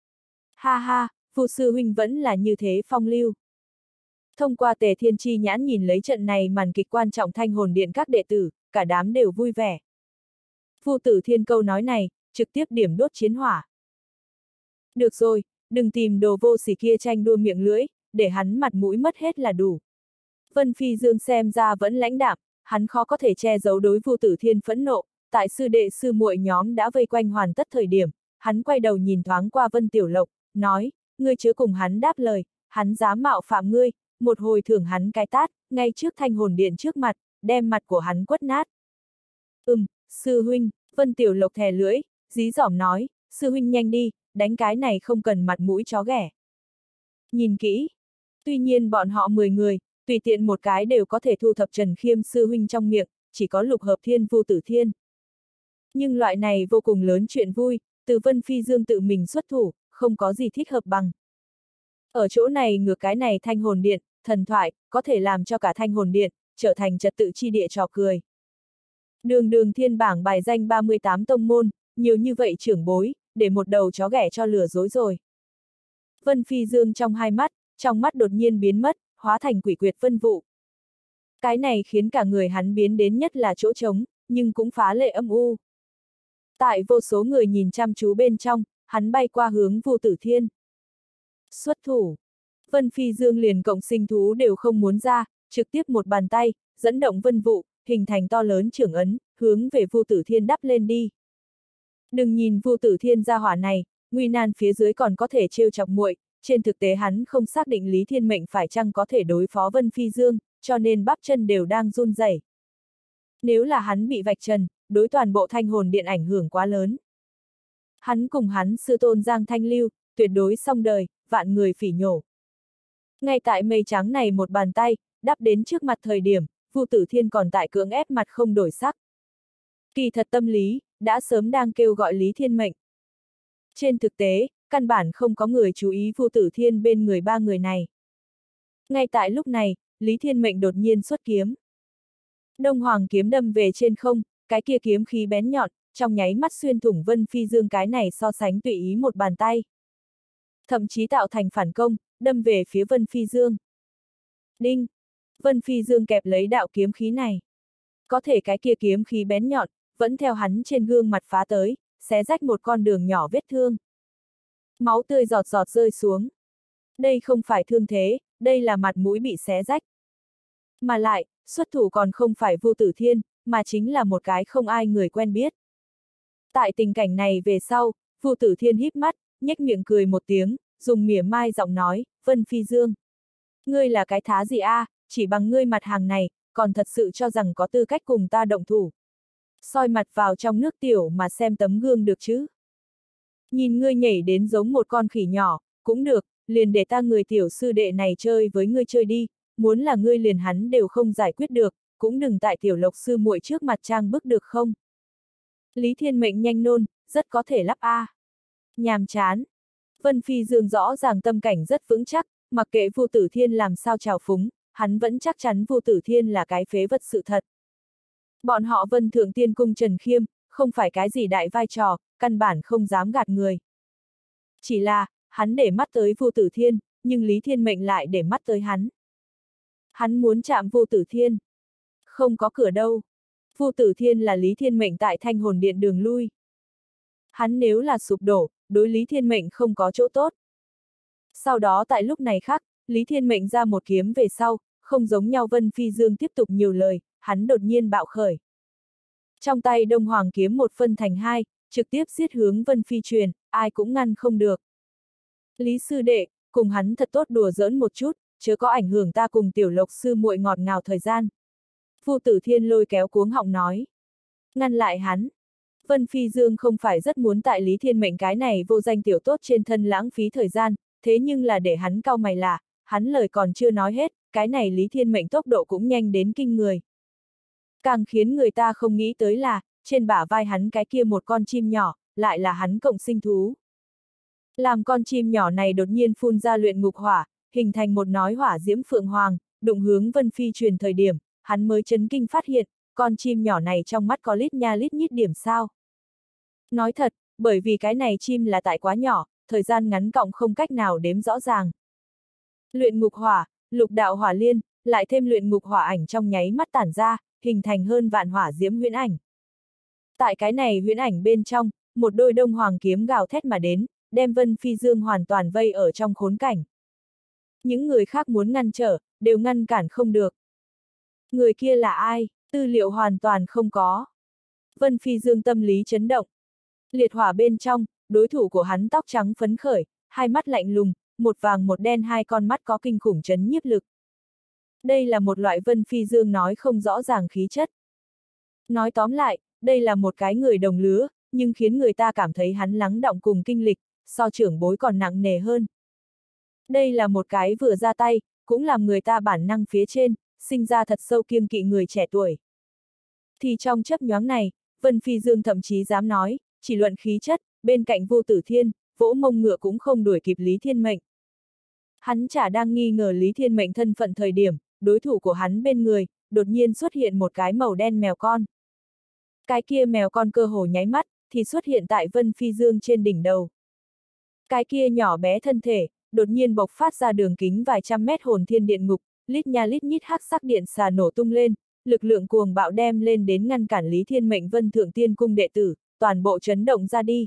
S1: Ha ha, Vu sư huynh vẫn là như thế phong lưu. Thông qua Tề Thiên Chi nhãn nhìn lấy trận này màn kịch quan trọng Thanh hồn điện các đệ tử, cả đám đều vui vẻ. Vu Tử Thiên câu nói này, trực tiếp điểm đốt chiến hỏa. Được rồi, đừng tìm đồ vô sỉ kia tranh đua miệng lưỡi, để hắn mặt mũi mất hết là đủ. Vân Phi Dương xem ra vẫn lãnh đạm, hắn khó có thể che giấu đối Vu Tử Thiên phẫn nộ, tại sư đệ sư muội nhóm đã vây quanh hoàn tất thời điểm, hắn quay đầu nhìn thoáng qua Vân Tiểu Lộc, nói, ngươi chớ cùng hắn đáp lời, hắn dám mạo phạm ngươi, một hồi thưởng hắn cái tát, ngay trước Thanh hồn điện trước mặt, đem mặt của hắn quất nát. Ừm, sư huynh, Vân Tiểu Lộc thè lưỡi, dí dỏm nói, sư huynh nhanh đi, đánh cái này không cần mặt mũi chó ghẻ. Nhìn kỹ, tuy nhiên bọn họ mười người, tùy tiện một cái đều có thể thu thập Trần Khiêm sư huynh trong miệng, chỉ có Lục Hợp Thiên Vu Tử Thiên. Nhưng loại này vô cùng lớn chuyện vui, từ Vân Phi Dương tự mình xuất thủ, không có gì thích hợp bằng. Ở chỗ này ngược cái này Thanh hồn điện, thần thoại, có thể làm cho cả Thanh hồn điện, trở thành trật tự chi địa trò cười. Đường đường thiên bảng bài danh ba mươi tám tông môn, nhiều như vậy trưởng bối, để một đầu chó ghẻ cho lừa dối rồi. Vân Phi Dương trong hai mắt, trong mắt đột nhiên biến mất, hóa thành quỷ quyệt vân vụ. Cái này khiến cả người hắn biến đến nhất là chỗ trống, nhưng cũng phá lệ âm u. Tại vô số người nhìn chăm chú bên trong, hắn bay qua hướng Vu Tử Thiên. Xuất thủ. Vân Phi Dương liền cộng sinh thú đều không muốn ra, trực tiếp một bàn tay, dẫn động vân vụ, hình thành to lớn trưởng ấn, hướng về Vu Tử Thiên đắp lên đi. Đừng nhìn Vu Tử Thiên gia hỏa này, nguy nan phía dưới còn có thể trêu chọc muội, trên thực tế hắn không xác định Lý Thiên Mệnh phải chăng có thể đối phó Vân Phi Dương, cho nên bắp chân đều đang run rẩy. Nếu là hắn bị vạch trần, đối toàn bộ Thanh Hồn Điện ảnh hưởng quá lớn. Hắn cùng hắn sư tôn Giang Thanh Lưu, tuyệt đối xong đời, vạn người phỉ nhổ. Ngay tại mây trắng này một bàn tay, đắp đến trước mặt thời điểm, Vu Tử Thiên còn tại cưỡng ép mặt không đổi sắc. Kỳ thật tâm lý, đã sớm đang kêu gọi Lý Thiên Mệnh. Trên thực tế, căn bản không có người chú ý Vu Tử Thiên bên người ba người này. Ngay tại lúc này, Lý Thiên Mệnh đột nhiên xuất kiếm. Đông Hoàng kiếm đâm về trên không, cái kia kiếm khí bén nhọn, trong nháy mắt xuyên thủng Vân Phi Dương cái này so sánh tùy ý một bàn tay. Thậm chí tạo thành phản công, đâm về phía Vân Phi Dương. Đinh! Vân Phi Dương kẹp lấy đạo kiếm khí này. Có thể cái kia kiếm khí bén nhọn, vẫn theo hắn trên gương mặt phá tới, xé rách một con đường nhỏ vết thương. Máu tươi giọt giọt rơi xuống. Đây không phải thương thế, đây là mặt mũi bị xé rách. Mà lại, xuất thủ còn không phải Vu Tử Thiên, mà chính là một cái không ai người quen biết. Tại tình cảnh này về sau, Vu Tử Thiên híp mắt, nhếch miệng cười một tiếng, dùng mỉa mai giọng nói, Vân Phi Dương. Ngươi là cái thá gì a, à, chỉ bằng ngươi mặt hàng này, còn thật sự cho rằng có tư cách cùng ta động thủ. Soi mặt vào trong nước tiểu mà xem tấm gương được chứ. Nhìn ngươi nhảy đến giống một con khỉ nhỏ, cũng được, liền để ta người tiểu sư đệ này chơi với ngươi chơi đi, muốn là ngươi liền hắn đều không giải quyết được, cũng đừng tại tiểu lộc sư muội trước mặt trang bức được không. Lý Thiên Mệnh nhanh nôn, rất có thể lắp a. Nhàm chán. Vân Phi Dương rõ ràng tâm cảnh rất vững chắc, mặc kệ Vu Tử Thiên làm sao trào phúng, hắn vẫn chắc chắn Vu Tử Thiên là cái phế vật sự thật. Bọn họ Vân Thượng Tiên Cung Trần Khiêm, không phải cái gì đại vai trò, căn bản không dám gạt người. Chỉ là, hắn để mắt tới Vu Tử Thiên, nhưng Lý Thiên Mệnh lại để mắt tới hắn. Hắn muốn chạm Vu Tử Thiên. Không có cửa đâu. Vu Tử Thiên là Lý Thiên Mệnh tại Thanh Hồn Điện đường lui. Hắn nếu là sụp đổ, đối Lý Thiên Mệnh không có chỗ tốt. Sau đó tại lúc này khác, Lý Thiên Mệnh ra một kiếm về sau, không giống nhau Vân Phi Dương tiếp tục nhiều lời, hắn đột nhiên bạo khởi. Trong tay Đông Hoàng kiếm một phân thành hai, trực tiếp giết hướng Vân Phi Truyền, ai cũng ngăn không được. Lý sư đệ, cùng hắn thật tốt đùa giỡn một chút, chớ có ảnh hưởng ta cùng tiểu lộc sư muội ngọt ngào thời gian. Vu Tử Thiên lôi kéo cuống họng nói. Ngăn lại hắn. Vân Phi Dương không phải rất muốn tại Lý Thiên Mệnh cái này vô danh tiểu tốt trên thân lãng phí thời gian, thế nhưng là để hắn cau mày là, hắn lời còn chưa nói hết, cái này Lý Thiên Mệnh tốc độ cũng nhanh đến kinh người. Càng khiến người ta không nghĩ tới là, trên bả vai hắn cái kia một con chim nhỏ, lại là hắn cộng sinh thú. Làm con chim nhỏ này đột nhiên phun ra luyện ngục hỏa, hình thành một nói hỏa diễm phượng hoàng, đụng hướng Vân Phi Truyền thời điểm, hắn mới chấn kinh phát hiện, con chim nhỏ này trong mắt có lít nha lít nhít điểm sao. Nói thật, bởi vì cái này chim là tại quá nhỏ, thời gian ngắn cộng không cách nào đếm rõ ràng. Luyện ngục hỏa, lục đạo hỏa liên, lại thêm luyện ngục hỏa ảnh trong nháy mắt tản ra, hình thành hơn vạn hỏa diễm huyễn ảnh. Tại cái này huyễn ảnh bên trong, một đôi đông hoàng kiếm gào thét mà đến, đem Vân Phi Dương hoàn toàn vây ở trong khốn cảnh. Những người khác muốn ngăn trở, đều ngăn cản không được. Người kia là ai? Tư liệu hoàn toàn không có. Vân Phi Dương tâm lý chấn động. Liệt hỏa bên trong, đối thủ của hắn tóc trắng phấn khởi, hai mắt lạnh lùng, một vàng một đen hai con mắt có kinh khủng chấn nhiếp lực. Đây là một loại Vân Phi Dương nói không rõ ràng khí chất. Nói tóm lại, đây là một cái người đồng lứa, nhưng khiến người ta cảm thấy hắn lắng đọng cùng kinh lịch, so trưởng bối còn nặng nề hơn. Đây là một cái vừa ra tay, cũng làm người ta bản năng phía trên, sinh ra thật sâu kiêng kỵ người trẻ tuổi. Thì trong chấp nhoáng này, Vân Phi Dương thậm chí dám nói, chỉ luận khí chất, bên cạnh Vu Tử Thiên, vỗ mông ngựa cũng không đuổi kịp Lý Thiên Mệnh. Hắn chả đang nghi ngờ Lý Thiên Mệnh thân phận thời điểm, đối thủ của hắn bên người, đột nhiên xuất hiện một cái màu đen mèo con. Cái kia mèo con cơ hồ nháy mắt, thì xuất hiện tại Vân Phi Dương trên đỉnh đầu. Cái kia nhỏ bé thân thể, đột nhiên bộc phát ra đường kính vài trăm mét hồn thiên điện ngục, lít nha lít nhít hắc sắc điện xà nổ tung lên, lực lượng cuồng bạo đem lên đến ngăn cản Lý Thiên Mệnh Vân Thượng Tiên Cung đệ tử, toàn bộ chấn động ra đi.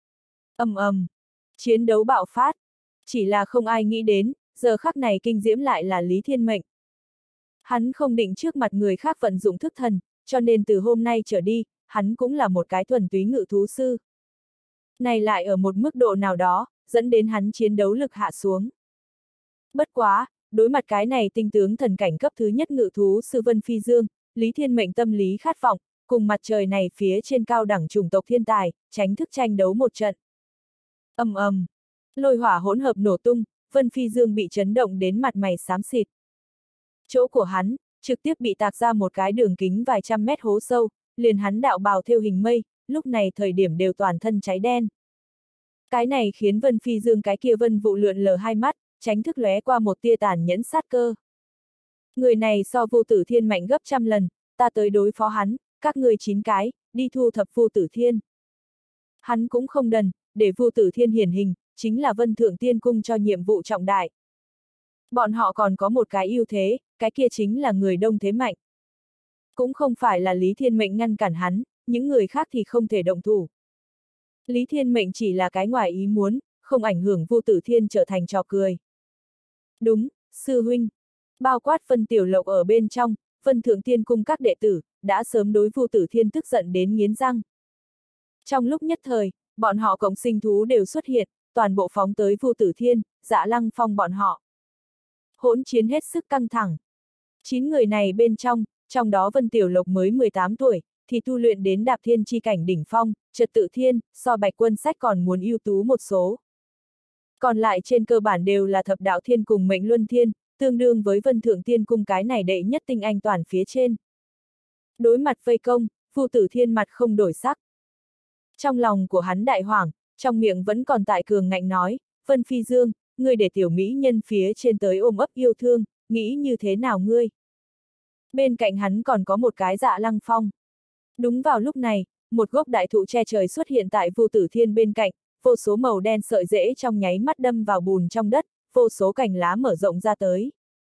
S1: Ầm ầm, chiến đấu bạo phát, chỉ là không ai nghĩ đến, giờ khắc này kinh diễm lại là Lý Thiên Mệnh. Hắn không định trước mặt người khác vận dụng thức thần, cho nên từ hôm nay trở đi, hắn cũng là một cái thuần túy ngự thú sư. Này lại ở một mức độ nào đó, dẫn đến hắn chiến đấu lực hạ xuống. Bất quá, đối mặt cái này tinh tướng thần cảnh cấp thứ nhất ngự thú sư Vân Phi Dương, Lý Thiên Mệnh tâm lý khát vọng, cùng mặt trời này phía trên cao đẳng chủng tộc thiên tài, tránh thức tranh đấu một trận. Ầm ầm, lôi hỏa hỗn hợp nổ tung, Vân Phi Dương bị chấn động đến mặt mày xám xịt. Chỗ của hắn, trực tiếp bị tạc ra một cái đường kính vài trăm mét hố sâu, liền hắn đạo bào theo hình mây, lúc này thời điểm đều toàn thân cháy đen. Cái này khiến Vân Phi Dương cái kia vân vụ lượn lờ hai mắt, tránh thức lóe qua một tia tàn nhẫn sát cơ. Người này so Vô Tử Thiên mạnh gấp trăm lần, ta tới đối phó hắn, các người chín cái, đi thu thập Vô Tử Thiên. Hắn cũng không đần, để Vô Tử Thiên hiển hình, chính là Vân Thượng Tiên Cung cho nhiệm vụ trọng đại. Bọn họ còn có một cái ưu thế, cái kia chính là người đông thế mạnh. Cũng không phải là Lý Thiên Mệnh ngăn cản hắn, những người khác thì không thể động thủ. Lý Thiên Mệnh chỉ là cái ngoài ý muốn, không ảnh hưởng Vô Tử Thiên trở thành trò cười. Đúng, sư huynh. Bao quát Vân Tiểu Lộc ở bên trong, Vân Thượng Tiên Cung các đệ tử, đã sớm đối Vô Tử Thiên tức giận đến nghiến răng. Trong lúc nhất thời, bọn họ cộng sinh thú đều xuất hiện, toàn bộ phóng tới Vô Tử Thiên, Dạ Lăng Phong bọn họ. Hỗn chiến hết sức căng thẳng. Chín người này bên trong, trong đó Vân Tiểu Lộc mới mười tám tuổi, thì tu luyện đến đạp thiên chi cảnh đỉnh phong, trật tự thiên, so Bạch Quân Sách còn muốn ưu tú một số. Còn lại trên cơ bản đều là thập đạo thiên cùng mệnh luân thiên, tương đương với Vân Thượng Tiên Cung cái này đệ nhất tinh anh toàn phía trên. Đối mặt vây công, Vô Tử Thiên mặt không đổi sắc. Trong lòng của hắn đại hoảng, trong miệng vẫn còn tại cường ngạnh nói, Vân Phi Dương, ngươi để tiểu mỹ nhân phía trên tới ôm ấp yêu thương, nghĩ như thế nào ngươi? Bên cạnh hắn còn có một cái Dạ Lăng Phong. Đúng vào lúc này, một gốc đại thụ che trời xuất hiện tại Vô Tử Thiên bên cạnh, vô số màu đen sợi rễ trong nháy mắt đâm vào bùn trong đất, vô số cành lá mở rộng ra tới.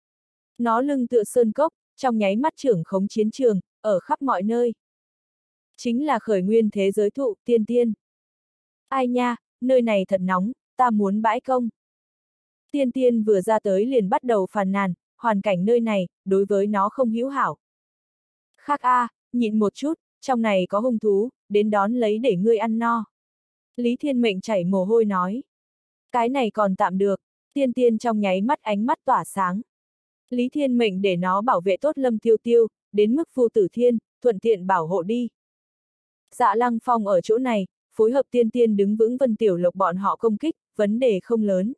S1: Nó lưng tựa sơn cốc, trong nháy mắt trưởng khống chiến trường, ở khắp mọi nơi. Chính là khởi nguyên thế giới thụ, tiên tiên. Ai nha, nơi này thật nóng, ta muốn bãi công. Tiên tiên vừa ra tới liền bắt đầu phàn nàn, hoàn cảnh nơi này, đối với nó không hữu hảo. Khác a, à, nhịn một chút, trong này có hung thú, đến đón lấy để ngươi ăn no. Lý Thiên Mệnh chảy mồ hôi nói. Cái này còn tạm được, tiên tiên trong nháy mắt ánh mắt tỏa sáng. Lý Thiên Mệnh để nó bảo vệ tốt Lâm Tiêu Tiêu, đến mức Vô Tử Thiên, thuận tiện bảo hộ đi. Dạ Lăng Phong ở chỗ này, phối hợp tiên tiên đứng vững Vân Tiểu Lộc bọn họ công kích, vấn đề không lớn.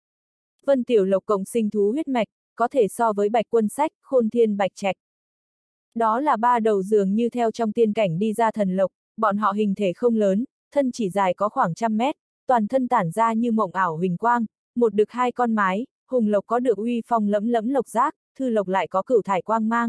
S1: Vân Tiểu Lộc cộng sinh thú huyết mạch, có thể so với Bạch Quân Sách, Khôn Thiên Bạch Trạch. Đó là ba đầu dường như theo trong tiên cảnh đi ra thần lộc, bọn họ hình thể không lớn, thân chỉ dài có khoảng trăm mét, toàn thân tản ra như mộng ảo huỳnh quang, một đực hai con mái, hùng lộc có được uy phong lẫm lẫm lộc giác, thư lộc lại có cửu thải quang mang.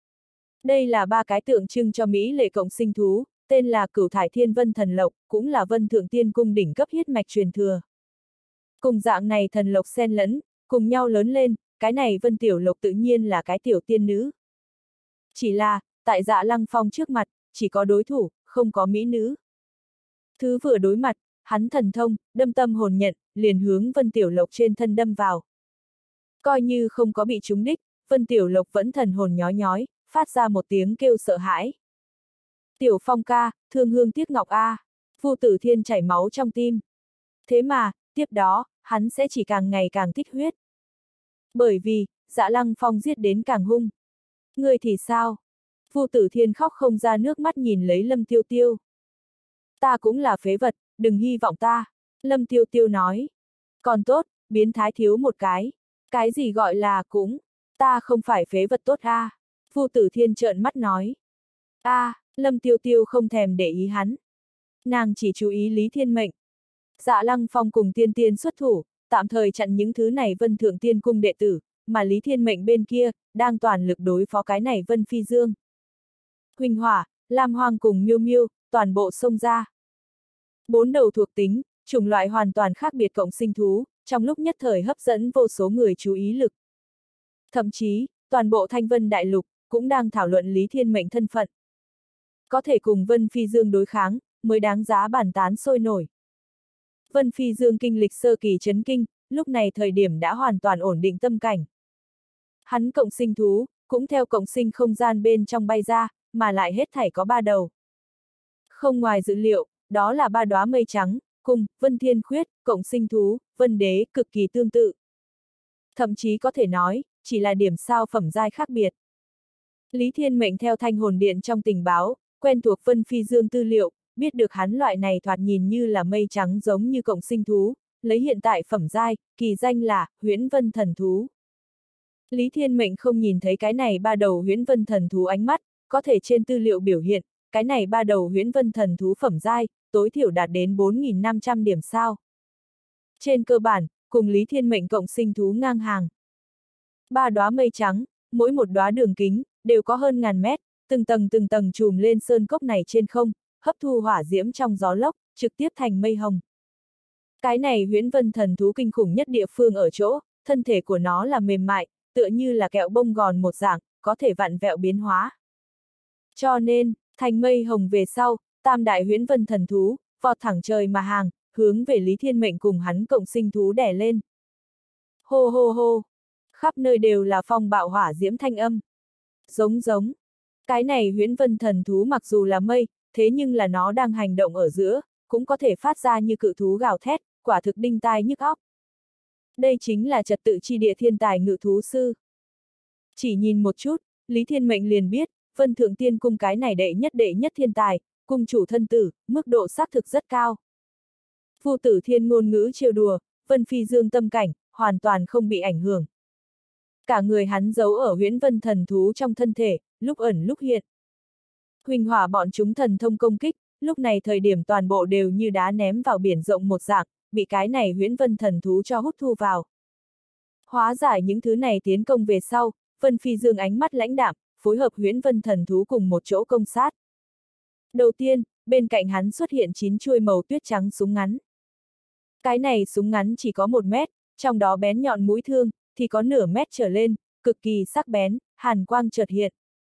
S1: Đây là ba cái tượng trưng cho Mỹ lệ cộng sinh thú, tên là Cửu Thải Thiên Vân Thần Lộc, cũng là Vân Thượng Tiên Cung đỉnh cấp huyết mạch truyền thừa. Cùng dạng này thần lộc xen lẫn, cùng nhau lớn lên, cái này Vân Tiểu Lộc tự nhiên là cái tiểu tiên nữ. Chỉ là, tại Dạ Lăng Phong trước mặt, chỉ có đối thủ, không có mỹ nữ. Thứ vừa đối mặt, hắn thần thông, đâm tâm hồn nhận, liền hướng Vân Tiểu Lộc trên thân đâm vào. Coi như không có bị trúng đích, Vân Tiểu Lộc vẫn thần hồn nhói nhói, phát ra một tiếng kêu sợ hãi. Tiểu Phong ca, thương hương tiếc ngọc a, Vô Tử Thiên chảy máu trong tim. Thế mà, tiếp đó, hắn sẽ chỉ càng ngày càng tích huyết. Bởi vì, Dạ Lăng Phong giết đến càng hung. Ngươi thì sao? Vô Tử Thiên khóc không ra nước mắt nhìn lấy Lâm Tiêu Tiêu. Ta cũng là phế vật, đừng hy vọng ta. Lâm Tiêu Tiêu nói. Còn tốt, biến thái thiếu một cái. Cái gì gọi là cũng, ta không phải phế vật tốt a. À. Vô Tử Thiên trợn mắt nói. A, à, Lâm Tiêu Tiêu không thèm để ý hắn. Nàng chỉ chú ý Lý Thiên Mệnh. Dạ Lăng Phong cùng tiên tiên xuất thủ, tạm thời chặn những thứ này Vân Thượng Tiên Cung đệ tử, mà Lý Thiên Mệnh bên kia, đang toàn lực đối phó cái này Vân Phi Dương. Huỳnh Hỏa, Lam Hoang cùng Miêu Miêu, toàn bộ xông ra. Bốn đầu thuộc tính, chủng loại hoàn toàn khác biệt cộng sinh thú, trong lúc nhất thời hấp dẫn vô số người chú ý lực. Thậm chí, toàn bộ Thanh Vân Đại Lục, cũng đang thảo luận Lý Thiên Mệnh thân phận. Có thể cùng Vân Phi Dương đối kháng, mới đáng giá bàn tán sôi nổi. Vân Phi Dương kinh lịch sơ kỳ chấn kinh, lúc này thời điểm đã hoàn toàn ổn định tâm cảnh. Hắn cộng sinh thú, cũng theo cộng sinh không gian bên trong bay ra, mà lại hết thảy có ba đầu. Không ngoài dự liệu, đó là ba đóa mây trắng, cùng Vân Thiên Khuyết, cộng sinh thú, Vân Đế cực kỳ tương tự. Thậm chí có thể nói, chỉ là điểm sao phẩm giai khác biệt. Lý Thiên Mệnh theo Thanh Hồn Điện trong tình báo, quen thuộc Vân Phi Dương tư liệu, biết được hắn loại này thoạt nhìn như là mây trắng giống như cộng sinh thú, lấy hiện tại phẩm giai, kỳ danh là Huyễn Vân Thần Thú. Lý Thiên Mệnh không nhìn thấy cái này ba đầu Huyễn Vân Thần Thú ánh mắt, có thể trên tư liệu biểu hiện, cái này ba đầu Huyễn Vân Thần Thú phẩm giai, tối thiểu đạt đến bốn nghìn năm trăm điểm sao. Trên cơ bản, cùng Lý Thiên Mệnh cộng sinh thú ngang hàng. Ba đóa mây trắng, mỗi một đóa đường kính, đều có hơn ngàn mét, từng tầng từng tầng trùm lên sơn cốc này trên không, hấp thu hỏa diễm trong gió lốc, trực tiếp thành mây hồng. Cái này Huyễn Vân Thần Thú kinh khủng nhất địa phương ở chỗ, thân thể của nó là mềm mại, tựa như là kẹo bông gòn một dạng, có thể vặn vẹo biến hóa. Cho nên, thành mây hồng về sau, tam đại Huyễn Vân Thần Thú, vọt thẳng trời mà hàng, hướng về Lý Thiên Mệnh cùng hắn cộng sinh thú đè lên. Hô hô hô, khắp nơi đều là phong bạo hỏa diễm thanh âm. Giống giống, cái này Huyễn Vân Thần Thú mặc dù là mây, thế nhưng là nó đang hành động ở giữa, cũng có thể phát ra như cự thú gào thét, quả thực đinh tai nhức óc. Đây chính là trật tự chi địa thiên tài ngự thú sư. Chỉ nhìn một chút, Lý Thiên Mệnh liền biết, Vân Thượng Tiên Cung cái này đệ nhất đệ nhất thiên tài, cung chủ thân tử, mức độ xác thực rất cao. Phu tử thiên ngôn ngữ trêu đùa, Vân Phi Dương tâm cảnh, hoàn toàn không bị ảnh hưởng. Cả người hắn giấu ở Huyễn Vân Thần Thú trong thân thể, lúc ẩn lúc hiện. Huỳnh hỏa bọn chúng thần thông công kích, lúc này thời điểm toàn bộ đều như đá ném vào biển rộng một dạng, bị cái này Huyễn Vân Thần Thú cho hút thu vào. Hóa giải những thứ này tiến công về sau, Vân Phi Dương ánh mắt lãnh đạm, phối hợp Huyễn Vân Thần Thú cùng một chỗ công sát. Đầu tiên, bên cạnh hắn xuất hiện chín chuôi màu tuyết trắng súng ngắn. Cái này súng ngắn chỉ có một mét, trong đó bén nhọn mũi thương, thì có nửa mét trở lên, cực kỳ sắc bén, hàn quang chợt hiện.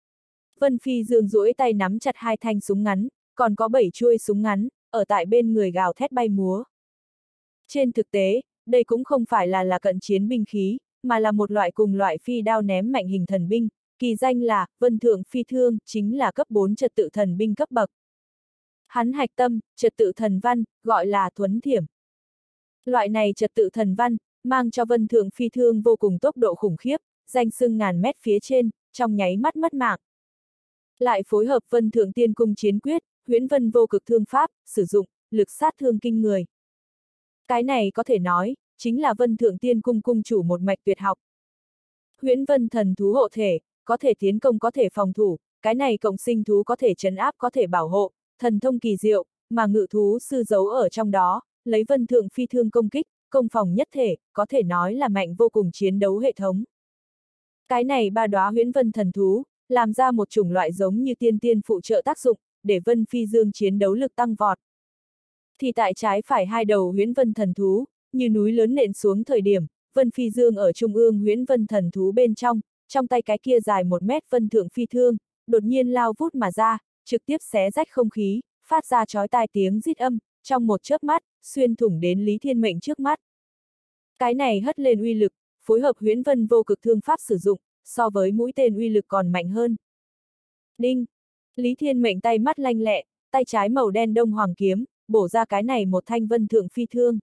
S1: Vân Phi Dương duỗi tay nắm chặt hai thanh súng ngắn, còn có bảy chuôi súng ngắn, ở tại bên người gào thét bay múa. Trên thực tế, đây cũng không phải là là cận chiến binh khí, mà là một loại cùng loại phi đao ném mạnh hình thần binh, kỳ danh là Vân Thượng Phi Thương, chính là cấp bốn trật tự thần binh cấp bậc. Hắn hạch tâm, trật tự thần văn, gọi là thuấn thiểm. Loại này trật tự thần văn, mang cho Vân Thượng Phi Thương vô cùng tốc độ khủng khiếp, danh xưng ngàn mét phía trên, trong nháy mắt mất mạng. Lại phối hợp Vân Thượng Tiên Cung chiến quyết, Huyễn Vân vô cực thương pháp, sử dụng, lực sát thương kinh người. Cái này có thể nói, chính là Vân Thượng Tiên Cung cung chủ một mạch tuyệt học. Huyễn Vân Thần Thú hộ thể, có thể tiến công có thể phòng thủ, cái này cộng sinh thú có thể trấn áp có thể bảo hộ, thần thông kỳ diệu, mà ngự thú sư giấu ở trong đó, lấy Vân Thượng Phi Thương công kích, công phòng nhất thể, có thể nói là mạnh vô cùng chiến đấu hệ thống. Cái này ba đóa Huyễn Vân Thần Thú, làm ra một chủng loại giống như tiên tiên phụ trợ tác dụng, để Vân Phi Dương chiến đấu lực tăng vọt. Thì tại trái phải hai đầu Huyễn Vân Thần Thú, như núi lớn nện xuống thời điểm, Vân Phi Dương ở trung ương Huyễn Vân Thần Thú bên trong, trong tay cái kia dài một mét Vân Thượng Phi Thương, đột nhiên lao vút mà ra, trực tiếp xé rách không khí, phát ra chói tai tiếng rít âm, trong một chớp mắt, xuyên thủng đến Lý Thiên Mệnh trước mắt. Cái này hất lên uy lực, phối hợp Huyễn Vân vô cực thương pháp sử dụng, so với mũi tên uy lực còn mạnh hơn. Đinh! Lý Thiên Mệnh tay mắt lanh lẹ, tay trái màu đen đông hoàng kiếm, bổ ra cái này một thanh Vân Thượng Phi Thương.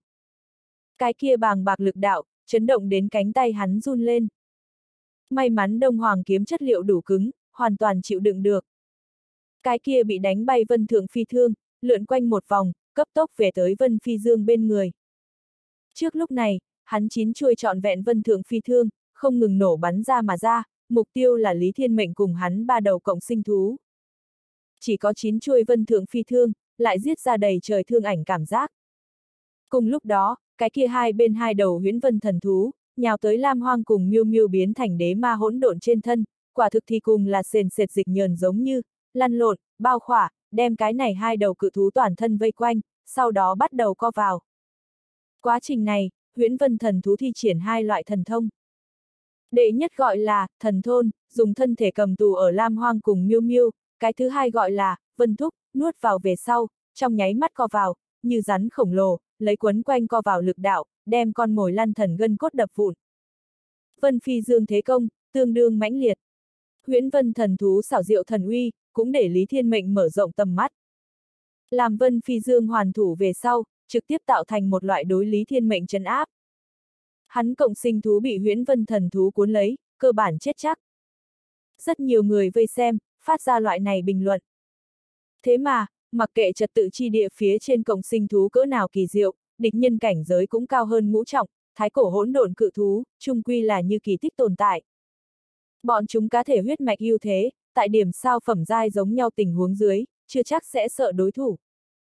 S1: Cái kia bàng bạc lực đạo, chấn động đến cánh tay hắn run lên. May mắn đông hoàng kiếm chất liệu đủ cứng, hoàn toàn chịu đựng được. Cái kia bị đánh bay Vân Thượng Phi Thương, lượn quanh một vòng, cấp tốc về tới Vân Phi Dương bên người. Trước lúc này, hắn chín chuôi trọn vẹn Vân Thượng Phi Thương, không ngừng nổ bắn ra mà ra, mục tiêu là Lý Thiên Mệnh cùng hắn ba đầu cộng sinh thú. Chỉ có chín chuôi Vân Thượng Phi Thương, lại giết ra đầy trời thương ảnh cảm giác. Cùng lúc đó, cái kia hai bên hai đầu Huyễn Vân Thần Thú, nhào tới Lam Hoang cùng Miêu Miêu biến thành đế ma hỗn độn trên thân, quả thực thì cùng là sền sệt dịch nhờn giống như, lăn lộn, bao khỏa, đem cái này hai đầu cự thú toàn thân vây quanh, sau đó bắt đầu co vào. Quá trình này, Huyễn Vân Thần Thú thi triển hai loại thần thông. Đệ nhất gọi là thần thôn, dùng thân thể cầm tù ở Lam Hoang cùng Miêu Miêu, cái thứ hai gọi là Vân Thúc, nuốt vào về sau, trong nháy mắt co vào, như rắn khổng lồ, lấy quấn quanh co vào lực đạo, đem con mồi lăn thần gân cốt đập vụn. Vân Phi Dương thế công, tương đương mãnh liệt. Huyễn Vân thần thú xảo diệu thần uy, cũng để Lý Thiên Mệnh mở rộng tầm mắt. Làm Vân Phi Dương hoàn thủ về sau, trực tiếp tạo thành một loại đối Lý Thiên Mệnh trấn áp. Hắn cộng sinh thú bị Huyễn Vân thần thú cuốn lấy, cơ bản chết chắc. Rất nhiều người vây xem, phát ra loại này bình luận. Thế mà, mặc kệ trật tự chi địa phía trên cộng sinh thú cỡ nào kỳ diệu, địch nhân cảnh giới cũng cao hơn ngũ trọng, thái cổ hỗn độn cự thú, chung quy là như kỳ tích tồn tại. Bọn chúng cá thể huyết mạch ưu thế, tại điểm sao phẩm giai giống nhau tình huống dưới, chưa chắc sẽ sợ đối thủ.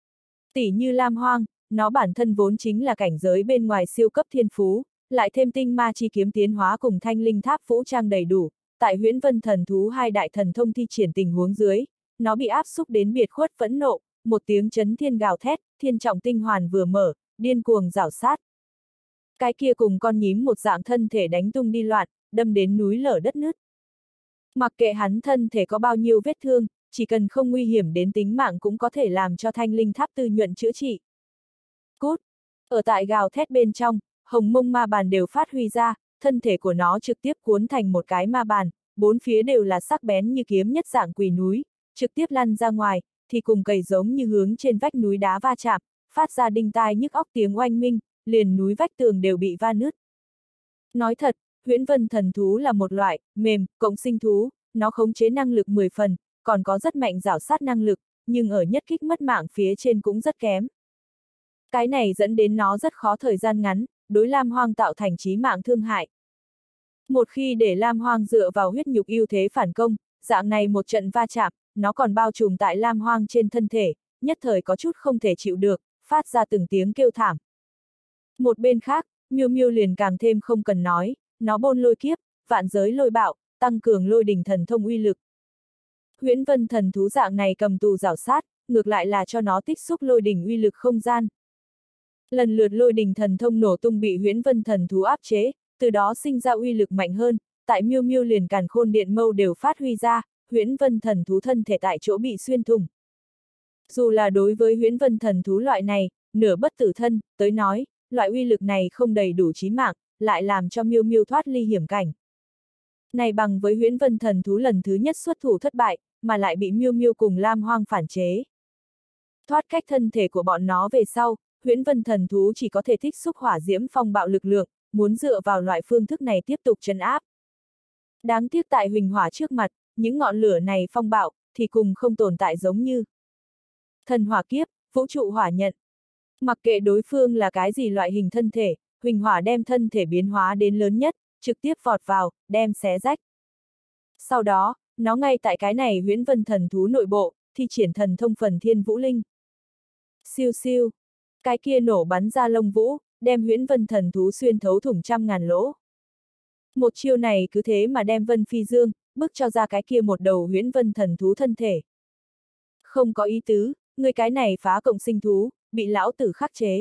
S1: Tỷ như Lam Hoang, nó bản thân vốn chính là cảnh giới bên ngoài siêu cấp thiên phú, lại thêm tinh ma chi kiếm tiến hóa cùng thanh linh tháp vũ trang đầy đủ, tại Huyễn Vân thần thú hai đại thần thông thi triển tình huống dưới, nó bị áp xúc đến biệt khuất phẫn nộ, một tiếng chấn thiên gào thét, thiên trọng tinh hoàn vừa mở, điên cuồng rảo sát. Cái kia cùng con nhím một dạng thân thể đánh tung đi loạn, đâm đến núi lở đất nứt. Mặc kệ hắn thân thể có bao nhiêu vết thương, chỉ cần không nguy hiểm đến tính mạng cũng có thể làm cho thanh linh tháp tư nhuận chữa trị. Cút! Ở tại gào thét bên trong, hồng mông ma bàn đều phát huy ra, thân thể của nó trực tiếp cuốn thành một cái ma bàn, bốn phía đều là sắc bén như kiếm nhất dạng quỷ núi, trực tiếp lăn ra ngoài, thì cùng cầy giống như hướng trên vách núi đá va chạm, phát ra đinh tai nhức óc tiếng oanh minh, liền núi vách tường đều bị va nứt. Nói thật, Huyễn Vân thần thú là một loại, mềm, cộng sinh thú, nó khống chế năng lực mười phần, còn có rất mạnh rảo sát năng lực, nhưng ở nhất kích mất mạng phía trên cũng rất kém. Cái này dẫn đến nó rất khó thời gian ngắn, đối Lam Hoang tạo thành chí mạng thương hại. Một khi để Lam Hoang dựa vào huyết nhục ưu thế phản công, dạng này một trận va chạm, nó còn bao trùm tại Lam Hoang trên thân thể, nhất thời có chút không thể chịu được, phát ra từng tiếng kêu thảm. Một bên khác, Miêu Miêu liền càng thêm không cần nói, nó bôn lôi kiếp, vạn giới lôi bạo, tăng cường lôi đình thần thông uy lực. Huyễn Vân thần thú dạng này cầm tù rảo sát, ngược lại là cho nó tích xúc lôi đình uy lực không gian. Lần lượt lôi đình thần thông nổ tung bị Huyễn Vân thần thú áp chế, từ đó sinh ra uy lực mạnh hơn, tại Miêu Miêu liền càn khôn điện mâu đều phát huy ra, Huyễn Vân thần thú thân thể tại chỗ bị xuyên thủng. Dù là đối với Huyễn Vân thần thú loại này, nửa bất tử thân, tới nói, loại uy lực này không đầy đủ chí mạng, lại làm cho Miêu Miêu thoát ly hiểm cảnh. Này bằng với Huyễn Vân thần thú lần thứ nhất xuất thủ thất bại, mà lại bị Miêu Miêu cùng Lam Hoang phản chế. Thoát cách thân thể của bọn nó về sau, Huyễn Vân thần thú chỉ có thể tích xúc hỏa diễm phong bạo lực lượng, muốn dựa vào loại phương thức này tiếp tục trấn áp. Đáng tiếc tại huỳnh hỏa trước mặt, những ngọn lửa này phong bạo, thì cùng không tồn tại giống như thần hỏa kiếp, vũ trụ hỏa nhận. Mặc kệ đối phương là cái gì loại hình thân thể, huỳnh hỏa đem thân thể biến hóa đến lớn nhất, trực tiếp vọt vào, đem xé rách. Sau đó, nó ngay tại cái này Huyễn Vân thần thú nội bộ, thi triển thần thông phần thiên vũ linh. Siêu siêu, cái kia nổ bắn ra lông vũ, đem Huyễn Vân thần thú xuyên thấu thủng trăm ngàn lỗ. Một chiêu này cứ thế mà đem Vân Phi Dương, bức cho ra cái kia một đầu Huyễn Vân thần thú thân thể. Không có ý tứ, người cái này phá cộng sinh thú, bị lão tử khắc chế.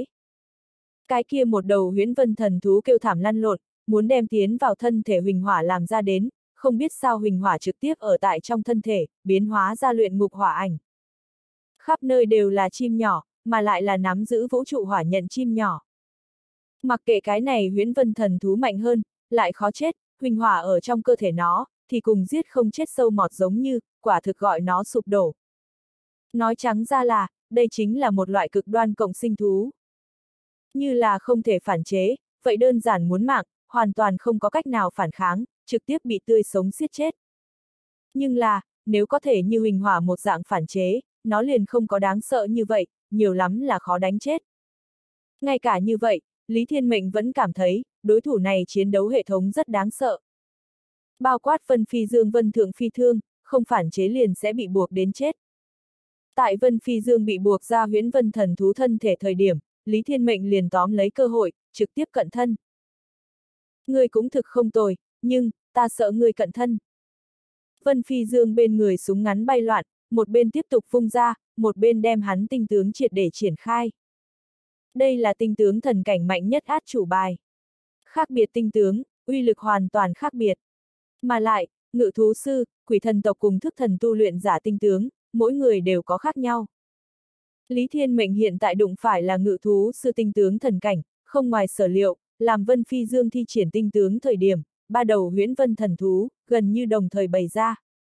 S1: Cái kia một đầu Huyễn Vân thần thú kêu thảm lăn lộn, muốn đem tiến vào thân thể huỳnh hỏa làm ra đến, không biết sao huỳnh hỏa trực tiếp ở tại trong thân thể, biến hóa ra luyện ngục hỏa ảnh. Khắp nơi đều là chim nhỏ, mà lại là nắm giữ vũ trụ hỏa nhận chim nhỏ. Mặc kệ cái này Huyễn Vân thần thú mạnh hơn, lại khó chết, huỳnh hỏa ở trong cơ thể nó, thì cùng giết không chết sâu mọt giống như, quả thực gọi nó sụp đổ. Nói trắng ra là, đây chính là một loại cực đoan cộng sinh thú. Như là không thể phản chế, vậy đơn giản muốn mạng, hoàn toàn không có cách nào phản kháng, trực tiếp bị tươi sống giết chết. Nhưng là, nếu có thể như huỳnh hỏa một dạng phản chế, nó liền không có đáng sợ như vậy, nhiều lắm là khó đánh chết. Ngay cả như vậy, Lý Thiên Mệnh vẫn cảm thấy, đối thủ này chiến đấu hệ thống rất đáng sợ. Bao quát Vân Phi Dương Vân Thượng Phi Thương, không phản chế liền sẽ bị buộc đến chết. Tại Vân Phi Dương bị buộc ra Huyễn Vân thần thú thân thể thời điểm, Lý Thiên Mệnh liền tóm lấy cơ hội, trực tiếp cận thân. Ngươi cũng thực không tồi, nhưng, ta sợ ngươi cận thân. Vân Phi Dương bên người súng ngắn bay loạn, một bên tiếp tục phung ra, một bên đem hắn tinh tướng triệt để triển khai. Đây là tinh tướng thần cảnh mạnh nhất át chủ bài. Khác biệt tinh tướng, uy lực hoàn toàn khác biệt. Mà lại, ngự thú sư, quỷ thần tộc cùng thức thần tu luyện giả tinh tướng, mỗi người đều có khác nhau. Lý Thiên Mệnh hiện tại đụng phải là ngự thú sư tinh tướng thần cảnh, không ngoài sở liệu, làm Vân Phi Dương thi triển tinh tướng thời điểm, ba đầu Huyễn Vân thần thú, gần như đồng thời bày ra.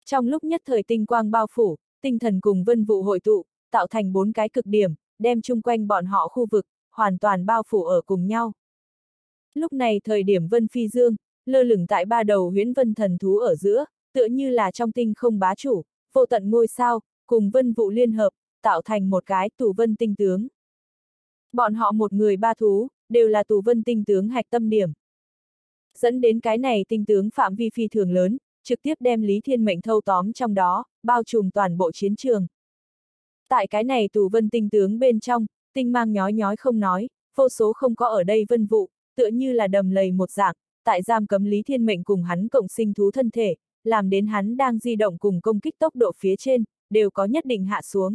S1: Trong lúc nhất thời tinh quang bao phủ, tinh thần cùng vân vụ hội tụ, tạo thành bốn cái cực điểm, đem chung quanh bọn họ khu vực, hoàn toàn bao phủ ở cùng nhau. Lúc này thời điểm Vân Phi Dương, lơ lửng tại ba đầu huyễn vân thần thú ở giữa, tựa như là trong tinh không bá chủ, vô tận ngôi sao, cùng vân vụ liên hợp, tạo thành một cái tù vân tinh tướng. Bọn họ một người ba thú, đều là tù vân tinh tướng hạch tâm điểm. Dẫn đến cái này tinh tướng phạm vi phi thường lớn, trực tiếp đem Lý Thiên Mệnh thâu tóm trong đó, bao trùm toàn bộ chiến trường. Tại cái này tù vân tinh tướng bên trong, tinh mang nhói nhói không nói, vô số không có ở đây vân vụ, tựa như là đầm lầy một dạng, tại giam cấm Lý Thiên Mệnh cùng hắn cộng sinh thú thân thể, làm đến hắn đang di động cùng công kích tốc độ phía trên, đều có nhất định hạ xuống.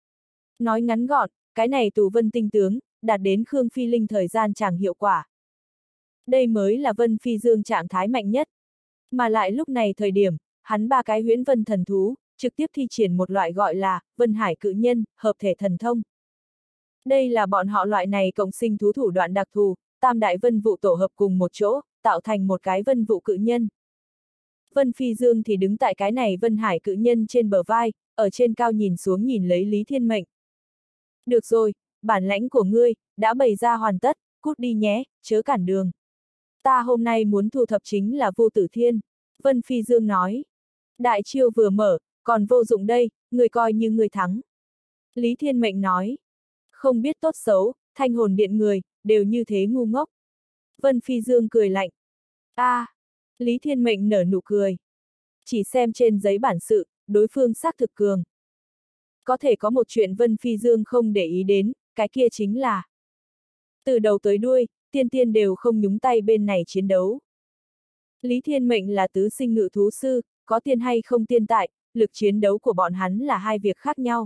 S1: Nói ngắn gọn, cái này tù vân tinh tướng, đạt đến Khương Phi Linh thời gian chẳng hiệu quả. Đây mới là Vân Phi Dương trạng thái mạnh nhất. Mà lại lúc này thời điểm, hắn ba cái huyễn vân thần thú, trực tiếp thi triển một loại gọi là Vân Hải Cự Nhân, hợp thể thần thông. Đây là bọn họ loại này cộng sinh thú thủ đoạn đặc thù, tam đại vân vụ tổ hợp cùng một chỗ, tạo thành một cái vân vụ cự nhân. Vân Phi Dương thì đứng tại cái này Vân Hải Cự Nhân trên bờ vai, ở trên cao nhìn xuống nhìn lấy Lý Thiên Mệnh. Được rồi, bản lãnh của ngươi, đã bày ra hoàn tất, cút đi nhé, chớ cản đường. Ta hôm nay muốn thu thập chính là Vô Tử Thiên, Vân Phi Dương nói. Đại chiêu vừa mở, còn vô dụng đây, người coi như người thắng. Lý Thiên Mệnh nói. Không biết tốt xấu, thanh hồn điện người, đều như thế ngu ngốc. Vân Phi Dương cười lạnh. a à, Lý Thiên Mệnh nở nụ cười. Chỉ xem trên giấy bản sự, đối phương xác thực cường. Có thể có một chuyện Vân Phi Dương không để ý đến, cái kia chính là từ đầu tới đuôi, tiên tiên đều không nhúng tay bên này chiến đấu. Lý Thiên Mệnh là tứ sinh ngự thú sư, có tiên hay không tiên tại, lực chiến đấu của bọn hắn là hai việc khác nhau.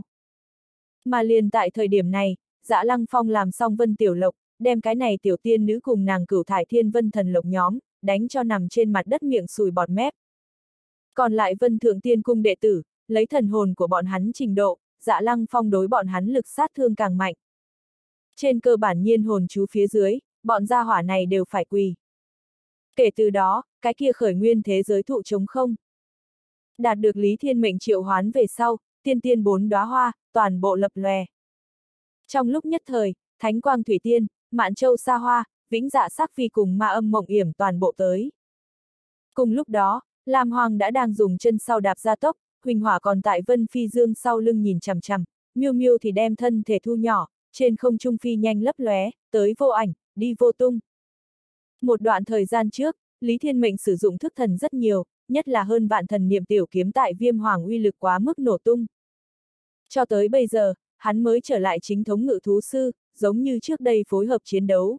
S1: Mà liền tại thời điểm này, Dã Lăng Phong làm xong Vân Tiểu Lộc, đem cái này tiểu tiên nữ cùng nàng Cửu Thải Thiên Vân Thần Lộc nhóm, đánh cho nằm trên mặt đất miệng sùi bọt mép. Còn lại Vân Thượng Tiên Cung đệ tử, lấy thần hồn của bọn hắn trình độ, Dã Lăng Phong đối bọn hắn lực sát thương càng mạnh. Trên cơ bản nhiên hồn chú phía dưới, bọn gia hỏa này đều phải quỳ. Kể từ đó, cái kia khởi nguyên thế giới thụ trống không. Đạt được Lý Thiên Mệnh triệu hoán về sau, tiên tiên bốn đóa hoa, toàn bộ lập lòe. Trong lúc nhất thời, Thánh Quang Thủy Tiên, Mạn Châu Sa Hoa, Vĩnh Dạ Sắc Phi cùng Ma Âm Mộng Yểm toàn bộ tới. Cùng lúc đó, Lam Hoàng đã đang dùng chân sau đạp gia tốc, Huỳnh Hỏa còn tại Vân Phi Dương sau lưng nhìn chằm chằm, Miêu Miêu thì đem thân thể thu nhỏ, trên không trung phi nhanh lấp lóe, tới vô ảnh, đi vô tung. Một đoạn thời gian trước, Lý Thiên Mệnh sử dụng thức thần rất nhiều, nhất là hơn vạn thần niệm tiểu kiếm tại Viêm Hoàng uy lực quá mức nổ tung. Cho tới bây giờ, hắn mới trở lại chính thống ngự thú sư, giống như trước đây phối hợp chiến đấu.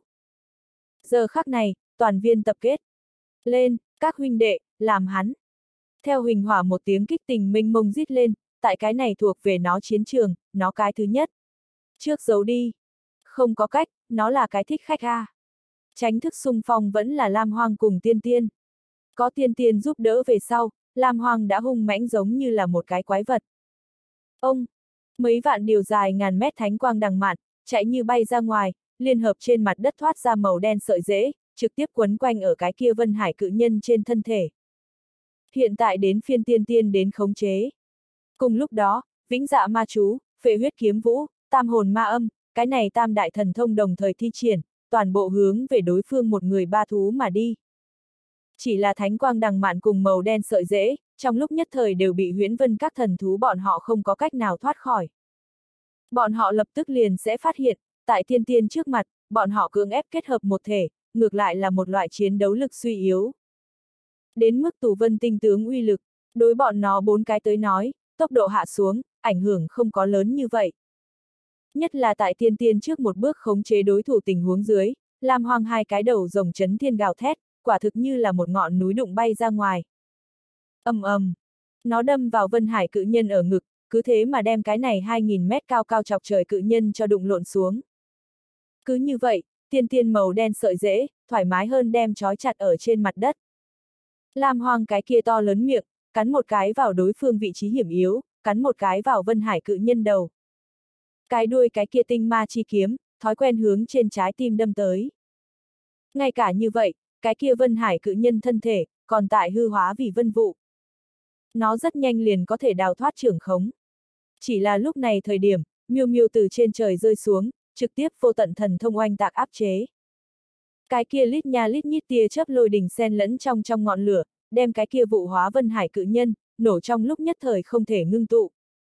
S1: Giờ khắc này, toàn viên tập kết. Lên, các huynh đệ, làm hắn. Theo Huỳnh Hỏa một tiếng kích tình mênh mông rít lên, tại cái này thuộc về nó chiến trường, nó cái thứ nhất. Trước giấu đi. Không có cách, nó là cái thích khách a. Tránh thức xung phong vẫn là Lam Hoang cùng Tiên Tiên. Có Tiên Tiên giúp đỡ về sau, Lam Hoang đã hung mãnh giống như là một cái quái vật. Ông, mấy vạn điều dài ngàn mét thánh quang đằng mạn, chạy như bay ra ngoài, liên hợp trên mặt đất thoát ra màu đen sợi rễ, trực tiếp quấn quanh ở cái kia Vân Hải Cự Nhân trên thân thể. Hiện tại đến phiên Tiên Tiên đến khống chế. Cùng lúc đó, Vĩnh Dạ Ma Chú, Phệ Huyết Kiếm Vũ, Tam Hồn Ma Âm, cái này tam đại thần thông đồng thời thi triển, toàn bộ hướng về đối phương một người ba thú mà đi. Chỉ là thánh quang đằng mạn cùng màu đen sợi rễ, trong lúc nhất thời đều bị huyễn vân các thần thú bọn họ không có cách nào thoát khỏi. Bọn họ lập tức liền sẽ phát hiện, tại Tiên Tiên trước mặt, bọn họ cưỡng ép kết hợp một thể, ngược lại là một loại chiến đấu lực suy yếu. Đến mức tù vân tinh tướng uy lực, đối bọn nó bốn cái tới nói, tốc độ hạ xuống, ảnh hưởng không có lớn như vậy. Nhất là tại Tiên Tiên trước một bước khống chế đối thủ tình huống dưới, Lam Hoang hai cái đầu rồng chấn thiên gào thét, quả thực như là một ngọn núi đụng bay ra ngoài. Ầm ầm, nó đâm vào Vân Hải Cự Nhân ở ngực, cứ thế mà đem cái này hai nghìn mét cao cao chọc trời cự nhân cho đụng lộn xuống. Cứ như vậy, Tiên Tiên màu đen sợi rễ, thoải mái hơn đem trói chặt ở trên mặt đất. Lam Hoang cái kia to lớn miệng, cắn một cái vào đối phương vị trí hiểm yếu, cắn một cái vào Vân Hải Cự Nhân đầu. Cái đuôi cái kia tinh ma chi kiếm, thói quen hướng trên trái tim đâm tới. Ngay cả như vậy, cái kia Vân Hải Cự Nhân thân thể, còn tại hư hóa vì vân vụ. nó rất nhanh liền có thể đào thoát trưởng khống. Chỉ là lúc này thời điểm, miêu miêu từ trên trời rơi xuống, trực tiếp vô tận thần thông oanh tạc áp chế. Cái kia lít nha lít nhít tia chớp lôi đình xen lẫn trong trong ngọn lửa, đem cái kia vụ hóa vân hải cự nhân, nổ trong lúc nhất thời không thể ngưng tụ.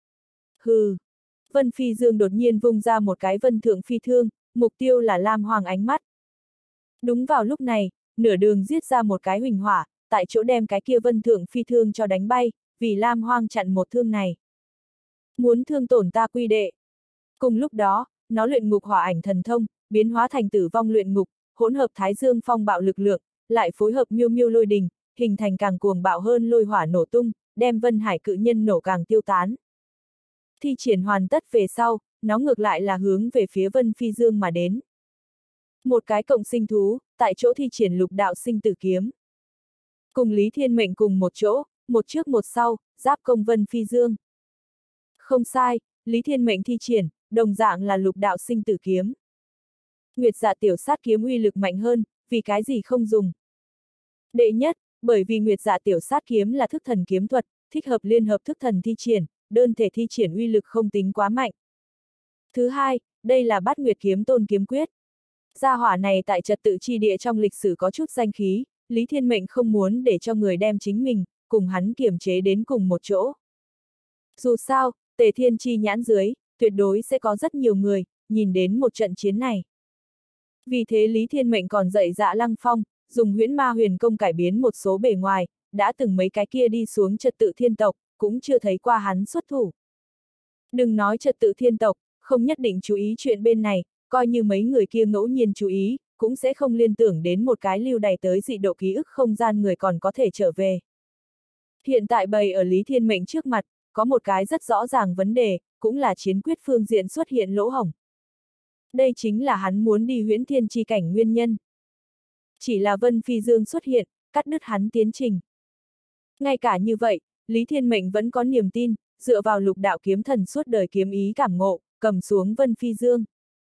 S1: Hừ! Vân Phi Dương đột nhiên vung ra một cái vân thượng phi thương, mục tiêu là Lam Hoàng ánh mắt. Đúng vào lúc này, nửa đường giết ra một cái huỳnh hỏa, tại chỗ đem cái kia vân thượng phi thương cho đánh bay, vì Lam Hoàng chặn một thương này. Muốn thương tổn ta quy đệ. Cùng lúc đó, nó luyện ngục hỏa ảnh thần thông, biến hóa thành tử vong luyện ngục, hỗn hợp thái dương phong bạo lực lượng, lại phối hợp miêu miêu lôi đình, hình thành càng cuồng bạo hơn lôi hỏa nổ tung, đem vân hải cự nhân nổ càng tiêu tán. Thi triển hoàn tất về sau, nó ngược lại là hướng về phía Vân Phi Dương mà đến. Một cái cộng sinh thú, tại chỗ thi triển lục đạo sinh tử kiếm. Cùng Lý Thiên Mệnh cùng một chỗ, một trước một sau, giáp công Vân Phi Dương. Không sai, Lý Thiên Mệnh thi triển, đồng dạng là lục đạo sinh tử kiếm. Nguyệt Dạ tiểu sát kiếm uy lực mạnh hơn, vì cái gì không dùng? Đệ nhất, bởi vì Nguyệt Dạ tiểu sát kiếm là thức thần kiếm thuật, thích hợp liên hợp thức thần thi triển, đơn thể thi triển uy lực không tính quá mạnh. Thứ hai, đây là Bát Nguyệt kiếm tôn kiếm quyết. Gia hỏa này tại trật tự chi địa trong lịch sử có chút danh khí, Lý Thiên Mệnh không muốn để cho người đem chính mình, cùng hắn kiềm chế đến cùng một chỗ. Dù sao, Tề Thiên chi nhãn dưới, tuyệt đối sẽ có rất nhiều người, nhìn đến một trận chiến này. Vì thế Lý Thiên Mệnh còn dạy Dạ Lăng Phong, dùng huyễn ma huyền công cải biến một số bề ngoài, đã từng mấy cái kia đi xuống trật tự thiên tộc, cũng chưa thấy qua hắn xuất thủ. Đừng nói trật tự thiên tộc, không nhất định chú ý chuyện bên này, coi như mấy người kia ngẫu nhiên chú ý, cũng sẽ không liên tưởng đến một cái lưu đày tới dị độ ký ức không gian người còn có thể trở về. Hiện tại bày ở Lý Thiên Mệnh trước mặt, có một cái rất rõ ràng vấn đề, cũng là chiến quyết phương diện xuất hiện lỗ hổng. Đây chính là hắn muốn đi huyễn thiên chi cảnh nguyên nhân. Chỉ là Vân Phi Dương xuất hiện, cắt đứt hắn tiến trình. Ngay cả như vậy, Lý Thiên Mệnh vẫn có niềm tin, dựa vào lục đạo kiếm thần suốt đời kiếm ý cảm ngộ, cầm xuống Vân Phi Dương.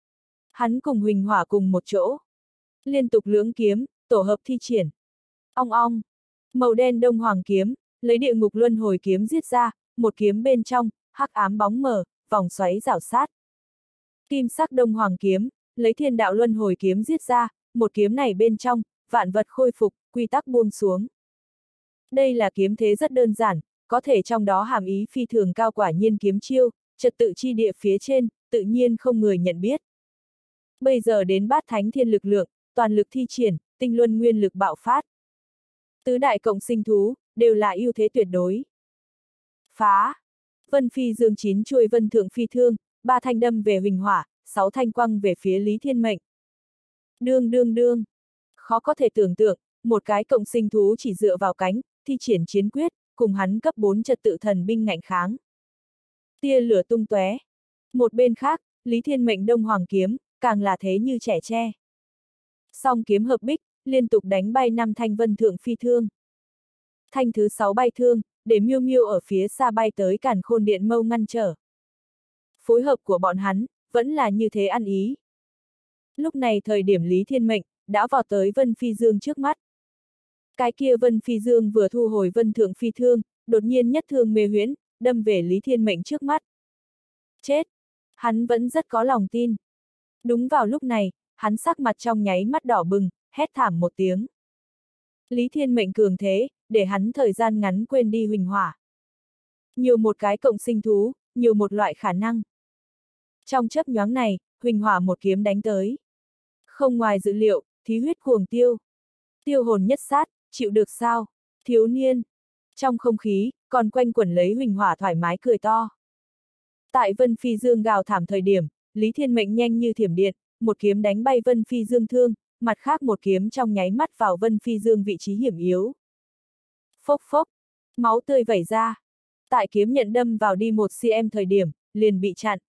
S1: Hắn cùng Huỳnh Hỏa cùng một chỗ. Liên tục lưỡng kiếm, tổ hợp thi triển. Ong ong. Màu đen đông hoàng kiếm, lấy địa ngục luân hồi kiếm giết ra, một kiếm bên trong, hắc ám bóng mờ, vòng xoáy rảo sát. Kim sắc đông hoàng kiếm, lấy thiên đạo luân hồi kiếm giết ra, một kiếm này bên trong, vạn vật khôi phục, quy tắc buông xuống. Đây là kiếm thế rất đơn giản, có thể trong đó hàm ý phi thường cao quả nhiên kiếm chiêu, trật tự chi địa phía trên, tự nhiên không người nhận biết. Bây giờ đến bát thánh thiên lực lượng, toàn lực thi triển, tinh luân nguyên lực bạo phát. Tứ đại cộng sinh thú, đều là ưu thế tuyệt đối. Phá! Vân Phi Dương chín chuôi vân thượng phi thương, ba thanh đâm về Huỳnh Hỏa, sáu thanh quăng về phía Lý Thiên Mệnh. Đương đương đương! Khó có thể tưởng tượng, một cái cộng sinh thú chỉ dựa vào cánh, thi triển chiến quyết, cùng hắn cấp bốn trật tự thần binh ngạnh kháng. Tia lửa tung tóe. Một bên khác, Lý Thiên Mệnh đông hoàng kiếm, càng là thế như trẻ tre. Song kiếm hợp bích, liên tục đánh bay năm thanh vân thượng phi thương. Thanh thứ sáu bay thương, để miêu miêu ở phía xa bay tới càn khôn điện mâu ngăn trở. Phối hợp của bọn hắn, vẫn là như thế ăn ý. Lúc này thời điểm Lý Thiên Mệnh, đã vọt tới Vân Phi Dương trước mắt. Cái kia Vân Phi Dương vừa thu hồi vân thượng phi thương, đột nhiên nhất thương mê huyễn, đâm về Lý Thiên Mệnh trước mắt. Chết! Hắn vẫn rất có lòng tin. Đúng vào lúc này, hắn sắc mặt trong nháy mắt đỏ bừng, hét thảm một tiếng. Lý Thiên Mệnh cường thế, để hắn thời gian ngắn quên đi Huỳnh Hỏa. Nhiều một cái cộng sinh thú, nhiều một loại khả năng. Trong chớp nhoáng này, Huỳnh Hỏa một kiếm đánh tới. Không ngoài dự liệu, thí huyết cuồng tiêu. Tiêu hồn nhất sát, chịu được sao? Thiếu niên. Trong không khí, còn quanh quẩn lấy Huỳnh Hỏa thoải mái cười to. Tại Vân Phi Dương gào thảm thời điểm, Lý Thiên Mệnh nhanh như thiểm điện, một kiếm đánh bay Vân Phi Dương thương, mặt khác một kiếm trong nháy mắt vào Vân Phi Dương vị trí hiểm yếu. Phốc phốc, máu tươi vẩy ra. Tại kiếm nhận đâm vào đi một cm thời điểm, liền bị chặn.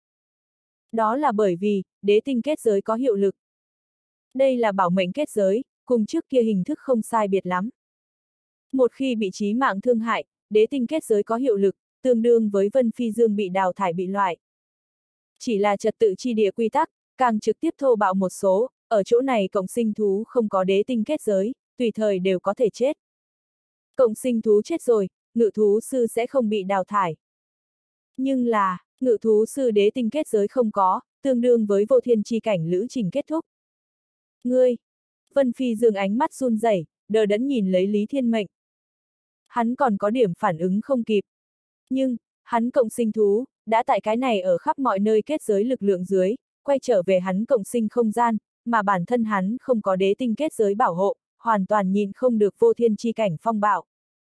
S1: Đó là bởi vì, đế tinh kết giới có hiệu lực. Đây là bảo mệnh kết giới, cùng trước kia hình thức không sai biệt lắm. Một khi bị chí mạng thương hại, đế tinh kết giới có hiệu lực, tương đương với Vân Phi Dương bị đào thải bị loại. Chỉ là trật tự chi địa quy tắc, càng trực tiếp thô bạo một số, ở chỗ này cộng sinh thú không có đế tinh kết giới, tùy thời đều có thể chết. Cộng sinh thú chết rồi, ngự thú sư sẽ không bị đào thải. Nhưng là, ngự thú sư đế tinh kết giới không có, tương đương với vô thiên chi cảnh lữ trình kết thúc. Ngươi! Vân Phi Dương ánh mắt run rẩy, đờ đẫn nhìn lấy Lý Thiên Mệnh. Hắn còn có điểm phản ứng không kịp. Nhưng, hắn cộng sinh thú, đã tại cái này ở khắp mọi nơi kết giới lực lượng dưới, quay trở về hắn cộng sinh không gian, mà bản thân hắn không có đế tinh kết giới bảo hộ, hoàn toàn nhìn không được vô thiên chi cảnh phong bạo.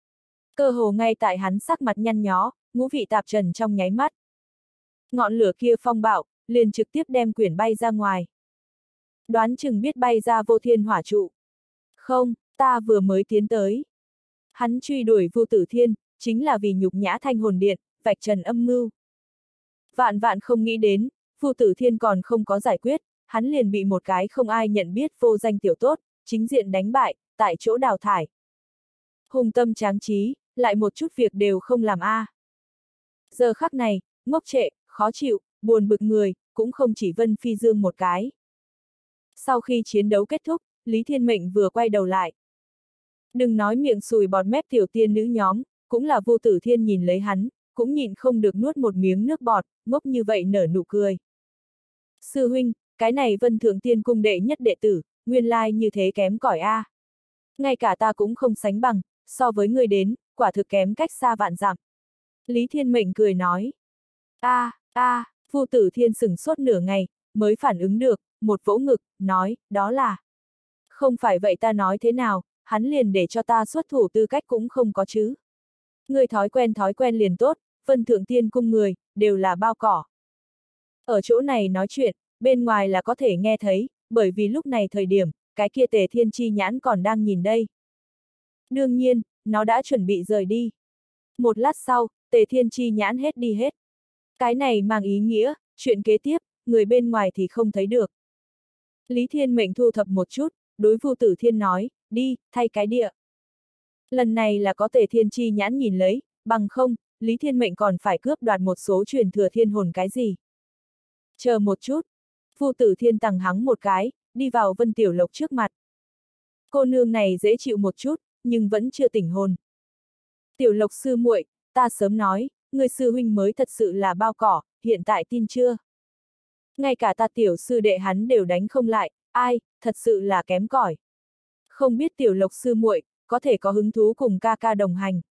S1: Cơ hồ ngay tại hắn sắc mặt nhăn nhó, ngũ vị tạp trần trong nháy mắt. Ngọn lửa kia phong bạo, liền trực tiếp đem quyển bay ra ngoài. Đoán chừng biết bay ra vô thiên hỏa trụ. Không, ta vừa mới tiến tới. Hắn truy đuổi Vu Tử Thiên, chính là vì nhục nhã Thanh Hồn Điện, vạch trần âm mưu. Vạn vạn không nghĩ đến, Vu Tử Thiên còn không có giải quyết, hắn liền bị một cái không ai nhận biết vô danh tiểu tốt, chính diện đánh bại, tại chỗ đào thải. Hùng tâm tráng trí, lại một chút việc đều không làm a. À. Giờ khắc này, ngốc trệ, khó chịu, buồn bực người, cũng không chỉ Vân Phi Dương một cái. Sau khi chiến đấu kết thúc, Lý Thiên Mệnh vừa quay đầu lại. Đừng nói miệng sùi bọt mép tiểu tiên nữ nhóm, cũng là Vô Tử Thiên nhìn lấy hắn, cũng nhịn không được nuốt một miếng nước bọt, ngốc như vậy nở nụ cười. Sư huynh, cái này Vân Thượng Tiên cung đệ nhất đệ tử, nguyên lai như thế kém cỏi a. À. Ngay cả ta cũng không sánh bằng, so với người đến, quả thực kém cách xa vạn dặm. Lý Thiên Mệnh cười nói. A, a, Vô Tử Thiên sửng sốt nửa ngày, mới phản ứng được, một vỗ ngực, nói, đó là. Không phải vậy ta nói thế nào, hắn liền để cho ta xuất thủ tư cách cũng không có chứ. Người thói quen thói quen liền tốt, Vân Thượng Tiên cung người, đều là bao cỏ. Ở chỗ này nói chuyện, bên ngoài là có thể nghe thấy, bởi vì lúc này thời điểm, cái kia Tề Thiên Chi nhãn còn đang nhìn đây. Đương nhiên, nó đã chuẩn bị rời đi. Một lát sau, Tề Thiên Chi nhãn hết đi hết. Cái này mang ý nghĩa, chuyện kế tiếp, người bên ngoài thì không thấy được. Lý Thiên Mệnh thu thập một chút, đối Vu Tử Thiên nói, đi, thay cái địa. Lần này là có Tề Thiên Chi nhãn nhìn lấy, bằng không, Lý Thiên Mệnh còn phải cướp đoạt một số truyền thừa thiên hồn cái gì. Chờ một chút. Vu Tử Thiên tằng hắng một cái, đi vào Vân Tiểu Lộc trước mặt. Cô nương này dễ chịu một chút, nhưng vẫn chưa tỉnh hồn. Tiểu Lộc sư muội, ta sớm nói, người sư huynh mới thật sự là bao cỏ, hiện tại tin chưa? Ngay cả ta tiểu sư đệ hắn đều đánh không lại, ai, thật sự là kém cỏi. Không biết Tiểu Lộc sư muội có thể có hứng thú cùng ca ca đồng hành.